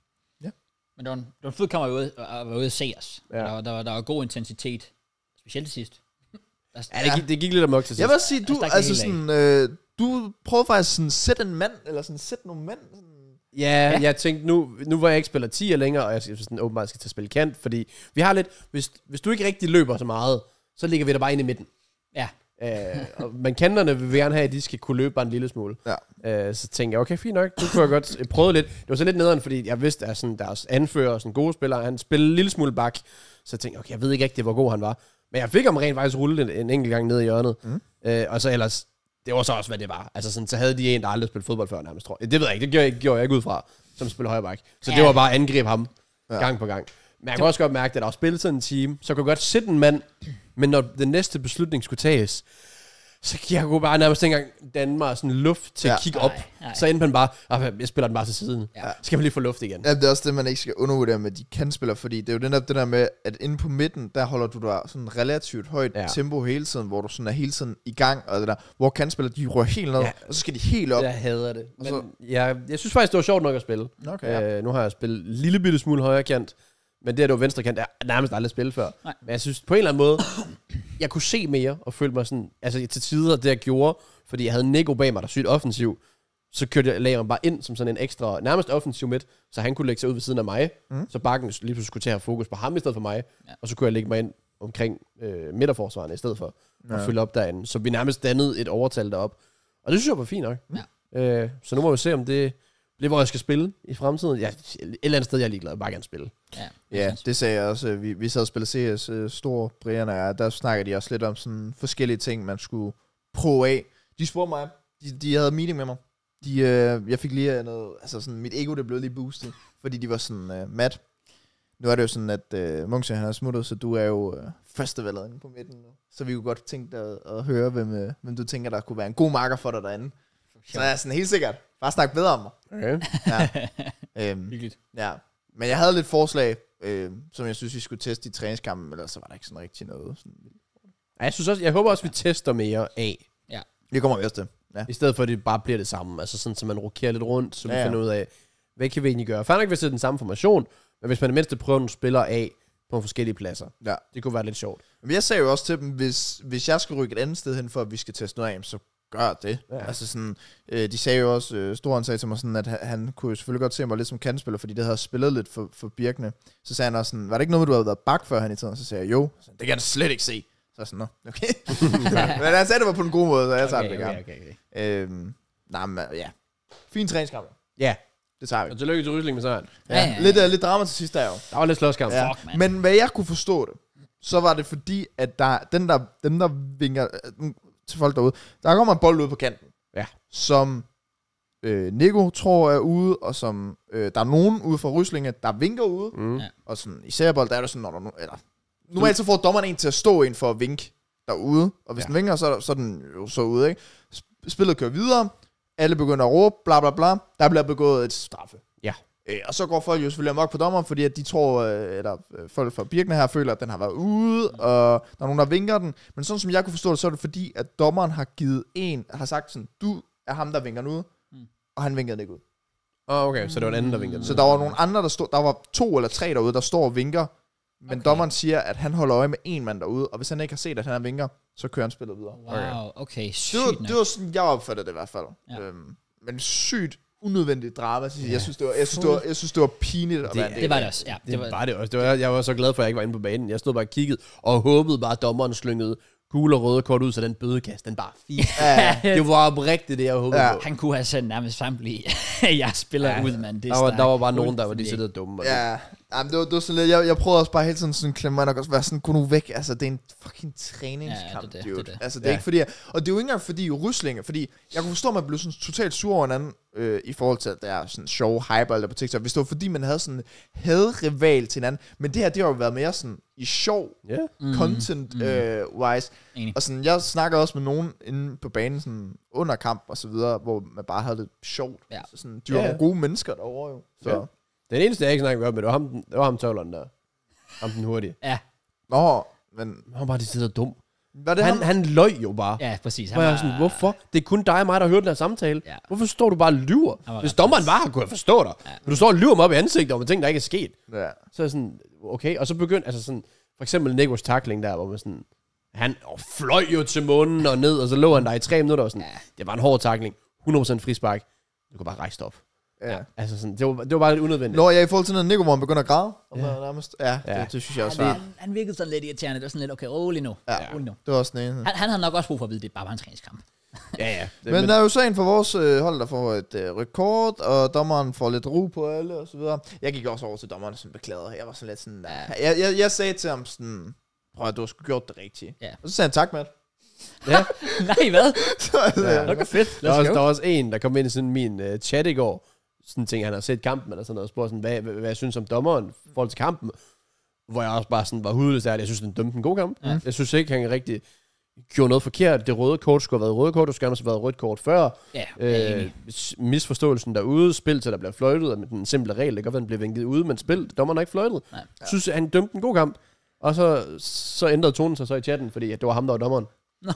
det var en, det var en fed kamp at være ude, at være ude at se os. Ja. Der, var, der, var, der var god intensitet. Specielt til sidst. Der, Ja, det gik, det gik lidt amok til sidst. jeg vil sige, du, Jeg stak det altså helt sådan, øh, du prøvede faktisk sådan sætte en mand, eller sådan sætte nogle mænd. Sådan. Ja, ja, jeg tænkte, nu, nu hvor jeg ikke spiller tier længere, og jeg skal sådan, åbenbart skal til at spille kant, fordi vi har lidt, hvis, hvis du ikke rigtig løber så meget, så ligger vi der bare inde i midten. Ja. Øh, og, men kanterne vil vi gerne have, at de skal kunne løbe bare en lille smule. Ja. Øh, så tænkte jeg, okay, fint nok, du kunne jeg godt jeg prøvede lidt. Det var så lidt nederen, fordi jeg vidste, at sådan, deres anfører, sådan gode spillere, han spillede en lille smule bak. Så jeg tænkte, okay, jeg ved ikke rigtig, hvor god han var. Men jeg fik ham rent faktisk rullet en, en enkelt gang ned i hjørnet. Mm. Øh, og så ellers, det var så også, hvad det var. Altså sådan, så havde de en, der aldrig spillet fodbold før nærmest, tror jeg. Det ved jeg ikke, det gjorde jeg, gjorde jeg ikke ud fra, som spiller højre bak. Så Ja. det var bare at angribe ham Ja. gang på gang. Men jeg kunne også godt mærke, at der var spillet sådan en team, så kunne jeg godt sætte en mand, men når den næste beslutning skulle tages, så jeg kunne bare nærmest ikke engang danne mig sådan luft til Ja. at kigge op. Nej, nej. Så endte man bare, ah, jeg spiller den bare til siden. Ja. Så skal man lige få luft igen. Ja, det er også det, man ikke skal undervurdere med de kantspillere, fordi det er jo den der, det der med, at inde på midten, der holder du der sådan relativt højt Ja. ja. tempo hele tiden, hvor du sådan er hele tiden i gang, og det der, hvor kantspillere, de rører helt ned, Ja. ja. og så skal de helt op. Jeg hader det. Og så- Men jeg, jeg synes faktisk, det var sjovt nok at spille. Okay, ja. Øh, nu har jeg spillet en lille bitte smule højre kant, men det, at det var venstre kant, jeg har nærmest aldrig spillet før. Nej. Men jeg synes på en eller anden måde, jeg kunne se mere og følte mig sådan, altså til tider det jeg gjorde, fordi jeg havde Nico bag mig, der sygt offensiv, så kørte jeg, lagde jeg ham bare ind som sådan en ekstra, nærmest offensiv midt, så han kunne lægge sig ud ved siden af mig, Mm. så bakken lige pludselig skulle til at have fokus på ham i stedet for mig, Ja. og så kunne jeg lægge mig ind omkring øh, midterforsvarerne i stedet for, Ja. og følge op derinde. Så vi nærmest dannede et overtal derop. Og det synes jeg var fint nok. Ja. Øh, så nu må vi se, om det bliver, hvor jeg skal spille i fremtiden. Ja, et eller andet sted, jeg er ligeglad. Jeg vil bare gerne spille. Ja, Ja, det sagde jeg også. Vi, vi sad og spillede C S, uh, stor Brian og jeg, der snakkede de også lidt om sådan forskellige ting, man skulle prøve af. De spurgte mig, de, de havde meeting med mig. De, øh, jeg fik lige uh, noget, altså sådan, mit ego det blev lige boostet, fordi de var sådan, uh, Matt, nu er det jo sådan, at uh, Munchse han er smuttet, så du er jo uh, førstevalget inde på midten nu. Så vi kunne godt tænke dig at, at høre, hvem, uh, hvem du tænker, der kunne være en god marker for dig derinde. Så er jeg sådan helt sikkert, bare snak bedre om mig. Okay. Ja. øhm, Hyggeligt. Ja, men jeg havde lidt forslag, øh, som jeg synes, vi skulle teste i træningskampen, men ellers så var der ikke sådan rigtig noget. Sådan. Ja, jeg, synes også, jeg håber også, vi tester mere af. Det kommer vi også til. Ja. I stedet for, at det bare bliver det samme. Altså sådan, så man rokerer lidt rundt, så vi Ja, ja. finder ud af, hvad kan vi egentlig gøre. Færdig nok, hvis det er den samme formation, men hvis man i mindste prøver nogle spillere af på nogle forskellige pladser. Ja. Det kunne være lidt sjovt. Men jeg sagde jo også til dem, hvis, hvis jeg skal rykke et andet sted hen, for at vi skal teste noget af, så gør det. Ja. Ja. Altså sådan, øh, de sagde jo også, øh, Storen sagde til mig sådan, at han, han kunne jo selvfølgelig godt se mig lidt som kantspiller, fordi det havde spillet lidt for, for Birkene. Så sagde han også sådan, var det ikke noget, du havde været bak for han i tiden? Så sagde jeg, jo. Så, det kan jeg da slet ikke se. Så jeg sådan, nå, okay. Men han sagde det var på en god måde, så jeg tager Okay, det gerne. okay, okay, okay. Øhm, nej, men ja. Fin træningskamp. Ja, Det tager vi. og tillykke til Rysling med sejren. Ja, Ja, ja, ja. Lidt, uh, lidt drama til sidst der jo. Der var lidt slåskamp. Ja. Fuck, mand. Men hvad jeg kunne forstå det, så var det fordi, at der, den der, dem der vinker øh, til folk derude, der kommer en bold ud på kanten, Ja. som øh, Nico tror er ude, og som øh, der er nogen ude fra Ryslinge, der vinker ude, Mm. Ja. og sådan, i særbold, der er det sådan, når der nu, eller, normalt så får dommeren en til at stå ind for at vinke derude, og hvis Ja. ja. den vinker, så, er- så er den jo så ude, ikke? Sp- Spillet kører videre, alle begynder at råbe, bla bla bla, der bliver begået et straffe. Ja. Øh, og så går folk jo selvfølgelig amok på dommeren, fordi at de tror, øh, eller øh, folk fra Birkene her føler, at den har været ude, og der er nogen, der vinker den. Men sådan som jeg kunne forstå det, så er det fordi, at dommeren har givet en, har sagt sådan, du er ham, der vinker den ud, Mm. og han vinkede den ikke ud. Oh, okay, så det var en anden, der vinkede. Så der var nogle andre, der stod, der var to eller tre derude, der står og vinker, men Okay. okay. dommeren siger, at han holder øje med en mand derude, og hvis han ikke har set, at han vinker, så kører han spillet videre. Wow, okay, Det sygt var, nok. det var sådan, jeg opfattede det i hvert fald. Ja. Øhm, men sygt unødvendigt drama. Jeg Ja. synes, det var, jeg synes, det var, jeg synes, det var pinligt at Det- være en del Det var af. det også, ja. Det, Det var, var det også. Det var, jeg var så glad for, at jeg ikke var inde på banen. Jeg stod bare og kiggede, og håbede bare, at dommeren slyngede gule og røde kort ud, så den bødekast, den bare fik. Ja, Det var oprigtigt det, jeg håbede Ja. på. han kunne have sendt nærmest samtlige, jeg spiller Ja. ud, mand. Det er Der var, der stærkt. var bare nogen, der var Fuldstændig. decideret dumme. Og ja. Jamen, det var, det var sådan lidt, jeg, jeg prøvede også bare hele tiden sådan klemme mig nok også være sådan, gå nu væk, altså det er en fucking træningskamp, ja, det, dude. det, det. Altså det er Ja. ikke fordi, jeg, og det er jo ikke engang fordi Ryslinge, fordi jeg kunne forstå, at man blev sådan totalt sur over hinanden, øh, i forhold til, at der er sådan sjove hype eller på TikTok, hvis det var fordi, man havde sådan en hadrival til hinanden, men det her, det har jo været mere sådan i sjov, Ja. Mm. content Mm. øh, wise, Enig. og sådan, jeg snakker også med nogen inde på banen, sådan under kamp og så videre, hvor man bare havde det sjovt, Ja. så sådan, de var Ja. nogle gode mennesker derovre jo, så... Ja. Den eneste, jeg ikke snakker godt med, det var ham, den- det var ham tøvleren der. Ham den hurtige. Ja, Nå, men Han var bare de sidder dum. hvad det Han, ham? han løj jo bare. ja, præcis. Hvor jeg var sådan, hvorfor? Det er kun dig og mig, der har hørt den her samtale. Ja. Hvorfor står du bare og lyver? Han var Hvis ret dommeren var her, kunne jeg forstå dig. Ja. Men du står og lyver mig op i ansigtet om en ting, der ikke er sket. Ja. Så er jeg sådan, okay. Og så begyndte, altså sådan, for eksempel Nikos tackling der, hvor man sådan, han åh, fløj jo til munden og ned, og så lå han der i tre minutter og sådan, Ja. det var en hård tackling. hundrede procent frispark. Du kan bare rejse dig op. Ja. Altså sådan, det var, det var bare lidt unødvendigt. Når jeg i forhold til noget Nico, hvor han begynder at græde, og Ja. ja. nærmest, ja, Ja. Det, det, synes jeg også Ja, var. det, han virkede sådan lidt irriterende. Det var sådan lidt, okay, rolig nu. Ja. Rolig nu. Det var også den ene. Han, han havde nok også brug for at vide, det bare var en træningskamp. Ja, ja. Det, Men der er jo så en for vores øh, hold, der får et øh, rekord, og dommeren får lidt ro på alle, og så videre. Jeg gik også over til dommeren, som beklagede. Jeg var sådan lidt sådan, Ja. jeg, jeg, jeg sagde til ham sådan, prøv at du har sgu gjort det rigtigt. Ja. Og så sagde han tak, Matt. ja. Nej, hvad? Så, altså, Ja. ja. Det var fedt. Der var, også, Let's der go. var også en, der kom ind i sådan min uh, chat i går, sådan ting, han har set kampen, eller sådan noget, og spurgte sådan, hvad, hvad, hvad jeg synes om dommeren i forhold til kampen, hvor jeg også bare sådan var hudløs af, at jeg synes, den dømte en god kamp. Ja. Jeg synes ikke, han rigtig gjorde noget forkert. Det røde kort skulle have været røde kort, det skulle gerne have været rødt kort før. Ja, jeg er Øh, enig. s- misforståelsen derude, spil til der bliver fløjtet, med den simple regel, det kan godt være, den bliver vinket ude, men spil, dommeren har ikke fløjtet. Nej. Jeg synes, han dømte en god kamp, og så, så ændrede tonen sig så i chatten, fordi at det var ham, der var dommeren. Nå.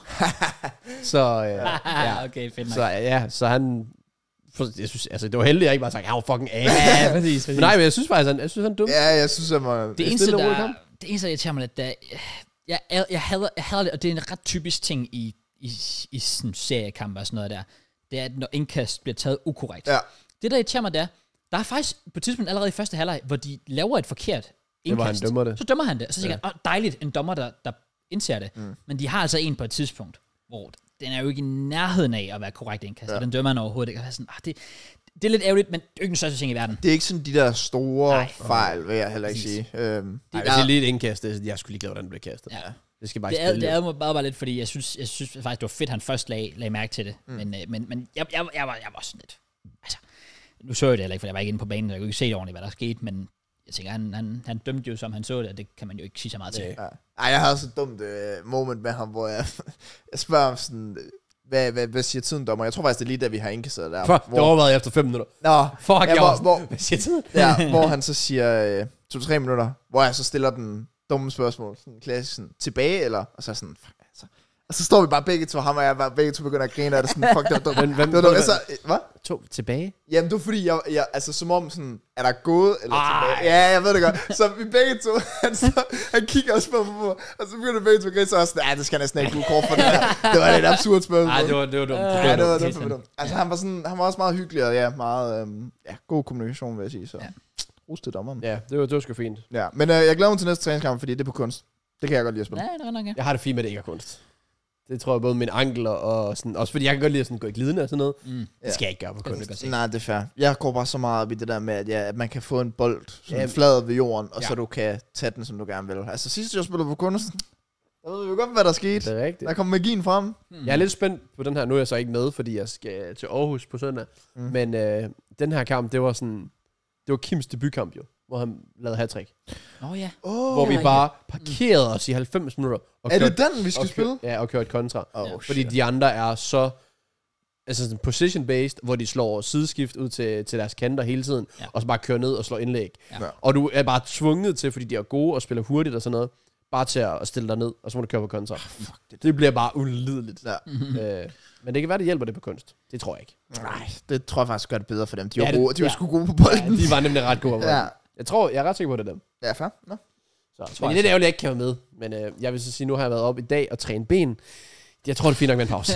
så, øh, ja. Okay, fedt nok. Så ja, så han... For, jeg synes, altså, det var heldigt, at jeg ikke bare sagde, han var fucking af. Ja, præcis. præcis. Men nej, men jeg synes faktisk, han, jeg synes, han er dum. ja, jeg synes, jeg må... Det eneste, stille og rolig der, kamp. det eneste, der irriterer mig lidt, det er, jeg, jeg, jeg, hader, jeg hader det, og det er en ret typisk ting i, i, i sådan seriekampe og sådan noget der, det er, at når indkast bliver taget ukorrekt. Ja. Det, der irriterer mig, det er, der er faktisk på et tidspunkt allerede i første halvleg, hvor de laver et forkert Det var, han indkast. dømmer det. Så dømmer han det, og så tænker Ja. jeg, åh, dejligt, en dommer, der, der indser det. Mm. Men de har altså en på et tidspunkt, hvor den er jo ikke i nærheden af at være korrekt indkast, Ja. og den dømmer han overhovedet ikke. Og jeg er sådan, ah, det, det er lidt ærgerligt, men det er jo ikke den største ting i verden. Det er ikke sådan de der store Nej. fejl, vil jeg heller ikke Præcis. sige. Øhm, Ej, ja. hvis jeg lige et indkast, det, jeg skulle lige glade, hvordan det blev kastet. Ja. Det skal bare Det ikke er, spille. det er bare, bare lidt, fordi jeg synes, jeg synes faktisk, det var fedt, han først lag, lag mærke til det. Mm. Men, øh, men, men jeg, jeg, jeg, var, jeg var sådan lidt... Altså, nu så jeg det heller ikke, for jeg var ikke inde på banen, så jeg kunne ikke se det ordentligt, hvad der skete, men jeg tænker, han, han, han dømte jo, som han så det, og det kan man jo ikke sige så meget til. Nej. Ja. Ej, jeg havde så dumt uh, moment med ham, hvor jeg, jeg spørger ham sådan, hvad, hvad, hvad siger tiden, dommer? Jeg tror faktisk, det er lige da, vi har indkasseret der. For, det overvejede jeg efter fem minutter. Nå, Fuck, ja, jeg hvor, var hvor, Hvad siger tiden? ja, hvor han så siger øh, to-tre minutter, hvor jeg så stiller den dumme spørgsmål, sådan klassisk sådan, tilbage, eller? Og så er jeg sådan, fuck, altså. Og så står vi bare begge to, ham og jeg, bare begge to begynder at grine af det, sådan, fuck, det var dumt. Men hvem- Det var dumt. Altså, øh, hvad? To tilbage? Jamen, det var fordi, jeg, jeg, altså som om sådan, er der gået eller Ej. tilbage? Ja, jeg ved det godt. Så vi begge to, han, så, han kigger også på mig, og så begynder begge to at grine, så er jeg sådan, ja, det skal næsten ikke blive kort for det her. Det var lidt absurd spørgsmål. Nej, det var, det var dumt. Ja, det var, det helt var for dumt. Altså, han var, sådan, han var også meget hyggelig, og ja, meget øhm, ja, god kommunikation, vil jeg sige. Så Ja. ros til dommeren. Ja, det var, det var sgu fint. Ja, men øh, jeg glæder mig til næste træningskamp, fordi det er på kunst. Det kan jeg godt lide at spille. Ja, det var nok, ja. Jeg har det fint med, at det ikke er kunst. Det tror jeg både mine ankler og sådan, også fordi jeg kan godt lide at sådan gå i glidende og sådan noget. Mm. Det skal jeg ikke gøre på Det kan kunst. du godt se. Nej, det er fair. Jeg går bare så meget op i det der med, at, ja, at man kan få en bold sådan Ja. flad ved jorden, og Ja. så du kan tage den, som du gerne vil. Altså sidst jeg spillede på kunst, der ved vi jo godt, hvad der skete. Det er rigtigt. Der kom magien frem. Mm. Jeg er lidt spændt på den her. Nu er jeg så ikke med, fordi jeg skal til Aarhus på søndag. Mm. Mm. Men øh, den her kamp, det var sådan... Det var Kims debutkamp jo, hvor han lavede hat-trick. Nå ja. Oh, Hvor vi ja, bare parkerede os i halvfems minutter. Og er kørte, det den, vi skal og spille? kørte, ja, og kørte kontra. Oh, Ja. Fordi de andre er så... Altså sådan position-based, hvor de slår sideskift ud til, til deres kanter hele tiden, Ja. og så bare kører ned og slår indlæg. Ja. Ja. Og du er bare tvunget til, fordi de er gode og spiller hurtigt og sådan noget, bare til at stille dig ned, og så må du køre på kontra. Fuck det. Det bliver bare ulideligt. Ja. øh, men det kan være, det hjælper det på kunst. Det tror jeg ikke. Nej, det tror jeg faktisk gør det bedre for dem. De Ja, var, det- gode. De var ja. sgu gode på bolden. De var nemlig ret gode. Ja. Ja. Jeg tror, jeg er ret sikker på, at det er dem. Ja, fair. Nå. Så, Tror men jeg det er ærgerligt, jeg ikke kan være med. Men øh, jeg vil så sige, nu har jeg været op i dag og trænet ben. Jeg tror, det er fint nok med en pause.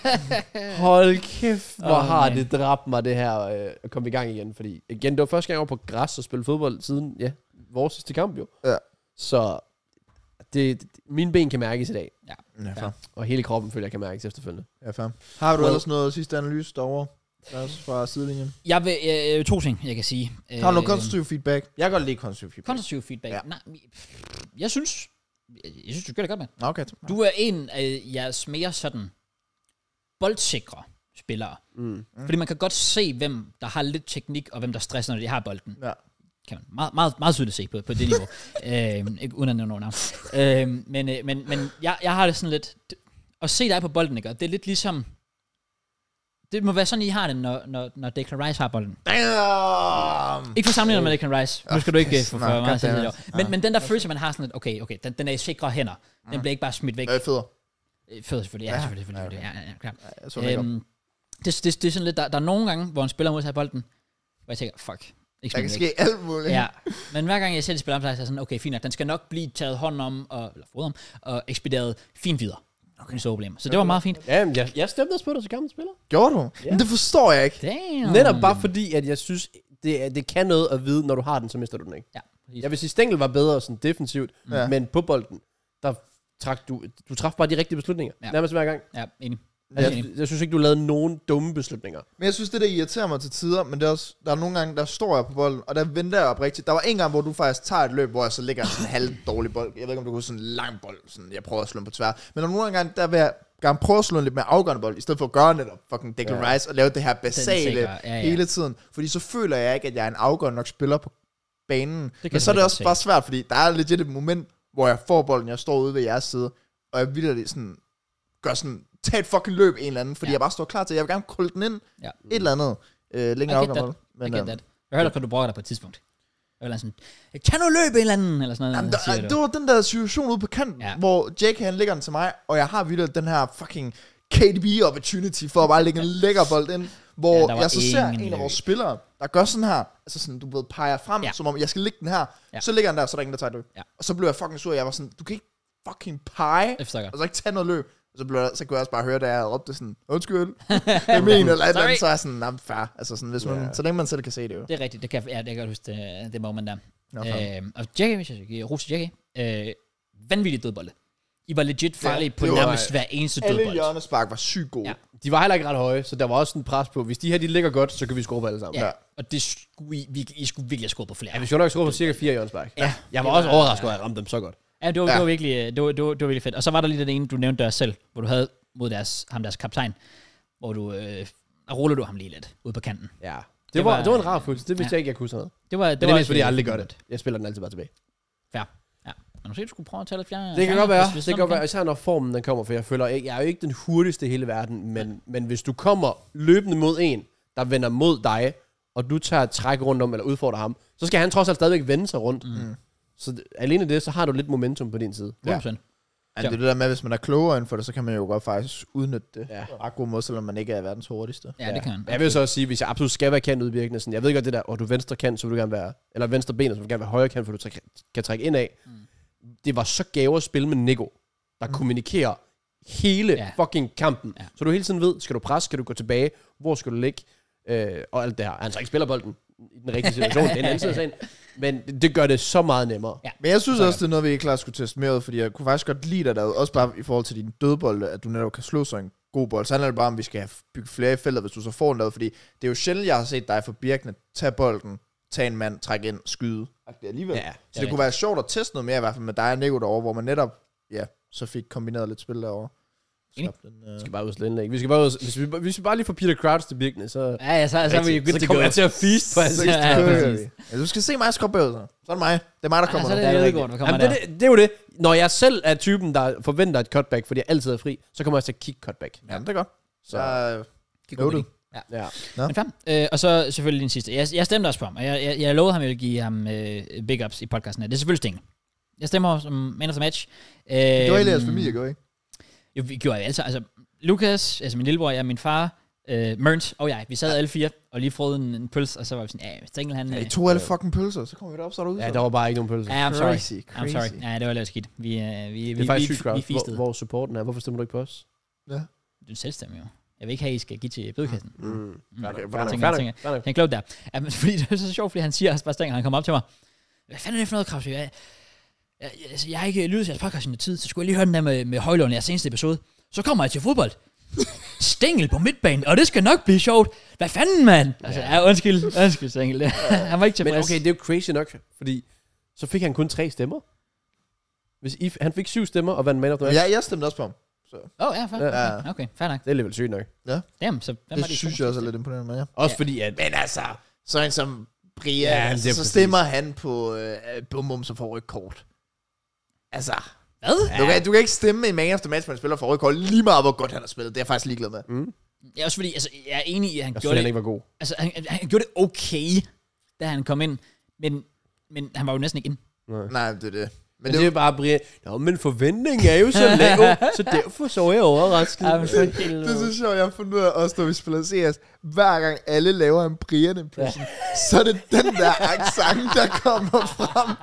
Hold kæft, hvor Åh, har man. det dræbt mig, det her øh, at komme i gang igen. Fordi igen, det var første gang, jeg var på græs og spille fodbold siden, ja, vores sidste kamp jo. Ja. Så det, det, mine ben kan mærkes i dag. Ja, fair. Og hele kroppen føler jeg kan mærkes efterfølgende. Ja, fair. Har du Well- ellers noget sidste analyse derovre? Lad os fra sidelinjen. Jeg vil, øh, to ting, jeg kan sige. Har du noget konstruktiv feedback? Jeg kan godt lide konstruktiv feedback. Konstruktiv feedback? Ja. Nej, jeg synes, jeg, jeg synes, du gør det godt, mand. Okay. Du er en af jeres mere sådan boldsikre spillere. Mm. Fordi man kan godt se, hvem der har lidt teknik, og hvem der stresser, når de har bolden. Ja. Kan man meget, meget, meget tydeligt se på, på det niveau. øh, ikke uden at nævne nogen navn. øh, men øh, men, men jeg, jeg har det sådan lidt... At se dig på bolden, ikke? Det er lidt ligesom... Det må være sådan, I har det, når, når, når Declan Rice har bolden. Damn! Ikke for sammenlignet med Declan Rice. Nu skal du ikke få for Nej, meget til det. goddammit. Men, men den der følelse, man har sådan lidt, okay, okay, den, den er i sikre hænder. Den bliver ikke bare smidt væk. Øh, federe. Fed selvfølgelig, ja, Ja. selvfølgelig, selvfølgelig. Ja, ja, ja, klar. Ja, jeg så det godt. Øhm, det, det, det er sådan lidt, der, der er nogle gange, hvor en spiller modtager bolden, hvor jeg tænker, fuck, ikke Der kan smid den væk. ske alt muligt. Ja, men hver gang jeg selv spiller om, så er jeg sådan, okay, fint nok, den skal nok blive taget hånd om, og, eller fod om, og ekspederet fint videre. Okay. Så problem. Så det var meget fint. Ja, men jeg, jeg stemte også på dig til gammel spiller. Gjorde du? Ja. Men det forstår jeg ikke. Damn. Netop bare fordi, at jeg synes, det, er- det kan noget at vide, når du har den, så mister du den ikke. Ja, præcis. Jeg vil sige, Stengel var bedre sådan defensivt, Ja. men på bolden, der trak du, du traf bare de rigtige beslutninger. Ja. Ja. Nærmest hver gang. Ja, enig. Altså, enig. jeg, jeg synes ikke, du lavede nogen dumme beslutninger. Men jeg synes, det der irriterer mig til tider, men det er også, der er nogle gange, der står jeg på bolden, og der venter jeg oprigtigt. Der var en gang, hvor du faktisk tager et løb, hvor jeg så ligger sådan en halv dårlig bold. Jeg ved ikke, om du kunne sådan en lang bold, sådan jeg prøver at slå den på tvær. Men der er nogle gange, der vil jeg gerne prøve at slå en lidt mere afgørende bold, i stedet for at gøre netop fucking Declan Ja. Rice, og lave det her basale sikre, ja, ja. hele tiden. Fordi så føler jeg ikke, at jeg er en afgørende nok spiller på banen. kan Men så jeg er det godt også se. bare svært, fordi der er legit et moment, hvor jeg får bolden, jeg står ude ved jeres side, og jeg vildt sådan, gør sådan, tag et fucking løb en eller anden, fordi Ja. jeg bare står klar til, jeg vil gerne krølle den ind, Ja. et eller andet, øh, længere I get afgørende. I get that. Jeg hørte, at du brokker dig på et tidspunkt. Jeg var sådan, tag nu løb en eller anden, eller sådan noget. Jamen, siger der, du. det var den der situation ude på kanten, Ja. ja. hvor Jake han lægger den til mig, og jeg har vildt den her fucking K D B opportunity for at bare lægge en lækker bold ind, hvor Ja, ja, der var jeg så ser ingen en af vores løb. spillere, der gør sådan her, altså sådan, du ved, peger frem, Ja. ja. som om jeg skal lægge den her, Ja. ja. så ligger den der, så er der ingen, der tager et løb. Ja. Og så blev jeg fucking sur, jeg var sådan, du kan ikke fucking pege, Jeg forstår godt. og så ikke tage noget løb. Og så, blev jeg, så kunne jeg også bare høre, da jeg råbte sådan, undskyld, jeg mener, eller et eller andet, så er jeg sådan, nah, fair. Altså sådan, hvis man, Ja. så længe man selv kan se det jo. Det er rigtigt, det kan, ja, det kan jeg godt huske, det, det moment der. Nå, fair. Øh, og Jackie, hvis jeg skal give ros til Jackie, øh, vanvittigt dødbolde. I var legit farlige Ja, på det var- nærmest hver eneste Alle dødbold. hjørnespark var sygt gode. Ja. De var heller ikke ret høje, så der var også en pres på. Hvis de her, de ligger godt, så kan vi score på alle sammen. Ja, Ja. og det skulle I, vi, I skulle virkelig have skåret på flere. Ja, vi skulle nok score på cirka fire hjørnespark. Ja. Jeg var Det også var- overrasket over, at jeg ramte dem så godt. Ja, det var, Ja. det var virkelig, øh, det var, det, var, det var virkelig fedt. Og så var der lige det ene, du nævnte der selv, hvor du havde mod deres, ham deres kaptajn, hvor du, øh, der rullede du ham lige lidt ude på kanten. Ja. Det, Det var, var- det var en rar følelse. Det vidste ja. jeg ikke, jeg kunne sådan noget. Det var, det, Det, det var er mest, også fordi jeg aldrig virkelig gør det. Jeg spiller den altid bare tilbage. Fair. Ja. Men måske du skulle prøve at tage lidt fjerne. Det kan godt være. Hvis, hvis Det kan sådan godt være, især når formen den kommer, for jeg føler, jeg, jeg er jo ikke den hurtigste i hele verden, men, men hvis du kommer løbende mod en, der vender mod dig, og du tager et træk rundt om, eller udfordrer ham, så skal han trods alt stadigvæk vende sig rundt. Mm. Så det, alene det, så har du lidt momentum på din side. hundrede procent. Ja, det er det der med, hvis man er klogere inden for det, så kan man jo godt faktisk udnytte det. Ja. Ja. Ret god måde, selvom man ikke er verdens hurtigste. Ja, det kan han. Jeg vil så også sige, hvis jeg absolut skal være kantudvirkende, sådan, jeg ved godt det der, og du er venstre kant, så vil du gerne være, eller venstre ben, så vil du gerne være højre kant, for du træk, kan trække ind af. Mm. Det var så gave at spille med Nico, der mm. kommunikerer hele Ja. ja. fucking kampen. Ja. Ja. Så du hele tiden ved, skal du presse, skal du gå tilbage, hvor skal du ligge, øh, og alt det her. Han så ikke spiller bolden i den rigtige situation, det er en anden side af sagen, men det, det gør det så meget nemmere. Ja. Men jeg synes Så- også, det er noget, vi ikke klart skulle teste mere ud, fordi jeg kunne faktisk godt lide dig derude, også bare i forhold til dine dødbolde, at du netop kan slå så en god bold. Så handler det bare om, at vi skal have bygget flere i feltet, hvis du så får den derude, fordi det er jo sjældent, jeg har set dig for Birkene tage bolden, tage en mand, trække ind, skyde. Det alligevel. Ja, Så det kunne være sjovt at teste noget mere, i hvert fald med dig og Nico derovre, hvor man netop, ja, så fik kombineret lidt spil derovre. Enig. Skab den, uh... Vi skal bare ud og slå indlæg. Vi skal bare ud, hvis, vi, hvis vi bare lige får Peter Crouch til Birkene, så, Ja, ja, så, så er vi good så to kommer go. jeg til at feast på hans Så Ja, kører præcis. vi. Ja, du skal se mig skubbe ud, så. Så er det mig. Det er mig, der kommer så er nu. det- Ja, jeg ved rigtigt. godt, hvad kommer Jamen, der. det, det, det er jo det. Når jeg selv er typen, der forventer et cutback, fordi jeg altid er fri, så kommer jeg til at kigge cutback. Ja, det er godt. Så, Så, uh, Kig Jo, god du. mening. Ja. ja. Nå. Men fair. Øh, og så selvfølgelig din sidste. Jeg, jeg stemte også på ham, og jeg, jeg, jeg lovede ham, at jeg ville give ham øh, big ups i podcasten her. Det er selvfølgelig Stengel. Jeg stemmer som man of the match. Øh, det var hele jeres familie, gjorde I ikke? Jo, vi gjorde altså, altså Lukas, altså min lillebror, jeg, min far, øh, Mørns og jeg, vi sad alle fire og lige frøede en, en pøls, og så var vi sådan, ja, Stengel han... Ja, I øh, tog alle fucking pølser, så kommer vi derop, så er der ud. ja, der var bare ikke nogen pølse. Ja, I'm sorry. Crazy, I'm crazy. sorry. Ja, det var lidt skidt. Vi, øh, vi, Det vi, er faktisk vi, sygt, vi, vi Kraus, fistede. hvor, hvor supporten er. Hvorfor stemmer du ikke på os? Ja. Det er en selvstemme jo. Jeg vil ikke have, at I skal give til bødekassen. Mm. Mm. Okay, Jeg fair nok, tænker, fair jeg tænker, nok, fair nok. han er klog der. Ja, men, fordi det er så sjovt, fordi han siger også bare Stengel, han kommer op til mig. Hvad fanden er det for noget, Kraus? Jeg, jeg, jeg, altså, jeg har ikke lyttet til jeres podcast i noget tid, så skulle jeg lige høre den der med, med Højlund i jeres seneste episode. Så kommer jeg til fodbold. Stengel på midtbanen, og det skal nok blive sjovt. Hvad fanden, mand? Altså, ja, undskyld, undskyld, Stengel. Han var ikke tilfreds. Men okay, det er jo crazy nok, fordi så fik han kun tre stemmer. Hvis I, han fik syv stemmer og vandt man of the match. Ja, jeg stemte også på ham. Åh, oh, ja, fair. Ja. Okay, okay, fair nok. Det er alligevel sygt nok. Ja. Jamen, så hvem Det var de synes to jeg også er sidste? lidt imponerende med, ja. Også Ja. fordi, at... Men altså, så en som Brian, Ja, ja, det altså, er så præcis. stemmer han på øh, Bum Bum, som får rødt kort. Altså, Hvad? ja. du, kan, du kan ikke stemme en man of the match, man spiller for rødt kort, lige meget hvor godt han har spillet. Det er jeg faktisk ligeglad med. Mm. Ja, også fordi, altså, jeg er enig i, at han Jeg gjorde synes, han det. ikke var god. Altså, han, han gjorde det okay, da han kom ind. Men, men han var jo næsten ikke ind. Nej. Nej, det er det. Men Men det er bare Brian. Nå, men forventningen er jo så lav, så derfor så jeg overrasket. Ja, men for Det er så sjovt, jeg har fundet ud af, også når vi spiller C S, hver gang alle laver en Brian impression, ja. så er det den der accent, der kommer frem.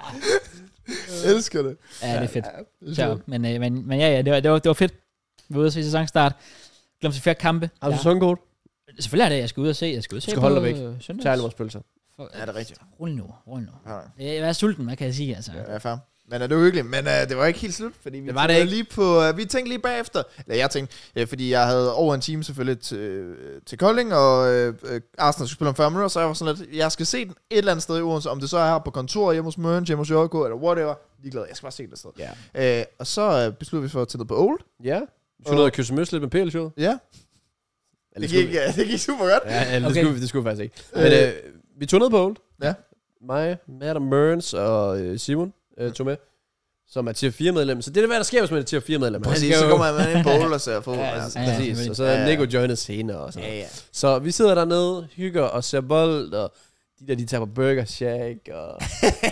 Jeg elsker det. Ja, det er fedt. Ja, det er Så, sjovt. men, øh, men, men ja, ja, det var, det var, det var fedt. Vi var ude at se sæsonstart. Glem til flere kampe. Har du Ja. sæsonkort? Selvfølgelig er det, jeg skal ud og se. Jeg skal ud og se skal holde på, dig væk. øh, søndags. Tag alle vores pølser. For- Ja, det er rigtigt. Rulle nu, rulle nu. Ja. Jeg er sulten, hvad kan jeg sige, altså. Ja, fair. Men uh, det var hyggeligt, men uh, det var ikke helt slut, fordi vi, Det var det tænkte ikke. lige på, uh, vi tænkte lige bagefter, eller jeg tænkte, uh, fordi jeg havde over en time selvfølgelig til, uh, til Kolding, og uh, Arsenal skulle spille om fyrre minutter, så jeg var sådan lidt, jeg skal se den et eller andet sted i Odense, om det så er her på kontor, hjemme hos Mørn, hjemme hos J K, eller whatever, ligeglad, jeg skal bare se det et sted. Ja. Uh, og så uh, besluttede vi for at tage ned på Old. Ja. Du skulle ned og kysse møs lidt med P L-showet. Ja, Eller det gik, uh, det gik super godt. Ja, eller Okay. det, skulle, vi- det skulle vi faktisk ikke. Men øh, vi tog ned på Old. Ja. Mig, Matt og Mørns og øh, Simon øh, tog med. Som er tier fire medlem. Så det er hvad der sker, hvis man er tier fire medlem. Præcis, så kommer man ind på Old og ser fodbold. Ja, Ja, ja, ja, præcis. selvfølgelig. Og så Ja, er ja. Nico joinet senere og sådan ja, noget. ja. Så vi sidder dernede, hygger og ser bold, og de der, de tager på Burger Shack, og...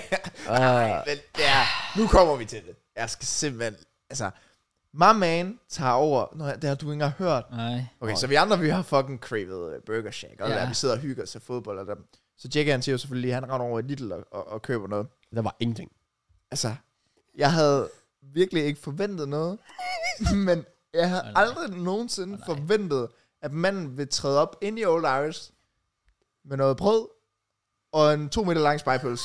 ah, Men ja, nu kommer vi til det. Jeg skal simpelthen, altså, my man tager over, Nå, det har du ikke engang hørt. Nej. Okay, så vi andre, vi har fucking cravet uh, Burger Shack, og Ja. ja. vi sidder og hygger og ser fodbold, og der. Så Jackie, han siger jo selvfølgelig, at han render over i Lidl og, og, og køber noget. der var ingenting. Altså, jeg havde virkelig ikke forventet noget, men jeg havde Oh, nej. aldrig nogensinde Oh, nej. forventet, at manden vil træde op ind i Old Irish med noget brød og en to meter lang spejpølse.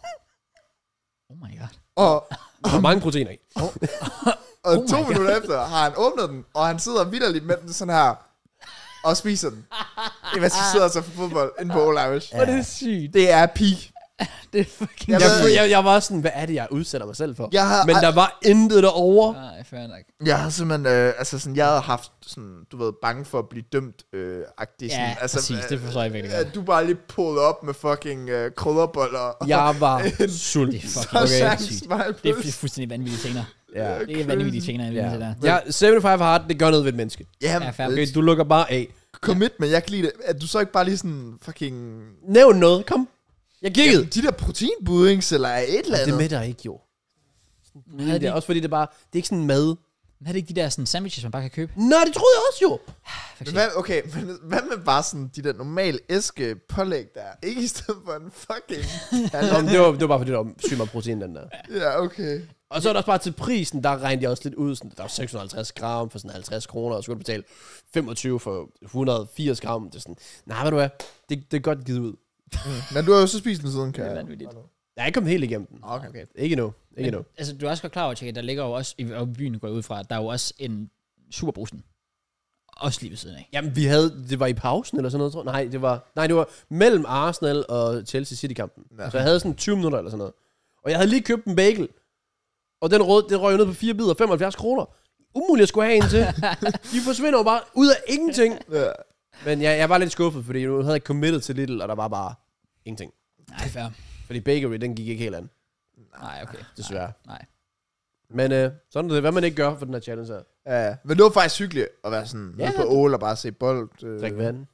Oh my god. Og, Der var mange proteiner i. og Oh oh to my minutter efter har han åbnet den, og han sidder vitterligt med den sådan her, og spiser den. Imens vi sidder så for fodbold inde på Old Irish. Hvor er det sygt. Det er peak. Det er fucking Jeg Jeg, ved- jeg, jeg var sådan, hvad er det, jeg udsætter mig selv for? Jeg har, Men der var intet derovre. Nej, fair nok. jeg har simpelthen, øh, altså sådan, jeg havde haft sådan, du ved, bange for at blive dømt, øh, agtig, sådan, Ja, altså, præcis. Det forstår jeg virkelig godt. at du bare lige pullede op med fucking øh, krydderboller. Og Jeg var Det sulten. er fucking så okay. sang sygt. smile Det er fu- fuldstændig vanvittige scener. Ja. Det er vanvittige scener, jeg vil Ja. ja. der. Ja, syvoghalvfems Hard, det gør noget ved et menneske. Jamen, Ja, fair. Okay, du lukker bare af. commitment, jeg kan lide det. At du så ikke bare lige sådan fucking... Nævn noget, kom. Jeg kiggede. Jamen, de der proteinbuddings, eller et eller Det andet. med dig ikke, jo. Havde Det de, er også fordi, det er bare, det er ikke sådan mad. havde de ikke de der sådan sandwiches, man bare kan købe? Nå, det troede jeg også jo. For Men hvad, okay, men hvad med bare sådan de der normale æske pålæg der? Ikke i stedet for en fucking... Nå, men det, var, det var bare fordi, der var sygt meget protein den der. ja, okay. Og så er der også bare til prisen, der regnede jeg også lidt ud. Sådan, der var seks hundrede og halvtreds gram for sådan halvtreds kroner, og så skulle du betale femogtyve for et hundrede og firs gram. Det er sådan, nej, ved du hvad, det, det er godt givet ud. Men du har jo så spist den siden, kan Det er jeg. vanvittigt. Jeg er ikke kommet helt igennem den. Okay. okay. Ikke nu. Ikke Men, nu. altså, du er også godt klar over, at der ligger jo også, i, og byen går jeg ud fra, at der er jo også en Superbrusen. Også lige ved siden af. Jamen, vi havde, det var i pausen eller sådan noget, tror jeg. Nej, det var, nej, det var mellem Arsenal og Chelsea City-kampen. Ja. Så jeg havde sådan tyve minutter eller sådan noget. Og jeg havde lige købt en bagel. Og den rød, det røg jo ned på fire bidder, femoghalvfjerds kroner. Umuligt at skulle have en til. De forsvinder jo bare ud af ingenting. Ja. Men jeg, jeg var lidt skuffet, fordi nu havde jeg committed til Lidl, og der var bare ingenting. Nej, fair. Fordi bakery, den gik ikke helt an, Nej, okay. desværre. Nej. Men øh, sådan er det, hvad man ikke gør for den her challenge her. Ja, men det var faktisk hyggeligt at være sådan Ja, ja, på Ål og bare se bold. Øh. Drik vand.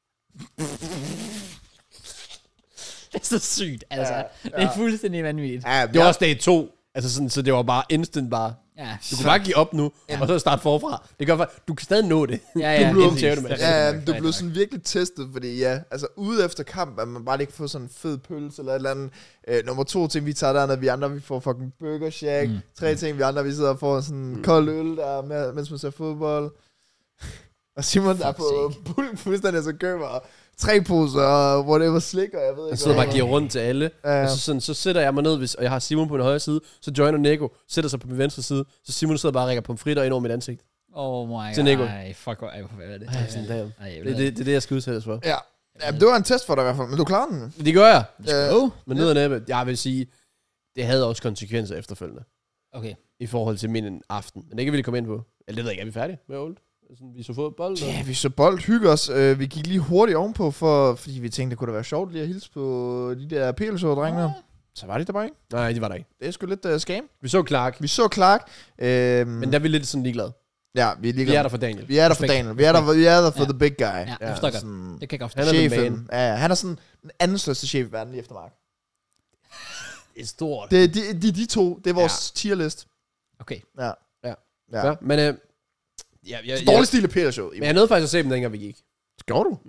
Det er så sygt, altså. Ja, Det er fuldstændig vanvittigt. Ja, Det var også dag to. Altså sådan, så det var bare instant bare. Ja, Du kunne bare give op nu, ja. og så starte forfra. Det gør faktisk, du kan stadig nå det. ja, ja. Du blev- præcis. tævne med det. Det er Ja, rigtigt du nok, blev rigtigt sådan virkelig testet, fordi ja, altså ude efter kamp, at man bare ikke kan få sådan en fed pølse eller et eller andet. Øh, nummer to ting, vi tager dernede, vi andre, vi får fucking Burger Shack. Mm. Mm. Tre ting, vi andre, vi sidder og får sådan en mm. kold øl der, med, mens man ser fodbold. Og Simon der er på pulk fuldstændig, så køber tre poser og whatever slik, og jeg ved Og ikke så sidder bare og hvad. giver rundt til alle. Ja. Og så, sådan, så sætter jeg mig ned, hvis, og jeg har Simon på den højre side, så joiner Nico, sætter sig på min venstre side, så Simon sidder bare og rækker pomfritter ind over mit ansigt. Oh my Til Nico. god. Ej, fuck, ej, hvad er det? Ej, sådan der. Ej, Det, det, det er det, jeg skal udsættes for. Ja. Ja, det var en test for dig i hvert fald, men du klarer den. Det gør jeg. Øh, Oh. Men ned og næppe, jeg vil sige, det havde også konsekvenser efterfølgende. Okay. I forhold til min aften. Men det kan vi lige komme ind på. Eller det ved jeg ikke, er vi færdige med Old? Altså, vi så fodbold. Ja, vi så bold, hygge os. Uh, vi gik lige hurtigt ovenpå, for, fordi vi tænkte, det kunne da være sjovt lige at hilse på de der P L S-drenge der. Så var de der bare ikke. Nej, det var der ikke. Det er sgu lidt uh, scam. Vi så Clark. Vi så Clark. Uh, Men der er vi lidt sådan ligeglade. Ja, vi er, lige Vi er der for Daniel. Vi er der for Daniel. Vi er der, vi er der for Ja. the big guy. Ja, jeg Ja, forstår godt. Sådan, Det kan jeg godt Han forstå. er the chefen. Ja, ja, han er sådan den anden største chef i verden lige efter Mark. Det er stort. Det er de, de, de to. Det er vores ja. tierlist. Okay. Ja. Ja. Ja. Ja. Men øh, ja, ja, Dårlig ja, stil af Peter Show. men jeg nåede faktisk at se dem, dengang vi gik. Gjorde du? Mm.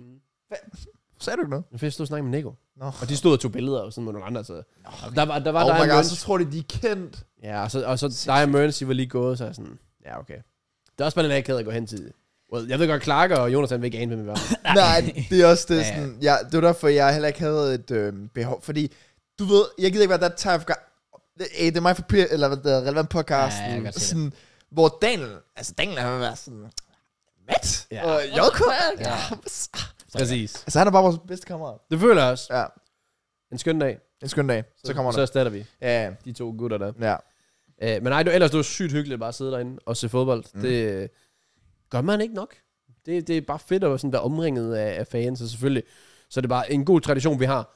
Sagde du ikke noget? Jeg stod og snakke med Nico. Nå. Og de stod og tog billeder og sådan med nogle andre. Så. Okay. Der var, der var Oh dig my og god, så Mørns. tror de, de er kendt. Ja, og så, og så dig og Mørns, de var lige gået, så jeg sådan, ja, okay. Det er også bare lidt akavet at gå hen til. Well, jeg ved godt, Clark og Jonathan vil ikke ane med mig. Nej, det er også det Ja, ja. sådan, ja, det var derfor, jeg heller ikke havde et øh, behov, fordi, du ved, jeg gider ikke være that type of guy, det, eh, det er mig for peer, eller hvad det er, relevant podcast, Ja, jeg kan godt se sådan, hvor Daniel, altså Daniel, han vil være sådan, Matt, Ja. og J K, Ja. Præcis. altså han er bare vores bedste kammerat. Det føler jeg også. Ja, En skøn dag. en skøn dag, så, så kommer Så der. erstatter vi Ja, ja, de to gutter der. ja. Øh, men nej, det, ellers det var sygt hyggeligt bare at sidde derinde og se fodbold. Mm. Det øh, gør man ikke nok. Det, det er bare fedt at sådan være omringet af, af fans, og selvfølgelig. Så er det bare en god tradition, vi har.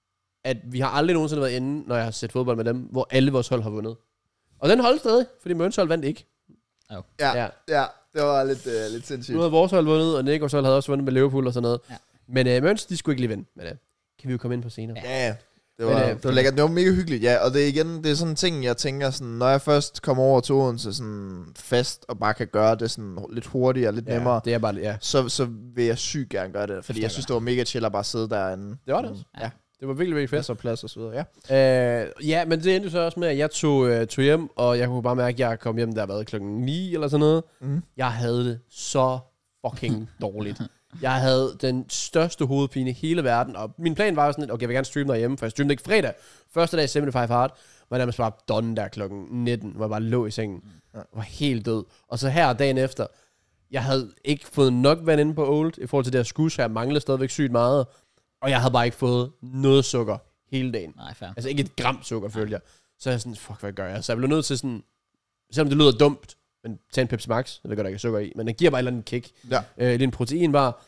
At vi har aldrig nogensinde været inde, når jeg har set fodbold med dem, hvor alle vores hold har vundet. Og den holdt stadig, fordi Mørns hold vandt ikke. Oh. Ja, Ja. ja, det var lidt, øh, lidt sindssygt. Nu havde vores hold vundet, og Nikos hold havde også vundet med Liverpool og sådan noget. Ja. Men øh, Mørns, de skulle ikke lige vinde. Men øh, kan vi jo komme ind på senere. Ja. Ja, ja. Det var, Men, øh, det var lækkert. Det var mega hyggeligt, ja. Og det er igen, det er sådan en ting, jeg tænker sådan, når jeg først kommer over til Odense sådan fast, og bare kan gøre det sådan lidt hurtigere, lidt Ja, nemmere, det er bare, ja. så, så vil jeg sygt gerne gøre det. Fordi Forstår jeg synes, det var mega chill at bare sidde derinde. Det var det også. Ja. Det var virkelig, virkelig fedt. Plads og plads og så videre, ja. Øh, ja, men det endte så også med, at jeg tog, øh, tog hjem, og jeg kunne bare mærke, at jeg kom hjem, der var klokken ni eller sådan noget. Mm. Jeg havde det så fucking dårligt. Jeg havde den største hovedpine i hele verden, og min plan var jo sådan lidt, okay, jeg vil gerne streame derhjemme, for jeg streamede ikke fredag. Første dag i syvoghalvfems Hard, var nærmest bare done der klokken nitten, hvor jeg bare lå i sengen. Ja. Var helt død. Og så her dagen efter, jeg havde ikke fået nok vand inde på Old, i forhold til det her skus her, manglede stadigvæk sygt meget, og jeg havde bare ikke fået noget sukker hele dagen. Nej, fair. Altså ikke et gram sukker, følte jeg. Så er jeg sådan, fuck, hvad gør jeg? Så jeg blev nødt til sådan, selvom det lyder dumt, men tage en Pepsi Max, jeg ved godt, der ikke er sukker i, men den giver bare et eller andet kick. Ja. Øh, det er en proteinbar.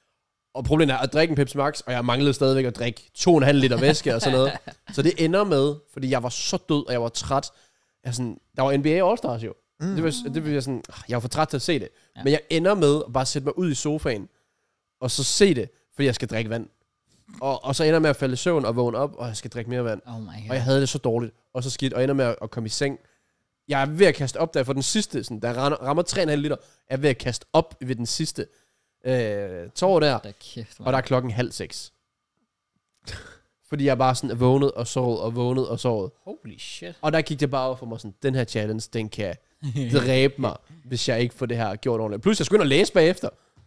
Og problemet er at drikke en Pepsi Max, og jeg manglede stadigvæk at drikke to komma fem liter væske og sådan noget. Så det ender med, fordi jeg var så død, og jeg var træt. Jeg sådan, der var N B A All-Stars jo. Mm. Det var, det var jeg sådan, jeg var for træt til at se det. Ja. Men jeg ender med at bare sætte mig ud i sofaen, og så se det, fordi jeg skal drikke vand. Og, og så ender jeg med at falde i søvn og vågne op, og jeg skal drikke mere vand. Oh my god. Og jeg havde det så dårligt, og så skidt, og ender med at, at komme i seng. Jeg er ved at kaste op der for den sidste, sådan, der rammer, rammer tre komma fem liter, er ved at kaste op ved den sidste øh, tår der, Da kæft, og der er klokken halv seks. Fordi jeg bare sådan er vågnet og sovet og vågnet og sovet. Holy shit. Og der gik det bare over for mig sådan, den her challenge, den kan dræbe mig, hvis jeg ikke får det her gjort ordentligt. Plus jeg skulle ind og læse bagefter.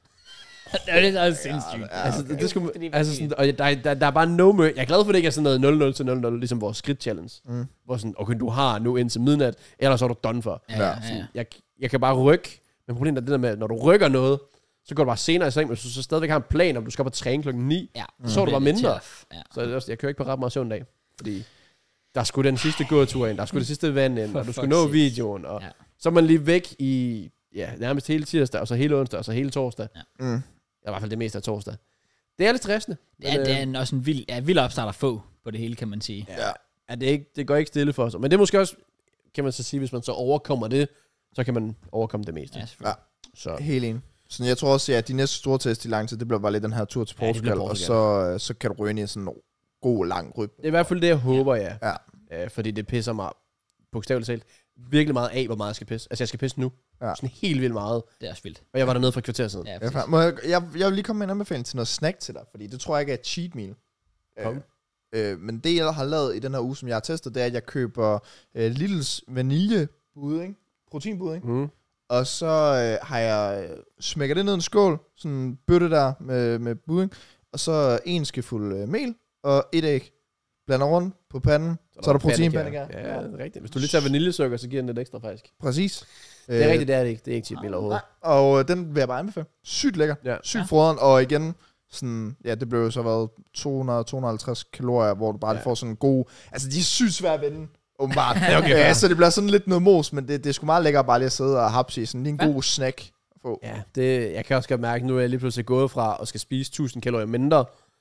Det er så sindssygt. Ja, Altså, det, det skulle, Det er altså sådan, og der, der, der er bare no mercy. Jeg er glad for, at det ikke er sådan noget nul nul til nul nul, ligesom vores skridt challenge. Mm. Hvor sådan, okay, du har nu indtil midnat, ellers er du done for. Ja, ja, ja. Jeg, jeg kan bare rykke, men problemet er det der med, at når du rykker noget, så går du bare senere i seng, men hvis du så stadigvæk har en plan, om du skal op og træne klokken ni, Ja. så sover du bare mindre. Tough. Ja. Så er det også, jeg kører ikke på ret meget søvn dag, fordi der skulle den sidste gåtur ind, der skulle det sidste vand ind, For og du skulle fuck's nå sake. videoen, og Ja. så er man lige væk i, ja, nærmest hele tirsdag, og så hele onsdag, og så hele torsdag. Mm. Ja, i hvert fald det meste af torsdag. Det er lidt stressende. Ja, det er en, også en vild, ja, vild opstart at få på det hele, kan man sige. Ja. Ja, det, er ikke, det går ikke stille for os. Men det er måske også, kan man så sige, hvis man så overkommer det, så kan man overkomme det meste. Ja, selvfølgelig. Så Helt enig. Så jeg tror også, at de næste store test i lang tid, det bliver bare lidt den her tur til Ja, det Portugal, bliver og Portugal. så, øh, så kan du ryge ind i sådan en god, lang ryb. det er i hvert fald det, jeg håber, ja. Ja. ja. Fordi det pisser mig, bogstaveligt talt, virkelig meget af, hvor meget jeg skal pisse. Altså, jeg skal pisse nu. Ja. Sådan helt vildt meget. Det er også vildt. Og jeg var dernede for et kvarter siden. Ja, Jeg, præcis. må jeg, jeg, jeg vil lige komme med en anbefaling til noget snack til dig, fordi det tror jeg ikke er et cheat meal. Kom. Øh, øh, men det, jeg har lavet i den her uge, som jeg har testet, det er, at jeg køber øh, Lidls vaniljebud, ikke? Proteinbud, ikke? Mm. Og så øh, har jeg øh, smækket det ned i en skål, sådan en bøtte der med, med bud, ikke? Og så en skefuld øh, mel og et æg. Blander rundt på panden, så, så er der proteinpandekager. Ja, ja, det er rigtigt. Hvis du lige tager vaniljesukker, så giver den lidt ekstra faktisk. Præcis. Det er rigtigt, det er det ikke. Det er ikke cheat meal overhovedet. Nej, og øh, den vil jeg bare anbefale. Sygt lækker. Ja. Sygt Ja. froderen, og igen, sådan, ja, det blev jo så været to hundrede til to hundrede og halvtreds kalorier, hvor du bare Ja. ja. får sådan en god, altså de er sygt svære at vende, åbenbart. Ja, okay, ja, fair. så det bliver sådan lidt noget mos, men det, det er sgu meget lækkert bare lige at sidde og hapse i sådan lige en Ja. god snack at få. Ja, det, jeg kan også godt mærke, nu er jeg lige pludselig gået fra at skal spise tusind kalorier mindre,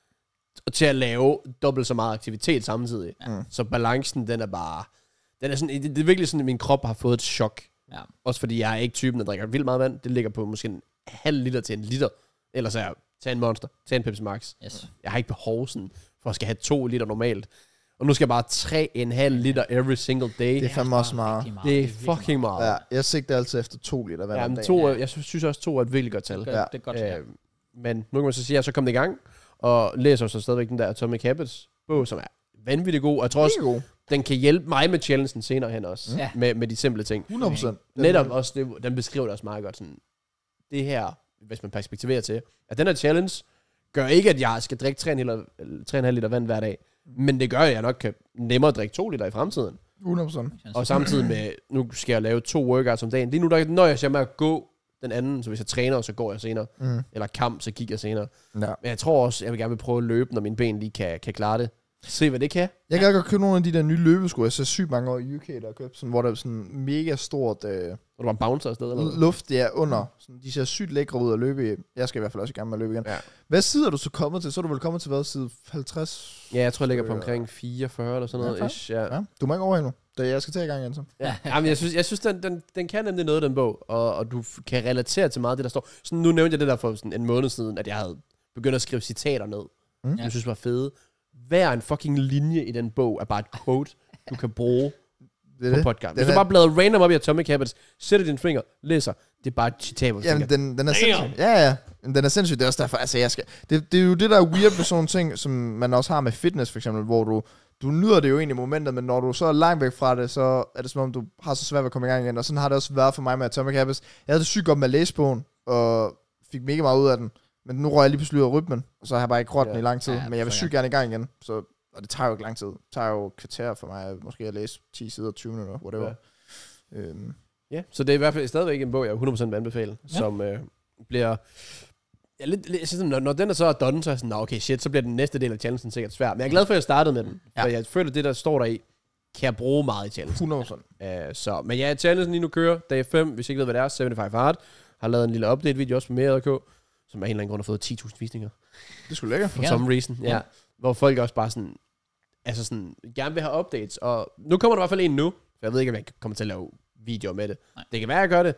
og til at lave dobbelt så meget aktivitet samtidig. Mm. Så balancen, den er bare... Den er sådan, det, det er virkelig sådan, at min krop har fået et chok. Ja. Også fordi jeg er ikke typen, der drikker vildt meget vand. Det ligger på måske en halv liter til en liter. Ellers er jeg, tag en Monster, tag en Pepsi Max. Yes. Jeg har ikke behov sådan, for at skal have to liter normalt. Og nu skal jeg bare tre komma fem liter every single day. Det er fandme også meget. rigtig Det er virkelig fucking meget. Ja, jeg sigter altid efter to liter vand Ja, om men dagen. to, er- jeg synes synes også, to er et virkelig godt tal. Det er, Ja. ja. det er godt. Ja. Øh, men nu kan man så sige, at jeg så kom det i gang, og læser så stadigvæk den der Atomic Habits bog, som er vanvittigt god. Og jeg tror også, Mega god. den kan hjælpe mig med challengen senere hen også, Ja. med, med de simple ting. hundrede procent. Netop også, det, den beskriver det også meget godt. Sådan, det her, hvis man perspektiverer til, at den her challenge gør ikke, at jeg skal drikke tre komma fem liter vand hver dag, men det gør, at jeg nok kan nemmere drikke to liter i fremtiden. hundrede procent. Og samtidig med, nu skal jeg lave to workouts om dagen. Lige nu, der når jeg med at gå den anden, så hvis jeg træner, så går jeg senere. Mm. Eller kamp, så gik jeg senere. Ja. Men jeg tror også, jeg vil gerne vil prøve at løbe, når mine ben lige kan, kan klare det. Se, hvad det kan. Jeg kan godt købe nogle af de der nye løbesko, jeg ser sygt mange år i U K, der har købt, sådan, hvor der er sådan mega stort øh, Og du var en bouncer afsted, eller hvad? luft der under. Sådan, de ser sygt lækre ud at løbe i. Jeg skal i hvert fald også i gang med at løbe igen. Ja. Hvad side er du så kommet til? Så er du vel kommet til hvad? Side halvtreds? Ja, jeg tror, jeg ligger på omkring fireogfyrre eller sådan noget. Ja, Ish, ja. Ja, du må ikke over endnu. Da jeg skal til i gang igen så. Ja. Jamen, jeg synes, jeg synes den, den, den kan nemlig noget, den bog, og, og du f- kan relatere til meget af det, der står. Sådan, nu nævnte jeg det der for sådan en måned siden, at jeg havde begyndt at skrive citater ned, Mm. som jeg synes var fede. Hver en fucking linje i den bog er bare et quote, du kan bruge Det er på det. podcast. Hvis Den du er- bare bladrer random op i Atomic Habits, sætter din finger, læser, det er bare et citat, hvor du Jamen, tænker, den, den er Damn. sindssyg. Ja, ja. Men den er sindssyg. Det er også derfor, altså jeg skal... Det, det er jo det, der er weird ved sådan nogle ting, som man også har med fitness, for eksempel, hvor du... Du nyder det jo egentlig i momentet, men når du så er langt væk fra det, så er det som om, du har så svært ved at komme i gang igen. Og sådan har det også været for mig med Atomic Habits. Jeg havde det sygt godt med at læse bogen, og fik mega meget ud af den. Men nu røg jeg lige pludselig ud af rytmen, og så har jeg bare ikke rørt Ja. den i lang tid. Ja, Men jeg vil for sygt gerne i gang igen. Så, og det tager jo ikke lang tid. Det tager jo kvarter for mig, måske at læse ti sider, tyve minutter, whatever. Ja. Øhm, ja. Så det er i hvert fald stadigvæk en bog, jeg hundrede procent vil anbefale, Ja. som øh, bliver... Ja, lidt, lidt, sådan, når, når den er så done, så er jeg sådan, "Nå, okay, shit, så bliver den næste del af challengen sikkert svær. Men jeg er glad for, at jeg startede med den. Ja. For jeg føler, at det, der står der i, kan jeg bruge meget i challengen. hundrede procent. Uh, så, men ja, challengen lige nu kører, dag fem, hvis I ikke ved, hvad det er, seventy-five hard. Har lavet en lille update-video også på mere A K, som af en eller anden grund har fået ti tusind visninger. Det er sgu lækkert. For Ja. some reason, ja. Ja. Hvor folk også bare sådan, altså sådan, gerne vil have updates. Og nu kommer der i hvert fald en nu, for jeg ved ikke, om jeg kommer til at lave videoer med det. Nej. Det kan være, jeg gør det.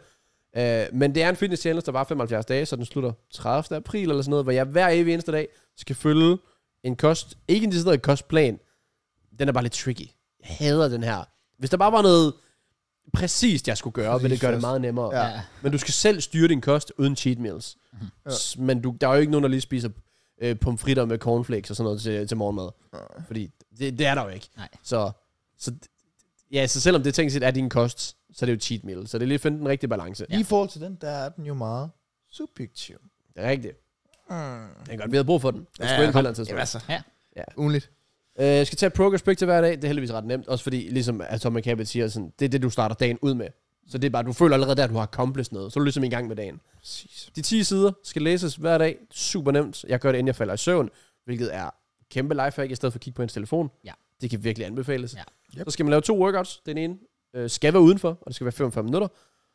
Uh, men det er en fitness challenge, der var femoghalvfjerds dage, så den slutter tredivte april eller sådan noget, hvor jeg hver evig eneste dag skal følge en kost, ikke en decideret kostplan. Den er bare lidt tricky. Jeg hader den her. Hvis der bare var noget præcist, jeg skulle gøre, ville det gøre det Præcis. meget nemmere. Ja. Ja. Men du skal selv styre din kost uden cheat meals. Ja. S- Men du, der er jo ikke nogen, der lige spiser øh, pomfritter med cornflakes og sådan noget til, til morgenmad. Fordi det, det er der jo ikke. Nej. Så, så, ja, så selvom det tænkt set er din kost, så er det jo cheat meal. Så det er lige at finde den rigtige balance. Lige i forhold til den, der er den jo meget subjektiv. Det er rigtigt. Mm. Det er godt, vi havde brug for den. Den Ja, skulle ind på et kom. eller andet tidspunkt. Jamen altså. Ja. Ja. Ugenligt. Øh, jeg skal tage progress break til hver dag. Det er heldigvis ret nemt. Også fordi, ligesom Atomic Habits siger, sådan, det er det, du starter dagen ud med. Så det er bare, du føler allerede der, at du har accomplished noget. Så er du ligesom i gang med dagen. Præcis. De ti sider skal læses hver dag. Super nemt. Jeg gør det, inden jeg falder i søvn, hvilket er kæmpe lifehack, i stedet for at kigge på ens telefon. Ja. Det kan virkelig anbefales. Ja. Yep. Så skal man lave to workouts. Den ene øh, skal være udenfor, og det skal være femogfyrre minutter.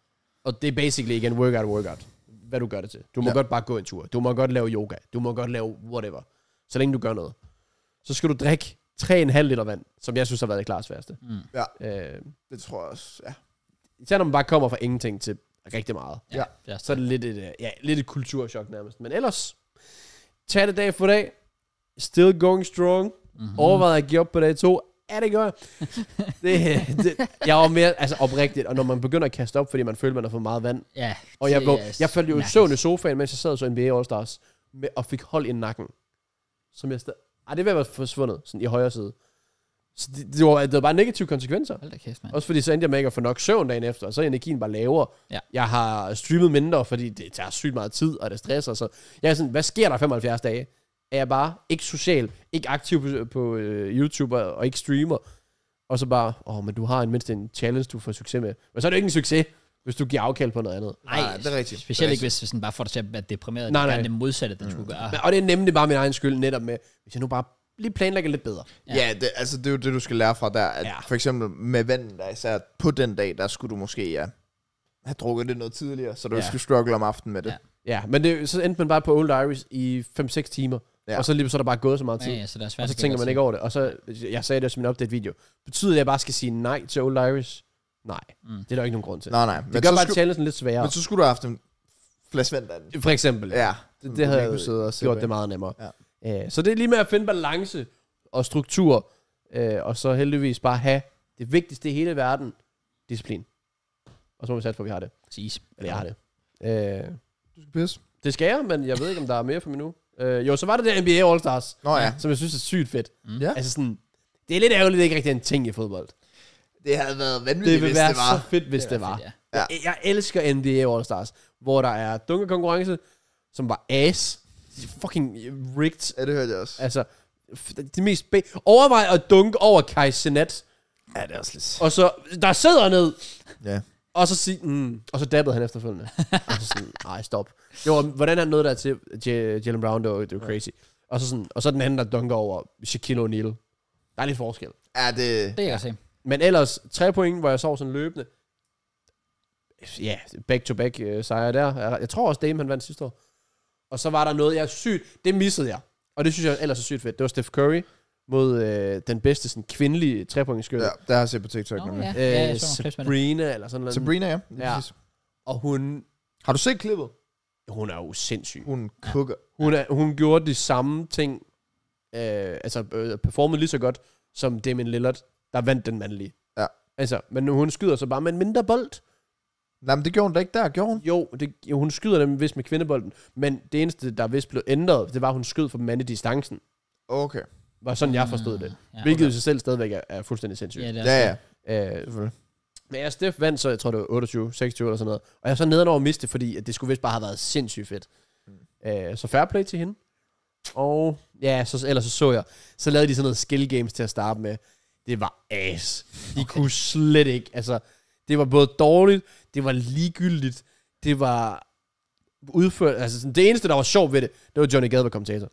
Og det er basically igen workout workout. Hvad du gør det til. Du må Ja. godt bare gå en tur. Du må godt lave yoga. Du må godt lave whatever. Så længe du gør noget. Så skal du drikke tre komma fem liter vand, som jeg synes har været det klart sværeste. Mm. Øh, Det tror jeg også, ja. især når man bare kommer fra ingenting til rigtig meget. Ja. Ja. Det er Så er det lidt et, øh, ja, lidt et kulturschok nærmest. Men ellers, tag det dag for dag. Still going strong. Mm-hmm. Overvejede at give op på dag to. Ja, det gør jeg. det, det, jeg var mere altså oprigtigt, og når man begynder at kaste op, fordi man føler, man har fået meget vand. Ja. Og jeg, det våg, er jeg faldt jo i mærkeligt. søvn i sofaen, mens jeg sad og så N B A All-Stars, med, og fik hold i nakken. Som jeg stadig... Ej, det var være forsvundet, sådan i højre side. Så det, det, var, det var bare negative konsekvenser. Hold da kæft, mand. Også fordi så endte jeg med ikke at få nok søvn dagen efter, og så er energien bare lavere. Ja. Jeg har streamet mindre, fordi det tager sygt meget tid, og det stresser. Så jeg er sådan, hvad sker der femoghalvfjerds dage? Er jeg bare ikke social, ikke aktiv på, på uh, YouTube, og, og ikke streamer, og så bare, åh, oh, men du har en mindst en challenge, du får succes med. Men så er det jo ikke en succes. hvis du giver afkald på noget andet. Nej, Nej, det er rigtigt. Specielt Det er ikke, hvis, hvis den bare får dig til at være deprimeret. Nej, det er nej. det modsatte, den mm. skulle gøre. Men, og det er nemlig bare min egen skyld netop med, hvis jeg nu bare lige planlægger lidt bedre. Ja, ja det, altså det er jo det, du skal lære fra der. At Ja. for eksempel med vennen, der især på den dag, der skulle du måske ja, have drukket det noget tidligere, så du Ja. skulle struggle om aftenen med det. Ja. Ja, men det, så endte man bare på Old Irish i fem seks timer. Ja. Og så lige så er der bare gået så meget tid. Ja, ja, så det er svært Og så at tænker gætte man sig. ikke over det. Og så, jeg sagde det også i min update-video. Betyder det, at jeg bare skal sige nej til Old Irish? Nej, Mm. det er der ikke nogen grund til. Nej, nej. Det Men gør så, bare skulle, challengen lidt sværere. men så skulle du have haft en flaske vand anden. For eksempel. Ja, Det, det havde gjort det meget nemmere. Ja. Uh, så det er lige med at finde balance og struktur. Uh, og så heldigvis bare have det vigtigste i hele verden. Disciplin. Og så må vi sætte for, at vi har det. Præcis. Eller jeg har det. Uh, Du skal pisse. det skal jeg, men jeg ved ikke, om der er mere for mig nu. Uh, jo, så var det der N B A All-Stars, Nå ja. som jeg synes er sygt fedt. Mm. Ja. Altså sådan, det er lidt ærgerligt, det er ikke rigtig en ting i fodbold. Det havde været Det vanvittigt, vil hvis være det var. så fedt, hvis det, Det var. er fedt, Ja. Jeg, jeg elsker N B A All-Stars, hvor der er dunkekonkurrence, som var ass. Fucking rigged. Ja, det hørte jeg også. Altså, f- det mest... Be- Overvej at dunke over Kai Cenat, Ja, det er også lidt... og så, der sidder ned, Ja. og så sig, mm, og så dabbede han efterfølgende. Og så sådan, ej, stop. Det var, hvordan han nåede der til J- Jalen Brown, det var, det var crazy. Og så, sådan, og så den anden, der dunker over Shaquille O'Neal. Der er lidt forskel. Ja, det... Det kan jeg se. Men ellers, tre point, hvor jeg sov sådan løbende. Ja, back-to-back øh, sejre der. Jeg, jeg tror også, Dame han vandt sidste år. Og så var der noget, jeg er sygt... Det missede jeg. Og det synes jeg ellers er sygt fedt. Det var Steph Curry mod øh, den bedste sådan, kvindelige trepointsskytte. Ja, det har jeg set på TikTok. Nå, nemlig. ja. Øh, jeg så nogle clips med det. Sabrina eller sådan noget. Sabrina, ja. Lige Ja. præcis. Og hun... Har du set klippet? Hun er jo sindssyg. Hun kukker. Hun, er, hun gjorde de samme ting, øh, altså øh, performede lige så godt, som Damian Lillard, der vandt den mandlige. Ja. Altså, men hun skyder så bare med en mindre bold. Nej, men det gjorde hun da ikke der, gjorde hun? Jo, det, jo, hun skyder dem vist med kvindebolden, men det eneste, der vist blev ændret, det var, at hun skød for mandedistancen. Okay. Var sådan, jeg forstod det. Ja, Hvilket okay. i sig selv stadigvæk er, er fuldstændig sindssygt. Ja, det er Ja, ja. Øh, Selvfølgelig. men jeg Steff vandt, så jeg tror, det var otteogtyve, seksogtyve eller sådan noget. Og jeg er så nedenover miste, fordi at det skulle vist bare have været sindssygt fedt. Mm. Øh, så fair play til hende. Og ja, så, ellers så så jeg, så lavede de sådan noget skill games til at starte med. Det var ass. De okay. kunne slet ikke, altså, det var både dårligt, det var ligegyldigt, det var udført, altså sådan, det eneste, der var sjovt ved det, det var Johnny Gade var kommentator.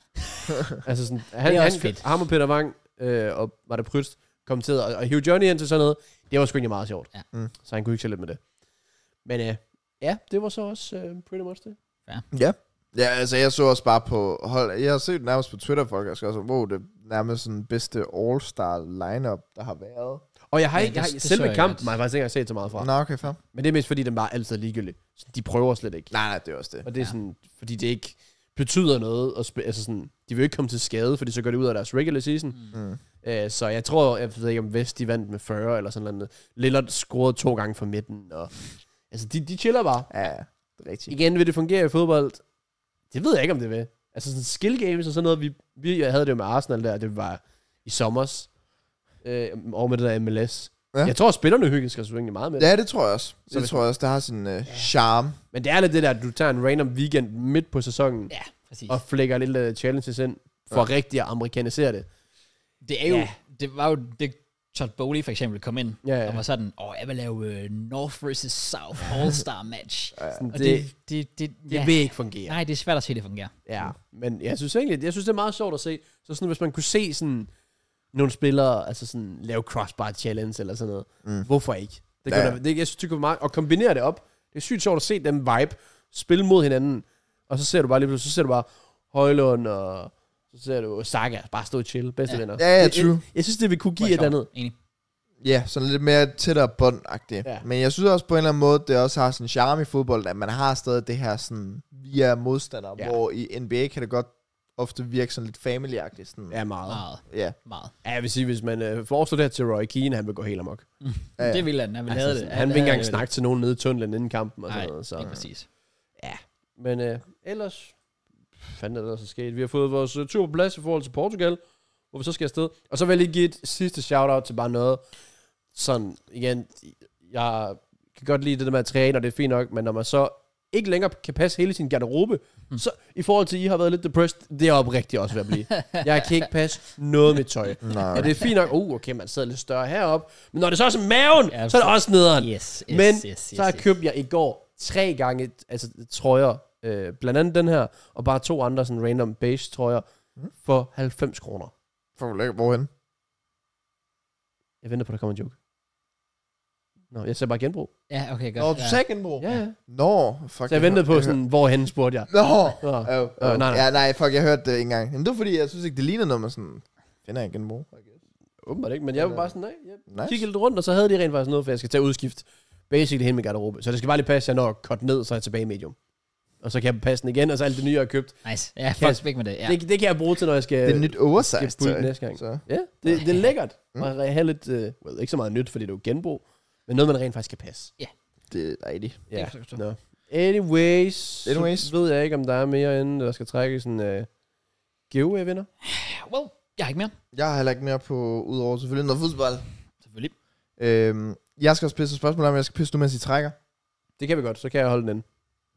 altså sådan, han, Det er også han, fedt. ham og Peter Wang, øh, og var det Pryst, kommenterede, og, og hive Johnny ind til sådan noget, det var sgu egentlig meget sjovt. Ja. Mm. Så han kunne ikke se lidt med det. Men øh, ja, det var så også øh, pretty much det. Ja. Ja, altså jeg så også bare på hold. Jeg har set nærmest på Twitter folk, også, altså, hvor det er nærmest sådan bedste all-star lineup der har været. Og jeg har Ja, ikke, jeg har, det- det så selve jeg kampen godt. har jeg faktisk ikke engang set så meget fra. Nå, okay, fair. Men det er mest fordi, den bare altid er ligegyldig. Så de prøver slet ikke. Nej, nej, det er også det. Og det er Ja. sådan, fordi det ikke betyder noget. At spille, altså sådan, de vil jo ikke komme til skade, fordi så går det ud af deres regular season. Mm. Øh, så jeg tror, jeg ved ikke om Vest, de vandt med fyrre eller sådan noget. Lillard scorede to gange fra midten. Og, altså, de, de chiller bare. Ja, det er rigtigt. Igen, vil det fungere i fodbold? Det ved jeg ikke, om det vil. Altså sådan skill games og sådan noget. Vi, vi havde det jo med Arsenal der, det var i sommers. Øh, og med det der M L S. Ja. Ja. Jeg tror, at spillerne hygger sig egentlig meget med det. Ja, det tror jeg også. Så Det hvis- tror jeg også, det har sin uh, charme. Men det er lidt det der, at du tager en random weekend midt på sæsonen, Ja, præcis. og flækker lille challenges ind, for ja. rigtig at amerikanisere det. Det er jo, Ja. det var jo, det Todd Bowley for eksempel kom ind, Ja, ja. og var sådan, åh, jeg vil lave uh, North versus South All-Star match. Ja. Sådan, Og det, det, det, det, det ja. vil ikke fungere. Nej, det er svært at se, det fungerer. Ja, men jeg synes egentlig, jeg synes, det er meget sjovt at se. Så sådan, hvis man kunne se sådan nogle spillere, altså sådan lave crossbar challenge eller sådan noget. Mm. Hvorfor ikke? Det Ja, kan ja. da, det, jeg synes, det kunne være meget, og kombinere det op. Det er sygt sjovt at se dem vibe, spille mod hinanden, og så ser du bare lige pludselig, så ser du bare Højlund, og så ser du Saga, bare stå og chill, bedste Ja. venner. Ja, ja, Jeg- true. Jeg, jeg synes, det vil kunne give Hvor et sjovt. andet. Enig. Ja, sådan lidt mere tættere båndagtigt. Ja. Men jeg synes også på en eller anden måde, det også har sådan en charme i fodbold, at man har stadig det her sådan via modstandere, Ja. ja. hvor i N B A kan det godt ofte virke sådan lidt family-agtigt. Sådan. Ja, meget. Meget, Ja. meget. Ja, jeg vil sige, hvis man øh, foreslår det her til Roy Keane, han vil gå helt amok. Ja, ja. Det ville han, han ville Altså, have sådan, det. han vil ikke engang havde snakke til nogen nede i tunnelen inden kampen og det. sådan Nej, noget. Så. ikke præcis. Ja, men øh, ellers fanden er det, der så sket. Vi har fået vores uh, tur på plads i forhold til Portugal, hvor vi så skal afsted. Og så vil jeg lige give et sidste shout-out til bare noget. Sådan, igen, jeg kan godt lide det der med at træne, og det er fint nok, men når man så ikke længere kan passe hele sin garderobe, mm. så i forhold til, at I har været lidt depressed, det er oprigtigt også ved at blive. Jeg kan ikke passe noget med tøj. Nej. Og det er fint nok, uh, okay, man sidder lidt større heroppe, men når det så er som maven, ja, så er det også nederen. Yes, yes, men yes, yes, så har jeg købt jeg i går tre gange altså, trøjer, øh, blandt andet den her, og bare to andre sådan random beige trøjer, mm. for halvfems kroner. For hvorhen? Jeg venter på, der kommer en joke. Nå, jeg ser bare genbrug. Ja, okay, godt. Nå, du ja. sagde genbrug? Ja, ja. Nå, fuck. Så jeg ventede på sådan, hvorhen spurgte jeg. Nå! Nå. Oh, oh. Øh, nej, nej. Ja, nej, fuck, jeg hørte det ikke engang. Men det var fordi, jeg synes ikke, det ligner noget, man sådan... Finder jeg genbrug? Åbenbart ikke, men jeg var bare sådan, nej. Jeg Nice. kiggede lidt rundt, og så havde de rent faktisk noget, for jeg skal tage udskift. Basically hele min garderobe. Så det skal bare lige passe, at jeg når at cut ned, så er jeg tilbage i medium. Og så kan jeg passe den igen, og så alt det nye, jeg har købt. Nice. Ja, Kan- fuck væk med det. Ja. Det, det kan jeg bruge til, når jeg skal... Det er nyt oversized skal putte tøj. næste gang. Så. Ja, det, det er lækkert. Mm. Og jeg har lidt, uh, well, ikke så meget nyt, fordi det er jo genbrug, men noget, man rent faktisk kan passe. Det er rigtigt. Ja. Det kan jeg forstå. Nå. Anyways, Anyways. så ved jeg ikke, om der er mere inden, der skal trække sådan uh, giveaway-vinder. Well, jeg har ikke mere. Jeg har heller ikke mere på, udover selvfølgelig noget fodbold. Selvfølgelig. Øhm, jeg skal også pisse et spørgsmål om, jeg skal pisse nu, mens I trækker. Det kan vi godt, så kan jeg holde den inde.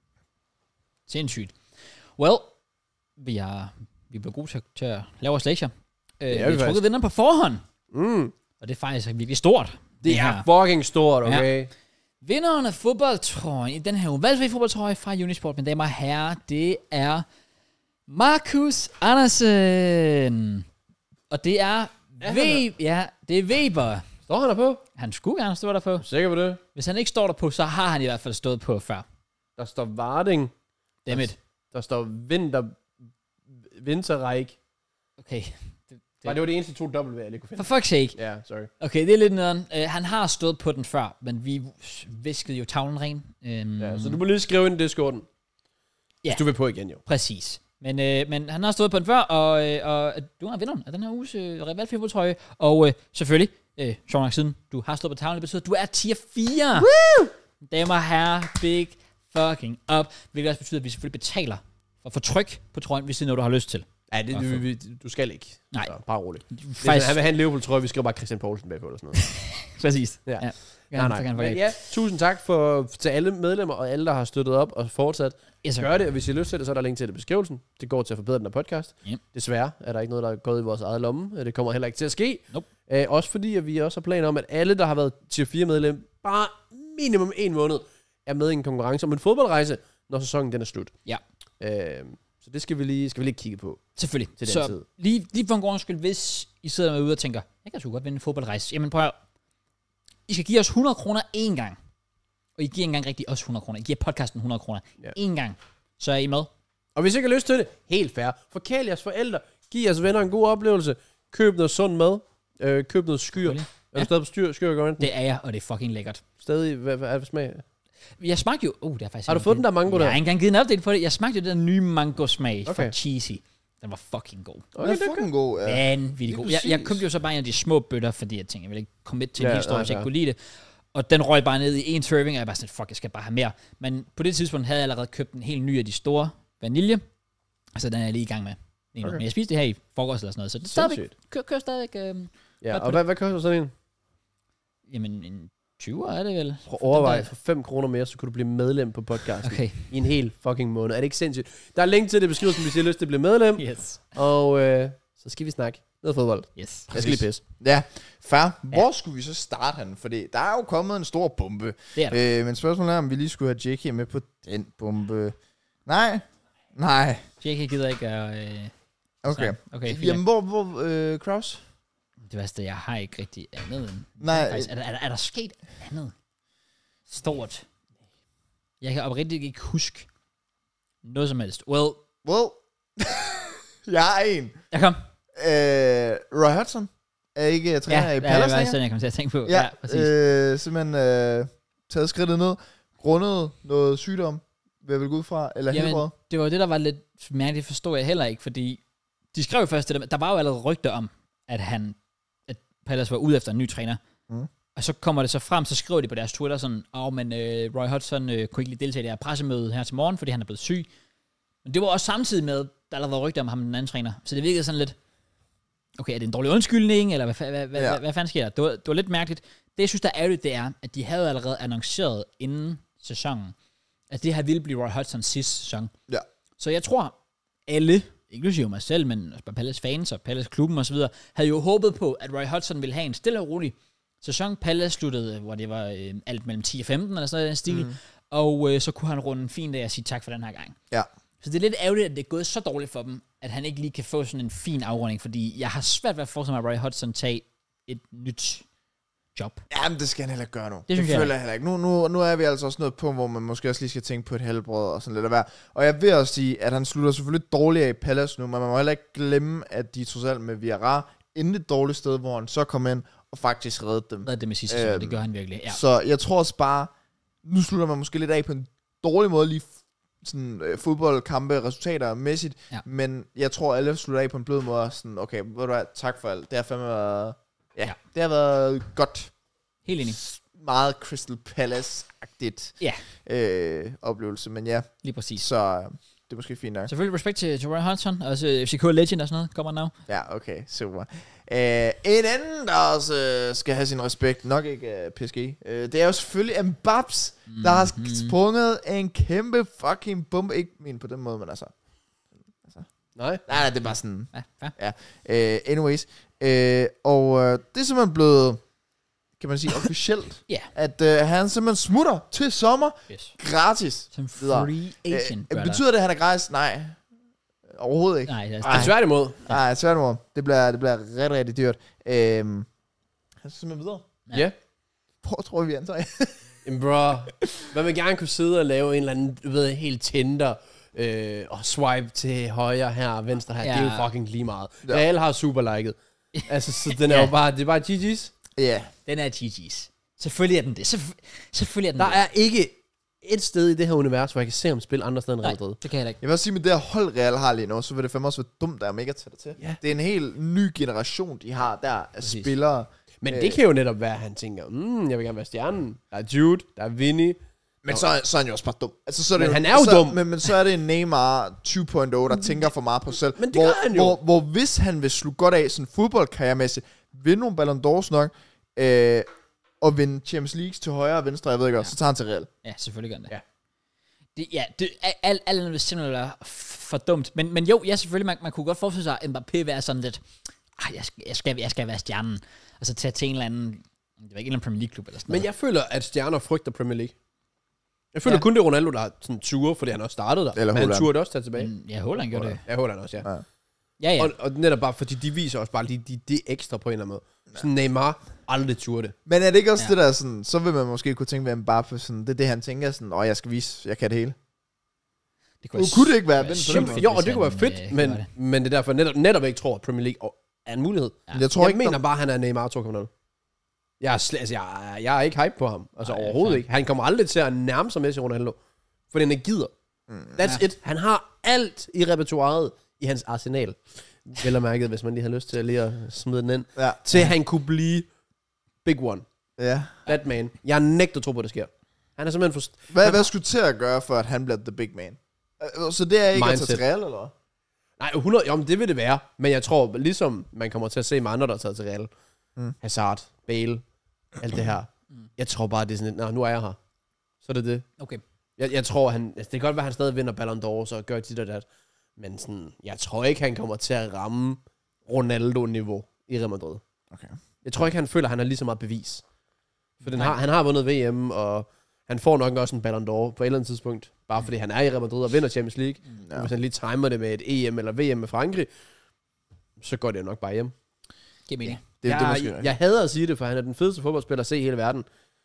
Sindssygt. Well, vi er, vi er blevet gode til, til at lave vores lektier. Øh, vi vi har trukket faktisk. vinderen på forhånd. Mm. Og det er faktisk virkelig stort. Det her. er fucking stort, okay? Ja. Vinderen af fodboldtrøjen i den her uge, valgfri fodboldtrøje fra Unisport, mine damer og herrer, det er Markus Andersen. Og det er, Er We- ja, det er Weber. Står han der på? Han skulle gerne stå der på. Sikker på det? Hvis han ikke står der på, så har han i hvert fald stået på før. Der står Varding. Dammit. Der står Vinter... Vinterreik. Okay. Det, Nej, det var det eneste to W, jeg lige kunne for finde. fuck's sake. Ja, sorry. Okay, det er lidt nederen. Uh, han har stået på den før, men vi viskede jo tavlen ren. Um, Ja, så du må lige skrive ind i Discorden. Ja. Hvis du vil på igen, jo. Præcis. Men, øh, men han har stået på den før, og, øh, og du er vinderen af den her uges øh, valgfri fodboldtrøje. Og øh, selvfølgelig, øh, sjov nok siden, du har stået på tavlen, det betyder, at du er tier fire. Woo! Damer og herrer, big fucking up. Hvilket også betyder, at vi selvfølgelig betaler for at få tryk på trøjen, hvis det er noget, du har lyst til. Ja, det, vi, vi, du skal ikke. Nej. Så, bare roligt. Faktisk, Hvis han vil have en Liverpool-trøje, vi skriver bare Christian Poulsen bagpå eller sådan noget. præcis. Ja. ja. nej, nej. Men ja, tusind tak for, til alle medlemmer og alle, der har støttet op og fortsat. Yes, Gør det, og hvis I har lyst til det, så er der link til det i beskrivelsen. Det går til at forbedre den her podcast. Yep. Desværre er der ikke noget, der er gået i vores eget lomme. Det kommer heller ikke til at ske. Nope. Æ, også fordi, at vi også har planer om, at alle, der har været tier fire medlem, bare minimum en måned, er med i en konkurrence om en fodboldrejse, når sæsonen den er slut. Ja. Æ, så det skal vi lige, skal vi lige kigge på. Selvfølgelig. Til den så tid. lige, lige for en god skyld, hvis I sidder med ude og tænker, jeg kan sgu godt vinde en fodboldrejse. Jamen prøv at, I skal give os hundrede kroner én gang. Og I giver engang rigtig os hundrede kroner. I giver podcasten hundrede kroner Ja. én gang. Så er I med. Og hvis I ikke har lyst til det, helt fair. Forkæl jeres forældre. Giv jeres venner en god oplevelse. Køb noget sund mad. Øh, køb noget skyr. Selvfølgelig. Er du stadig på styr, skyr og Det er jeg, og det er fucking lækkert. Stadig, hvad, hvad er det for smag? Jeg smagte jo... Oh, det er faktisk Har du fået den der mango der? Jeg har ikke engang givet en update på det. Jeg smagte jo den nye mango-smag Okay. fra Cheesy. Den var fucking god. Okay, det er fucking god. Ja. Vanvittig god. Lige Jeg, jeg præcis. købte jo så bare en af de små bøtter, fordi jeg tænkte, jeg ville ikke komme til en Ja, ja, historie, ja, hvis jeg ja. ikke kunne lide det. Og den røg bare ned i en serving, og jeg var sådan, fuck, jeg skal bare have mere. Men på det tidspunkt havde jeg allerede købt en helt ny af de store vanilje. Så den er jeg lige i gang med. Okay. Okay. Men jeg spiste det her i forgårs eller sådan noget, så det er stadigvæk, Sindssygt. kører, kører stadigvæk, øh, Ja, Godt og på hvad, hvad koster sådan en? jamen en tyver er det vel? Prøv at overveje, den for fem kroner mere, så kunne du blive medlem på podcasten. Okay. I en hel fucking måned. Er det ikke sindssygt? Der er link til det i beskrivelsen, hvis I har lyst til at blive medlem. Yes. Og øh, så skal vi snakke noget fodbold. Yes. Jeg skal lige pisse. Ja, fair. Hvor ja. skulle vi så starte han? Fordi der er jo kommet en stor bombe. Det er det. Øh, men spørgsmålet er, om vi lige skulle have J K med på den bombe. Nej. Nej. J K gider ikke at... Øh, Okay. så- okay, fint. Jamen, hvor, hvor øh, Kraus? Det værste, jeg har ikke rigtig andet end... Nej. Faktisk, er, der, er, der, er der sket andet stort? Jeg kan oprigtigt ikke huske noget som helst. Well, Well. Jeg har en. jeg kom. Øh, Roy Hodgson er ikke uh, træner Ja, i ja, Palace det var længere. sådan, jeg kom til at tænke på. Ja, Ja, præcis. øh, simpelthen øh, taget skridtet ned, grundet noget sygdom, vil jeg vel gå ud fra, eller Jamen, helbred. det var det, der var lidt mærkeligt, forstår jeg heller ikke, fordi de skrev først det der, der var jo allerede rygter om, at han, at Palace var ude efter en ny træner. Mm. Og så kommer det så frem, så skriver de på deres Twitter sådan, åh, oh, men øh, Roy Hodgson øh, kunne ikke lige deltage i det her pressemøde her til morgen, fordi han er blevet syg. Men det var også samtidig med, der allerede var rygter om ham, den anden træner. Så det virkede sådan lidt, okay, er det en dårlig undskyldning, eller hvad, hvad, hvad, Ja. hvad, hvad fanden sker der? Det var, det var lidt mærkeligt. Det, jeg synes, der er ærgerligt, det er, at de havde allerede annonceret inden sæsonen, Altså, det her ville blive Roy Hodgson sidste sæson. Ja. Så jeg tror, alle, inklusive mig selv, men også bare Palace fans og Palace klubben og så videre, havde jo håbet på, at Roy Hodgson ville have en stille og rolig sæson. Palace sluttede, hvor det var øh, alt mellem ti og femten eller sådan en stil, mm. og øh, så kunne han runde fint af og sige tak for den her gang. Ja. Så det er lidt ærgerligt, at det er gået så dårligt for dem, at han ikke lige kan få sådan en fin afrunding, fordi jeg har svært ved at forestille mig, at Roy Hodgson tage et nyt job. Jamen, det skal han heller ikke gøre nu. Det synes det jeg føler jeg heller ikke. Nu, nu, nu er vi altså også noget på, hvor man måske også lige skal tænke på et helbred og sådan lidt at være. Og jeg vil også sige, at han slutter selvfølgelig dårligt af i Palace nu, men man må heller ikke glemme, at de trods alt med Vieira endte et dårligt sted, hvor han så kom ind og faktisk reddede dem. Reddede dem i sidste sæson, det gør han virkelig. Ja. Så jeg tror også bare, nu slutter man måske lidt af på en dårlig måde, lige sådan øh, fodboldkampe, resultater mæssigt, ja. Men jeg tror, alle slutter af på en blød måde, sådan, okay, ved du hvad, tak for alt. Det har fandme været, ja, ja. det har været godt. Helt enig. Meget Crystal Palace-agtigt ja. øh, oplevelse, men ja. Lige præcis. Så øh, det er måske fint nok. Selvfølgelig respekt til, til Roy Hodgson, også F C K Legend og sådan noget, kommer nu. Ja, okay, super. Øh, en anden, der også øh, skal have sin respekt, nok ikke øh, P S G, øh, det er jo selvfølgelig Mbappé, mm, der har mm. sprunget en kæmpe fucking bombe. Ikke men på den måde, men altså. altså. Nej. Nej, nej, det er bare sådan. Ja, ja. ja. Uh, anyways. Uh, og uh, det er simpelthen blevet, kan man sige, officielt, yeah. at uh, han simpelthen smutter til sommer yes. gratis. Som free agent, uh, Betyder det, at han er gratis? Nej. Overhovedet ikke. Nej, det er tværtimod. Nej, tværtimod. Det bliver, det bliver rigtig, rigtig dyrt. Uh, han skal simpelthen videre. Ja. Yeah. Hvor tror vi, han tager? Jamen bro, man vil gerne kunne sidde og lave en eller anden, du ved, helt Tinder, øh, og swipe til højre her og venstre her. Ja. Det er jo fucking lige meget. Ja. Real har superliket. Altså, så den er ja. jo bare, det er bare G G's. Ja. Yeah. Den er G G's. Selvfølgelig er den det. Selvf- selvfølgelig er den Der det. er ikke et sted i det her univers, hvor jeg kan se ham spille andre steder end Real Madrid. Det kan jeg ikke. Jeg vil også sige, med det her hold Real har lige nu, så vil det fandme også være dumt, der er ikke at tage det til. Ja. Det er en helt ny generation, de har der af Præcis. spillere. Men det kan jo netop være, at han tænker, mm, jeg vil gerne være stjernen. Der er Jude, der er Vinny. Men så, så er han jo også bare dum. Altså, så er det men jo, han er jo så, dum. Men, men så er det en Neymar to punkt nul, der tænker for meget på sig selv. Men det hvor, gør han jo. Hvor, hvor hvis han vil slutte godt af sådan fodboldkarrieremæssigt, vinde nogle Ballon d'Ors nok, øh, og vinde Champions League til højre og venstre, jeg ved ikke ja. også, så tager han til Real. Ja, selvfølgelig gør han det. Ja. Det, ja, det, alt al, vil simpelthen være for dumt. Men, men jo, ja, selvfølgelig, man, man kunne godt forestille sig, at Mbappé være sådan lidt, ah, jeg, skal, jeg, skal, jeg skal være stjernen, og så tage til en eller anden, det var ikke en eller anden Premier League-klub eller sådan Men noget. jeg føler, at stjerner frygter Premier League. Jeg føler ja. kun, det er Ronaldo, der har sådan ture, fordi han også startede der. Eller men Holland. han turde også tage tilbage. Mm, ja, Holland gjorde det. Ja, Holland også, ja. Ja, ja. ja. Og, og netop bare, fordi de viser også bare lige de, de ekstra på en eller anden måde. Ja. Sådan Neymar aldrig turde det. Men er det ikke også ja. det der sådan, så vil man måske kunne tænke ved Mbappé, sådan, det er det, han tænker sådan, åh, jeg skal vise, jeg kan det hele. Det kunne, kunne det ikke være vendt på den måde? Jo, og det kunne være fedt, men, men det er derfor netop, netop ikke tror, at Premier League er en mulighed. Ja. Jeg, tror jeg ikke, mener der... bare, at han er Neymar to punkt nul. Jeg er, sl- altså, jeg, er, jeg er ikke hype på ham. Altså Ej, overhovedet ikke. Han kommer aldrig til at nærme sig Messi Ronaldo. For han er gider. Mm. That's ja. it. Han har alt i repertoireet i hans arsenal. Vel og mærket, hvis man lige har lyst til at lige at smide den ind. Ja. Til ja. han kunne blive big one. Ja. That man. Jeg nægter at tro på, at det sker. Han er simpelthen for... Hvad, han... hvad skulle til at gøre, for at han bliver the big man? Så det er ikke Mindset. At tage til Real, eller hvad? Nej, hundrede, jo, men det vil det være. Men jeg tror, ligesom man kommer til at se med andre, der er taget til Real. Mm. Hazard, Bale, alt det her. Mm. Jeg tror bare, det er sådan lidt, nu er jeg her. Så er det det. Okay. Jeg, jeg tror, han, altså, det kan godt være, at han stadig vinder Ballon d'Or, og gør dit og dat. Men sådan, jeg tror ikke, han kommer til at ramme Ronaldo-niveau i Real Madrid. Okay. Jeg tror ikke, han føler, at han har lige så meget bevis. For den har, han har vundet V M, og han får nok også en Ballon d'Or på et eller andet tidspunkt. Bare fordi han er i Real Madrid og vinder Champions League. Mm, ja. Hvis han lige timer det med et E M eller V M med Frankrig, så går det nok bare hjem. Giv mening. Det, jeg, det måske, jeg, jeg hader at sige det, for han er den fedeste fodboldspiller at se i hele verden.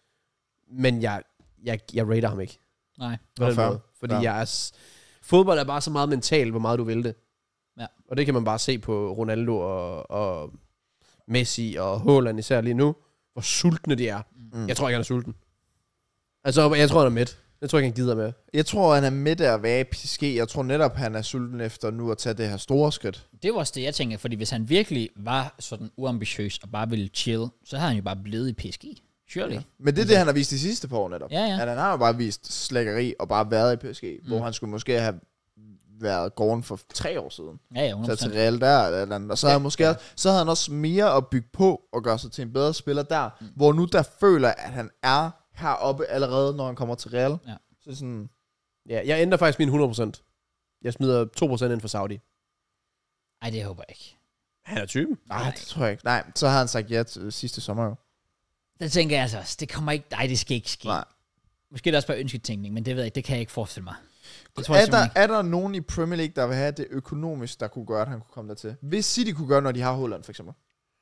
Men jeg, jeg, jeg rater ham ikke. Nej. På den måde. Fordi ja. jeg er, fodbold er bare så meget mentalt, hvor meget du vil det. Ja. Og det kan man bare se på Ronaldo og, og Messi og Haaland især lige nu. Hvor sultne de er. Mm. Jeg tror ikke, han er sulten. Altså, jeg tror, han er midt. Jeg tror ikke, han gider med. Jeg tror, han er midt af at være i P S G. Jeg tror netop, han er sulten efter nu at tage det her store skridt. Det var også det, jeg tænker. Fordi hvis han virkelig var sådan uambitiøs og bare ville chill, så havde han jo bare blevet i P S G. Surely. Ja. Men det er det, han har vist de sidste par år netop. Ja, ja. At han har jo bare vist slækkeri og bare været i P S G. Mm. Hvor han skulle måske have været gården for tre år siden. Ja, ja, hundrede procent. Så til Real der, eller andet. Og så, ja, havde måske, ja. så havde han også mere at bygge på og gøre sig til en bedre spiller der. Mm. Hvor nu der føler, at han er heroppe allerede, når han kommer til Real. Ja. Så sådan, Ja, jeg ændrer faktisk min hundrede procent. Jeg smider to procent ind for Saudi. Ej, det håber jeg ikke. Han er typen. Nej, det tror jeg ikke. Nej, så har han sagt ja til sidste sommer jo. Det tænker jeg altså også. Det kommer ikke... Nej, det skal ikke ske. Nej. Måske er det også bare ønsketænkning, men det ved jeg ikke. Det kan jeg ikke forestille mig. Det tror er, der, er der nogen i Premier League, der vil have det økonomisk, der kunne gøre, at han kunne komme dertil? Hvis City kunne gøre, når de har Holland, for eksempel.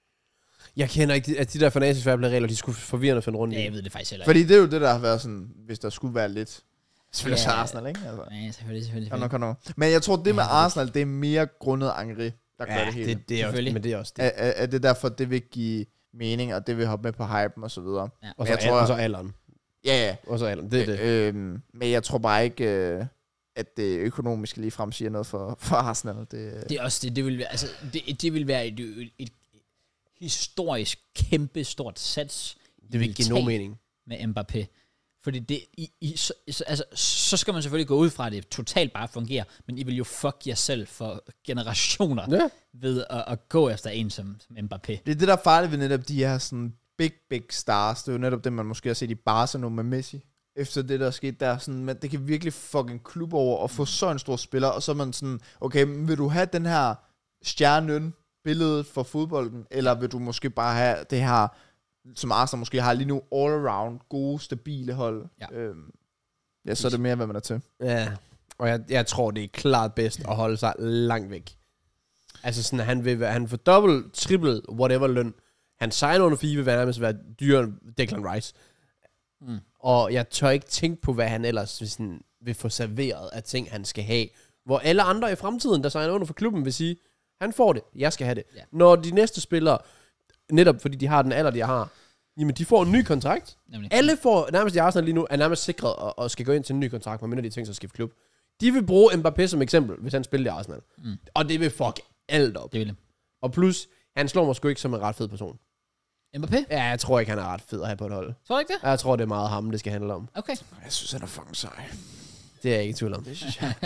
Jeg kender ikke, at de der fanatisk regler, de skulle forvirrende finde rundt i. Ja, jeg ved det faktisk heller ikke. Fordi det er jo det, der har været sådan, hvis der skulle være lidt... Selvfølgelig Ja. ja. Arsenal, ikke? Altså. Ja, selvfølgelig, selvfølgelig. Kom nu, kom nu. Men jeg tror, det med Arsenal, det er mere grundet Angri, der gør Ja, det hele. det, det er også, Selvfølgelig. men det er også det. Er, er, er det derfor, det vil give mening, og det vil hoppe med på hypen og så videre? Ja. Og Men så, jeg al- tror- og så alderen. Ja, ja. Og så alderen. Det er det. Øh, øhm, men jeg tror bare ikke, øh, at det økonomiske ligefrem siger noget for, for Arsenal. Det, Det er også det. Det vil være, altså, det, det vil være et, et, et historisk kæmpe stort sats. Det vil ikke give nogen mening. med Mbappé. Fordi det, I, I, så, altså, så skal man selvfølgelig gå ud fra, at det totalt bare fungerer, men I vil jo fuck jer selv for generationer Ja. ved at, at gå efter en som, som Mbappé. det er det, der er farligt ved netop de her sådan big, big stars. Det er jo netop det, man måske har set i Barca nu med Messi. Efter det, der er sket der, sådan, men det kan virkelig fucking klub over og få så en stor spiller, og så er man sådan, okay, vil du have den her stjernen billedet for fodbolden, eller vil du måske bare have det her, som Arsenal måske har lige nu, all-around, gode, stabile hold. Ja. Øhm, ja, så er det mere, hvad man er til. Ja. Og jeg, jeg tror, det er klart bedst at holde sig langt væk. Altså sådan, han vil være, han får dobbelt, triple, whatever løn. Han signer under FIFA, vil nærmest være dyrere end Declan Rice. Mm. Og jeg tør ikke tænke på, hvad han ellers vil, sådan, vil få serveret af ting, han skal have. Hvor alle andre i fremtiden, der signer under for klubben, vil sige, han får det, jeg skal have det. Ja. Når de næste spillere, netop fordi de har den alder, de har, jamen de får en ny kontrakt. Nemlig. Alle får, nærmest i Arsenal lige nu, er nærmest sikret og, og skal gå ind til en ny kontrakt, medmindre de tænker sig at skifte klub. De vil bruge Mbappé som eksempel, hvis han spiller i Arsenal. Mm. Og det vil fuck alt op. Det vil det. Og plus, han slår mig sgu ikke som en ret fed person. Mbappé? Ja, jeg tror ikke, han er ret fed at have på et hold. Tror du ikke det? Jeg tror, det er meget ham, det skal handle om. Okay. Jeg synes, han er fucking sej. Det er jeg ikke i tvivl om. Det synes jeg.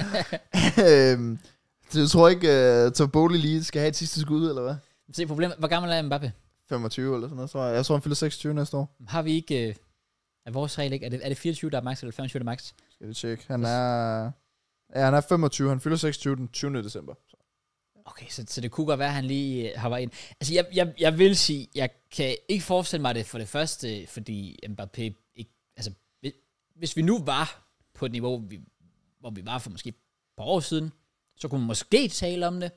øhm, så jeg tror ikke, uh, Toboli lige skal have et sidste skud, eller hvad? Se problemet. Hvor gammel er Mbappé? femogtyve eller sådan noget, tror jeg. Jeg tror, han fylder seksogtyve næste år. Har vi ikke... Øh, er vores regel ikke... Er det, er det fireogtyve, der er max, eller femogtyve, der er max? Skal vi tjekke. Han er... Ja, han er femogtyve. Han fylder seksogtyve den tyvende december. Okay, så, så det kunne godt være, at han lige øh, har været ind. Altså, jeg, jeg, jeg vil sige, jeg kan ikke forestille mig det for det første, fordi Mbappé ikke... Altså, hvis, hvis vi nu var på et niveau, vi, hvor vi var for måske et par år siden, så kunne man måske tale om det.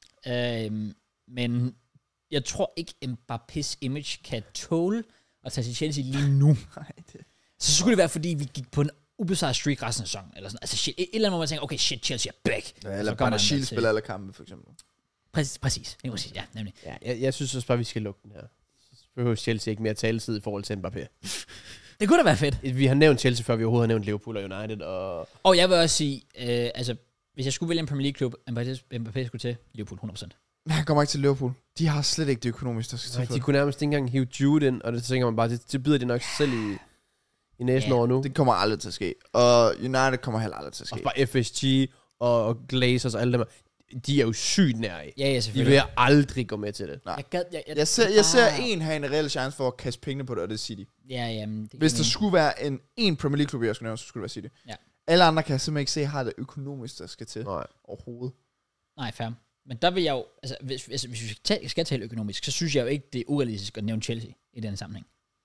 Øhm, men jeg tror ikke, Mbappés image kan tåle at tage til Chelsea lige nu. Nej, det... Så skulle det være, fordi vi gik på en ubesejret streak resten af sæsonen. Eller sådan. Altså shit, et eller andet, hvor man tænker, okay, shit, Chelsea er back. Ja, eller Så kommer bare han Shield til- spiller alle kampe, for eksempel. Præcis, præcis. Det er præcis, ja, nemlig. Ja, jeg, jeg synes også bare, vi skal lukke den her. Så behøver Chelsea ikke mere taletid i forhold til Mbappé. Det kunne da være fedt. Vi har nævnt Chelsea, før vi overhovedet har nævnt Liverpool og United. Og Og jeg vil også sige, øh, altså, hvis jeg skulle vælge en Premier League-klub, Mbappé, Mbappé skulle til Liverpool hundrede procent. Men han kommer ikke til Liverpool. De har slet ikke det økonomiske, der skal til nej, for de det. kunne nærmest ikke engang hive Jude ind, og det tænker man bare, det, det bider de nok sig selv i, i næsen Ja, over nu. Det kommer aldrig til at ske. Og United kommer heller aldrig til at ske. Og bare F S G og, og Glazers og alle dem, de er jo sygt nær i. Ja, ja, De selvfølgelig. vil aldrig gå med til det. Nej. Jeg, gad, jeg, jeg, Jeg ser, jeg ser Ah. en have en reel chance for at kaste pengene på det, og det er City. Ja, jamen, det Hvis giver der mening. skulle være en, en Premier League-klub, jeg skulle nævne, så skulle det være City. Ja. Alle andre kan jeg simpelthen ikke se, har det økonomisk, der skal til Nej. overhovedet. Nej, fair. Men der vil jeg jo, altså, hvis, hvis, hvis vi skal tale, skal tale økonomisk, så synes jeg jo ikke, det er urealistisk at nævne Chelsea i den sammenhæng.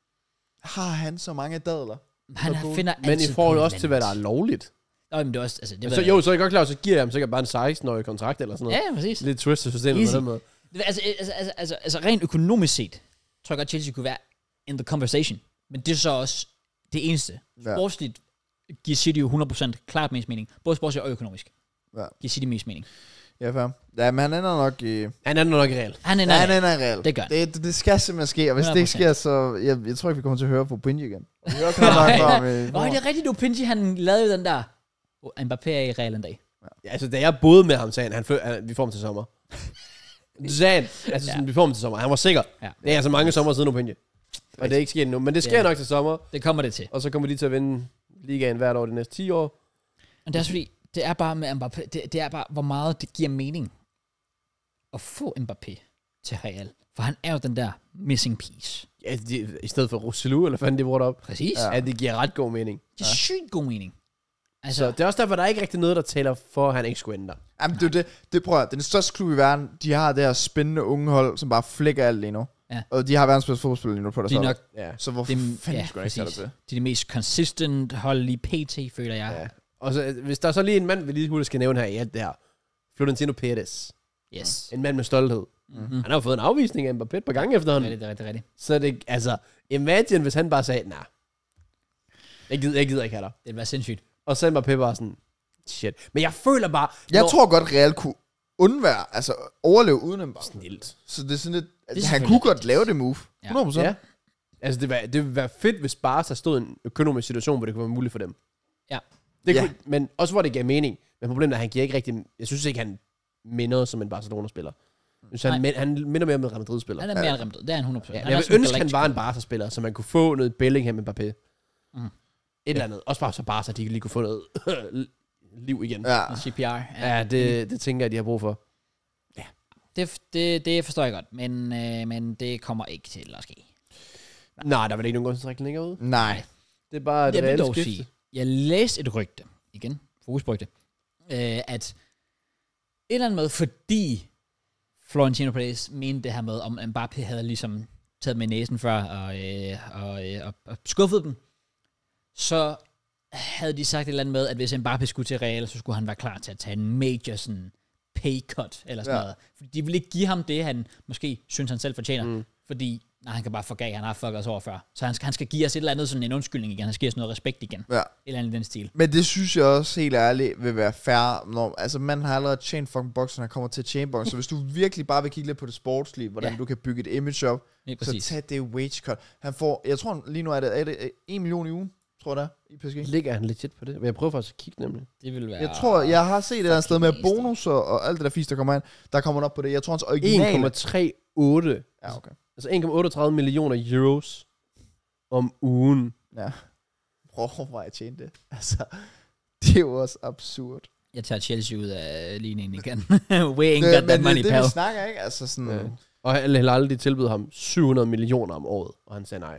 Har han så mange dadler? Han Så finder Men altid i forhold på også et til, hvad der eller er lovligt. andet. Nå, men det er også, altså, det Så ved jo, jeg så er jeg godt klar, så giver jeg ham sikkert bare en seksten-årig kontrakt eller sådan noget. ikke. Ja, præcis. Lidt twistet systemet Easy. på den måde. Det, altså, altså, altså, altså, altså, rent økonomisk set, tror jeg godt, Chelsea kunne være in the conversation. Men det er så også det eneste. Ja. Sportsligt giver City jo hundrede procent klart mest mening. Både sportsligt og økonomisk. Ja. Giver City mest mening. Ja, fair. Ja, men han ender nok i... Han er nok reelt. Han er Ja, han nej. ender i Real. Det gør han. det, det, det skal simpelthen ske, og hvis det ikke hundrede sker, så... Jeg, jeg tror ikke, vi kommer til at høre på Pinji igen. Vi har også snakket om, øh, Øj, det er rigtigt, du Pinji, han lavede jo den der. Oh, Mbappé er i Real en dag. Ja, altså, da jeg boede med ham, sagde han, han, fø- han vi får ham til sommer. Du sagde han, altså sådan, Ja. vi får ham til sommer. Han var sikker. Ja. Det er altså mange sommer siden nu, Pinje. Og det er ikke sket endnu. Men det sker Ja. nok til sommer. Det kommer det til. Og så kommer de til at vinde ligaen hvert år de næste ti år. Men det er også fordi, det er bare med Mbappé, det, det er bare, hvor meget det giver mening at få Mbappé til Real. For han er jo den der missing piece. Ja, de, i stedet for Rosselló, eller fanden de bruger det op. Præcis. Ja. Ja. Ja, det giver ret god mening. Det er sygt god mening. Altså, Så det er også derfor, der er ikke rigtig noget, der taler for, at han ikke skulle ende der. Jamen, det, er det, det prøver jeg. Den største klub i verden, de har det her spændende unge hold, som bare flækker alt lige nu. Ja. Og de har verdens bedste fodboldspiller lige nu på deres de er hold. nok Ja. Så hvorfor det, fanden ja, skulle jeg ikke tage det præcis. til? De er de mest consistent hold lige P T, føler jeg. ja. Og så, hvis der er så lige en mand, vi lige hurtigt skal nævne her i alt det her. Florentino Pérez. Yes. En mand med stolthed. Mm-hmm. Han har jo fået en afvisning af Mbappé et par gange efterhånden. Det er rigtigt, det er rigtigt. Så det, altså, imagine, hvis han bare sagde, nej, nah, jeg gider, jeg gider ikke have dig. Det var sindssygt. Og så Mbappé bare sådan, shit. Men jeg føler bare... Jeg når- tror godt, Real kunne undvære, altså overleve uden Mbappé. Snilt. Så det er sådan lidt, er altså, han selvfølgelig kunne godt rigtigt. lave det move. Ja. hundrede procent. Ja. Altså, det, var, det ville være fedt, hvis Barca stod i en økonomisk situation, hvor det kunne være muligt for dem. Ja. Det Ja. kunne, men også hvor det gav mening. Men problemet er, at han giver ikke rigtig... Jeg synes ikke, han minder som en Barcelona-spiller. Så han, min, han minder mere om en Real Madrid-spiller. Han er mere end Real Madrid. Det er han hundrede procent. Ja, Han er jeg også vil en ønske, han Galactic- var en Barca-spiller, så man kunne få noget Bellingham med Mbappé. Mm. Et eller andet. Også bare så Barca, de lige kunne få noget liv igen. Ja. En C P R. Ja. Ja, det, det tænker jeg, de har brug for. Det, det, det forstår jeg godt, men, øh, men det kommer ikke til at ske. Nej, der var ikke nogen grund til at trække længere ud. Nej. Det er bare et Jeg vil reelt dog skifte. sige, jeg læste et rygte, igen, fokus på rygte, øh, at et eller andet med, fordi Florentino Perez mente det her med, om Mbappé havde ligesom taget med næsen før og, øh, og, øh, og, og skuffet dem, så havde de sagt et eller andet med, at hvis Mbappé skulle til Real, så skulle han være klar til at tage en major sådan pay cut, eller sådan Ja. noget. For de ville ikke give ham det, han måske synes, han selv fortjener, Mm. fordi nej, han kan bare forgave, han har fucket os over før. Så han skal, han skal give os et eller andet, sådan en undskyldning igen, han skal give os noget respekt igen. Ja. Et eller andet i den stil. Men det synes jeg også helt ærligt vil være fair, når, altså manden har allerede tjent fucking boksen, han kommer til tjene boksen, så hvis du virkelig bare vil kigge lidt på det sportslige, hvordan Ja. du kan bygge et image op, Lige så præcis. tag det wage cut. Han får, jeg tror lige nu er det, er det en million i ugen, tror jeg det er, i P S G. Ligger han legit på det? Men jeg prøver faktisk at kigge nemlig. Det vil være... Jeg tror, jeg har set et eller andet sted med fucking nasty. bonus og, og alt det der fisk, der kommer ind, der kommer han op på det. Jeg tror, hans en originale... komma treogtyve. Ja, okay. Altså en komma otteogtredive millioner euros om ugen. Ja. Prøv at overveje at tjene det. Altså, det er jo også absurd. Jeg tager Chelsea ud af ligningen igen. We ain't Det, got that men money, det, det pal. vi snakker, ikke? Altså sådan... Ja. Og Al Hilal, de tilbød ham syv hundrede millioner om året, og han sagde nej.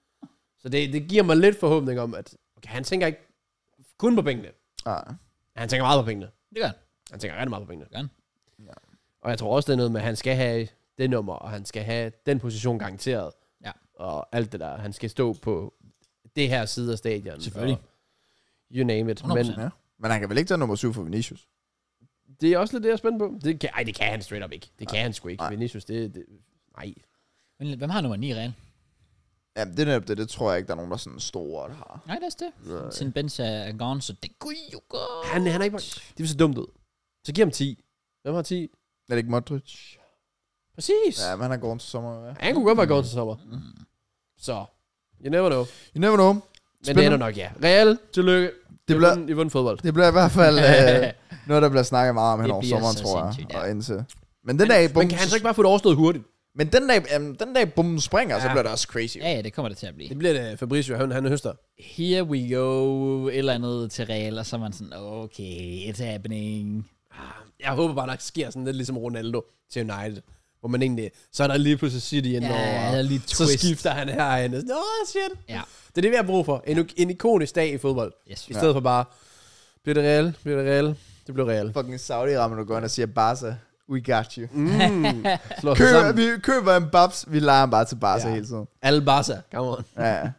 Så det, det giver mig lidt forhåbning om, at okay, han tænker ikke kun på pengene. Ah. Han tænker meget på pengene. Det gør han. Han tænker rigtig meget på pengene. Det gør han. Ja. Og jeg tror også, det er noget med, at han skal have det nummer, og han skal have den position garanteret. Ja. Og alt det der. Han skal stå på det her side af stadion. Selvfølgelig. Og you name it. hundrede Men procent. Ja. Men han kan vel ikke tage nummer syv for Vinicius? det er også lidt det, jeg er spændt på. Det kan, ej, det kan han straight up ikke. Det kan han sgu ikke. Nej. Vinicius, det, det... Nej. Men hvem har nummer ni i Real? Jamen, det er netop det. Det tror jeg ikke, der er nogen, der er sådan store, der har. Nej, det er det. Nej. Sin Benz er gone, så det kunne jo gå. Han, han er ikke bare... Det vil så dumt ud. Så giv ham ti. Hvem har ti? Er det ikke Modric? Præcis. Ja, men han er gået til sommer, ja. Han kunne godt være gået til sommer. Mm. Så, you never know. You never know. Men Spændende. det ender nok, ja. Real, tillykke. Det I bliver, vundet- I vundet fodbold. det bliver i hvert fald øh, noget, der bliver snakket meget om hen Det over bliver sommeren, så tror jeg. sindssygt, ja. Og indtil. Men den dag, bum, Men kan han så ikke bare få det overstået hurtigt? men den dag, jamen, den dag bomben springer, ja. så Ja. bliver det også crazy. Ja, ja, det kommer det til at blive. Det bliver det Fabrizio, han, han høster. Here we go. Et eller andet til Real, og så er man sådan, okay, it's happening. Jeg håber bare, der sker sådan lidt ligesom Ronaldo til United. Hvor man egentlig, så er der lige pludselig City Ja, indover. der er lige så twist. skifter han herinde. Nå, shit. Ja. Det er det, vi har brug for. En, en ikonisk dag i fodbold. Yes. I stedet for bare, bliver det real, bliver det real, det bliver real. Fucking Saudi-Arabien, du går ind og siger, Barca, we got you. Mm. Slår sig Køb, sammen. vi køber en babs, vi leger ham bare til Barca Ja. hele tiden. Alle Barca, come on. Ja.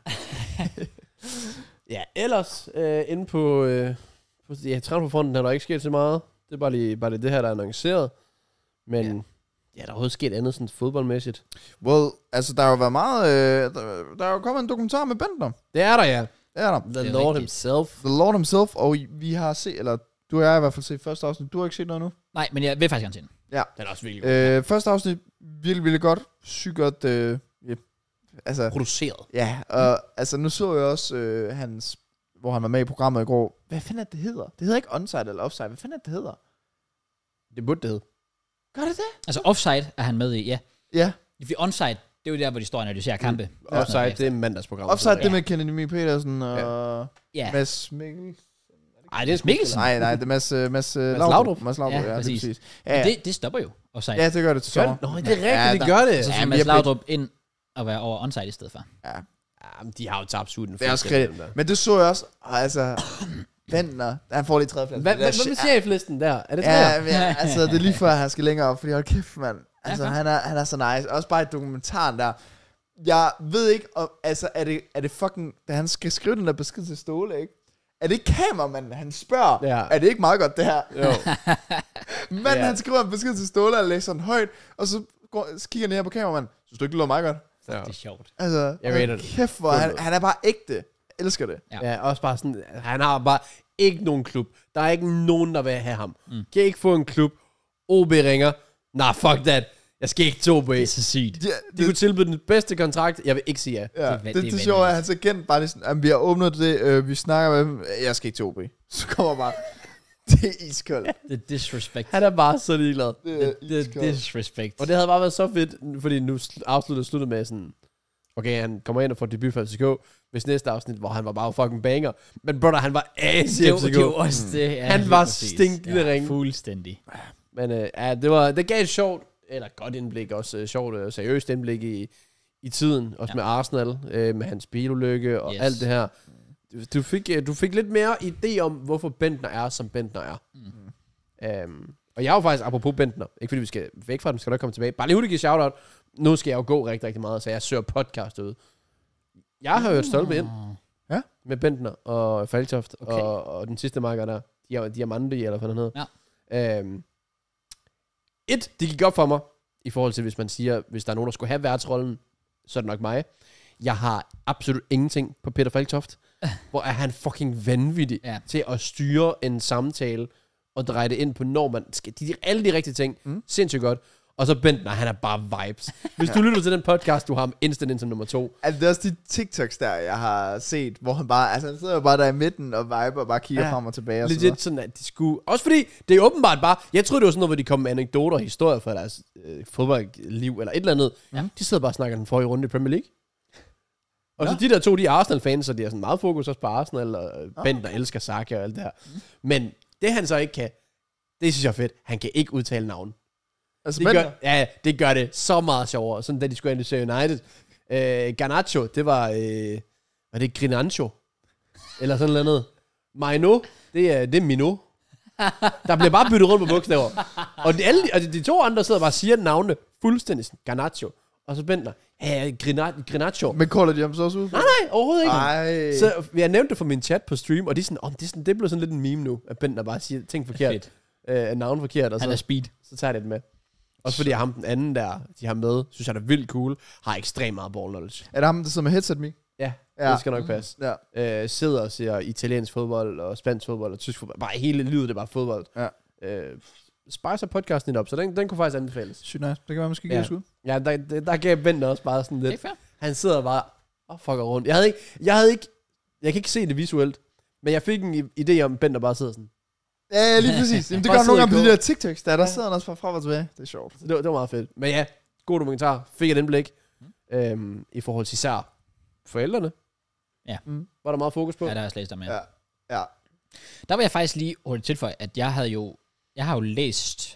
Ja, ellers øh, inde på, øh, på ja, transferfronten er der ikke sket så meget. Det er bare lige, bare lige det her, der er annonceret. Men ja, ja der er overhovedet sket andet sådan fodboldmæssigt. Well, altså, der har jo været meget... Øh, der, der er jo kommet en dokumentar med Bender. Det er der, ja. Det er der. The Det er Lord rigtigt. himself. The Lord himself, og vi har set, eller du og jeg har i hvert fald set første afsnit. Du har ikke set noget nu? Nej, men jeg vil faktisk gerne se den. Ja. Den er også virkelig god. Øh, første afsnit, virkelig, virkelig godt. Sygt godt. Øh, ja. Altså, Produceret. ja, og altså, nu så jeg også øh, hans, hvor han var med i programmet i går. Hvad fanden er det, det hedder? Det hedder ikke onside eller offside. Hvad fanden er det, det hedder? Det burde det hedde. Gør det det? Altså offside er han med i, ja. Ja. Fordi onside, det er jo der, hvor de står og analyserer kampe. Mm. Offside, det er mandagsprogram. Offside, Ja. det med Kennedy Mie Petersen og Ja, Mads Mikkel. Ej, det er sgu Mikkelsen. Nej, nej, det er Mads, uh, Mads, uh, Laudrup. Laudrup. Mads Laudrup, Ja, ja, ja præcis. præcis. ja, Ja, ja. det, det stopper jo offside. ja, det gør det til Gør, sommer. nå, det er rigtigt, Ja, det der- gør det. Så Ja, skal men Mads jeg blev- Laudrup ind og være over onside i stedet for. Ja. Ja, men de har jo tabt suden. Det er også rigtigt. Men det så jeg også, og altså, Bentner, han får lige tredjeplads. Hvad, hvad, hvad med cheflisten der? Er det tre? Ja, men, altså, det er lige før, han skal længere op, fordi hold kæft, mand. Altså, Ja, han er, han er så nice. Også bare i dokumentaren der. Jeg ved ikke, om, altså, er det, er det fucking, da han skal skrive den der besked til Ståle, ikke? Er det ikke kameramanden, han spørger? Ja. Er det ikke meget godt, det her? Jo. Men Ja. han skriver en besked til Ståle, og læser den højt, og så, går, så kigger han her på kameramanden. Synes du ikke, det lyder meget godt? Ja. Det er sjovt. Altså, Jeg ved det. kæft, hvor han, han er bare ægte. Jeg elsker det. Ja. Ja, også bare sådan, han har bare ikke nogen klub. Der er ikke nogen, der vil have ham. Mm. Kan ikke få en klub. O B ringer. Nah, fuck that. Jeg skal ikke til O B. Det er så sygt. Ja, De kunne tilbyde den bedste kontrakt. Jeg vil ikke sige ja. Ja, Det er det, va- det, det det, er det sjove er, at vanvittigt. hans agent bare lige sådan, "Jamen, vi har åbnet det, øh, vi snakker med dem, jeg skal ikke til O B." Så kommer bare, det er iskoldt. Det er disrespect. Han er bare så ligeglad. Det er Det, det er iskoldt. disrespect. Og det havde bare været så fedt, fordi nu sl- afsluttede sluttet med sådan, okay, han kommer ind og får debut for F C K, hvis næste afsnit, hvor han var bare fucking banger. Men brother, han var ass i det, F C var- K. det var også det. Ja, Han lige var præcis. stinkende ja, ringe. Fuldstændig. Men øh, ja, det, var, det gav et sjovt, eller godt indblik, også øh, sjovt og seriøst indblik i, i tiden, også Ja. med Arsenal, øh, med hans bilulykke og Yes. yes. alt det her. Du, du, fik, øh, du fik lidt mere idé om, hvorfor Bentner er, som Bentner er. Mm. Øhm, og jeg er jo faktisk, apropos Bentner, ikke fordi vi skal væk fra dem, skal nok komme tilbage. Bare lige hurtigt give shout-out. Nu skal jeg jo gå rigtig, rigtig meget, så jeg søger podcast ud. Jeg har hørt Stolpe ind Ja. med Bentner og Faltoft Okay. okay. og, og den sidste marker der, Dia- Diamandi, eller hvad den hedder. Ja. Øhm, et, det gik op for mig, i forhold til, hvis man siger, hvis der er nogen, der skulle have værtsrollen, så er det nok mig. Jeg har absolut ingenting på Peter Falktoft, hvor er han fucking vanvittig Ja. til at styre en samtale og dreje det ind på, når man skal. De, de, alle de rigtige ting. Mm. Mm. Sindssygt godt. Og så Bentner, han er bare vibes. Hvis du lytter til den podcast, du har ham instant ind som nummer to. Altså, det er også de TikToks der, jeg har set, hvor han bare, altså han sidder jo bare der i midten og viber og bare kigger Ja. frem og tilbage og så videre. Legit sådan, at de skulle... Også fordi, det er åbenbart bare... Jeg troede, det var sådan noget, hvor de kom med anekdoter og historier fra deres øh, fodboldliv, eller et eller andet. Ja. De sidder bare og snakker den forrige runde i Premier League. Og Ja. så de der to, de er Arsenal-fans, så de har sådan meget fokus også på Arsenal, og øh, Bent, der elsker Saka og alt det her. Mm. Men det han så ikke kan, det synes jeg er fedt. Han kan ikke udtale navn. Altså, Det men, gør, ja, det gør det så meget sjovere. Sådan da de skulle analysere United. Øh, Garnacho, det var... Øh, var det Grinancho? Eller sådan noget andet. Maino, det er, det er Mino. Der bliver bare byttet rundt på bogstaver. Og de, alle, de, altså de to andre sidder bare og siger navnene fuldstændig sådan. Garnacho. Og så Bentner. Ja, Grina- Grinacho. men kolder de ham så også ud? Nej, nej, overhovedet ikke. Ej. Så jeg nævnte det for min chat på stream, og de er sådan, oh, det, er sådan, det blev sådan lidt en meme nu, at Bentner bare siger ting forkert. Fedt. Øh, navn forkert, og Han er så, speed. så tager jeg det med. Også fordi ham den anden der, de har med, synes jeg er vildt cool, har ekstremt meget ball knowledge. Er det ham, der sidder med headset, Mik? Ja, Ja. det skal nok passe. Ja. Øh, sidder og ser italiensk fodbold, og spansk fodbold, og tysk fodbold. Bare hele livet, det er bare fodbold. Ja. Øh, spicer podcasten lidt op, så den, den kunne faktisk anbefales. Sygt nice. Det kan være, måske Ja. give det skud. Ja, der, der, der gav Bentner også bare sådan Det er lidt. fair. Han sidder bare og fucker rundt. Jeg havde ikke, jeg havde ikke, jeg kan ikke se det visuelt, men jeg fik en i- idé om, at Bentner bare sidder sådan. Ja, lige præcis. Jamen, det Bare gør han nogle gange på sidde de i der TikToks, der, der Ja. sidder han også fra frem og tilbage. Det er sjovt. Så det, var, det var meget fedt. Men ja, god dokumentar. Fik et indblik. Øhm, I forhold til især forældrene. Ja. Mm. Var der meget fokus på? Ja, der har jeg slet med. Ja. Ja. Der vil jeg faktisk lige hurtigt tilføje, at jeg havde jo, jeg har jo læst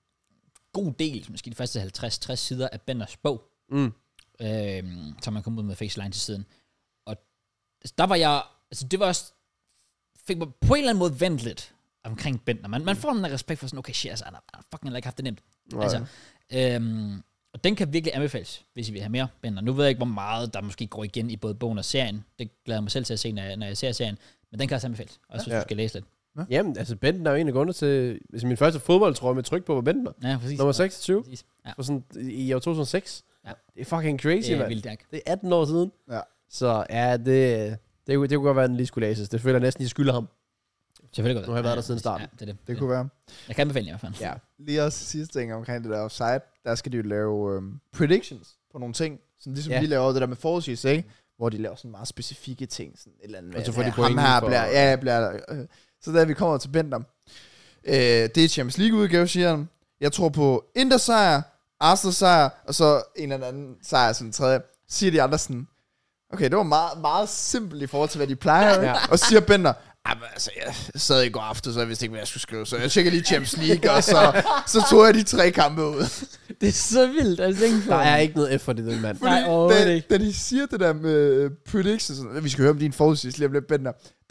god del, måske de første halvtreds til tres sider af Benders bog, Mm. øhm, som man kom ud med Faceline til siden. Og der var jeg, altså det var også, fik mig på en eller anden måde vendt lidt omkring Bender. Man, man får en respekt for sådan, okay, shit, altså, han har, han har fucking ikke haft det nemt. Nej. Altså, øhm, og den kan virkelig anbefales, hvis I vil have mere Bender. Nu ved jeg ikke, hvor meget der måske går igen i både bogen og serien. Det glæder jeg mig selv til at se, når jeg, når jeg ser serien. Men den kan også anbefales, også hvis Ja. du skal læse lidt. Jamen, altså Benten er jo en af grundene til, hvis min første fodboldtrøje med tryk på var Benten. Ja, præcis. Nummer seksogtyve. Præcis. Ja. For sådan, i år to tusind og seks. Ja. Det er fucking crazy, Det er mand. vildt, Jack. Det er atten år siden. Ja. Så ja, det, det, det kunne godt være, at den lige skulle læses. Det føler jeg næsten, I skylder ham. Selvfølgelig godt. Nu har jeg været der siden starten. Ja, det er det. Det kunne være. Jeg kan anbefale den i hvert fald. Ja. Lige også sidste ting omkring det der offside, der skal de jo lave um, predictions på nogle ting, sådan ligesom Ja. ja. de laver det der med forudsigelse, ikke? Hvor de laver sådan meget specifikke ting, sådan et eller andet. Og så med, får de ja, point ham her for- bliver, ja, bliver, øh. Så da vi kommer til Bender, øh, det er Champions League udgave, siger han. Jeg tror på Inter sejr, Arsenal sejr, og så en eller anden sejr, sådan en tredje. Siger de andre sådan, okay, det var meget, meget simpelt i forhold til, hvad de plejer, Ja. og siger Bender, men altså, jeg sad i går aften, så jeg vidste ikke, hvad jeg skulle skrive, så jeg tjekker lige Champions League, og så, så tog jeg de tre kampe ud. Det er så vildt, altså tænke på. Der er ikke noget effort i den mand. Fordi Nej, overhovedet da, ikke. da de siger det der med uh, predictions, vi skal høre om din forudsigelse lige om lidt, Bender, der,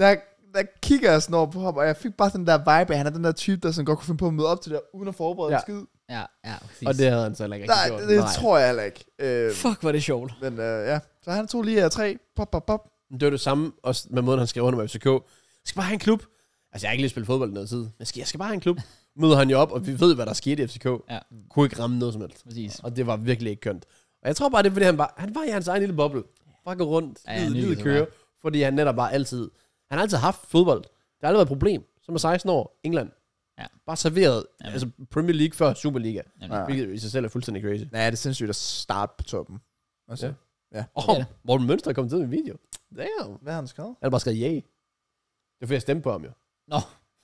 der kigger jeg sådan over på ham, og jeg fik bare den der vibe af, han er den der type, der sådan godt kunne finde på at møde op til det, uden at forberede Ja. en skid. Ja, ja, præcis. Og det havde han så heller ikke Nej, gjort. det, det tror jeg heller ikke. Øh, Fuck, hvor det sjovt. men øh, ja, så han tog lige af tre. Pop, pop, pop. Det var det samme også med måden, han skrev under med F C K. Jeg skal bare have en klub. Altså, jeg har ikke lige spillet fodbold i noget tid. Jeg skal, jeg skal bare have en klub. Møder han jo op, og vi ved, hvad der skete i F C K. Ja. Kunne ikke ramme noget som helst. Præcis. Og det var virkelig ikke kønt. Og jeg tror bare, det er, fordi han, bare, han var i hans egen lille boble. Bare gå rundt, Ja, ja, han livet, nyder livet sig køre. bare. Fordi han netop bare altid... Han har altid haft fodbold. Det har aldrig været et problem. Som er seksten år, England. Ja. Bare serveret. Jamen. Altså Premier League før Superliga. Jamen, Ja. Hvilket i sig selv er fuldstændig crazy. Ja, det er sindssygt at starte på toppen. Altså, Ja. ja. Åh, Det er oh, det. Morten Mønster er kommet til min video. Damn. Hvad har han skrevet? Han har bare skrevet yay. Det er fordi, jeg stemte på ham jo. Nå.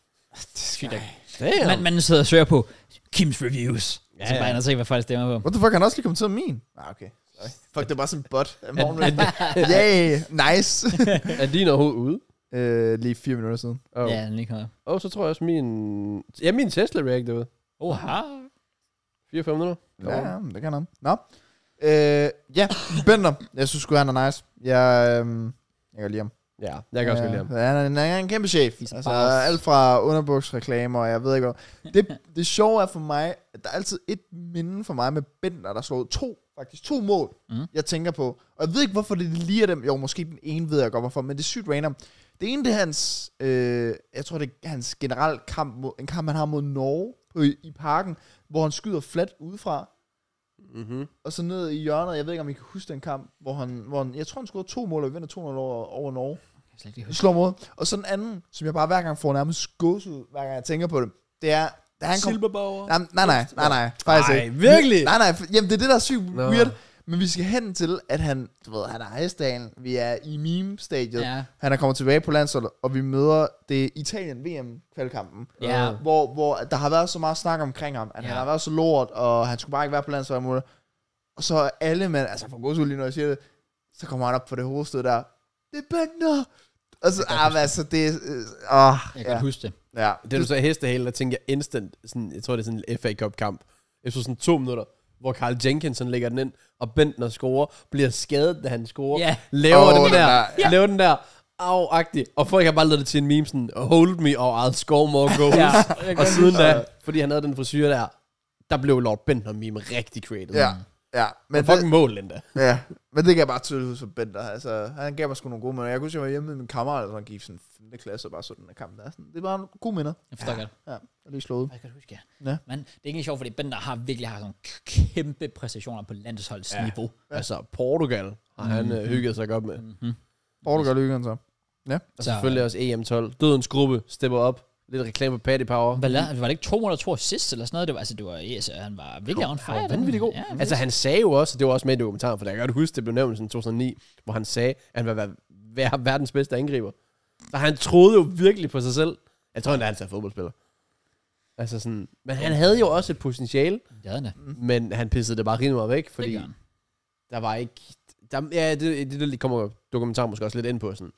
Sygt ikke. Damn. Man, man sidder og søger på Kims Reviews. Ja, Ja, så bare ja. ind og se, hvad folk stemmer på. What the fuck, han har også lige kommet til min? Ah, okay. Sorry. Fuck, det er bare sådan en bot. Morgen, er, Yay, nice. er din overhovedet ude? øh, lige fire minutter siden. Oh. Ja, den lige kommer. Og så tror jeg også min... Ja, min Tesla react derude. Oha. fire fem minutter. Ja, ja, det kan han. Nå. Øh, ja, Bender. Jeg synes sgu, han er nice. Jeg, øhm, jeg kan lide ham. Ja, jeg kan også godt lide ham. Ja, han er, en- han er en kæmpe chef. He's a Altså, boss. alt fra underbuksreklamer, og jeg ved ikke hvad. Det, det sjove er for mig, at der er altid et minde for mig med Bender, der slår to, faktisk to mål, Mm. jeg tænker på. Og jeg ved ikke, hvorfor det lige er dem. Jo, måske den ene ved jeg godt, hvorfor, men det er sygt random. Det ene, det er hans, øh, jeg tror, det er hans generelt kamp, mod, en kamp, han har mod Norge på, i, i parken, hvor han skyder flat udefra, Mm-hmm. og så ned i hjørnet. Jeg ved ikke, om I kan huske den kamp, hvor han, hvor han jeg tror, han scorede to mål, og vi vinder to nul over, over Norge. Jeg kan slet ikke I huske. slår mod. Og så den anden, som jeg bare hver gang får nærmest gåsehud, hver gang jeg tænker på det, det er, da han kom... Silberbauer. Nej, nej, nej, nej, nej, faktisk Ej, ikke. virkelig? Nej, nej, for- jamen det er det, der er sygt Nå. weird. Men vi skal hen til, at han, du ved, han er hestdagen, vi er i meme-stadiet, Ja. han er kommet tilbage på landsholdet, og vi møder det Italien V M-kvalkampen, Ja. hvor, hvor der har været så meget snak omkring ham, at Ja. han har været så lort, og han skulle bare ikke være på landsholdet. Og så er alle mænd, altså for god lige når jeg siger det, så kommer han op på det hovedstød der, det er Bender! Altså, ah, men altså, det er, øh, åh, Jeg kan ja, huske det. ja. Det du sagde hestehale, der tænker jeg instant, sådan, jeg tror det er sådan en F A Cup kamp, efter sådan to minutter, hvor Carl Jenkinson lægger den ind, og Bentner scorer, bliver skadet, da han scorer, Ja. laver Åh, den den der, der, ja. laver den der, au-agtig, og folk har bare lavet det til en meme sådan, hold me, og I'll score more goals. Ja. Og siden da, fordi han havde den frisyr der, der blev Lord Bentner meme rigtig created. Ja, ja. Men Men fucking det, mål endda. ja, men det kan jeg bare tydeligt huske for Bender. Altså, han gav mig sgu nogle gode minder. Jeg kunne huske, jeg var hjemme med min kammerat, og han gik sådan femte klasse, og bare så den der kamp der. Sådan, det var nogle gode minder. Jeg forstår ja. godt. Ja, jeg er lige slået. Jeg kan huske, ja. Ja. Men det er ikke sjovt, fordi Bender har virkelig har sådan nogle kæmpe præstationer på landsholdsniveau. Ja. Altså, Portugal har han Mhm. øh, hygget sig godt med. Mm-hmm. Portugal lykken så. Ja. Og selvfølgelig også E M tolv. Dødens gruppe stepper op. Lidt reklame på Paddy Power. Hvad la- var det ikke to mål og to assist eller sådan noget? Det var, altså, det var, yes, han var virkelig on fire. Han var vanvittigt god. Ja, Altså han sagde jo også, og det var også med i dokumentaren, for jeg kan godt huske, det blev nævnt i to tusind og ni, hvor han sagde, at han ville være, være verdens bedste angriber. Så han troede jo virkelig på sig selv. Jeg tror, han er altid er fodboldspiller. Altså sådan, men han havde jo også et potentiale, det havde han da. men han pissede det bare rimelig meget væk, fordi Det gør han. der var ikke... Der, ja, det, det, det kommer dokumentaren måske også lidt ind på. Sådan.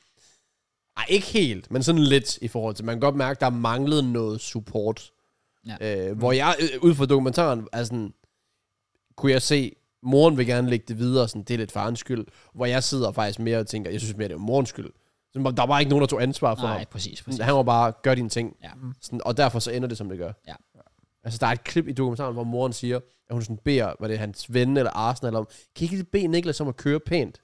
Ej, ikke helt, men sådan lidt i forhold til... Man kan godt mærke, der manglede noget support. Ja. Øh, hvor jeg, øh, ud fra dokumentaren, er sådan, kunne jeg se, moren vil gerne lægge det videre, sådan, det er lidt farens skyld. Hvor jeg sidder faktisk mere og tænker, jeg synes mere, det er morens skyld. Så der var ikke nogen, der tog ansvar for Nej, ham. præcis, præcis. Han var bare, gør dine ting. Ja. Sådan, og derfor så ender det, som det gør. Ja. Altså, der er et klip i dokumentaren, hvor moren siger, at hun sådan beder, var det hans ven eller Arsenal, eller om, kan I ikke lige bede Niklas om at køre pænt?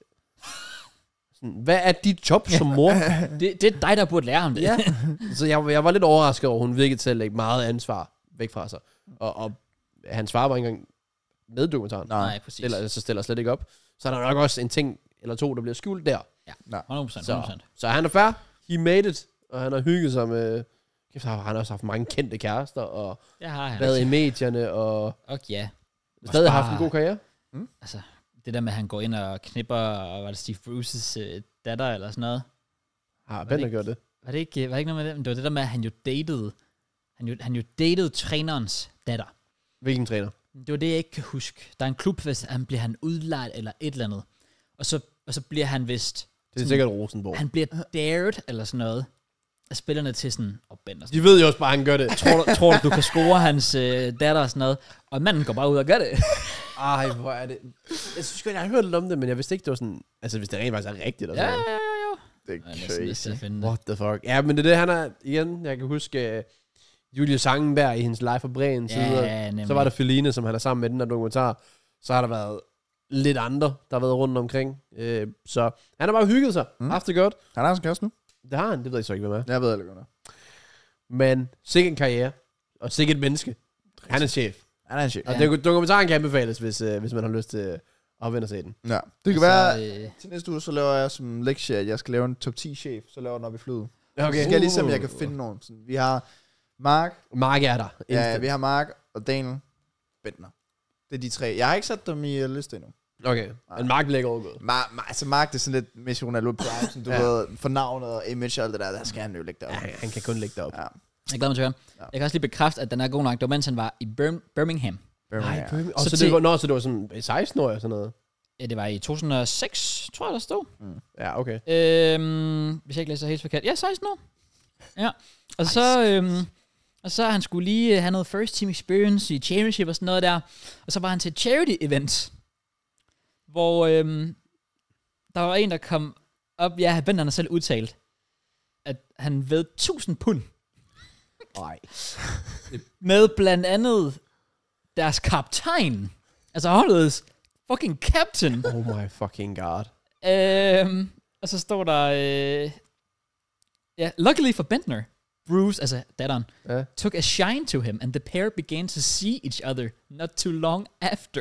Sådan, hvad er dit job som mor? Det, det er dig, der burde lære ham det. Ja. Så jeg, jeg var lidt overrasket over, at hun virkede til at lægge meget ansvar væk fra sig. Og, og hans far var ikke engang med i dokumentaren. Nej, præcis. Stiller, så stiller slet ikke op. Så er der nok også en ting eller to, der bliver skjult der. Ja, hundrede procent. hundrede Så, procent. så han er fair. He made it. Og han har hygget sig med... Kæft, han har også haft mange kendte kærester, og Det har han. været i medierne, og Og ja, stadig bare- haft en god karriere. altså, det der med, at han går ind og knipper, og var det Steve Bruce's øh, datter, eller sådan noget. Har det Bender ikke- gjort det? Var det ikke, var det ikke noget med det? Men det var det der med, at han jo datede, han jo, han jo datede trænerens datter. Hvilken træner? Det var det, jeg ikke kan huske. Der er en klub, hvis han bliver han udlejet, eller et eller andet. Og så, og så bliver han vist, Det er sikkert Rosenborg. han bliver dared, eller sådan noget, af spillerne til sådan, og Bender. De ved jo også bare, at han gør det. Tror du, tror du, du kan score hans øh, datter og sådan noget? Og manden går bare ud og gør det. Ej, hvor er det... Jeg synes godt, jeg har hørt lidt om det, men jeg vidste ikke, det var sådan... Altså, hvis det rent faktisk er rigtigt. Og Ja, sådan ja, noget. ja, ja. Det er Jeg er næsten lyst til crazy. at finde det. What the fuck? Ja, men det er det, han er... Igen, jeg kan huske uh, Julie Sangenberg i hendes Live for Bremen side. Ja, nemlig. Så var der Feline, som han er sammen med den der dokumentar. Så har der været lidt andre, der har været rundt omkring. Uh, så han har bare hygget sig. Mm. Haft det godt. Han har en kæreste nu. Det har han, det ved jeg så ikke, hvad med. Jeg ved ikke, hvad Men sikkert en karriere. Og sikkert et menneske. Han er chef. Han er en chef. Og ja. dokumentaren kan anbefales, hvis, uh, hvis man har lyst til at opvinde og se den. Ja. Det kan Så, være, øh, til næste uge, så laver jeg som lektie, at jeg skal lave en top ti chef, så laver jeg den op i flyet. Okay. Så skal jeg lige se, om jeg kan finde nogen. Sådan, vi har Mark, Mark er der. ja, vi har Mark og Daniel Bentner. Det er de tre. Jeg har ikke sat dem i uh, liste endnu. Okay, men Mark bliver ikke overgået. Mar- Mar- altså Mark, det er sådan lidt Messi Ronaldo Prime, sådan, du Ja. ved, for navnet og image og alt det der, der skal han jo lægge derop. Ja, han, han kan kun lægge det op. Ja. Jeg glæder mig til at høre. Ja. Jeg kan også lige bekræfte, at den er god nok. Det var, mens han var i Bir- Birmingham. Nej, ja. og så, Så så, til- det var, nå, så det var sådan seksten år og sådan noget. Ja, det var i to tusind og seks, tror jeg, der stod. Ja, okay. Øhm, hvis jeg ikke læser helt forkert. Ja, seksten år. Ja. Og så, øhm, og så han skulle lige have noget first team experience i championship og sådan noget der. Og så var han til et charity event, hvor øhm, der var en, der kom op. Ja, Bent han har selv udtalt, at han ved tusind pund Nej. med blandt andet deres kaptajn. Altså holdets fucking captain. Oh my fucking god. Øhm, og så står der, øh, ja, luckily for Bentner, Bruce, altså datteren, Ja. took a shine to him, and the pair began to see each other not too long after.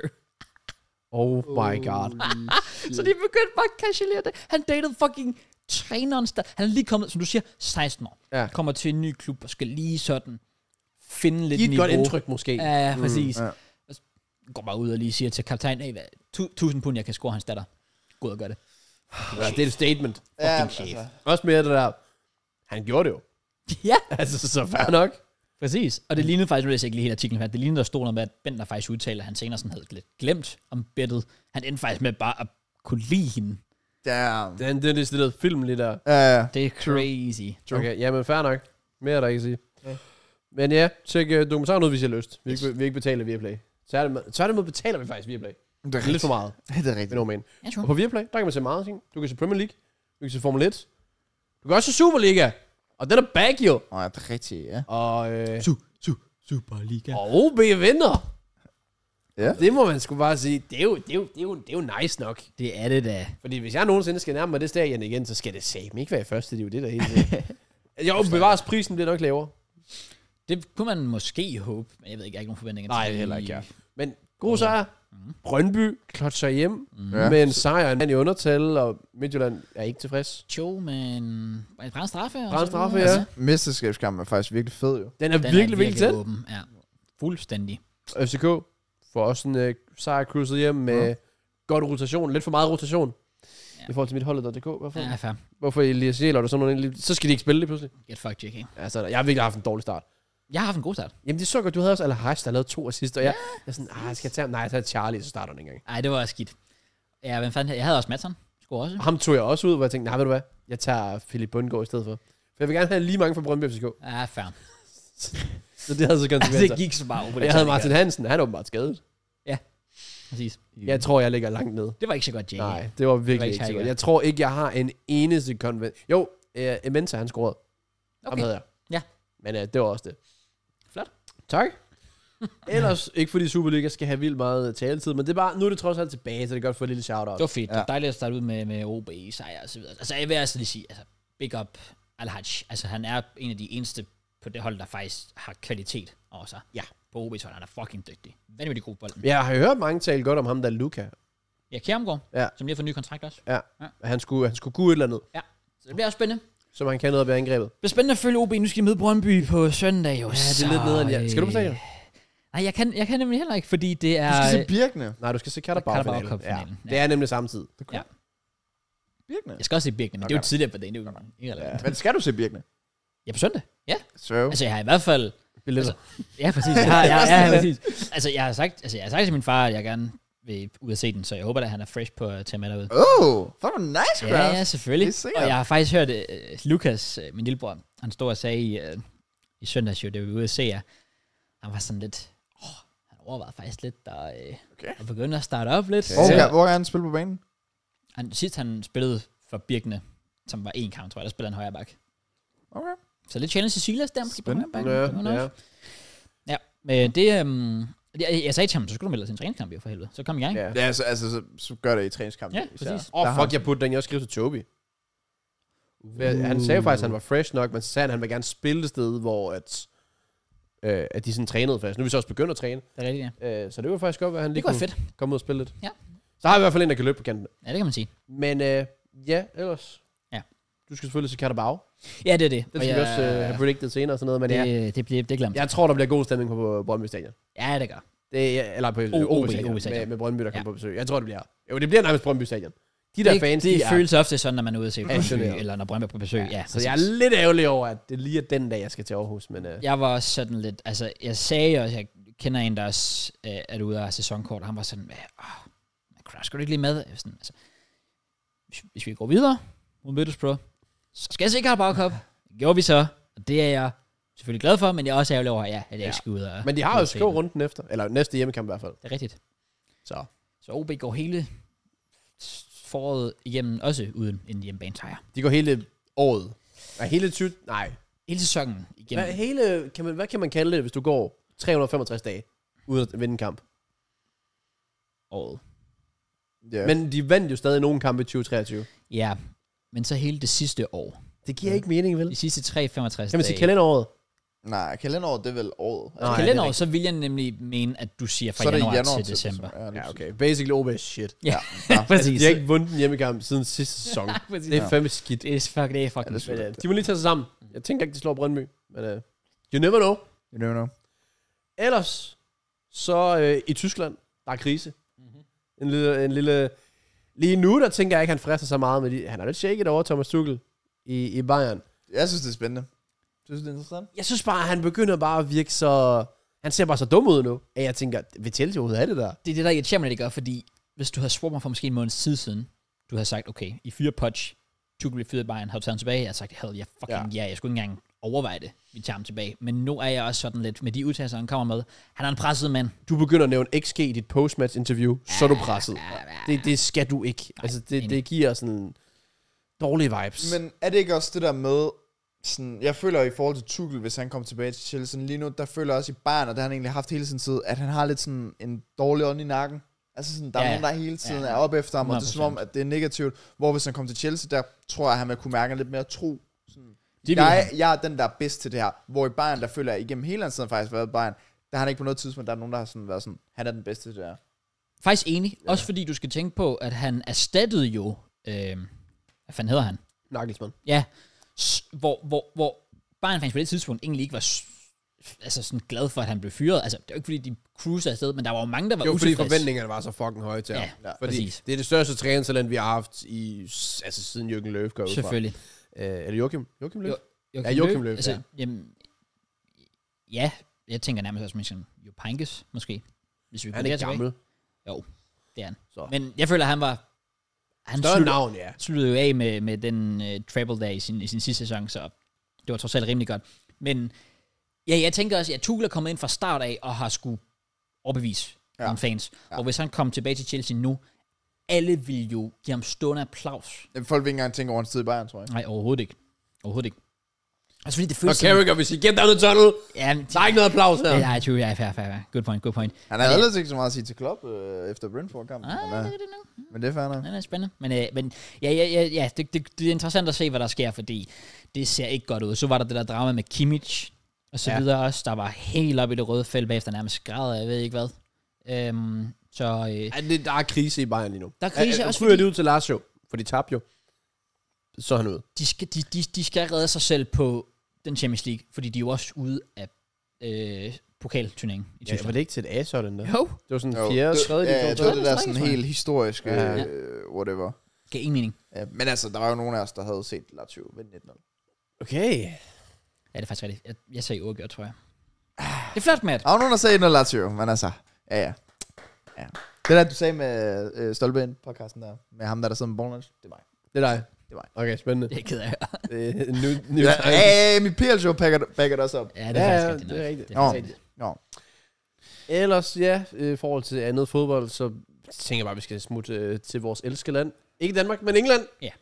Oh my god. Så de begyndte bare at casualere det. Han datede fucking træneren. sta- Han er lige kommet, som du siger, seksten år. Ja. Kommer til en ny klub og skal lige sådan finde lidt Giv et niveau. godt indtryk måske. Ja, ja, præcis. ja. Går bare ud og lige siger til kaptajnen, hey, hvad, tu- tusind pund, jeg kan score hans datter. Gå ud og gør det. Ja, det er et statement. Ja, Fucking chef. altså. Også mere det der. Han gjorde det jo. Ja, Altså, så fair nok. præcis. Og det lignede faktisk, nu læser jeg ikke lige hele artiklen her, det lignede, der stod noget med, at Bentner faktisk udtalte, at han senere sådan havde lidt glemt om bettet. Han endte faktisk med bare at kunne lide hende. Damn. Den, den er sådan film lige der. Ja, ja. Det er crazy. True. Okay, jamen fair nok. Mere er der ikke at sige. Ja. Men ja, tjek uh, dokumentaren ud, hvis I har lyst. Vi, yes. vi ikke betaler Viaplay. Tværtimod betaler vi faktisk Viaplay. Det er Lidt for meget. Det er Det rigtigt. er noget, Ja, Og sure. på Viaplay, der kan man se meget ting. Du kan se Premier League. Du kan se Formel et. Du kan også se Superliga. Og den er back jo. Åh, ja, det er rigtigt, ja. Og, øh, Su, su, Superliga. og O B vinder. Ja. Det må man sgu bare sige. Det er jo, det er jo, det er jo, det er jo nice nok. Det er det da. Fordi hvis jeg nogensinde skal nærme mig det stadion igen, så skal det satme ikke være i første. Det er jo det, der er helt sikkert. Jo, bevares prisen bliver nok lavere. Det kunne man måske håbe, men jeg ved ikke, jeg har ikke nogen forventninger Nej, til. det er heller ikke, ja. Men god sejr. Brøndby klotser hjem Ja. med en sejr, en mand i undertal, og Midtjylland er ikke tilfres. Show, men en brænd straffe. og Brænd så straffe, videre. ja. Altså, Mesterskabskampen er faktisk virkelig fed, jo. Den er den virkelig, virkelig tæt. åben. Ja. Fuldstændig. F C K får også en uh, sejr cruiset hjem med Ja. godt rotation. Lidt for meget rotation. Ja. I forhold til mit holdet punktum d k. Hvorfor? Ja, fair. Hvorfor Elias Jæler og sådan noget? Så skal de ikke spille det pludselig. Get fucked, J K. Altså, jeg har virkelig haft en dårlig start. Jeg har haft en god start. Jamen, det så godt. Du havde også Al-Hajj, der lavede to assist, og jeg, jeg er sådan, ah, skal jeg tage ham? Nej, jeg tager Charlie, så starter den ikke engang. Ej, det var skidt. Ja, hvem fanden? Jeg havde også Madsen. Skulle også. Ham tog jeg også ud, hvor jeg tænkte, nej, ved du hvad? Jeg tager Philip Bundgaard i stedet for. For jeg vil gerne have lige mange fra Brøndby F C K. Ja, fair. Så det havde så konsekvenser. det gik så bare over på Og jeg havde Martin Hansen, han er åbenbart skadet. Præcis. Jeg tror, jeg ligger langt nede. Det var ikke så godt, J K. Nej, det var virkelig ikke ikke så særlig godt. godt. Jeg tror ikke, jeg har en eneste konvent. Jo, uh, Emensa, han scorede. Okay. Ham Okay. havde jeg. Ja. Men uh, det var også det. Flot. Tak. Ellers, ikke fordi Superliga skal have vildt meget taletid, men det er bare, nu er det trods alt tilbage, så det er godt for et lille shout-out. Det var fedt. Ja. Det Ja. var dejligt at starte ud med, med O B, sejr og så videre. Altså, jeg vil altså lige sige, altså, big up Al-Hajj. Altså, han er en af de eneste på det hold, der faktisk har kvalitet over sig. Ja. På O B's hold. Han er fucking dygtig. Vanvittig god på bolden. Jeg har hørt mange tale godt om ham, der Luca. Ja, Kjermgaard, Ja. som lige har fået en ny kontrakt også. Ja. Ja. Han skulle, han skulle kunne et eller andet, Så det bliver også spændende. som han kan noget op i angrebet. Det bliver spændende at følge O B. Nu skal de møde Brøndby på søndag. Jo. Ja, det er lidt nederen. Ja. Skal du på stadion? Nej, jeg kan, jeg kan nemlig heller ikke, fordi det er... Du skal se Birkene. Nej, du skal se Carabao Carabao-finalen. Cup-finalen. Ja. Det er nemlig samtidig. Ja. Birkene? Jeg skal også se Birken, men okay. Det er jo Okay. tidligere på dagen. Det er jo irrelevant. Men skal du se Birkene? Ja, på søndag. Ja. Så. Altså, jeg har i hvert fald... Billetter. Altså, ja, præcis. Jeg har, jeg, ja, præcis. Altså, jeg har sagt, altså, jeg har sagt til min far, at jeg gerne vil ud og se den, så jeg håber, at han er fresh på at tage med derud. Oh, fuck, hvor nice, Ja, Kraus. ja, selvfølgelig. Det er sikkert. Og jeg har faktisk hørt uh, Lukas, uh, min lillebror, han stod og sagde i, uh, i søndags, jo, da vi var ude at se jer, han var sådan lidt, åh, han overvejede faktisk lidt, der uh, Okay. at begynde at starte op lidt. Hvor, Så, kan, hvor kan han spille på banen? han, sidst han spillede for Birkene, som var en kamp, tror jeg, der spiller en højre bak. Okay. Så lidt challenge til Silas der, måske på højre bak. Ja, ja. Ja, men det... Um, jeg, jeg sagde til ham, så skulle du melde dig til en træningskamp, jo, for helvede. Så kom i gang. Ja. Ja, altså, altså så, så gør det i træningskampen. Ja, præcis. Åh, oh, fuck, jeg putte den, jeg skrev til Toby. Uh. Han sagde faktisk, at han var fresh nok, men så sagde han, at han vil gerne spille det sted, hvor at, øh, at de sådan trænede faktisk. Nu er vi så også begyndt at træne. Det er rigtigt, ja. Øh, så det var faktisk godt, at han lige Det kunne kunne være fedt. komme ud og spille lidt. Ja. Så har vi i hvert fald en, der kan løbe på kanten. Ja, det kan man sige. Men øh, ja, ellers. Ja. Du skal selvfølgelig se Katabau. Ja, det er det. Det skal vi også øh, have predicted senere og sådan noget. Men det, ja, det, det, bliver, det glemmer jeg tror, der bliver god stemning på Brøndby Stadion. Ja, det gør. Det er, eller på O O B B Stadion, Stadion. med, med Brøndby, der kommer Ja. på besøg. Jeg tror, det bliver. Jo, det bliver nærmest Brøndby Stadion. De der det, fans, det de er føles ofte sådan, når man er ude at se Brøndby, passioneret. eller når Brøndby er på besøg. Ja, Ja, ja så jeg er lidt ærgerlig over, at det lige er den dag, jeg skal til Aarhus. Men, øh, Jeg var også sådan lidt, altså jeg sagde også, jeg kender en, der også øh, er ude af sæsonkort, og han var sådan, åh, Crash, skal du ikke lige med? Jeg var sådan, altså, hvis, hvis vi går videre mod Middlesbrough, så skal jeg se Carabao Cup. Det gjorde vi så, og det er jeg selvfølgelig glad for, men jeg er også ærgerlig over, ja, at jeg Ja. ikke skal ud og... men de har jo skå runden efter. Eller næste hjemmekamp i hvert fald. Det er rigtigt. Så. Så O B går hele foråret igennem, også uden en hjemmebane-sejr. De går hele året. Nej, hele tyve... Nej. Hele sæsonen igennem. Hvad, hele, kan man, hvad kan man kalde det, hvis du går tre hundrede og femogtres dage uden at vinde en kamp? Året. Ja. Men de vandt jo stadig nogle kampe i tyve treogtyve. Ja, men så hele det sidste år. Det giver ikke mening, vel? De sidste tre femogtres Kan man sige dage. kalenderåret? Nej, kalenderåret, det er vel året. Nej, det er Kalenderår, rigtigt. så vil jeg nemlig mene, at du siger fra Så er det januar, januar til december. Ja, Ja, okay. Basically O B shit. Ja, Ja. Altså, præcis. de har ikke vundet en hjemmekamp siden sidste sæson. Præcis. Det er fandme skidt. Det er fuck, det er fucking Ja, det er fedt. Men, uh, de må lige tage sig sammen. Jeg tænker ikke, de slår Brøndby. Men uh, you never know. You never know. Ellers, så uh, i Tyskland, der er krise. Mhm. En lille, en lille... Lige nu, der tænker jeg ikke, han frister så meget med de... Han er lidt shaket over Thomas Tuchel i, i Bayern. Jeg synes, det er spændende. Synes du, det er interessant? Jeg synes bare, han begynder bare at virke så... Han ser bare så dum ud nu, at jeg tænker, vil Chelsea overhovedet have det der? Det er det, der irriterer mig, det gør, fordi hvis du havde spurgt mig for måske en måneds tid siden, du havde sagt, okay, i fyre Poch, Tuchel bliver fyret i Bayern, har du taget ham tilbage? Jeg har sagt, hell, jeg fucking ja. ja, jeg skulle ikke engang overveje det, vi tager ham tilbage. Men nu er jeg også sådan lidt, med de udtalelser, han kommer med, han er en presset mand. Du begynder at nævne X G i dit postmatch-interview, så er du presset. Ja, ja, Det, det skal du ikke. Nej, Altså, det, enig. det giver sådan dårlige vibes. Men er det ikke også det der med, sådan, jeg føler i forhold til Tuchel, hvis han kommer tilbage til Chelsea, sådan lige nu, der føler jeg også i Bayern, og det har han egentlig haft hele sin tid, at han har lidt sådan en dårlig ånd i nakken. Altså sådan, der Ja, er ja. nogen, der hele tiden Ja, er op efter ham, og det er hundrede som om, at det er negativt. Hvor hvis han kommer til Chelsea, der tror jeg, at han vil kunne mærke lidt mere tro. Sådan, Det vil jeg, han. jeg er den, der er bedst til det her. Hvor i Bayern, der føler jeg igennem hele hans tiden faktisk været i Bayern, der har han ikke på noget tidspunkt, der er nogen, der har sådan været sådan, han er den bedste til det her. Faktisk enig, ja. Også fordi du skal tænke på, at han erstattede jo, øh, hvad fanden hedder han? Nagelsmann. Ja, s- hvor, hvor, hvor Bayern fans på det tidspunkt egentlig ikke var s- altså sådan glad for, at han blev fyret. Altså, det er jo ikke fordi, de cruiser afsted, men der var jo mange, der var Jo, fordi utilfredse. forventningerne var så fucking høje til Ja, ham. ja, Fordi præcis. det er det største trænertalent, vi har haft i, altså siden Jürgen Löw går ud fra. Selvfølgelig. Øh, er det Joachim? Joachim Löw? Jo, Ja, Joachim Löw, altså, ja. jamen, ja, jeg tænker nærmest også som Jo Pankes, måske. Hvis vi Han går er der tilbage. gammel. Det er han. Så. Men jeg føler, at han var... Han Større slutter, navn, ja. sluttede jo af med, med den uh, treble der i sin, i sin sidste sæson, så det var trods alt rimelig godt. Men ja, jeg tænker også, at Tuchel er kommet ind fra start af og har skulle overbevise ja. nogle fans. Ja. Og hvis han kom tilbage til Chelsea nu, alle vil jo give ham stående applaus. Folk vil ikke engang tænke over hans tid i Bayern, tror jeg. Nej, overhovedet ikke. Overhovedet ikke. Altså fordi det Og føles Carragher, hvis I get down the tunnel, Ja, men, der er ikke noget applaus her. ja, ja, true, ja, fair, fair, fair. Good point, good point. Han har ellers ikke så meget at sige til Klopp øh, efter Brentford-kampen. Ah, men, det øh, er det nu. men det er fair nok. Ja, det er spændende. Men, øh, men ja, ja, ja, ja det, det, det er interessant at se, hvad der sker, fordi det ser ikke godt ud. Så var der det der drama med Kimmich, og så Ja. ja. videre også. Der var helt op i det røde felt bagefter, nærmest græd, jeg ved ikke hvad. Øhm, så øh, Ja, det, der er krise i Bayern lige nu. Der er krise ja, også, fordi... fordi- de ud til Lazio, for de tabte jo. Så er han ud. de, skal, de, de, de skal redde sig selv på den Champions League, fordi de er jo også ude af øh, pokalturneringen i Ja, Tyskland. var det ikke til et A, så den der? Jo, Det var sådan Jo, fjerde, det- tredje Ja, jeg division. tror, det tredje, der tredje, sådan tror jeg. helt historiske, Ja. øh, whatever. gav ingen mening. Ja, men altså, der var jo nogen af os, der havde set Lazio vinde nitten nul. Okay. Ja, det er faktisk rigtigt. Jeg, jeg sagde uafgjort, tror jeg. Det er flot, Matt. Der var nogen, der sagde noget Lazio, men altså, ja, ja. ja. Det der, du sagde med øh, Stolpe ind podcasten der, med ham der, der sidder med Bornlands, det er mig. Det er dig. Det er mig. Okay, spændende. Det er ked af at høre. Det er new, new Ja, times. ja, ja, mit P L-show backer, backer det også op. Ja, det er Ja, faktisk ja, rigtigt. det er nok. rigtigt. Det er faktisk Nå. rigtigt. Nå. Ellers, ja, i forhold til andet fodbold, så tænker jeg bare, at vi skal smutte øh, til vores elskede land. Ikke Danmark, men England. Ja.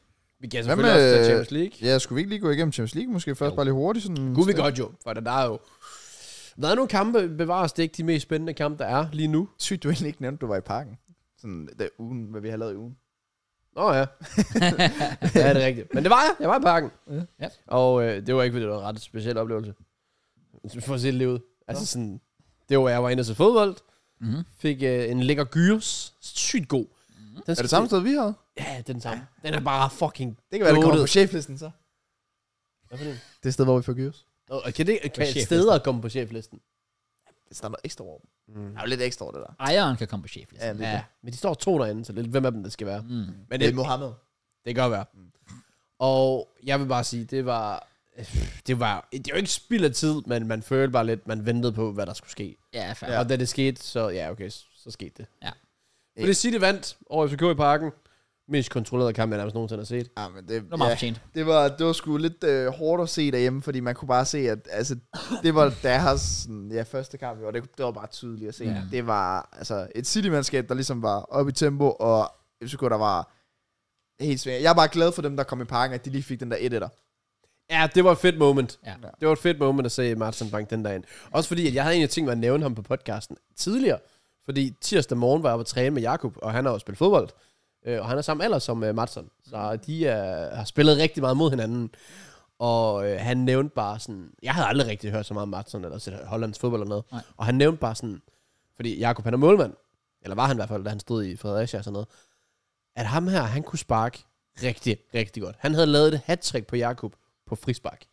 Vi kan Hvad selvfølgelig med- også tage Champions League. Ja, skulle vi ikke lige gå igennem Champions League måske først, Jo. bare lige hurtigt? Sådan Kunne vi godt jo, for der er jo... Der er nogle kampe, bevares det ikke de mest spændende kampe, der er lige nu. Sygt, du egentlig ikke nævnte, du var i parken. Sådan, der ugen, hvad vi har lavet i ugen. Nå ja. Ja, det er rigtigt. Men det var jeg. Jeg var i parken. Ja. Og øh, det var ikke, fordi det var en ret speciel oplevelse. For at se det lige ud. Altså sådan... Det var, jeg var inde og se fodbold. Mm-hmm. Fik øh, en lækker gyros. Sygt god. Den Er det samme sted, vi havde? Ja, den samme. Den er bare fucking... Det kan være, det kommer goated. på cheflisten så. Hvad for det? Det er sted, hvor vi får gyros. Og kan det kan cheflisten. steder komme på cheflisten? Det står noget ekstra over. Mm. Der er jo lidt ekstra over det der. Ejeren kan komme på cheflisten. Ja, det er Ja, det. men de står to derinde, så det er hvem af dem, det skal være. Mm. Men Det det, er Mohammed. det kan godt være. Og jeg vil bare sige, det var... Det var, det var ikke spild af tid, men man følte bare lidt, man ventede på, hvad der skulle ske. Ja, fair. Ja. Og da det skete, så ja, okay, så, så skete det. Ja. Fordi City vandt over F C K i parken. Mest kontrollerede kamp, jeg nærmest nogensinde har set. Ja, men det, Det var meget ja, fortjent. det var, det var sgu lidt øh, hårdt at se derhjemme, fordi man kunne bare se, at altså, det var deres sådan, ja, første kamp, og det, det var bare tydeligt at se. Ja. Det var altså, et City-mandskab, der ligesom var oppe i tempo, og F C K, der var helt svært. Jeg er bare glad for dem, der kom i parken, at de lige fik den der et-etter. Ja, det var et fedt moment. Ja. Det var et fedt moment at se Martin Bank den dag ind. Også fordi, at jeg havde egentlig tænkt mig at nævne ham på podcasten tidligere. Fordi tirsdag morgen var jeg på at træne med Jakob, og han har jo spillet fodbold. Øh, og han er samme alder som uh, Madsson. Så de uh, har spillet rigtig meget mod hinanden. Og øh, han nævnte bare sådan... Jeg havde aldrig rigtig hørt så meget om Madsson, eller set Hollands fodbold eller noget. Nej. Og han nævnte bare sådan... Fordi Jakob, han er målmand. Eller var han i hvert fald, da han stod i Fredericia og sådan noget. At ham her, han kunne sparke rigtig, rigtig godt. Han havde lavet et hat-trick på Jakob på frispark.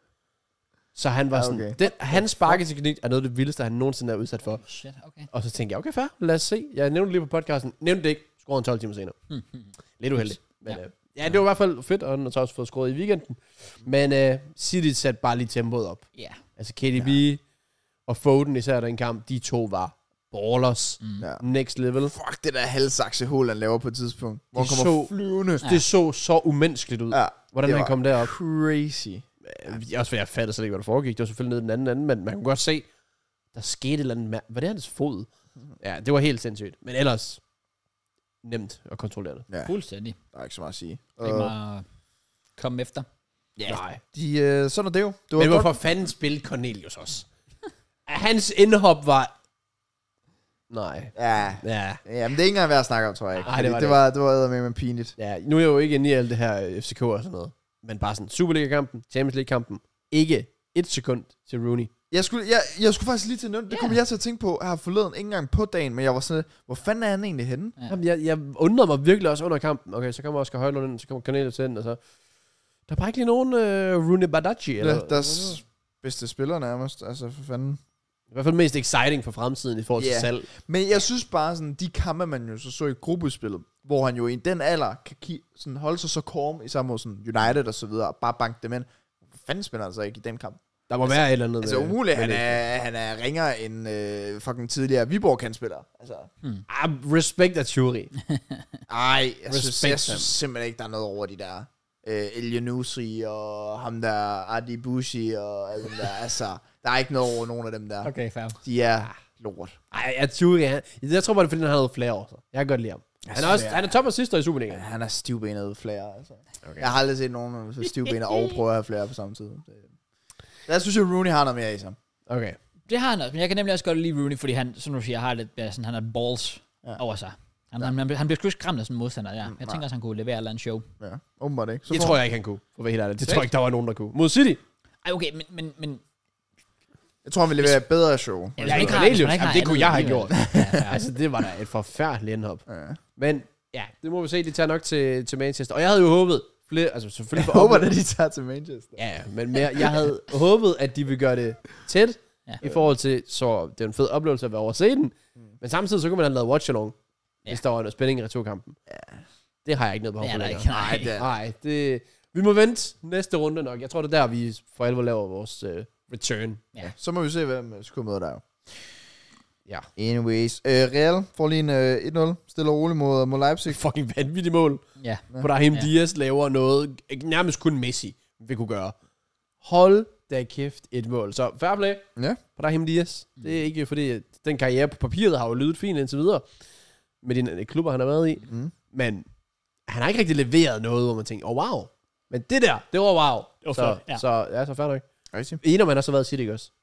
Så han var Ja, sådan... okay. Den, hans sparketeknik er noget af det vildeste, han nogensinde er udsat for. Shit, okay. Og så tænkte jeg, okay, fair, lad os se. Jeg nævnte det lige på podcasten. Nævnte det ikke. Skruede en tolv timer senere. Hmm, hmm. Lidt uheldig. Men, Ja. ja. Øh, ja, det var i hvert fald fedt, og han har så også fået skruet i weekenden. Men øh, City satte bare lige tempoet op. Ja. Altså K D B ja. og Foden især den kamp, de to var ballers. Mm. Ja. Next level. Fuck, det der halvsakse hul, han laver på et tidspunkt. Hvor han Det kommer så- flyvende. Ja. Det så så umenneskeligt ud. Ja, Hvordan det han var kom derop. crazy. Øh, Også fordi jeg fattede slet ikke, hvad der foregik. Det var selvfølgelig nede i den anden ende, men man kunne godt se, der skete et eller andet. mær- Var det hans fod? Ja, det var helt sindssygt. Men ellers nemt at kontrollere det. Ja, Fuldstændig. der er ikke så meget at sige. Det er ikke Og meget at komme efter. Ja. Nej. de, øh, sådan er det jo. Det var Men godt. hvorfor fanden spille Cornelius også? Hans indhop var... Nej. Ja, Ja. ja, men det er ikke engang værd at snakke om, tror jeg ikke. Nej, det var det. det var, det var eddermame pinligt. Ja, nu er jeg jo ikke inde i alt det her F C K og sådan noget. Men bare sådan Superliga-kampen, Champions League-kampen. Ikke et sekund til Rooney. Jeg skulle, jeg, jeg skulle faktisk lige til at nævne, det Ja. kom jeg til at tænke på her forleden, ikke engang på dagen, men jeg var sådan, hvor fanden er han egentlig henne? Ja. Jamen, jeg, jeg undrede mig virkelig også under kampen. Okay, så kommer Oscar Højlund ind, så kommer Cornelius ind, og så... Der er bare ikke lige nogen uh, Rooney Badaji, eller... Ja, deres bedste spiller nærmest, altså for fanden. I hvert fald mest exciting for fremtiden i forhold til Ja. salg. Men jeg synes bare sådan, de kampe, man jo så så i gruppespillet, hvor han jo i den alder kan ki- sådan holde sig så korm i sammen mod sådan United og så videre, og bare banke dem ind. Hvor fanden spiller han så ikke i den kamp? Der må være et eller andet... Altså øh, umuligt, han med det. er, han er ringere end øh, fucking tidligere Viborg-kandspiller. Altså, Ah, respekt af Thury. ej, jeg synes, Respekt jeg synes ham. simpelthen ikke, der er noget over de der øh, El Yunusi og ham der Adi Bushi og alle dem der. Altså, der er ikke noget over nogen af dem der. Okay, fair. De er lort. Ej, jeg Thury, han, jeg tror bare, det er, fordi han har noget flere år. Så. Jeg kan godt lide ham. Han er, også, det er- han er top assister i Superligaen. Ja, han er stivbenet flere, altså. Okay. Jeg har aldrig set nogen så stivbenet og prøve at have flere på samme tid. Det, jeg synes jo, Rooney har noget mere i sig. Okay. Det har han også, men jeg kan nemlig også godt lide Rooney, fordi han, som du siger, har lidt, ja, sådan, han har balls Ja. ja. over sig. Han, ja. han, han, han bliver sgu ikke skræmt af sådan en modstander, ja. Jeg nej. tænker også, han kunne levere et eller andet show. Ja, åbenbart ikke. Så Det får- tror jeg ikke, han kunne. For at være helt ærlig. Det tror jeg ikke, der var nogen, der kunne. Mod City? Ej, okay, men, men, men Jeg tror, han vil levere et bedre show. Ja, Ja, hvis man ikke har- Cornelius, hvis man ikke jamen, har det kunne jeg have andet gjort. alligevel. Ja, ja. Altså, det var da et forfærdeligt indhop. Ja. Men ja, det må vi se. De tager nok til, til Manchester. Og jeg havde jo håbet flere, altså selvfølgelig Jeg for håber, oplev- at de tager til Manchester. Ja, ja, men mere, jeg havde håbet, at de ville gøre det tæt, Ja. ja. i forhold til, så det er en fed oplevelse at være over at se den. Mm. Men samtidig så kunne man have lavet watch-along, Ja. ja. hvis der var noget spænding i returkampen. Ja. Det har jeg ikke noget behov Det er for der længere. ikke. Nej, det er... Nej, det... Vi må vente næste runde nok. Jeg tror, det er der, vi for alvor laver vores uh, return. Ja. Så må vi se, hvem skulle møde der jo. Ja. Anyways. Øh, Real får lige en øh, et nul. Stille og roligt mod, mod Leipzig. Fucking vanvittigt mål. Ja. Ja. Brahim Ja. ja. Diaz laver noget, nærmest kun Messi vil kunne gøre. Hold da kæft et mål. Så fair play. Ja. Brahim Diaz. Det er ikke fordi, at den karriere på papiret har jo lydet fint indtil videre. Med de klubber, han har været i. Mm. Men han har ikke rigtig leveret noget, hvor man tænker, åh, oh, wow. Men det der, det var wow. Det var så, flot, ja. så, ja, så fair nok. Rigtig. Enig om han har så været i City, ikke også?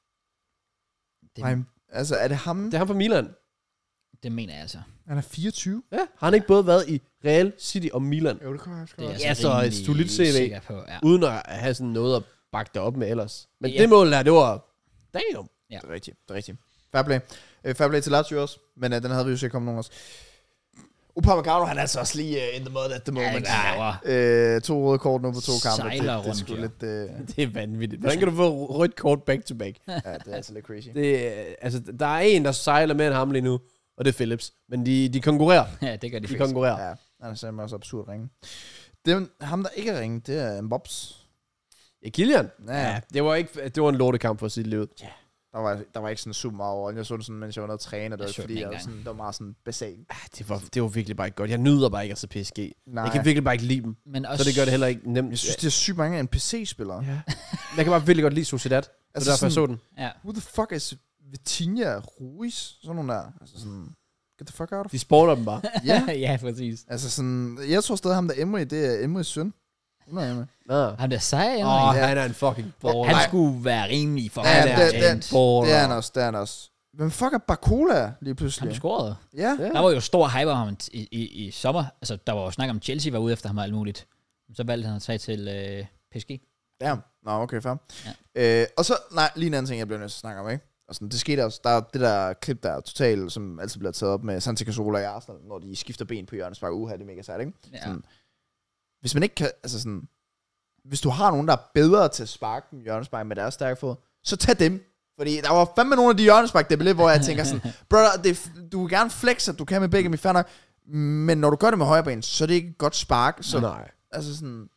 Det, Nej, altså, er det ham? Det er ham fra Milan. det mener jeg altså. Han er fireogtyve. Ja. Har han ikke både været i Real, City og Milan? Jo, det kan jeg Det er Ja, jeg så et rimelig solidt C V. sikker på, ja. Uden at have sådan noget at bakke det op med ellers. Men Ja. det mål der, det var... Damn. Det er rigtigt, det er rigtigt. Fair play. Uh, fair play til Lazio også, men uh, den havde vi jo set komme nogen også. Upamecano, han er altså også lige uh, in the mud at the moment. Ja, Uh, to røde kort nu på to kampe. Sejler Det, det er rundt, sgu jo. lidt... Uh, Det er vanvittigt. Hvordan kan du få rødt kort back to back? ja, det er altså lidt crazy. Det, er- altså, der er en, der sejler mere end ham lige nu, og det er Phillips. Men de, de konkurrerer. ja, det gør de De faktisk. konkurrerer. Ja, han er simpelthen også absurd ringe. Det er ham, der ikke er ringe, det er Mbobs. Ja, Kilian. Ja. Ja, det var, ikke, det var en lortekamp for sit liv. Ja. Der var, der var ikke sådan super meget over. Jeg så det sådan, mens jeg var nede og træne, og det Jeg var så fordi, den jeg var ikke sådan, det var meget sådan basalt. Ah, det, var, det var virkelig bare ikke godt. Jeg nyder bare ikke at se P S G. Nej. Jeg kan virkelig bare ikke lide dem. Men også, Så det gør det heller ikke nemt. Jeg synes, det er sygt mange N P C-spillere. Ja. Jeg kan bare virkelig godt lide Sociedad. Det er Altså derfor, jeg så sådan- den. ja. Who the fuck is Vitinha Ruiz? Sådan nogle der. Altså sådan, get the fuck out of. De sporter dem bare. Ja. ja, præcis. Altså sådan, jeg tror stadig ham der Emery, det er Emerys søn. Nå, ja, med. Nå. Han der sejr, Åh, oh, han er en fucking baller. han skulle være rimelig for Ja, han det- er det- en- det- baller. Det er han også, det er han også. Hvem fuck er Barcola lige pludselig? Han scorede. Ja. Ja. Der var jo stor hype om ham i, i, i sommer. Altså, der var jo snak om, Chelsea var ude efter ham og alt muligt. Så valgte han at tage til øh, P S G. Ja. Nå, okay, fair. Ja. Øh, og så, nej, lige en anden ting, jeg blev nødt til at snakke om, ikke? Og sådan, det skete også, der er det der klip der, totalt, som altid bliver taget op med Santi Cazorla i Arsenal, når de skifter ben på hjørnespark. Uha, det er mega sejt, ikke? Ja. Sådan, hvis man ikke kan, altså sådan, hvis du har nogen, der er bedre til at sparke dem hjørnespark med deres stærke fod, så tag dem. Fordi der var fandme nogle af de hjørnespark, det blev, hvor jeg tænker sådan, brother, det er, du vil gerne flexe, at du kan med begge mine fair nok, men når du gør det med højre ben, så er det ikke et godt spark. Så, Nej. altså sådan,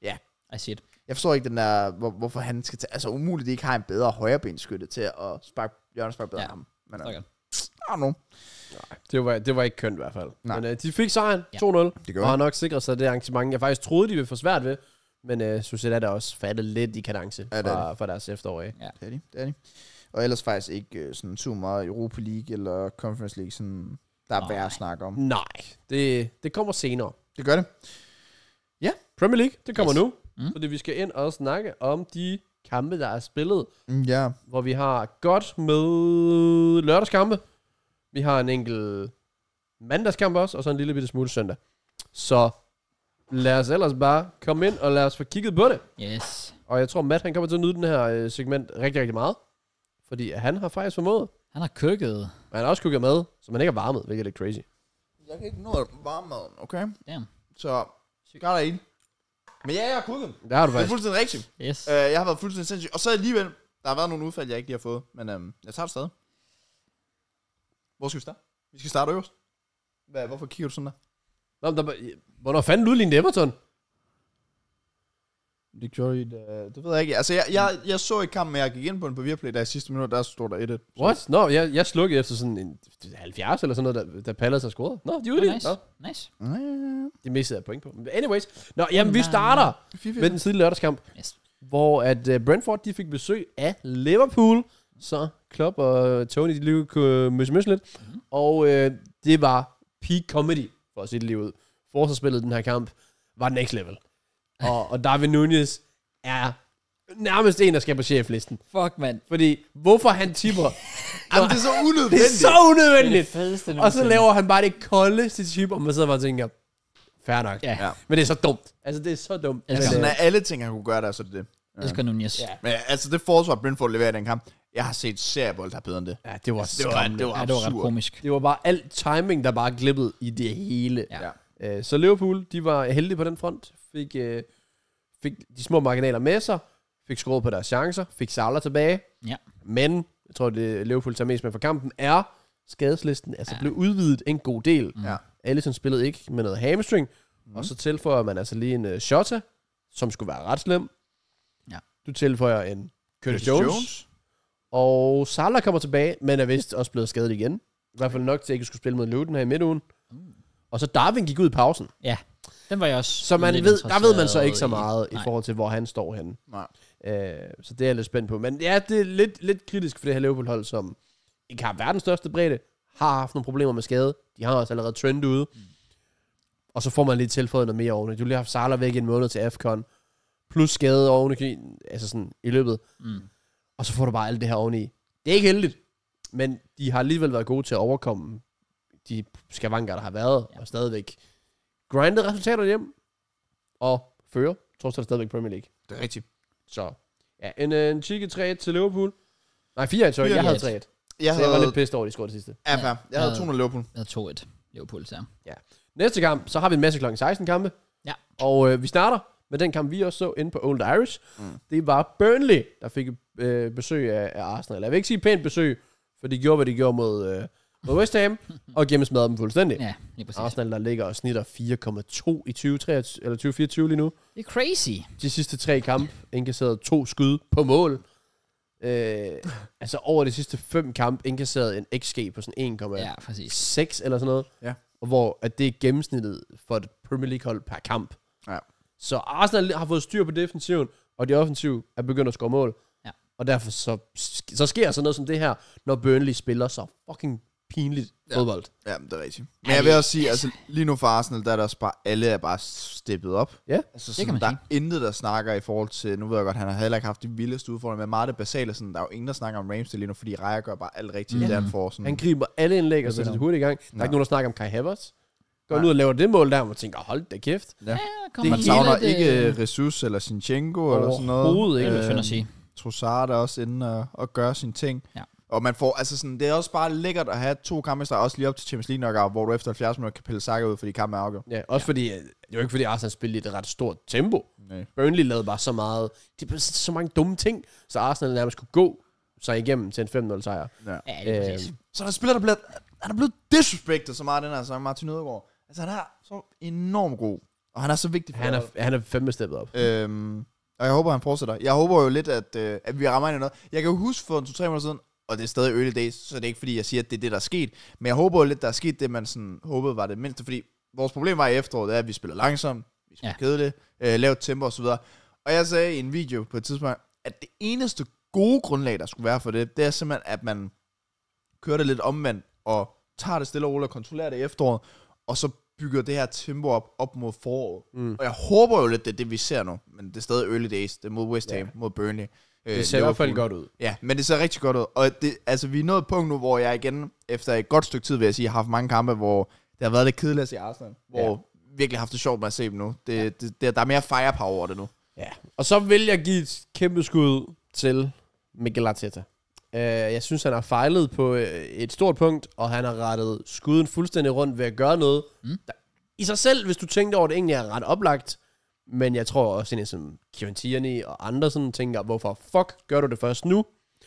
I see it. jeg forstår ikke den der, hvor, hvorfor han skal tage, altså umuligt, at de ikke har en bedre højrebenskytte til at sparke hjørnespark bedre Ja. end ham. Men, Så uh, godt. I don't know. Det var, det var ikke kønt i hvert fald. Nej. Men uh, de fik sejren Ja. to nul. Det gør Og har nok sikret sig det arrangement, jeg faktisk troede, de ville få svært ved. Men uh, Sociedad er også faldet lidt i kadence Ja, det er fra, fra deres efterår af. Det er de, det er de. Og ellers faktisk ikke uh, sådan super meget Europa League eller Conference League, sådan, der er Nej. værd at snakke om. Nej, det, det kommer senere. Det gør det. Premier League, det kommer Yes. nu. Mm. Fordi vi skal ind og snakke om de kampe, der er spillet. Mm, Ja, Hvor vi har godt med lørdagskampe. Vi har en enkelt mandagskamp også, og så en lille bitte smule søndag. Så lad os ellers bare komme ind og lad os få kigget på det. Yes. Og jeg tror, Matt han kommer til at nyde den her øh, segment rigtig, rigtig meget. Fordi han har faktisk formået. Han har køkket. Men han har også kukket med, som han ikke har varmet, hvilket er lidt crazy. jeg kan ikke nå at varme maden, okay? Damn. Så, gør der en. Men ja, jeg har kukket. Der har du Det er faktisk. fuldstændig rigtigt. Yes. Uh, jeg har været fuldstændig sindssyg. Og så alligevel, der har været nogle udfald, jeg ikke lige har fået. Men um, jeg tager det stadig. Hvor skal vi starte? Vi skal starte øverst. Hvad, hvorfor kigger du sådan der? Nå, men der, hvornår fanden du udlignede Everton? Det gjorde I da, det ved jeg ikke. Altså, jeg, jeg, jeg så ikke kampen, men jeg gik ind på den på Viaplay, der i sidste minut, der stod der et et. What? Nå, jeg, jeg slukkede efter sådan en halvfjerds eller sådan noget, da, da Palace har scoret. Nå, de Oh, udlignede. nice. Nå, Nice. de mistede jeg point på. Men anyways. Nå, jamen vi starter med den tidlige lørdagskamp. Yes. Hvor at uh, Brentford, de fik besøg af Liverpool. Så Klopp og Tony, de lige kunne møsse møsse lidt. Mhm. Og uh, det var peak comedy, for at sige det lige ud. Forsvarsspillet den her kamp var next level. og, og Darwin Nunez er nærmest en, der skal på cheflisten. Fuck, mand. Fordi, hvorfor han tipper... Jamen, det er så det unødvendigt. er så unødvendigt. fedeste Og så laver han bare det koldeste chip, og man sidder bare og tænker, fair nok. Ja. Ja. Men det er så dumt. Altså, det er så dumt. Jeg Altså, elsker, sådan er alle ting, han kunne gøre der, så er det det. jeg elsker Nunez. Ja. Men altså, det forsvar, Brentford leverer i den kamp. Jeg har set seriebold, der er bedre end det. Ja, det var Det var, skræmmende. det var Ja, det var ret absurd. komisk. Det var bare alt timing, der bare glippede i det hele. Ja. Ja. Øh, så Liverpool, de var heldige på den front. Fik, øh, fik de små marginaler med sig. Fik skruet på deres chancer. Fik Salah tilbage. Ja. Men, jeg tror, det Liverpool tager mest med for kampen, er skadeslisten. Altså Ja. blev udvidet en god del. Mm. Ja. Alisson spillede ikke med noget hamstring. Mm. Og så tilføjer man altså lige en uh, Shota, som skulle være ret slem. Ja. Du tilføjer en Curtis, Curtis Jones. Jones. Og Salah kommer tilbage, men er vist også blevet skadet igen. I hvert fald nok til at ikke skulle spille mod Luton her i midtugen. Mm. Og så Darwin gik ud i pausen. Ja, den var jeg også Så man lidt ved, der ved man så interesseret ikke så meget i, Nej. i forhold til, hvor han står henne. Nej. Øh, så det er jeg lidt spændt på. Men ja, det er lidt, lidt kritisk for det her Liverpool-hold, som ikke har verdens største bredde, har haft nogle problemer med skade. De har også allerede Trent ude. Mm. Og så får man lige tilføjet noget mere oveni. Du har lige haft Salah væk en måned til AFCON. Plus skade oveni, altså sådan i løbet. Mm. Og så får du bare alt det her oveni. Det er ikke heldigt. Men de har alligevel været gode til at overkomme de skavanker, der har været. Ja. Og stadigvæk grindet resultater hjem. Og fører. Trods alt stadigvæk Premier League. Det er rigtigt. Så ja, en, en chique tre et til Liverpool. Nej, fire et, sorry. Jeg havde tre et. Jeg, så jeg var lidt pissed over, de scorede det sidste. Ja, fair. Jeg havde to nul Liverpool. Jeg havde to et Liverpool, så. Ja. Næste kamp, så har vi en masse klokken seksten kampe. Ja. Og øh, vi starter med den kamp, vi også så inde på Old Irish. Mm. Det var Burnley, der fik øh, besøg af, af Arsenal. Jeg vil ikke sige pænt besøg, for de gjorde, hvad de gjorde mod, øh, mod West Ham, og gennemsmadrede dem fuldstændig. Ja, lige præcis. Arsenal, der ligger og snitter fire komma to i tyve treogtyve, eller tyve fireogtyve lige nu. Det er crazy. De sidste tre kampe indkasseret to skud på mål. Øh, altså over de sidste fem kampe indkasseret en X G på sådan en komma seks ja, eller sådan noget. Ja. Og hvor at det er gennemsnittet for et Premier League hold per kamp. Ja. Så Arsenal har fået styr på defensiven, og de offensive er begyndt at score mål. Ja. Og derfor så, så sker sådan noget som det her, når Burnley spiller så fucking pinligt ja. fodbold. Ja, det er rigtigt. Men jeg vil også sige, altså lige nu for Arsenal, der er der også bare, alle er bare steppet op. Ja, altså, sådan, der sige. er intet, der snakker i forhold til, nu ved jeg godt, han har heller ikke haft de vildeste udfordringer, men meget det basale, sådan, der er jo ingen, der snakker om Ramsdale lige nu, fordi Raja gør bare alt rigtigt i ja. den for. Sådan. Han griber alle indlæg og sætter det hurtigt i gang. Der er ja. ikke nogen, der snakker om Kai Havertz. Går ud og laver det mål der, og man tænker, hold da kæft. Ja. Ja, det, man savner det, ikke Ressus eller Sinchenko eller sådan noget. Overhovedet ikke. Det er øh, at sige. Trossard er også inde og, og gør sine ting. Ja. Og man får, altså sådan, det er også bare lækkert at have to kampe, der også lige op til Champions League knockout, hvor du efter halvfjerds minutter kan pille Saka ud, fordi kampen er afgjort. Ja, også ja. fordi, det er jo ikke fordi Arsenal spillede i et ret stort tempo. Nej. Burnley lavede bare så meget, det er så mange dumme ting, så Arsenal nærmest kunne gå sig igennem til en fem nul sejr. Ja. Ja, det er præcis. Øhm. Så der spiller, der blevet, han er blevet disrespected så meget, den her sang, Martin Ødegaard. Altså han er så enormt god, og han er så vigtig for han er, han er fandme steppet op. Øhm, og jeg håber, han fortsætter. Jeg håber jo lidt, at, øh, at vi rammer ind i noget. Jeg kan jo huske for en to-tre måneder siden, og det er stadig early days, så det er ikke fordi, jeg siger, at det er det, der er sket. Men jeg håber jo lidt, der er sket det, man sådan håbede var det mindste. Fordi vores problem var i efteråret, det er, at vi spiller langsomt, vi spiller ja. kedeligt, øh, lavt tempo osv. Og jeg sagde i en video på et tidspunkt, at det eneste gode grundlag, der skulle være for det, det er simpelthen, at man kører det lidt omvendt, og tager det stille og roligt og kontrollerer det i efteråret, og så bygger det her tempo op, op mod foråret. Mm. Og jeg håber jo lidt, det er det, vi ser nu. Men det er stadig early days. Det er mod West Ham, yeah. mod Burnley. Det ser i hvert fald godt ud. Ja, men det ser rigtig godt ud. Og det, altså, vi er nået et punkt nu, hvor jeg igen, efter et godt stykke tid, vil jeg sige, har haft mange kampe, hvor det har været lidt kedeligt at se Arsenal. Hvor ja. virkelig har haft det sjovt med at se dem nu. Det, ja. det, det, der er mere firepower over det nu. Ja. Og så vil jeg give et kæmpe skud til Mikel Arteta. Uh, jeg synes, han har fejlet på uh, et stort punkt, og han har rettet skuden fuldstændig rundt ved at gøre noget. Mm. Der, I sig selv, hvis du tænkte over det, egentlig er ret oplagt. Men jeg tror også, en som Kieran Tierney og andre sådan tænker, hvorfor fuck gør du det først nu?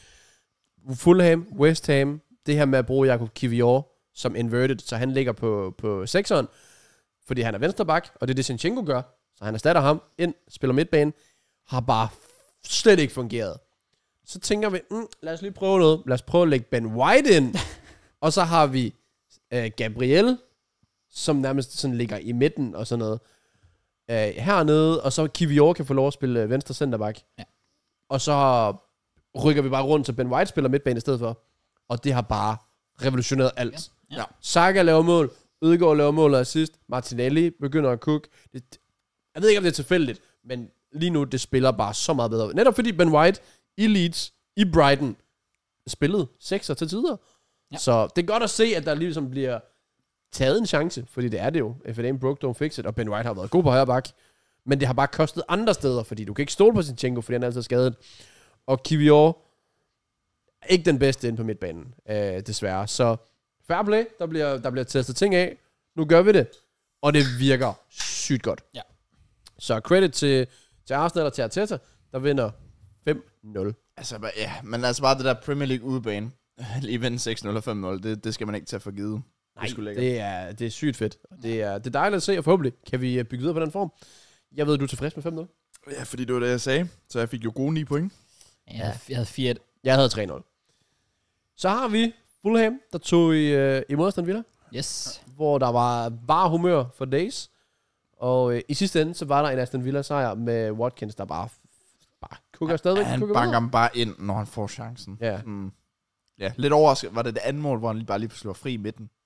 Fulham, West Ham, det her med at bruge Jakob Kivior som inverted, så han ligger på, på sekseren, fordi han er venstreback, og det er det, Sinchenko gør. Så han erstatter ham ind, spiller midtbane, har bare slet ikke fungeret. Så tænker vi, mm, lad os lige prøve noget. Lad os prøve at lægge Ben White ind. Og så har vi øh, Gabriel, som nærmest sådan ligger i midten og sådan noget. Øh, hernede, og så Kivior kan få lov at spille øh, venstre centerback. Ja. Og så rykker vi bare rundt, så Ben White spiller midtbane i stedet for. Og det har bare revolutioneret alt. Ja. Ja. Saka laver mål, Ødegaard laver mål og assist, Martinelli begynder at cook. Det, jeg ved ikke, om det er tilfældigt, men lige nu, det spiller bare så meget bedre. Netop fordi Ben White i Leeds, i Brighton, spillede sekser til tider. Ja. Så det er godt at se, at der ligesom bliver taget en chance, fordi det er det jo. If it ain't broke, don't fix it. Og Ben White har været god på højre bak. Men det har bare kostet andre steder, fordi du kan ikke stole på Sinchenko, fordi han er altid skadet. Og Kivior er ikke den bedste inde på midtbanen, øh, desværre. Så fair play, der bliver, der bliver testet ting af. Nu gør vi det. Og det virker sygt godt. Ja. Så credit til, til Arsenal og til Arteta, der vinder fem nul. Altså, ja, men altså bare det der Premier League udebane, lige vinde seks nul og fem nul, det, det skal man ikke tage for givet. Nej, det, det, er, det er sygt fedt. Det er, det er dejligt at se, og forhåbentlig kan vi bygge videre på den form. Jeg ved, du er tilfreds med fem nul? Ja, fordi det var det, jeg sagde. Så jeg fik jo gode ni point. Ja, jeg havde fire et. Jeg havde tre nul. Så har vi Fulham, der tog i, uh, i mod Aston Villa. Yes. Hvor der var bare humør for days. Og uh, i sidste ende, så var der en Aston Villa sejr med Watkins, der bare, bare kukker ja, stadigvæk. Han kukker banker ham bare ind, når han får chancen. Ja. Mm. Ja, lidt overrasket var det det andet mål, hvor han lige bare lige pludselig var fri i midten.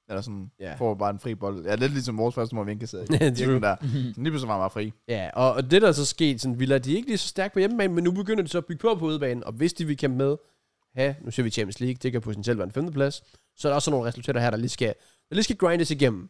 Eller sådan, Ja. får bare en fri bold. Ja, lidt ligesom vores første mål, vi ikke kan se. True. der. Lige pludselig var han bare fri. Ja, og, og det der er så sket, sådan, Villa, de er ikke lige så stærke på hjemmebane, men nu begynder de så at bygge på på udebanen, og hvis de vil kæmpe med, have, nu ser vi Champions League, det kan potentielt være en femteplads, så er der også nogle resultater her, der lige skal, der lige skal grindes igennem.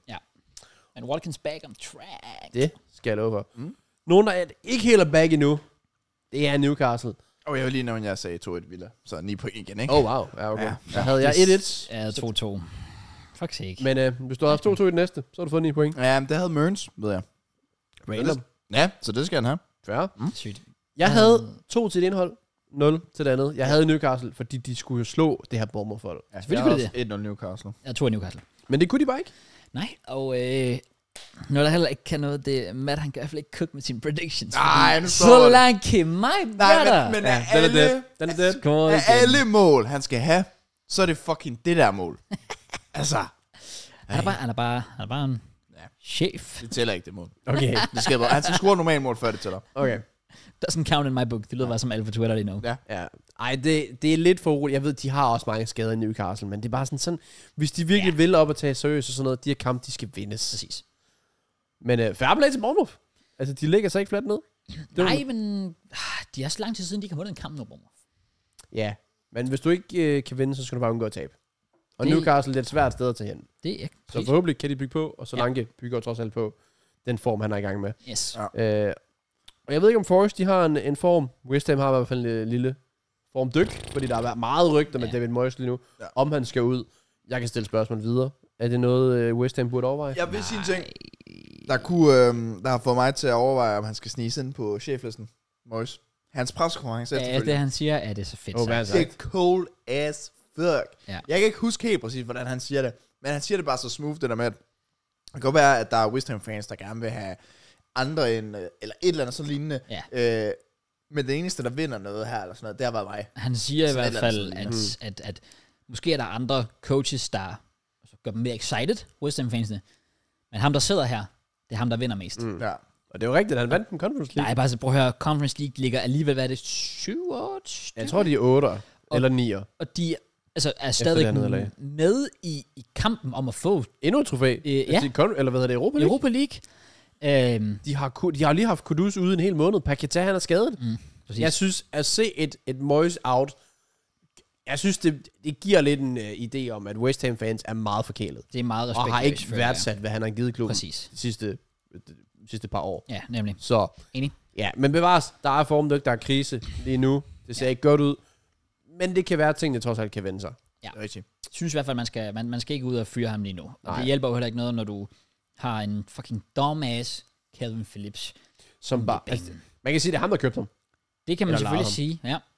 And Watkins back on track. Det skal jeg love for. Mm. Nogen, der er ikke helt er back endnu, det er Newcastle. Og jeg vil lige nævne, at jeg sagde to et Villa. Så ni point igen, ikke? Oh wow, ja, okay. Ja. Ja, der havde jeg et et. Ja, to to. Fuck sake. Men øh, hvis du havde haft to to i den næste, så har du fået ni point. Ja, men det havde Mørns, ved jeg. Random. Ja, så det skal han have. Fair. Mm. Sygt. Jeg havde to til det indhold, nul til det andet. Jeg havde Newcastle, fordi de skulle jo slå det her Bournemouth-hold. Ja, Selvfølgelig kunne jeg det har et nul Newcastle. Jeg tror Newcastle. Men det kunne de bare ikke. Nej, og øh, når der heller ikke kan noget, det Matt, han kan i hvert fald ikke cook med sine predictions. Nej, nu står Så det. langt mig, Nej, brother. men, men Ja, af den er alle, dead. Den er dead. Come on, af igen. alle mål, han skal have, så er det fucking det der mål. altså, Han er bare, han er bare, han er bare en Ja. chef. det tæller ikke det mål. Okay. Det skal, han skal score normalt mål, før det tæller. Okay. Doesn't count in my book. Det lyder bare som alle på Twitter lige nu. Ja. Ja. Ej, det, det er lidt for uroligt. Jeg ved, de har også mange skader i Newcastle, men det er bare sådan, sådan hvis de virkelig Ja. vil op og tage seriøst og sådan noget, de her kampe, de skal vindes. Præcis. Men uh, fair play til Bournemouth. Altså, de ligger så ikke fladt ned. Det Nej, men ah, de er så lang tid siden, de kan vundet en kamp nu, Bournemouth. Ja, men hvis du ikke uh, kan vinde, så skal du bare undgå at tabe. Og Det- Newcastle det er et svært sted at tage hen. Det er Så præcis. forhåbentlig kan de bygge på, og så Ja. Lange bygger trods alt på den form, han er i gang med. Yes. Ja. Uh, og jeg ved ikke, om Forest de har en, en form. West Ham har i hvert fald en øh, lille formdyk, fordi der har været meget rygter med Ja. David Moyes lige nu, Ja. om han skal ud. Jeg kan stille spørgsmål videre. Er det noget, uh, West Ham burde overveje? Jeg vil sige en ting. Der, kunne, øhm, der har fået mig til at overveje, om han skal snige ind på cheflisten. Moyes. Hans preskonference Ja, efterfølgende. det han siger, er det så fedt. Åh, Oh, hvad er Det er cold as fuck. Ja. Jeg kan ikke huske helt præcis, hvordan han siger det. Men han siger det bare så smooth, det der med, at det kan godt være, at der er West Ham fans, der gerne vil have andre end, øh, eller et eller andet så lignende. Ja. Øh, men det eneste, der vinder noget her, eller sådan noget, det har været mig. Han siger i Sådan et hvert eller fald, andet at, at, at, at måske er der andre coaches, der altså, gør dem mere excited, West Ham fansene. Men ham, der sidder her, det er ham, der vinder mest. Mm. Mm. Ja. Og det er jo rigtigt, han vandt den Conference League. Nej, bare så prøv at høre, Conference League ligger alligevel, hvad er det, syv otte Jeg tror, de er otter eller nier. Og de altså, er det stadig andet lag. med i, i kampen om at få Endnu et trofæ. Øh, ja. Altså, Con- eller hvad hedder det, Europa League? Europa League. Øhm, De har, ku- de har lige haft Kudus ude en hel måned. Paquetá, han er skadet. mm, præcis. Jeg synes, at se et, et Moyes out, jeg synes, det, det giver lidt en uh, idé om, at West Ham fans er meget forkælet. Det er meget Og respektløst. har ikke føler jeg. værdsat, hvad han har givet klubben Præcis. de sidste, de sidste par år. Ja, nemlig. Så, Enig. ja, men bevares, der er formdyk, der er krise lige nu. Det ser ja. ikke godt ud. Men det kan være, at tingene trods alt kan vende sig. Ja. Det er rigtigt. Jeg synes i hvert fald, man skal, man, man skal ikke ud og fyre ham lige nu. Og Nej. det hjælper jo heller ikke noget, når du har en fucking dumbass Calvin Phillips. Som bare, på altså, banen. man kan sige, det er ham, der købte ham. Det kan man Eller selvfølgelig sige.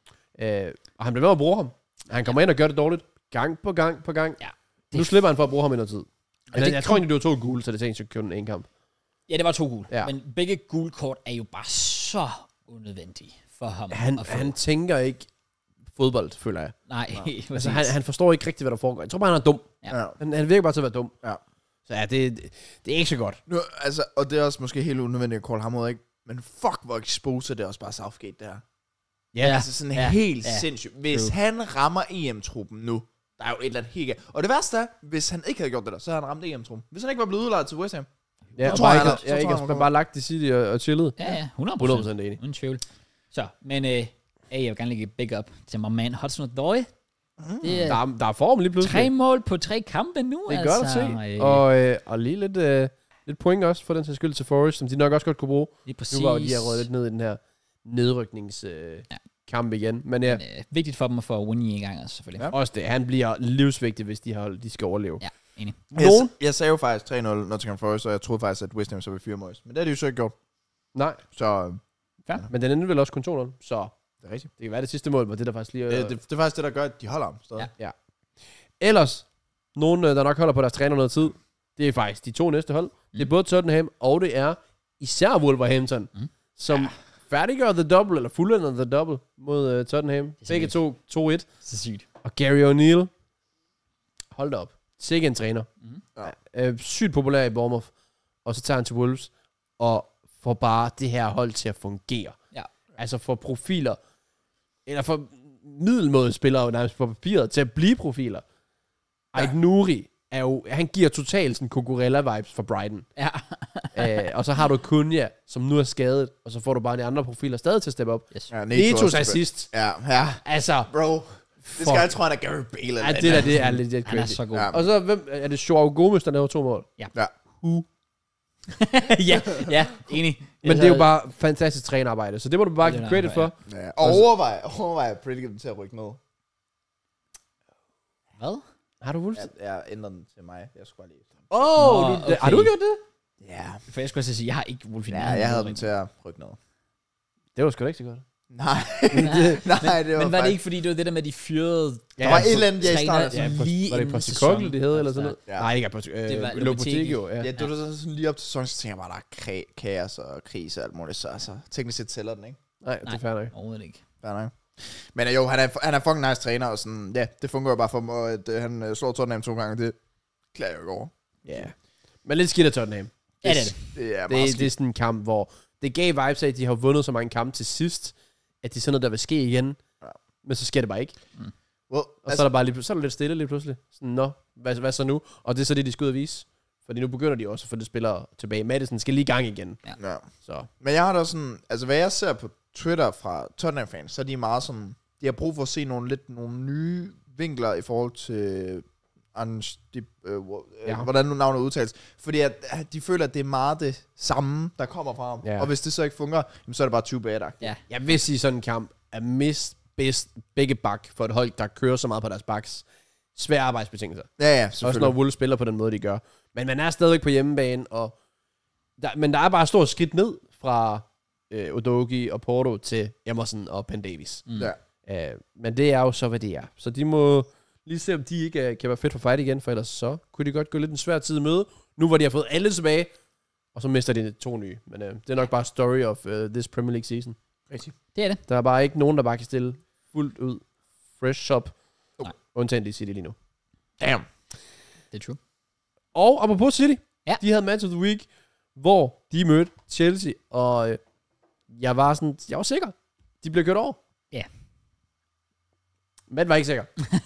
Ja. Øh, og han bliver ved med at bruge ham. Han kommer ind og gør det dårligt. Gang på gang på gang. Ja. Nu slipper han for at bruge ham i noget tid. Jeg, det jeg tror egentlig, det var to gule, så det tænkte jeg kun en kamp. ja, det var to gule. Ja. Men begge gule kort er jo bare så unødvendige for ham Han, at få. han tænker ikke fodbold, føler jeg. Nej, Altså, han, han forstår ikke rigtigt, hvad der foregår. Jeg tror bare, han er dum. Ja. Ja. Han, han virker bare til at være dum. Ja. Så ja, det, det, det er ikke så godt. Nu, altså, og det er også måske helt unødvendigt at call ham ud, ikke? Men fuck, hvor exposer det er også bare Southgate, det her. Ja, Altså sådan ja, ja. helt ja. ja. sindssygt. Hvis True. han rammer E M-truppen nu, der er jo et eller andet helt galt. Og det værste er, hvis han ikke havde gjort det der, så havde han ramt E M-truppen. Hvis han ikke var blevet udlejet til West Ham. Ja, Så og tror bare jeg, ikke, han- så jeg, tror ikke, jeg, jeg, han bare lagt det City og, og chillet. Ja, ja, hundrede hundrede procent. procent enig. Uden tvivl. Så, men øh, hey, jeg vil gerne lægge et big up til my man Hudson-Odoi. Mm. Det er Der, er- der er form lige pludselig. tre mål på tre kampe nu, Det er altså. godt at se. Øh, Og, øh, og lige lidt, øh, lidt point også for den sags skyld til Forest, som de nok også godt kunne bruge. lige præcis. Nu var jo de her røget lidt ned i den her nedrykningskamp øh, Ja. kamp igen. Men ja, Men, øh, vigtigt for dem at få Winnie i gang, altså, selvfølgelig. Ja. også det. Han bliver livsvigtig, hvis de, har, de skal overleve. Ja, enig. Jeg, Nogen? jeg sagde jo faktisk tre nul Nottingham Forest, og jeg troede faktisk, at West Ham så ville fyre Moyes. Men det har de jo så ikke gjort. Nej, Så øh, men den ender vel også kun to nul, så det er rigtigt. det kan være det sidste mål, men det er der faktisk lige... Det, det, det er faktisk det, der gør, at de holder ham stadig. Ja. Ja. Ellers, nogen, øh, der nok holder på deres træner noget tid, det er faktisk de to næste hold. Mm. Det er både Tottenham, og det er især Wolverhampton, Mm. som ja. færdiggør the double, eller fuldender the double mod uh, Tottenham. Begge to to et. Så sygt. Og Gary O'Neill, hold da op, sikke en træner. Mm. Ja. Øh, sygt populær i Bournemouth, og så tager han til Wolves, og får bare det her hold til at fungere. Ja. Altså for profiler, eller for middelmåde spillere nærmest på papiret, til at blive profiler. Ait Nouri er jo, han giver totalt sådan Cucurella-vibes for Brighton. Ja. uh, og så har du Cunha, som nu er skadet, og så får du bare de andre profiler stadig til at steppe op. Yes. Ja, Netos assist. Ja, ja. Altså, Bro, det skal jeg tro, han er Gary Bale. Eller ja, det der, det er lidt Han er crazy. så god. Ja. Og så, hvem, er det Joao Gomez, der laver to mål? Ja. Uh. ja, ja, enig. Men det er jo bare fantastisk trænerarbejde, så det må du bare Det er give credit for. Ja. Og overvej, overvej at predicate dem til at rykke ned. Hvad? Har du Wolves? Jeg, jeg ændrer den til mig. Jeg skulle bare lige... Åh, Nå, oh, okay. har du gjort det? Ja. For jeg skulle også sige, jeg har ikke Wolf i Ja, nærheden. jeg havde dem til at rykke ned. Det var sgu da ikke så godt. Nej. Nej, Nej, det var men var det faktisk- ikke fordi, det var det der med de fyrede Der var et eller andet, jeg i træner, starten... ja, Ja, lige var det inden Postecoglou, sæsonen det hed, eller sådan noget? Ja. Nej, ikke Postecoglou. Det var Øh, Lopetegui, ja. Ja, det var sådan lige op til sæsonen, så tænkte jeg bare, der er kra- kaos og krise og alt muligt. Så altså, teknisk set tæller den, ikke? Nej, det er fair nok. Overhovedet ikke. Fair nok. Men jo, han er, han er fucking nice træner, og sådan, ja, det fungerer bare for mig, og at øh, han øh, slår Tottenham to gange, det klager jeg jo ikke over. Ja. Men lidt skidt af Tottenham. Ja, det er det. Det er meget Det, skidt. det er sådan en kamp, hvor det gav vibes af, at de har vundet så mange kampe til sidst, at det er sådan noget, der vil ske igen. Ja. Men så sker det bare ikke. Well, Og altså, så er der bare lige, så er der lidt stille lige pludselig. Sådan, nå, hvad, hvad så nu? Og det er så det, de skal ud at vise. Fordi nu begynder de også at få det spillere tilbage. Madison skal lige i gang igen. ja. Så. Men jeg har da sådan, altså hvad jeg ser på Twitter fra Tottenham-fans, så er de meget sådan, de har brug for at se nogle lidt nogle nye vinkler i forhold til Ange, de, øh, Ja. hvordan nu navnet udtales. Fordi at, at de føler, at det er meget det samme, der kommer fra ham. Ja. Og hvis det så ikke fungerer, jamen, så er det bare too bad. Ja. Jeg vil sige, sådan en kamp er mist bedst begge bak for et hold, der kører så meget på deres baks. Svære arbejdsbetingelser. Ja, ja, Også når selvfølgelig. Wolves spiller på den måde, de gør. Men man er stadigvæk på hjemmebane, og der, men der er bare et stort skridt ned fra øh, Udogi og Porto til Emerson og Ben Davies. Mm. Ja. Uh, men det er jo så, hvad det er. Så de må lige se, om de ikke uh, kan være fedt for fight igen, for ellers så kunne de godt gå lidt en svær tid i møde. Nu hvor de har fået alle tilbage, og så mister de to nye. Men uh, det er nok bare story of uh, this Premier League season. Rigtig. Det er det. Der er bare ikke nogen, der bare kan stille fuldt ud fresh up. Nej. Undtagen de City lige nu. Damn. Det er true. Og apropos City, Ja. de havde match of the week, hvor de mødte Chelsea, og øh, jeg var sådan, jeg var sikker. De blev kørt over. Ja. Matt var ikke sikker.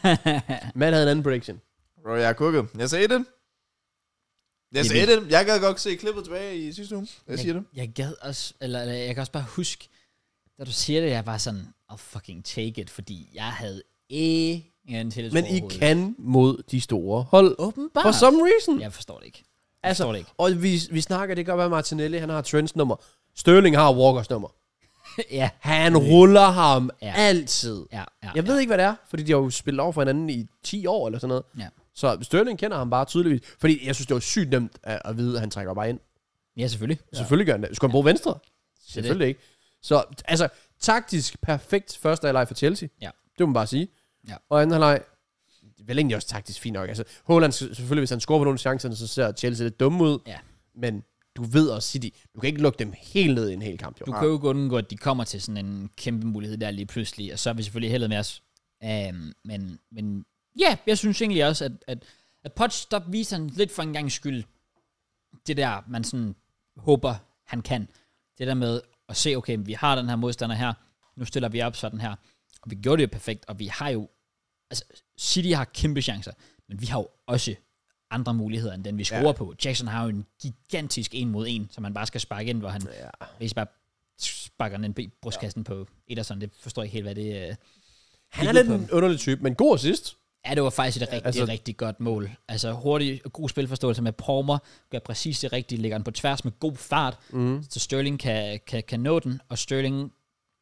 Matt havde en anden prediction. Bro, jeg er kukket. Jeg sagde det. Jeg Det er sagde det. Jeg gad godt se klippet tilbage i sidste uge. Jeg siger det. Jeg gad også, eller, eller jeg kan også bare huske, da du siger det, jeg var sådan, I'll fucking take it, fordi jeg havde ingen tiltro Men I overhovedet. kan mod de store hold. Åbenbart. For some reason. Jeg forstår det ikke. Jeg Altså, forstår det ikke. Og vi, vi snakker, det kan godt være Martinelli, han har Trents nummer. Sterling har Walkers nummer. ja. Han ruller ham Ja. ja. altid. Ja, ja, Jeg ved ikke, hvad det er, fordi de har jo spillet over for hinanden i ti år eller sådan noget. Ja. Så Sterling kender ham bare tydeligvis. Fordi jeg synes, det var sygt nemt at, at vide, at han trækker bare ind. Ja, selvfølgelig. Ja. Selvfølgelig gør han det. Skulle han bruge venstre? Selvfølgelig ikke. Så altså, taktisk perfekt første halvleg for Chelsea. Ja. Det må man bare sige. Ja. Og anden halvleg, vel egentlig også taktisk fint nok. Altså, Haaland, selvfølgelig, hvis han scorer på nogle chancer, så ser Chelsea lidt dumme ud. Ja. Men du ved også, City, du kan ikke lukke dem helt ned i en hel kamp. Jo. Du kan jo godt undgå, at de kommer til sådan en kæmpe mulighed der lige pludselig, og så er vi selvfølgelig heldet med os. Um, men, men ja, jeg synes egentlig også, at, at, at Poch, der viser han lidt for en gang skyld det der, man sådan håber, han kan. Det der med at se, okay, vi har den her modstander her, nu stiller vi op sådan her, og vi gjorde det jo perfekt, og vi har jo, altså City har kæmpe chancer, men vi har jo også andre muligheder, end den vi scorer ja. på. Jackson har jo en gigantisk en mod en, som han bare skal sparke ind, hvor han Ja. hvis bare sparker den i brystkassen ja. på Ederson. Det forstår jeg ikke helt, hvad det er. Han er lidt en underlig type, men god assist. Ja, det var faktisk et rigtig, altså, rigtig godt mål. Altså hurtig og god spilforståelse med Palmer, gør præcis det rigtige, lægger den på tværs med god fart, mm. så Sterling kan, kan, kan nå den, og Sterling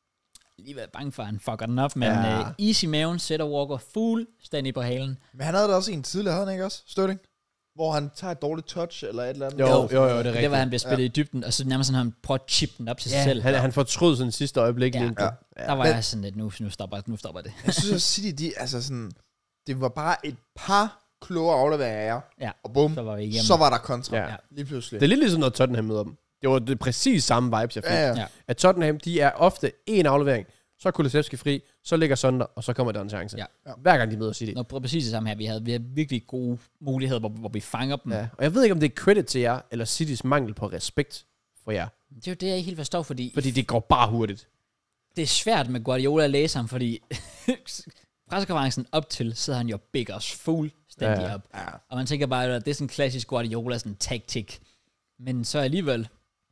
lige været bange for, at han fucker den op, men Ja. uh, easy maven sætter Walker fuldstændig på halen. Men han havde da også en tidligere, havde han ikke også? Sterling? Hvor han tager et dårligt touch, eller et eller andet. Jo, jo, jo, det er rigtigt. Det var, han blev spillet ja. i dybden, og så nærmest sådan, han prøver at chippe den op til ja, sig selv. Han, han fortrød sådan sidste øjeblik. Ja. Lige Ja. ja. Der var Men- jeg sådan lidt, nu, nu, stopper, nu stopper det. Jeg synes, at City, de, altså sådan, det var bare et par kloge afleveringer af jer, Ja, og bum, så var vi igennem. så var der kontra. Ja. Ja. Lige pludselig. Det er lidt ligesom, når Tottenham møder dem. Det var det præcis samme vibes, jeg fik. ja, ja. Ja. At Tottenham, de er ofte en aflevering, så er Kulusevski fri, så ligger Sonder, og så kommer der en chance. Ja. Ja. Hver gang de møder City. Nå, præcis det samme her. Vi havde, vi havde virkelig gode muligheder, hvor, hvor vi fanger dem. Ja. Og jeg ved ikke, om det er credit til jer, eller Citys mangel på respekt for jer. Det er jo det, jeg ikke helt forstår, fordi, Fordi det går bare hurtigt. det er svært med Guardiola at læse ham, fordi pressekonferencen op til, sidder han jo big os fuldstændig Ja. op. Ja. Og man tænker bare, at det er sådan en klassisk Guardiola, sådan en taktik. Men så alligevel,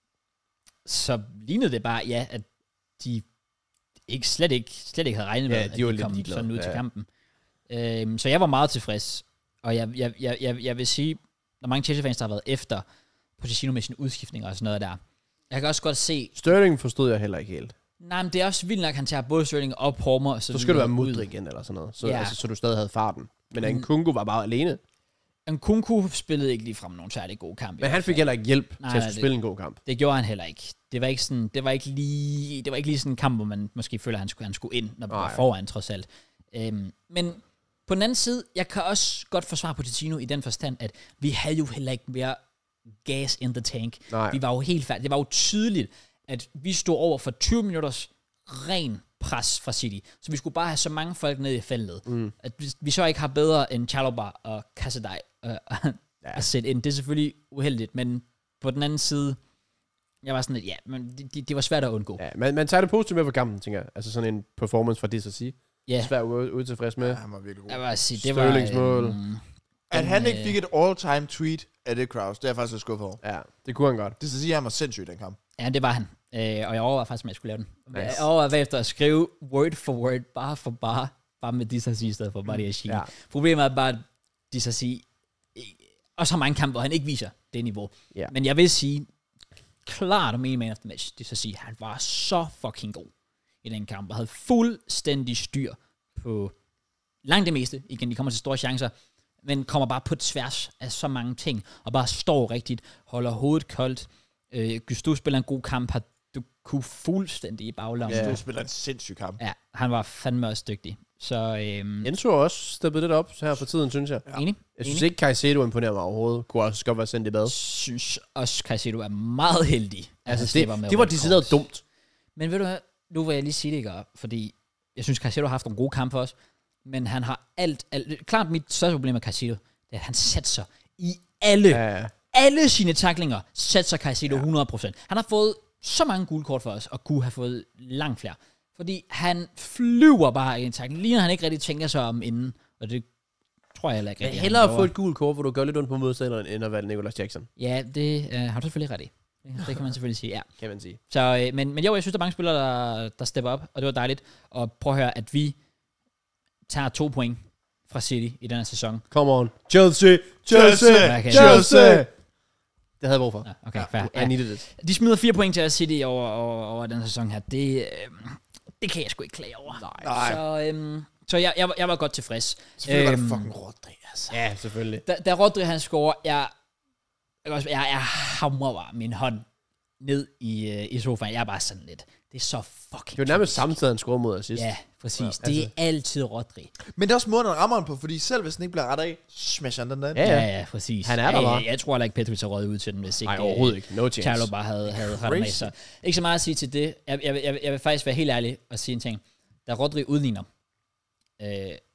så lignede det bare, ja, at de ikke, slet, ikke, slet ikke havde regnet med, Ja, at de de var lidt kom ligeglade. sådan ud Ja. til kampen. Øhm, så jeg var meget tilfreds. Og jeg, jeg, jeg, jeg, jeg vil sige, der er mange Chelsea-fans, der har været efter Pochettino med sine udskiftninger og sådan noget der. Jeg kan også godt se, Sterling forstod jeg heller ikke helt. nej, men det er også vildt nok, at han tager både Sterling og Palmer. Og så, Så skal du videre være ud. Mudrik igen, eller sådan noget. Så, Ja. altså, så du stadig havde farten. Men Mm. Nkunku var bare alene. Nkunku spillede ikke ligefrem nogen særlig god kamp. i Men hvert han fald. fik heller ikke hjælp Nej, til at nej, skulle det- spille en god kamp. Det gjorde han heller ikke. Det var ikke sådan, det var ikke lige, det var ikke lige sådan en kamp, hvor man måske føler, at han skulle, han skulle ind, når man var Nej. foran, trods alt. Øhm, men på den anden side, jeg kan også godt forsvare Pochettino i den forstand, at vi havde jo heller ikke mere gas in the tank. Nej. Vi var jo helt færdige. Det var jo tydeligt, at vi stod over for tyve minutters ren pres fra City. Så vi skulle bare have så mange folk ned i feltet. Mm. At vi, vi så ikke har bedre end Chalobah og Kassadej øh, ja. at sætte ind. Det er selvfølgelig uheldigt, men på den anden side, jeg var sådan lidt, ja, men det, det, det var svært at undgå. Ja, man, man tager det positivt med for kampen, tænker jeg. Altså sådan en performance fra det at sige. Ja, Svært ude, ude tilfreds med. Ja, han var virkelig god. jeg vil sige, det var... Sterlings mål. øhm, At han den, ikke fik et all-time tweet af det Kraus, det er jeg faktisk lidt skuffet over. Ja, det kunne han godt. Det skal sige, at han var sindssyg i den kamp. Ja, det var han. Øh, og jeg overvejede faktisk, om jeg skulle lave den. Nice. Jeg overvejede bagefter at skrive word for word, bare for bare, bare med Disasi i stedet for bare det at Ja. Problemet er bare, at Disasi også har mange kampe, hvor han ikke viser det niveau. Ja. Men jeg vil sige, klart om en man of the match, Disasi, han var så fucking god i den kamp, og havde fuldstændig styr på langt det meste. Igen, de kommer til store chancer, men kommer bare på tværs af så mange ting, og bare står rigtigt, holder hovedet koldt. Øh, Gusto spiller en god kamp, har du kunne fuldstændig i baglandet. Ja. Ja. Du spiller en sindssyg kamp. ja, han var fandme også dygtig. Så øhm, Enzo har også steppet lidt op her for tiden, synes jeg. ja. enig. Jeg synes enig. ikke, Caicedo imponerer mig overhovedet. Kunne også godt være sendt i bad. Synes også, Caicedo er meget heldig. at han Altså, slipper med det, det var rødt decideret kort. dumt. Men ved du hvad, nu vil jeg lige sige det, ikke? Fordi jeg synes, Caicedo har haft nogle gode kampe for os, men han har alt, alt klart mit største problem med Caicedo, det er, at han sætter sig i alle, ja. Ja, alle sine tacklinger, sætter sig Caicedo hundrede procent. Han har fået så mange gule kort for os, og kunne have fået langt flere. Fordi han flyver bare i en tackling, lige når han ikke rigtig tænker sig om inden, og det tror jeg heller ikke men rigtig, hellere han at få gjorde. et gult kort, hvor du gør lidt ondt på modstanderen, end at valge Nicolas Jackson, Ja, det øh, har du selvfølgelig ret i. Det, det kan man selvfølgelig sige, ja. kan man sige. Så, øh, men, men jo, jeg synes, der er mange spillere, der, der stepper op, og det var dejligt. Og prøv at høre, at vi tager to point fra City i den her sæson. Come on. Chelsea! Chelsea! Okay. Chelsea! Det havde jeg brug for. Ja, okay, fair. I Ja. needed it. De smider fire point til os City over, over, over den her sæson her. Det, øh, det kan jeg sgu ikke klage over. Nej. Så, øh, så jeg, jeg, var- jeg var godt tilfreds. Selvfølgelig var Øhm, det fucking Rodri, altså. Ja, selvfølgelig. Da, da Rodri han scorer, jeg, jeg, jeg, jeg, jeg hamrer bare min hånd ned i, øh, i sofaen. Jeg er bare sådan lidt. Det er så fucking Det var nærmest typisk. samtidig, han scorede mod assist. Ja, præcis. Ja, Ja, det er altså. altid Rodri. Men det er også måden, han rammer den på, fordi selv hvis den ikke bliver ret af, smasher han den der ind. Ja, Ja, ja. ja, præcis. Han er der ja, bare. Jeg, jeg tror heller ikke, Petri så røget ud til den, hvis ikke Nej, overhovedet ikke. No chance. Charlo bare havde, havde rettet med. Så ikke så meget at sige til det. Jeg, jeg, jeg, jeg vil faktisk være helt ærlig og sige en ting. Da Rodri udligner, øh,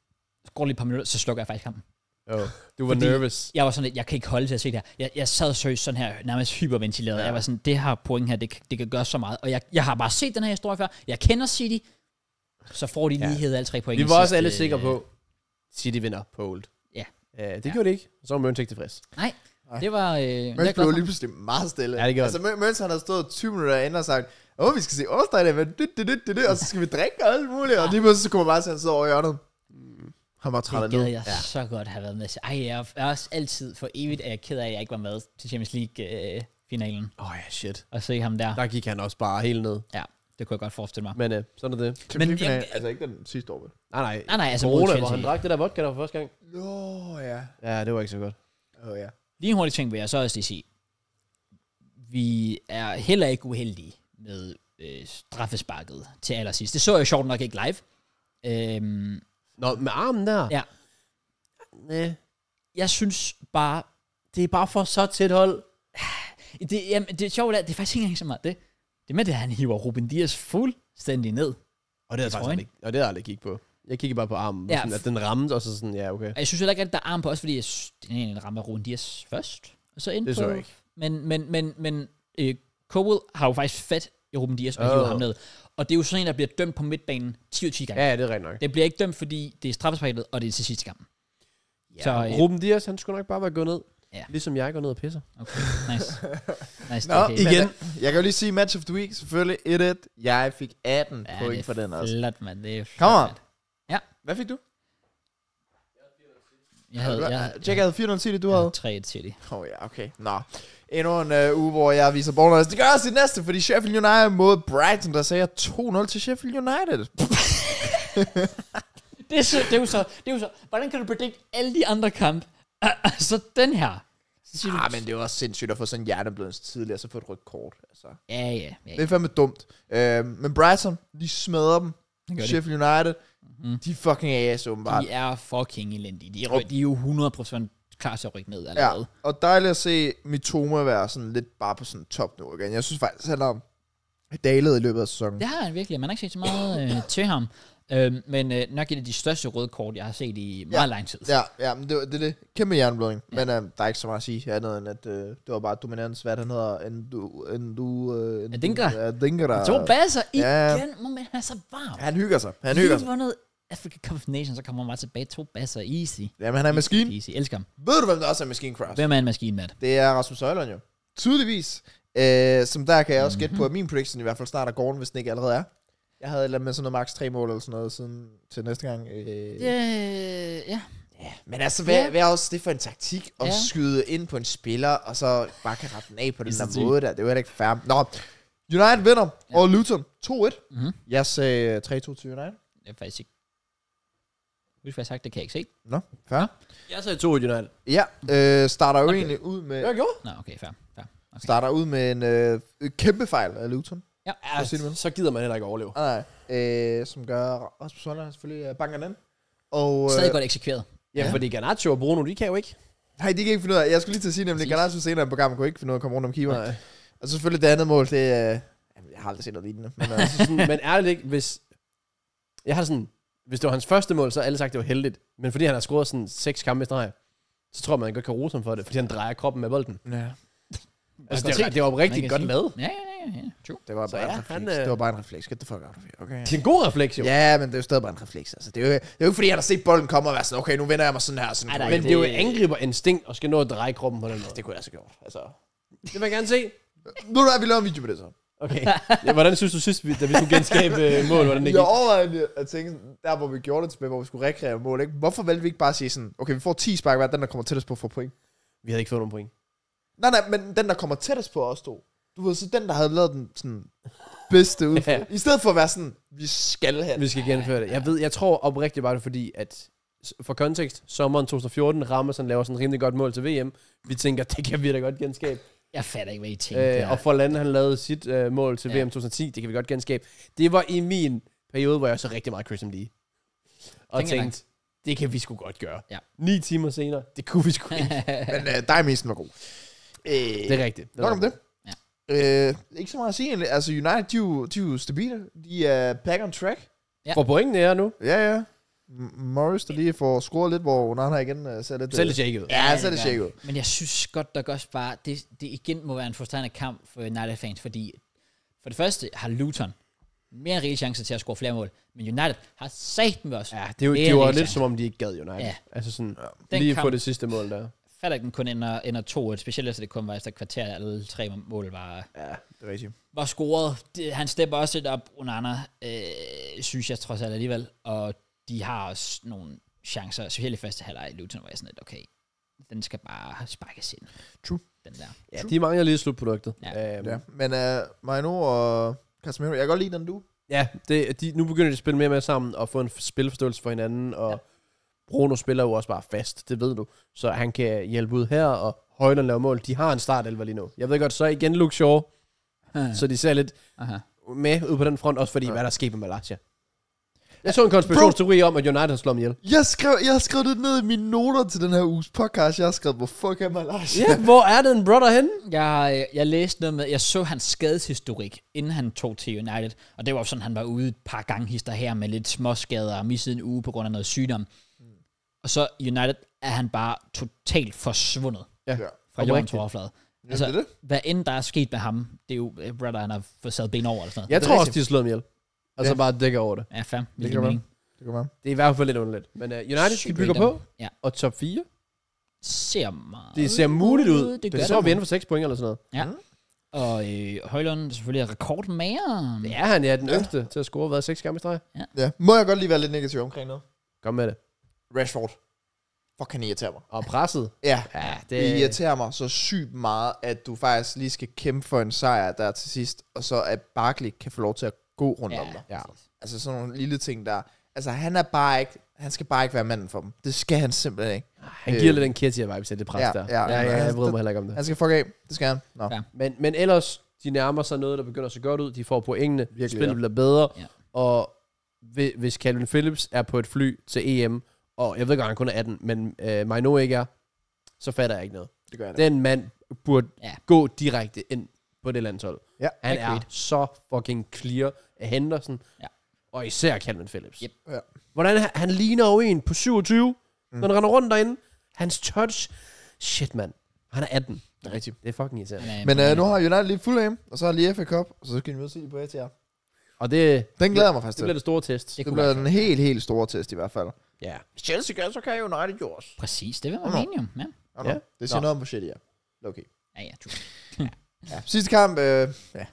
går lige et par minutter, så slukker jeg faktisk kampen. Oh, du var Fordi- nervous. Jeg var sådan lidt, jeg kan ikke holde til at se det her. Jeg, jeg sad seriøst sådan her, nærmest hyperventileret. Ja. Jeg var sådan, det her point her, det, kan- det kan gøre så meget. Og jeg, jeg har bare set den her historie før. Jeg kender City. Så får de lige Ja. hævet alle tre point. Vi i var også sidste- alle sikre på, City vinder på Old. Ja. Uh, det gjorde de ikke. Så var Møns ikke tilfreds. Nej, det var... Øh, det er Møns godt blev for lige ham. pludselig meget stille. Ja, det gjorde altså, Mø- Møns han havde stået tyve minutter inden og sagt, åh, vi skal se All-Star men det, det, det, det, det, og så skal vi drikke og alt muligt. Og lige pludselig så kommer bare til, at han sidder over i hjørnet. Han var træt af Det gad nu. jeg ja. så godt have været med til. Ej, jeg er også altid for evigt, at jeg er ked af, at jeg ikke var med til Champions League-finalen. Åh oh, ja, shit. Og se ham der. Der gik han også bare helt ned. Ja, det kunne jeg godt forestille mig. Men uh, sådan er det. Men, Men jeg- altså ikke den sidste år, vel? Nej, nej. Nej, nej, altså mod Corona, hvor Chelsea. han drak det der vodka der for første gang. Nå, ja. Ja, det var ikke så godt. Åh, ja. Lige en hurtig ting vil jeg så også lige sige. Vi er heller ikke uheldige med øh, straffesparket til allersidst. Det så jeg sjovt nok ikke live. Øhm, Nå, med armen der? Ja. Næh. jeg synes bare, Det er bare for så tæt hold. det, jamen, det er sjovt, at det er faktisk ikke engang så meget det. Det er med det, at han hiver Ruben Dias fuldstændig ned. Og det er Jeg tror faktisk ikke. aldrig, og det har jeg aldrig kigget på. Jeg kiggede bare på armen, Ja, ja, sådan, at den ramte, og så sådan, ja, okay. Og jeg synes heller ikke, at der er arm på os, fordi jeg synes, den egentlig rammer Ruben Dias først. Og så ind Det på... så jeg ikke. Men, men, men, men øh, Cowell har jo faktisk fat Ruben Dias og Oh. hiver ham ned. Og det er jo sådan en, der bliver dømt på midtbanen ti ud af ti gange. Ja, det er rigtigt nok. Det bliver ikke dømt, fordi det er straffesparket, og det er til sidste kampen. Ja, så, så, øh, Ruben Dias, han skulle nok bare være gået ned. Ja. Ligesom jeg går ned og pisser. Okay, nice. nice Nå, okay. igen. Jeg kan jo lige sige match of the week, selvfølgelig et et. Jeg fik atten Ja, point det for den også. flot, mand. Det er flot, Kom on. mand. Hvad fik du? Jeg havde, jeg, Jack havde fire nul City, du havde? tre et City. Åh oh, ja, okay. Nå. Endnu en uh, uge, hvor jeg viser bonus. Det gør også det næste, fordi Sheffield United mod Brighton, der sagde to nul til Sheffield United. Det er, så, det er jo så, det er jo så, hvordan kan du predict alle de andre kampe? Altså den her. Så siger Ah, du, men det er jo også sindssygt at få sådan en hjerneblødens tidligere, så få et rødt kort. Altså. ja, ja, ja, Det ja. er fandme dumt. Uh, men Brighton, de smadrer dem. Det gør de. Sheffield United, Mhm. de er fucking ass, åbenbart. De er fucking elendige. De er, ry- de er jo hundrede procent klar til at rykke ned Ja, allerede. og dejligt at se Mitoma være sådan lidt bare på sådan top nu igen. Jeg synes faktisk, han har dalet i løbet af sæsonen. Det har han virkelig. Man har ikke set så meget øh, til ham. Øhm, men øh, nok et af de største røde kort, jeg har set i meget Ja. lang tid. Ja, ja, men det, var- det er det. Kæmpe hjerneblødning. Ja. Men øh, der er ikke så meget at sige andet end, at øh, det var bare dominans, hvad han hedder, end du... End du øh, end Adingra. du- Ja, Adingra. To basser igen. Ja. Må man have så varm. Han hygger sig. Han Lige hygger sig. vundet Africa Cup of Nations, så kommer man bare tilbage. To basser. Easy. Jamen, han er en maskine. Easy. Elsker ham. Ved du, hvem der også er maskine cross? Hvem er en maskine, Matt? Det er Rasmus Højlund jo. Tydeligvis. Øh, som der kan jeg også Mhm. gætte på, at min prediction i hvert fald snart er gården, hvis den ikke allerede er. Jeg havde et eller andet med sådan noget max tre mål eller sådan noget siden til næste gang. Øh, Øh, ja. Ja, men altså, hvad, Ja. hvad er også det for en taktik at Ja. skyde ind på en spiller, og så bare kan rette den af på den Det er der så måde der? Det er jo heller ikke fair. Nå, United vinder Ja. over Luton to et. Mm-hmm. Jeg sagde tre to til United. Det er faktisk ikke. Husk, hvad jeg har sagt, det kan jeg ikke se. Nå, fair. Jeg sagde to United. Ja, øh, starter jo Okay. egentlig ud med, Jeg gjorde. Nå, okay, fair. fair. Okay. starter ud med en øh, kæmpe fejl af Luton. Ja. For at sige det mildt. Så gider man heller ikke overleve. Nej, nej. Øh, som gør Rasmus Højlund selvfølgelig øh, banker den. Og, øh, Stadig godt eksekveret. Ja, Ja. fordi Garnacho og Bruno, de kan jo ikke. nej, de kan ikke finde ud af. Jeg skulle lige til at sige, nemlig, Præcis. Garnacho senere på programmet kunne ikke finde ud af at komme rundt om keeper. Nej. Og så selvfølgelig det andet mål, det er... Øh, jeg har aldrig set noget lignende. Men, øh, Altså sådan, men ærligt ikke, hvis... Jeg har sådan... Hvis det var hans første mål, så har alle sagt, det var heldigt. Men fordi han har scoret sådan seks kampe i streg, så tror man, man godt kan rose ham for det, fordi han drejer kroppen med bolden. ja. Altså, godt det, set. det var rigtig Man kan godt sige. lavet. Ja, ja, ja, ja. True. Det var Så bare ja, en refleks. han, øh, Det var bare en refleks. Get the fuck out of here. Okay. Det er en god refleks, jo. Ja, men det er jo stadig bare en refleks. Altså, det, er jo, det er jo ikke fordi, han har set bolden komme og være sådan, okay, nu vender jeg mig sådan her. Sådan Ej, kunne nej, jeg Men ikke. det er jo angriberinstinkt at skal nå at dreje kroppen på den måde. Det kunne jeg altså gjort. Altså. Det vil jeg gerne se. Nu er vi lavet en video på det så. Okay. Ja, hvordan synes du sidst, vi- da vi skulle genskabe øh, mål, hvordan det Jeg gik? overvejede at tænke, sådan, der hvor vi gjorde det tilbage, hvor vi skulle rekreere mål, ikke? Hvorfor valgte vi ikke bare at sige sådan, okay, vi får ti spark hver, den der kommer tættest på får point. Vi havde ikke fået nogen point. Nej, nej, men den der kommer tættest på os to. Du ved, så den der havde lavet den sådan bedste udfald. Ja. I stedet for at være sådan, vi skal have Vi skal gennemføre det. Jeg ved, jeg tror oprigtigt bare det, fordi at s- for kontekst, sommeren to tusind og fjorten, Rammersen laver sådan en rimelig godt mål til V M. Vi tænker, det kan vi da godt genskabe. Jeg fatter ikke, hvad I tænker. Øh, og for landet, han lavede sit øh, mål til Ja. V M to tusind og ti, det kan vi godt genskabe. Det var i min periode, hvor jeg så rigtig meget Christian Lee. Og Tænker jeg tænkte, det kan vi sgu godt gøre. Ja. Ni timer senere, det kunne vi sgu ikke. Men øh, dig misen var god. Øh, Det er rigtigt. Nok om det. Ja. Øh, ikke så meget at sige egentlig. Altså United, de er jo, de er jo stabile. De er back on track. Ja. For pointene er nu. Ja, ja. M- Morris, der lige får scoret lidt, hvor Onana igen uh, ser lidt... Selv det shaket ud. Ja, så er det gør shaket han. ud. Men jeg synes godt nok også bare, det, det igen må være en frustrerende kamp for United-fans, fordi for det første har Luton mere rige chancer til at score flere mål, men United har sagt med os. Ja, det, er jo- Mere det var rige lidt chancer. som om, de ikke gad United. Ja. Altså sådan, Den lige kamp- få det sidste mål der. Fatter ikke, den kun ender, ender to, specielt efter det kun var efter et kvarter, alle tre mål var, Ja, det er rigtigt. var scoret. Det, han stepper også lidt op, Onana, øh, synes jeg trods alt alligevel, og de har også nogle chancer, specielt i første halvleg i Luton, hvor jeg sådan lidt, okay, den skal bare sparkes ind. True. Den der. Ja, de mangler lige slutproduktet. Ja. Øhm, Ja. Men uh, Maino og Casemiro, jeg kan godt lide den du. Ja, det, de, nu begynder de at spille mere med sammen og få en spilforståelse for hinanden, og ja. Bruno spiller jo også bare fast, det ved du. Så han kan hjælpe ud her, og Højlund laver mål. De har en startelver lige nu. Jeg ved godt, så igen Luke Shaw, så de ser lidt Aha. med ud på den front, også fordi, Ja. hvad der sker med Malaysia. Jeg så en konspirationsteori om, at United har slået ham ihjel. Jeg, skrev, jeg har skrevet det ned i mine noter til den her uges podcast. Jeg har skrevet, hvor fuck er Malaysia? Ja, hvor er den brother henne? Jeg, jeg læste noget med, jeg så hans skadeshistorik, inden han tog til United, og det var sådan, han var ude et par gange hister her med lidt småskader og missede en uge på grund af noget sygdom. Mm. Og så United er han bare totalt forsvundet Ja. Ja. fra Oprigtigt. jordens overflade. Altså, det er det. hvad end der er sket med ham, det er jo, uh, brother, han har fået sat ben over eller sådan noget. Jeg det er tror også, rigtigt. de har slået ham ihjel. Og så Ja. bare dækker over det. Ja, fair. Det kan være. Det kan være. Det er i hvert fald lidt underligt. Men uh, United, Sygt de bygger random. på. Ja. Og top fire. Ser meget Det ser muligt ud. Det, Det gør så det. er vi inden for seks point eller sådan noget. Ja. Og øh, Højlund selvfølgelig er rekordmager. Det er han, ja, den Ja. yngste til at score, hvad, seks kampe i streg? Ja. Må jeg godt lige være lidt negativ omkring noget? Kom med det. Rashford. Fuck, han irriterer mig. Og presset. Ja, Ja, det... det det irriterer mig så sygt meget, at du faktisk lige skal kæmpe for en sejr der til sidst, og så at Barkley kan få lov til at gå rundt om dig. Ja. Altså sådan nogle lille ting der. Altså han er bare ikke, han skal bare ikke være manden for dem. Det skal han simpelthen ikke. Han giver øh, lidt en Ketia-vibe til det pres ja, der. ja, ja, ja, ja. jeg bryder mig heller ikke om det. Han skal fuck af. Det skal han. Nå. Ja. Men, men ellers, de nærmer sig noget, der begynder at se godt ud. De får pointene. Virkelig, Spillet ja. bliver bedre. Ja. Og hvi- hvis Calvin Phillips er på et fly til E M, og jeg ved godt, han kun er atten, men øh, Maino ikke er, så fatter jeg ikke noget. Det gør jeg. Den mand burde Ja. ja. gå direkte ind på det landshold. Ja. Han Agreed. er så fucking clear af Henderson. Ja. Og især Calvin Phillips. Yep. Ja. Hvordan han, han ligner jo en på syvogtyve, Mm. når han render rundt derinde. Hans touch. Shit, mand. Han er atten. Det er rigtigt. Det er fucking irriterende. Han er Men øh, imponerende. nu har United lige Fulham, og så har lige F A Cup, og så skal de møde City på A T R. Og det, Den glæder jeg mig faktisk det til. bliver det store test. Det Det kunne bliver være den helt, helt store test i hvert fald. Ja. Hvis Chelsea gør, så kan United jo også. Præcis, det vil man Nå. mene jo. Ja, Oh, no. Ja. Det siger Nå. noget om, hvor shit I er. Okay. ja, ja, true. Ja. Sidste kamp, øh, ja. Okay.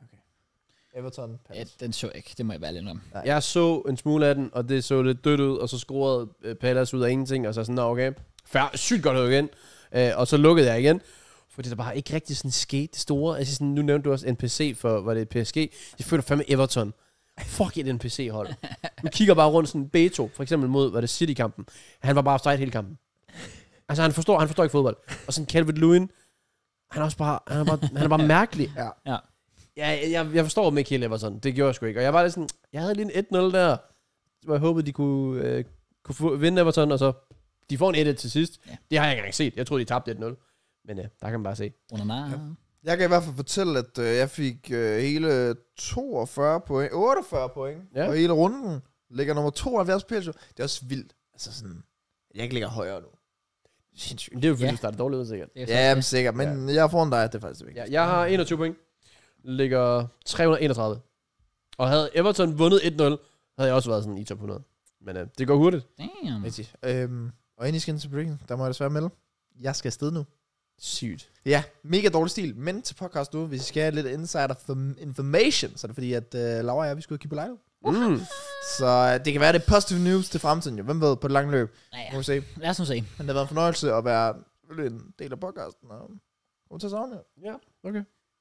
Everton, Ja, Palace. den så jeg ikke. Det må jeg være lidt om. Nej. Jeg så en smule af den, og det så lidt dødt ud, og så scorede øh, Palace ud af ingenting, og så sådan, nå okay, færd, sygt godt ud igen. Øh, og så lukkede jeg igen, fordi der bare ikke rigtig sådan skete det store. Altså sådan, nu nævnte du også N P C for, var det P S G? Jeg føler fandme Everton. Fuck et N P C-hold. Du kigger bare rundt sådan Beto, for eksempel mod, var det City-kampen. Han var bare offside hele kampen. Altså han forstår, han forstår ikke fodbold. Og sådan Calvert-Lewin, han er også bare, han er bare, han er bare mærkelig. Ja. Ja. Ja, jeg, jeg forstår dem ikke helt Everton. Det gjorde jeg sgu ikke. Og jeg var lidt sådan, jeg havde lige en et nul der, hvor jeg håbede, de kunne, øh, kunne få, vinde Everton, og så de får en et et til sidst. Ja. Det har jeg ikke engang set. Jeg troede, de tabte et nul. Men øh, der kan man bare se. Under Ja. Jeg kan i hvert fald fortælle, at øh, jeg fik øh, hele toogfyrre point, otteogfyrre point, Ja. ja. Og hele runden ligger nummer tooghalvfjerds på P S G. Det er også vildt. Altså sådan, jeg ikke ligger højere nu. Sindssygt. Men det er jo fordi, Ja. du starter dårligt ud, sikkert. Ja, men sikkert, men ja. jeg er foran dig, det er faktisk det vigtigste. Ja, jeg har enogtyve point. Ligger tre hundrede og enogtredive. Og havde Everton vundet et nul, havde jeg også været sådan i top hundrede. Men øh, det går hurtigt. Damn. Rigtigt. Øhm, og ind i skin til breaking, der må jeg desværre melde. Jeg skal afsted nu. Sygt. Ja, mega dårlig stil, men til podcast nu, hvis I skal have lidt insider f- information, så er det fordi, at uh, Laura og jeg, vi skulle kigge på live. Mm. Så uh, det kan være, det er positive news til fremtiden, jo. Hvem ved, på det lange løb. Ja, Må ja. vi se. Lad os nu se. Men det har været en fornøjelse at være selvfølgelig en del af podcasten. Og komme til savne. Ja, okay.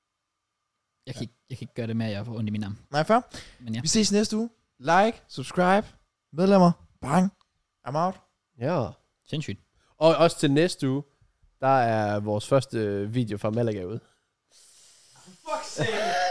Jeg kan, ikke, jeg kan ikke gøre det med, at jeg får ondt i min arm. Nej, fair. Men ja. Vi ses næste uge. Like, subscribe, medlemmer, bang. I'm out. Ja. Sindssygt. Og også til næste uge, der er vores første video fra Malaga ude. Fuck sake.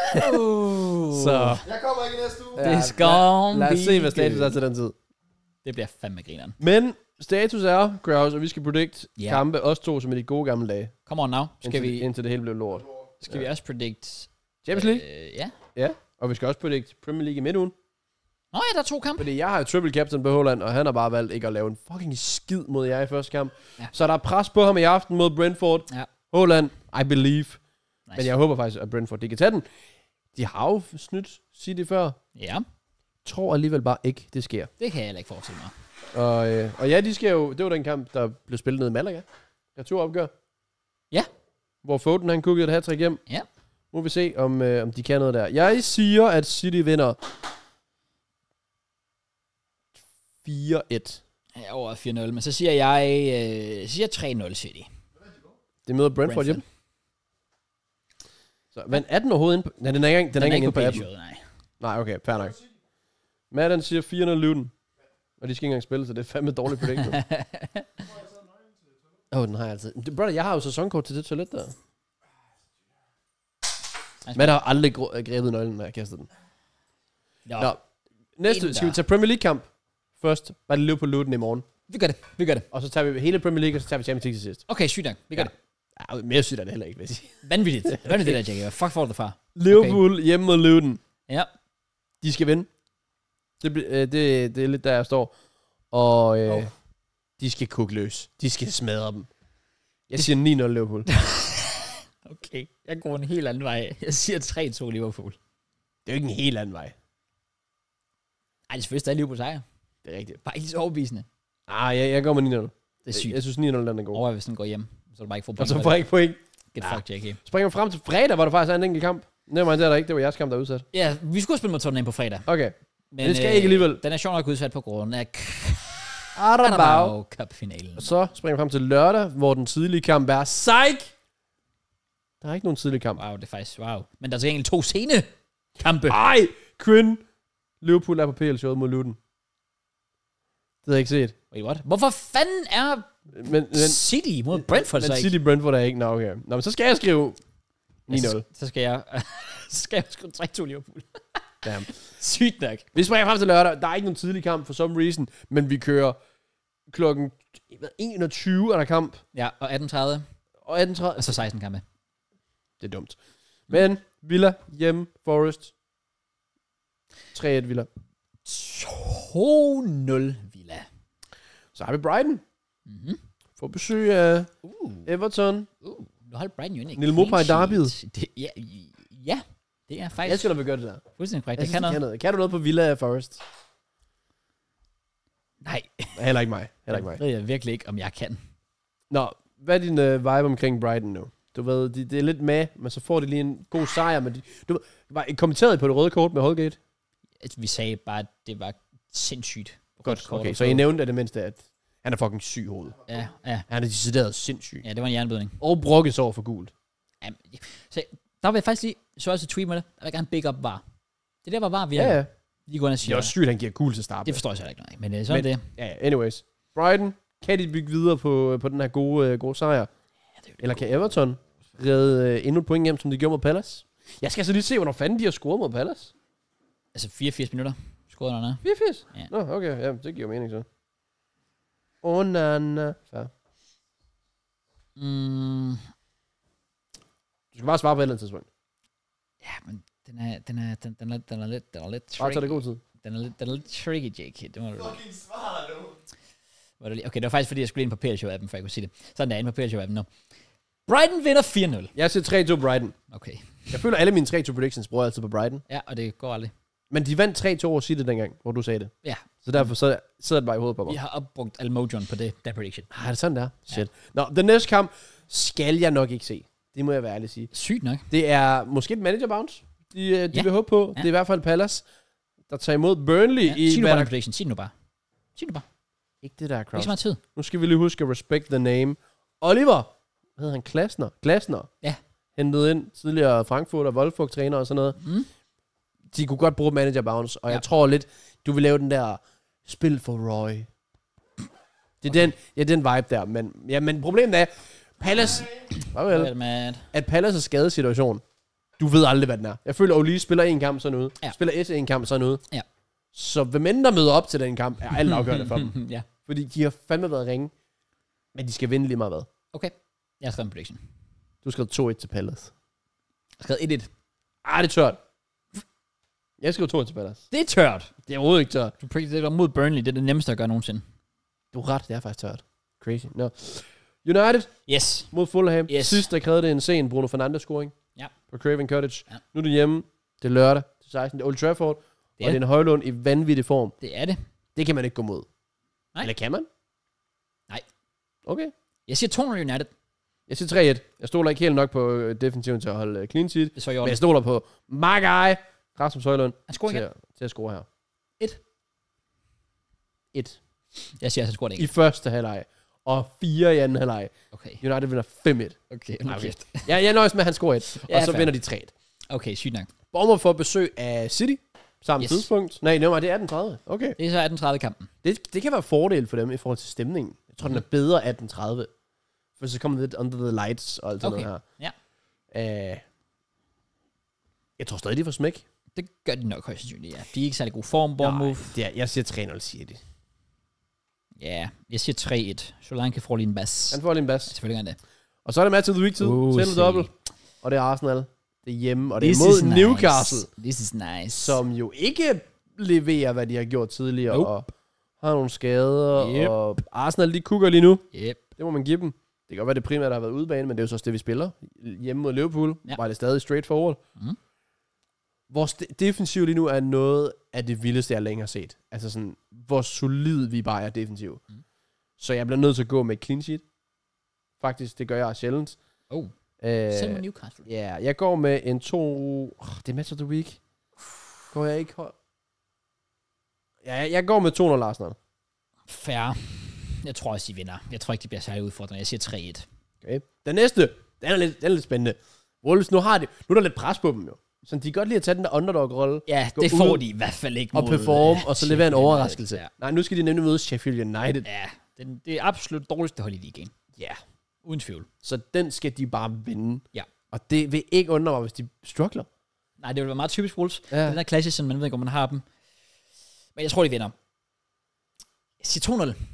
Så Jeg kommer ikke næste uge. Det er skam. lad os se, hvad status er til den tid. Det bliver fandme grineren. Men status er, Kraus, og vi skal predict Ja. kampe, os to, som i de gode gamle dage. Come on now. Skal Indtil, vi, indtil det hele blev lort. skal vi også predict... Champions League? Øh, ja. Ja. Og vi skal også predict Premier League i midtugen. Nå ja, der er to kampe. Fordi jeg har jo triple captain på Holland, og han har bare valgt ikke at lave en fucking skid mod jer i første kamp. Ja. Så der er pres på ham i aften mod Brentford. Ja. Holland, I believe. Nice. Men jeg håber faktisk, at Brentford de kan tage den. De har jo snydt City før. Ja, Tror alligevel bare ikke, det sker. det kan jeg heller ikke forestille mig. Og, øh, og ja, de skal jo, det var den kamp, der blev spillet ned i Malaga. Der to opgør. Ja. Hvor Foden han kuggede et hat-trick hjem. Ja. Nu må vi se, om, øh, om de kan noget der. Jeg siger, at City vinder fire et. Ja, over fire nul, men så siger jeg øh, siger tre nul City. Det møder Brentford, Brentford. hjem. Så, men er den overhovedet inde på... Nej, den er ikke engang, den er ikke engang inde på appen. showet, nej. Nej, okay, fair nok. Madden siger fire nul Luton. Og de skal ikke engang spille, så det er fandme dårligt prediction. Åh, oh, den har jeg altid. Det- Brother, jeg har jo sæsonkort til det toilet der. Men har aldrig gr- grebet nøglen, når jeg kastede den. Nå, Nå, næste, skal vi tage Premier League kamp først. Bare det løb på Luton i morgen. vi gør det. Vi gør det. Og så tager vi hele Premier League, og så tager vi Champions League til sidst. Okay, sygt nok. Vi gør Ja. det. Ja, mere sygt er det heller ikke, vil jeg sige. Vanvittigt. Vanvittigt, der, Jackie. Fuck får du det fra. Liverpool okay. hjemme mod Luton. Ja. De skal vinde. Det, bl- øh, det, det er lidt der, jeg står. Og øh, Oh. de skal kukke løs. De skal smadre dem. Jeg siger ni nul Liverpool. Okay, jeg går en helt anden vej. Jeg siger tre to Liverpool. Det er jo ikke en helt anden vej. Ej, det er selvfølgelig stadig Liverpool sejr. Det er rigtigt. Bare ikke så overbevisende. Ah, jeg, jeg går med ni nul. Det er sygt. Jeg, jeg synes ni nul den er god. Overvej, hvis den går hjem. Så du bare ikke får Og point. så får jeg ikke point. Get Ah. fucked, J K. Springer frem til fredag, hvor der faktisk er en enkelt kamp. Nej, det er der ikke. Det var jeres kamp, der er udsat. Ja, vi skulle spille mod Tottenham på fredag. Okay. Men det skal ikke alligevel. Den er sjov nok udsat på grund af Carabao Carabao Cup-finalen. Og så springer vi frem til lørdag, hvor den tidlige kamp er Psych! Der er ikke nogen tidlig kamp. Wow, det er faktisk, wow. Men der er til gengæld to sene kampe. Ej! Quinn! Liverpool er på P L-showet mod Luton. Det har jeg ikke set. Wait, what? Hvorfor fanden er Men, men, City mod Brentford så men ikke? City Brentford er ikke. Nå, okay. Nå, men så skal jeg skrive ni nul. Ja, så, så skal jeg, så skal jeg skrive tre to Liverpool. Damn. Sygt nok. Vi springer frem til lørdag. Der er ikke nogen tidlig kamp for some reason, men vi kører klokken enogtyve er der kamp. Ja, og atten tredive, Og atten tredive. og så seksten kampe. Det er dumt. Men Villa hjemme, Forest. tre et Villa. to nul Villa. Så har vi Brighton. Mhm. Får besøg af Uh, Everton. uh. Nu holdt Brighton jo ikke. Neil Mopai derbyet. Det, ja, ja, det er Jeg faktisk skal da gøre det der. fuldstændig korrekt. Jeg Det synes, kan de noget. kan noget. Kan du noget på Villa Forest? Nej, Heller ikke mig. Heller ikke mig. det ved jeg virkelig ikke, om jeg kan. Nå, hvad er din uh, vibe omkring Brighton nu? Du ved, det, det er lidt med, men så får de lige en god sejr. Men de, du ved, var kommenteret på det røde kort med Holgate? Altså, vi sagde bare, at det var sindssygt. Godt, Rødt kort okay. at Så få. I nævnte af det mindste, at han er fucking syg i hovedet. Ja, ja, Han er decideret sindssyg. ja, det var en jernbødning. Og brokkes over for gult. Ja, så der vil jeg faktisk lige, så også et tweet med det. Jeg vil gerne big up var. Det der var var, vi Ja, ja. lige går ind og Det er siger. også sygt, at han giver gult til start. Det forstår jeg så ikke noget, men øh, sådan Men- er det. Ja, ja, anyways. Brighton, kan de bygge videre på, på den her gode, uh, gode sejr? Ja, det er jo- Eller kan Everton redde uh, endnu et point hjem, som de gjorde mod Palace? Jeg skal så lige se, hvornår fanden de har scoret mod Palace. Altså fireogfirs minutter. Scorede der noget. fireogfirs? Ja. Nå, okay. Ja, det giver mening så. Onana. Fair. Mm, Du skal bare svare på et eller andet tidspunkt. ja, men den er, den er, den, den er, den er lidt, den er lidt Bare tag tricky. det god tid. Den er lidt, den er lidt tricky, J K. Det må du Fucking svar nu. var det lige. Okay, det var faktisk fordi, jeg skulle ind på P L Show-appen, for jeg kunne sige det. Sådan der, inde på P L Show-appen nu. Brighton vinder fire nul. Jeg siger tre to Brighton. Okay. Jeg føler, alle mine tre to predictions bruger jeg altid på Brighton. Ja, og det går aldrig. Men de vandt tre to over City dengang, hvor du sagde det. Ja. Så derfor så sidder det bare i hovedet på mig. Vi har opbrugt Almojon på det, der prediction. Ah, er det sådan der? Shit. Nå, den næste kamp skal jeg nok ikke se. Det må jeg være ærlig at sige. Sygt nok. Det er måske et manager bounce, de, øh, de Ja. vil håbe på. Ja. Det er i hvert fald Palace, der tager imod Burnley Ja. i... Sig nu hvad bare der- en prediction. Sig det nu bare. Sig det bare. Ikke det der, Ikke Kraus. så meget tid. Nu skal vi lige huske at respect the name. Oliver, hvad hedder han? Glasner. Glasner. Ja. Hentet ind tidligere Frankfurt og Wolfsburg-træner og sådan noget. Mm. De kunne godt bruge manager bounce, og Ja. jeg tror lidt, du vil lave den der spil for Roy. Det er okay. den, ja, den vibe der, men, ja, men problemet er, Palace, Hvad well, er det med? at Palace' skadesituation, du ved aldrig, hvad den er. Jeg føler, at Oli spiller en kamp sådan ud. Ja. Spiller S en kamp sådan ud. Ja. Så hvem end der møder op til den kamp, er alt afgørende for dem. ja. Fordi de har fandme været ringe. Men de skal vinde lige meget hvad. Okay. Jeg har skrevet en prediction. Du skal to et til Palace. Jeg har skrevet et et. Ah, det er tørt. Jeg skriver to et til Palace. Det er tørt. Det er overhovedet ikke tørt. Du predicted mod Burnley. Det er det nemmeste at gøre nogensinde. Du er ret, det er faktisk tørt. Crazy. No. United Yes. mod Fulham. Yes. Sidst der krævede det en sen Bruno Fernandes scoring. Ja. På Craven Cottage. Ja. Nu er det hjemme. Det er lørdag til seksten. Det er Old Trafford. Det Og er det er en Højlund i vanvittig form. Det er det. Det kan man ikke gå mod. Nej. Eller kan man? Nej. Okay. Jeg siger to nul United. Jeg siger tre et. Jeg stoler ikke helt nok på øh, defensiven til at holde øh, clean sheet. Det så jeg Men jeg også. stoler på my guy, Rasmus Højlund, Han scorer til, igen. at- til at score her. Et. Et. Jeg siger, at han scorer det I ikke. første halvleg. Og fire i anden halvleg. Okay. United vinder fem et. Okay. Nej, Okay. Ja, jeg nøjes med, at han scorer et. Ja, og så fair. vinder de tre et. Okay, sygt nok. Bournemouth får besøg af City. Samme Yes. tidspunkt. Nej, nej, det er atten tredive. Okay. Det er så atten tredive kampen. Det, det kan være fordel for dem i forhold til stemningen. Jeg tror, den er bedre atten tredive. For så kommer det lidt under the lights og alt sådan Okay. noget Ja. her. Uh, jeg tror stadig, de får smæk. Det gør de nok højst sandsynligt, ja. De er ikke særlig god form, Bournemouth. Det er, jeg siger tre nul City. Ja, jeg siger tre et. Solanke får lige en bas. Han får lige en bas. Selvfølgelig gør han det. Og så er det match of the week tid. Uh, Til se. dobbelt. Og det er Arsenal. Det er hjemme. Og det This er mod is nice. Newcastle. This is nice. Som jo ikke leverer, hvad de har gjort tidligere. Nope. Og har nogle skader. Yep. Og Arsenal, de kukker lige nu. Yep. Det må man give dem. Det kan godt være, det primært har været udebane, men det er jo så også det, vi spiller. Hjemme mod Liverpool Ja. var det stadig straightforward. Mm. Vores de- defensiv lige nu er noget af det vildeste, jeg længe har set. Altså sådan, hvor solid vi bare er defensiv. Mm. Så jeg bliver nødt til at gå med clean sheet. Faktisk, det gør jeg sjældent. Oh, Øh, selv med Newcastle. Ja, yeah, jeg går med en to... Oh, det er match of the week. Går jeg ikke høj... Ja, jeg- jeg går med to nul Arsenal. Fair. Jeg tror også, de vinder. Jeg tror ikke, de bliver særlig udfordrende. Jeg siger tre et. Okay. Den næste, den er lidt, den er lidt spændende. Wolves, nu har de, nu er der lidt pres på dem jo. Så de kan godt lide at tage den der underdog-rolle. Ja, Gå det ud får de i hvert fald ikke og mod, performe, øh, og så levere en Sheffield overraskelse. United. Ja. Nej, nu skal de nemlig møde Sheffield United. Ja, det, det er absolut dårligste hold i ligaen. Ja. Uden tvivl. Så den skal de bare vinde. Ja. Og det vil ikke undre mig, hvis de struggler. Nej, det vil være meget typisk Wolves. Ja. Den er klassisk, sådan man ved ikke, om man har dem. Men jeg tror, de vinder. Jeg siger to nul.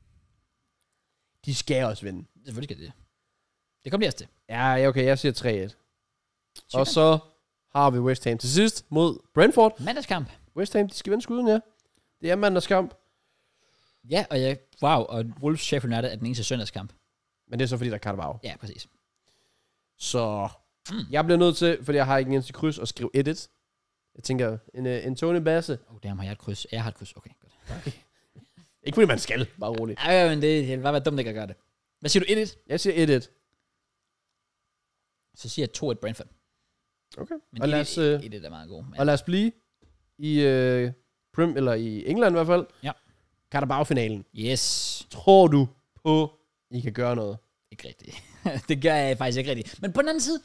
De skal også vinde. Selvfølgelig skal det. Det kommer lige det. Ja, ja, okay, jeg siger tre et. Super. Og så har vi West Ham til sidst mod Brentford. Mandagskamp. West Ham, de skal vinde skuden, ja. Det er mandagskamp. Ja, og jeg, wow, og Wolves Sheffield United er den eneste søndagskamp. Men det er så fordi, der er Carabao. Ja, præcis. Så Mm. jeg bliver nødt til, fordi jeg har ikke en eneste kryds, at skrive et et. Jeg tænker, en, øh, en Tony Basse. Oh, damn, har jeg et kryds? Jeg har et kryds, okay, godt. Ikke fordi man skal, bare roligt. Ej, ja, men det vil bare være dumt, ikke at gøre det. Hvad siger du, et et? Jeg siger et et. Så siger jeg to et Brentford. Okay. Men Og lad, et os, et, øh, et, et er meget god. og lad os blive i øh, Prim, eller i England i hvert fald. Ja. Carabao-finalen. Yes. Tror du på, I kan gøre noget? Ikke rigtigt. Det gør jeg faktisk ikke rigtigt. Men på den anden side,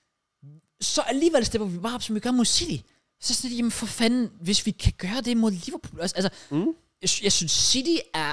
så alligevel stepper vi bare op, som vi gør mod City. Så sådan, jamen for fanden, hvis vi kan gøre det mod Liverpool. Altså, altså Mm. jeg, jeg synes, City er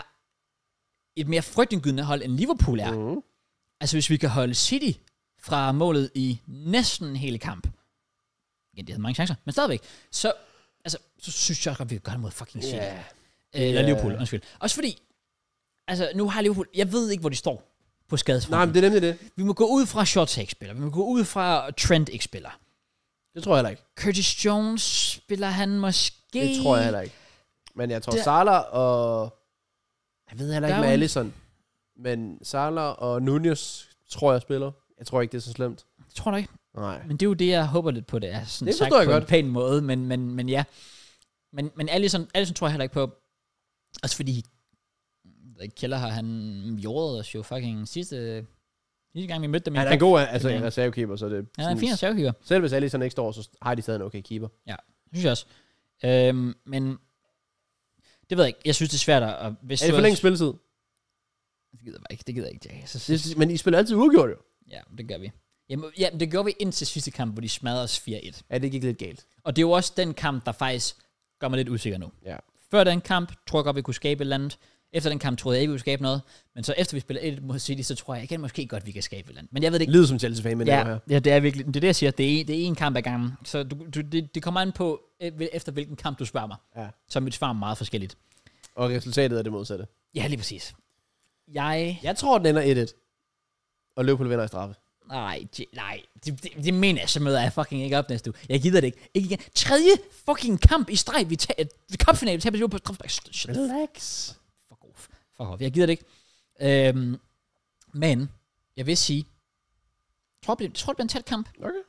et mere frygtindgydende hold, end Liverpool er. Mm. Altså, hvis vi kan holde City fra målet i næsten hele kamp. Igen, de havde mange chancer, men stadigvæk. Så, altså, så synes jeg også godt, vi kan gøre det mod fucking City. Yeah. Øh, Eller Ja. Liverpool, undskyld. Også fordi, altså, nu har Liverpool, jeg ved ikke, hvor de står på skadesfronten. Nej, men det er nemlig det. Vi må gå ud fra Shorts ikke spiller. Vi må gå ud fra Trent ikke spiller. Det tror jeg heller ikke. Curtis Jones spiller han måske. Det tror jeg heller ikke. Men jeg tror, Der- Salah og... Jeg ved heller ikke Der er med jo en- Alisson. Men Salah og Nunez tror jeg spiller. Jeg tror ikke, det er så slemt. Det tror jeg ikke. Nej. Men det er jo det, jeg håber lidt på, det er sådan Det sagt forstår jeg på godt. en pæn måde. Men, men, men ja. Men, men Alisson, Alisson tror jeg heller ikke på. Også fordi Keller har han jordet os jo fucking sidste, sidste gang, vi mødte dem. i Han er kamp. god, altså Ja. en reservekeeper, så det... Han er en fin reservekeeper. Selv hvis Alisson ikke står, så har de stadig en okay keeper. Det synes jeg også. Øhm, men det ved jeg ikke. Jeg synes, det er svært at... Hvis Er det du for længe også- spilletid? Det gider jeg ikke. Det gider jeg ikke, Jack. Så, Det, men I spiller altid uafgjort, jo. ja, det gør vi. Jamen, ja, det gjorde vi indtil sidste kamp, hvor de smadrede os fire et. Er det ikke lidt galt? Og det er jo også den kamp, der faktisk gør mig lidt usikker nu. Ja. Før den kamp, tror jeg godt, vi kunne skabe et eller andet. Efter den kamp, troede jeg ikke, vi kunne skabe noget. Men så efter vi spiller et mod City, så tror jeg igen måske godt, vi kan skabe et eller andet. Men jeg ved det ikke. Lyder som Chelsea-fan, men det Ja, her. ja, det er virkelig, det er det, jeg siger. Det er, det er en kamp ad gangen. Så du, du, det, det kommer an på, øh, efter hvilken kamp du spørger mig. Ja. Så er mit svar meget forskelligt. Og resultatet er det modsatte. Ja, lige præcis. Jeg... Jeg tror, den ender et et. Og Liverpool vinder i straffe. Nej, det- nej. Det, det, det mener jeg, så møder jeg fucking ikke op næste uge. Jeg gider det ikke. Ikke igen. Tredje fucking kamp i streg. Vi tager et cupfinale. Vi tager på straffespark. Shut the Relax. fuck off. Fuck off. Jeg gider det ikke. Øhm, men, jeg vil sige, jeg tror, det, jeg tror, det bliver en tæt kamp. Okay.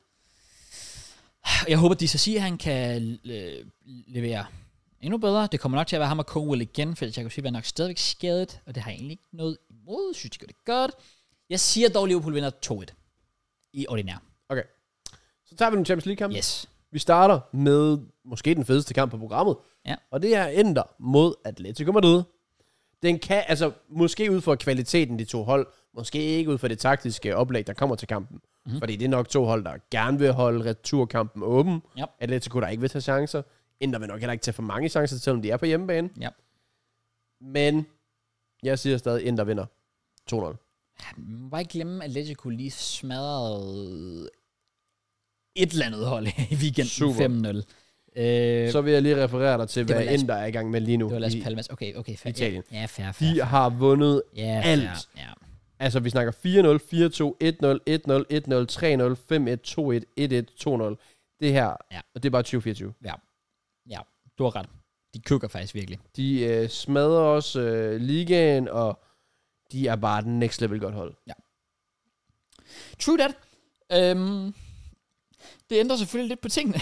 Jeg håber, de så siger, at han kan øh, levere endnu bedre. Det kommer nok til at være ham og Cowell igen, for jeg kan sige, at han er nok stadigvæk skadet, og det har jeg egentlig ikke noget imod. Jeg synes, de gør det godt. Jeg siger dog, Liverpool vinder to et i ordinær. Okay. Så tager vi den Champions League-kamp. Yes. Vi starter med måske den fedeste kamp på programmet. Ja. Og det er Inter mod Atletico Madrid. Den kan, altså måske ud fra kvaliteten, de to hold, måske ikke ud fra det taktiske oplæg, der kommer til kampen. Mm-hmm. Fordi det er nok to hold, der gerne vil holde returkampen åben. Ja. Atletico, der ikke vil tage chancer. Inter vil nok heller ikke tage for mange chancer, selvom de er på hjemmebane. Ja. Men jeg siger stadig, Inter vinder to nul. Man må bare ikke glemme, at Atletico lige smadrede et eller andet hold i weekenden. Super. fem nul. Øh, Så vil jeg lige referere dig til, det var hvad Las- Inter er i gang med lige nu. det var Las i Palmas. Okay, okay, fair. Italien. Ja, fair, fair. De har vundet ja, alt. fair. Ja. Altså, vi snakker fire nul, fire to, et nul, et nul, et nul, tre nul, fem et, to et, et et, to nul. Det her, Ja. og det er bare tyve fireogtyve. Ja. Ja, du har ret. De køkker faktisk virkelig. De øh, smadrer også øh, ligaen, og de er bare den next level godt hold. Ja. True that. Øhm, det ændrer selvfølgelig lidt på tingene.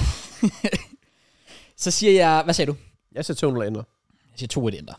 Så siger jeg, hvad sagde du? Jeg siger to nul ændrer. Jeg siger to et ændrer.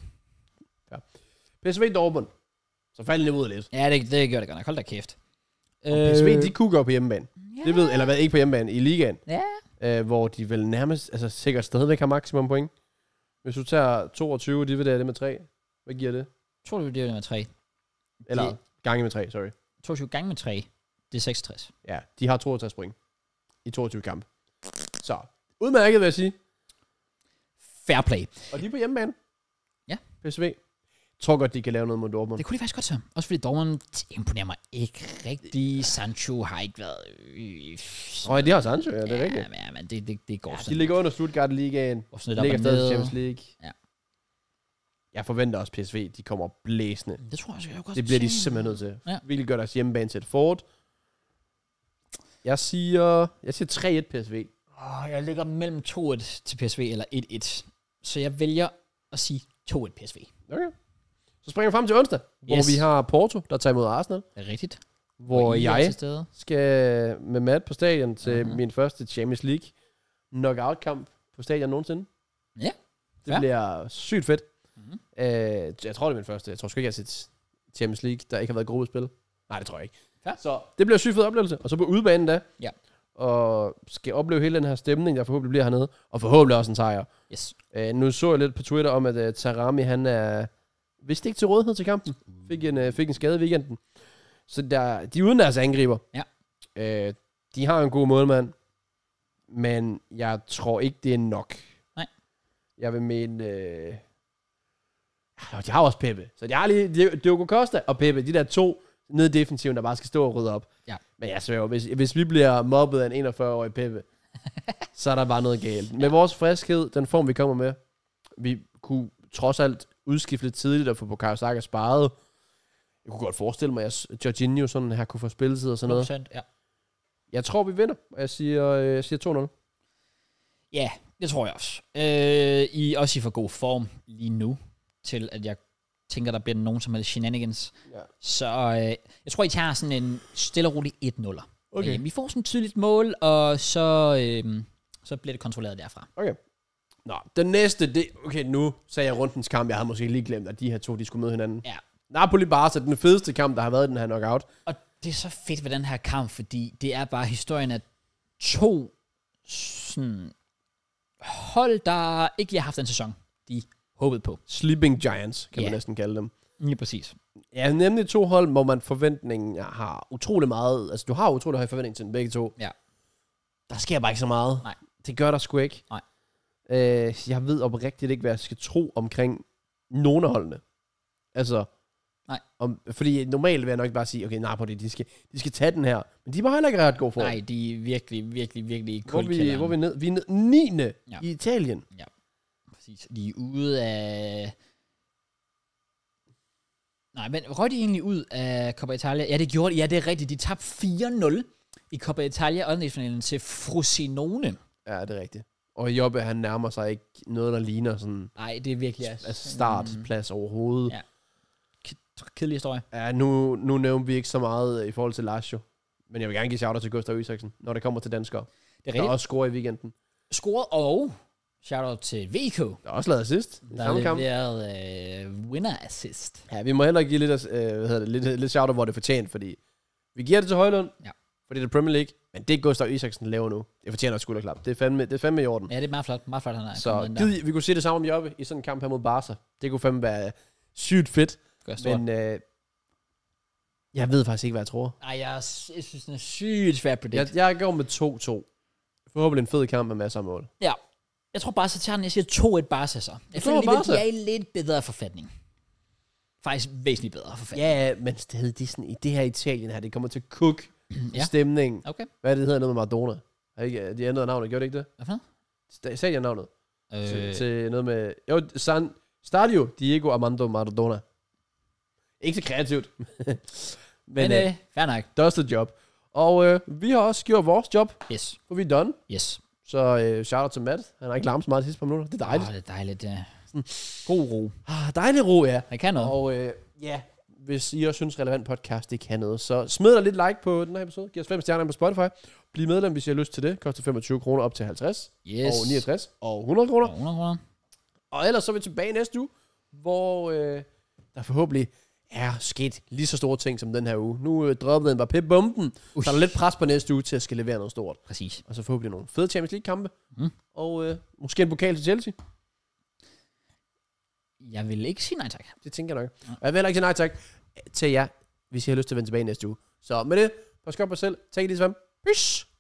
P S V Dortmund. Så falder niveauet lidt. Ja, det, det gør det godt nok. Hold da kæft. Og P S V, de kunne gå på hjemmebane. ja. Det ved, eller hvad, ikke på hjemmebane, i ligaen. Ja. Øh, hvor de vel nærmest, altså sikkert stadigvæk har maksimum point. Hvis du tager toogtyve, dividerer det med tre. Hvad giver det? To det er med tre. Eller Det- gange med tre, sorry. toogtyve gange med tre, det er seksogtres. Ja, de har toogtres point i toogtyve kampe. Så, udmærket vil jeg sige. Fair play. Og de er på hjemmebane. Ja. P S V. Jeg tror godt, de kan lave noget mod Dortmund. Det kunne de faktisk godt så. Også fordi Dortmund imponerer mig ikke rigtig. Sancho har ikke været... Øh, Åh, de har Sancho, ja, det er rigtigt. Ja, men det, det, det går Ja, sådan. de ligger under Stuttgart-ligaen. Og sådan lidt Ligger op og stadig i ned. Champions League. Ja. Jeg forventer også, P S V, de kommer blæsende. Det tror jeg også, jeg godt Det bliver de se. simpelthen nødt til. Ja. Virkelig gør deres hjemmebane til et fort. Jeg siger, jeg siger tre et P S V. Oh, jeg ligger mellem to et til P S V eller et et. Så jeg vælger at sige to et P S V. Okay. Så springer vi frem til onsdag, yes. hvor Yes. vi har Porto, der tager imod Arsenal. Det er rigtigt. Hvor I er jeg til stede. skal med Matt på stadion til Mhm. min første Champions League knockout-kamp på stadion nogensinde. Ja, Det fair. bliver sygt fedt. Mhm. Øh, jeg tror, det er min første. Jeg tror sgu ikke, jeg har set Champions League, der ikke har været gruppespil. Nej, det tror jeg ikke. Fair. Så det bliver en sygt fed oplevelse. Og så på udebanen da. Ja. Og skal opleve hele den her stemning, der forhåbentlig bliver hernede. Og forhåbentlig også en sejr. Yes. Øh, nu så jeg lidt på Twitter om, at uh, Tarami, han er vist ikke til rådighed til kampen. Fik en, uh, fik en skade i weekenden. Så der, de er uden deres angriber. Ja. Øh, de har en god målmand. Men jeg tror ikke, det er nok. Nej. Jeg vil mene... Øh, ja, de har også Pepe. Så de har lige Diogo Costa og Pepe. De der to nede i defensiven, der bare skal stå og rydde op. Ja. Men jeg sværger, hvis, hvis vi bliver mobbet af en enogfyrre-årig Pepe, så er der bare noget galt. Med vores friskhed, den form vi kommer med, vi kunne trods alt udskifte lidt tidligt og få Bukayo Saka sparet. Jeg kunne godt forestille mig, at Jorginho sådan her kunne få spilletid og sådan noget. hundrede procent, ja. Jeg tror, vi vinder. Jeg siger, jeg siger to nul. Ja, det tror jeg også. Øh, I også i for god form lige nu, til at jeg tænker, der bliver nogen som helst shenanigans. Ja. Så øh, jeg tror, I tager sådan en stille og rolig et nul. Okay. Øh, vi får sådan et tydeligt mål, og så, øh, så bliver det kontrolleret derfra. Okay. Nå, den næste, det, okay, nu sagde jeg rundens kamp. Jeg havde måske lige glemt, at de her to, de skulle møde hinanden. Ja. Napoli-Barca, den fedeste kamp, der har været i den her knockout. Og det er så fedt ved den her kamp, fordi det er bare historien af to sådan, hold, der ikke lige har haft en sæson, de håbede på. Sleeping Giants, kan Ja. man næsten kalde dem. Lige præcis. Ja, nemlig to hold, hvor man forventningen har utrolig meget, altså du har utrolig høj forventning til dem begge to. Ja. Der sker bare ikke så meget. Nej. Det gør der sgu ikke. Nej. Øh, jeg ved oprigtigt ikke, hvad jeg skal tro omkring nogen af holdene. Altså, Nej. Om, fordi normalt vil jeg nok bare sige, okay, Napoli, de skal, de skal tage den her. Men de var heller ikke ret gode for. Nej, de er virkelig, virkelig, virkelig Hvor vi, kuldkælderen. hvor er vi ned? Vi er ned niende Ja. i Italien. Præcis. De er ude af... Nej, men røg de egentlig ud af Coppa Italia? Ja, det gjorde de. Ja, det er rigtigt. De tabte fire nul i Coppa Italia åttendedelsfinalen til Frosinone. Ja, det er rigtigt. Og Jobbe, han nærmer sig ikke noget, der ligner sådan Nej, det er virkelig... altså startplads overhovedet. Ja. Kedelig historie. Ja, nu, nu nævner vi ikke så meget i forhold til Lazio. Men jeg vil gerne give shout-out til Gustav Isaksen, når det kommer til danskere. Det er Der rigtigt. også scorer i weekenden. Scoret og shout-out til V K, Der er også lavet assist i der samme kamp. leverede øh, winner assist. Ja, vi må heller give lidt, af- øh, hvad hedder det, lidt, lidt shout-out, hvor det er fortjent, fordi vi giver det til Højlund, Ja. fordi det er Premier League, men det Gustav Isaksen laver nu, det fortjener et skulderklap. Det er fandme, det er fandme i orden. Ja, det er meget flot. Meget flot, han er Så kommet ind der. gid, vi kunne se det samme om Jobbe i sådan en kamp her mod Barca. Det kunne fandme være sygt fedt, Gør stort. men øh, jeg ved faktisk ikke, hvad jeg tror. Ej, jeg, s- jeg synes, den er sygt svær at predict. Jeg, jeg går med to to. Forhåbentlig en fed kamp med masser af mål. Ja. Jeg tror bare, så tager den, jeg siger to et Barca så. Jeg tror føler alligevel, Barca? de er i lidt bedre forfatning. Faktisk væsentligt bedre forfatning. Ja, men stadig, det er sådan, i det her Italien her, det kommer til at cook Ja. ja. stemningen. Okay. Hvad er det, det hedder noget med Maradona? Er ikke, de ændrede navnet, gjorde det ikke det? Hvad for Sta- Sagde jeg navnet? noget? Øh. Til, Øh, til noget med... Jo, San, Stadio Diego Armando Maradona. Ikke så kreativt. men men øh, øh, fair nok. does the job. Og øh, vi har også gjort vores job, Yes. for vi er done. Yes. Så øh, shout-out til Matt. Han har ikke larmet så meget de sidste par minutter. Det er dejligt. Åh, det er dejligt, ja. God ro. Ah, dejlig ro, ja. Jeg kan noget. Og øh, ja, hvis I også synes, relevant podcast, det kan noget. Så smid dig lidt like på den her episode. Giv os fem stjerner på Spotify. Bliv medlem, hvis I har lyst til det. Koster femogtyve kroner op til halvtreds. Yes. Og niogtres. Og hundrede kroner. Og hundrede kroner. Og ellers så er vi tilbage næste uge, hvor øh, der forhåbentlig er sket lige så store ting som den her uge. Nu øh, droppede en Mbappé bomben. Så er der lidt pres på næste uge til at skal levere noget stort. Præcis. Og så forhåbentlig nogle fede Champions League-kampe. Mm. Og øh, måske en pokal til Chelsea. Jeg vil ikke sige nej tak. Det tænker jeg nok. Ja. Og jeg vil heller ikke sige nej tak til jer, hvis I har lyst til at vende tilbage næste uge. Så med det, pas godt på jer selv. Take it easy, fam. Peace.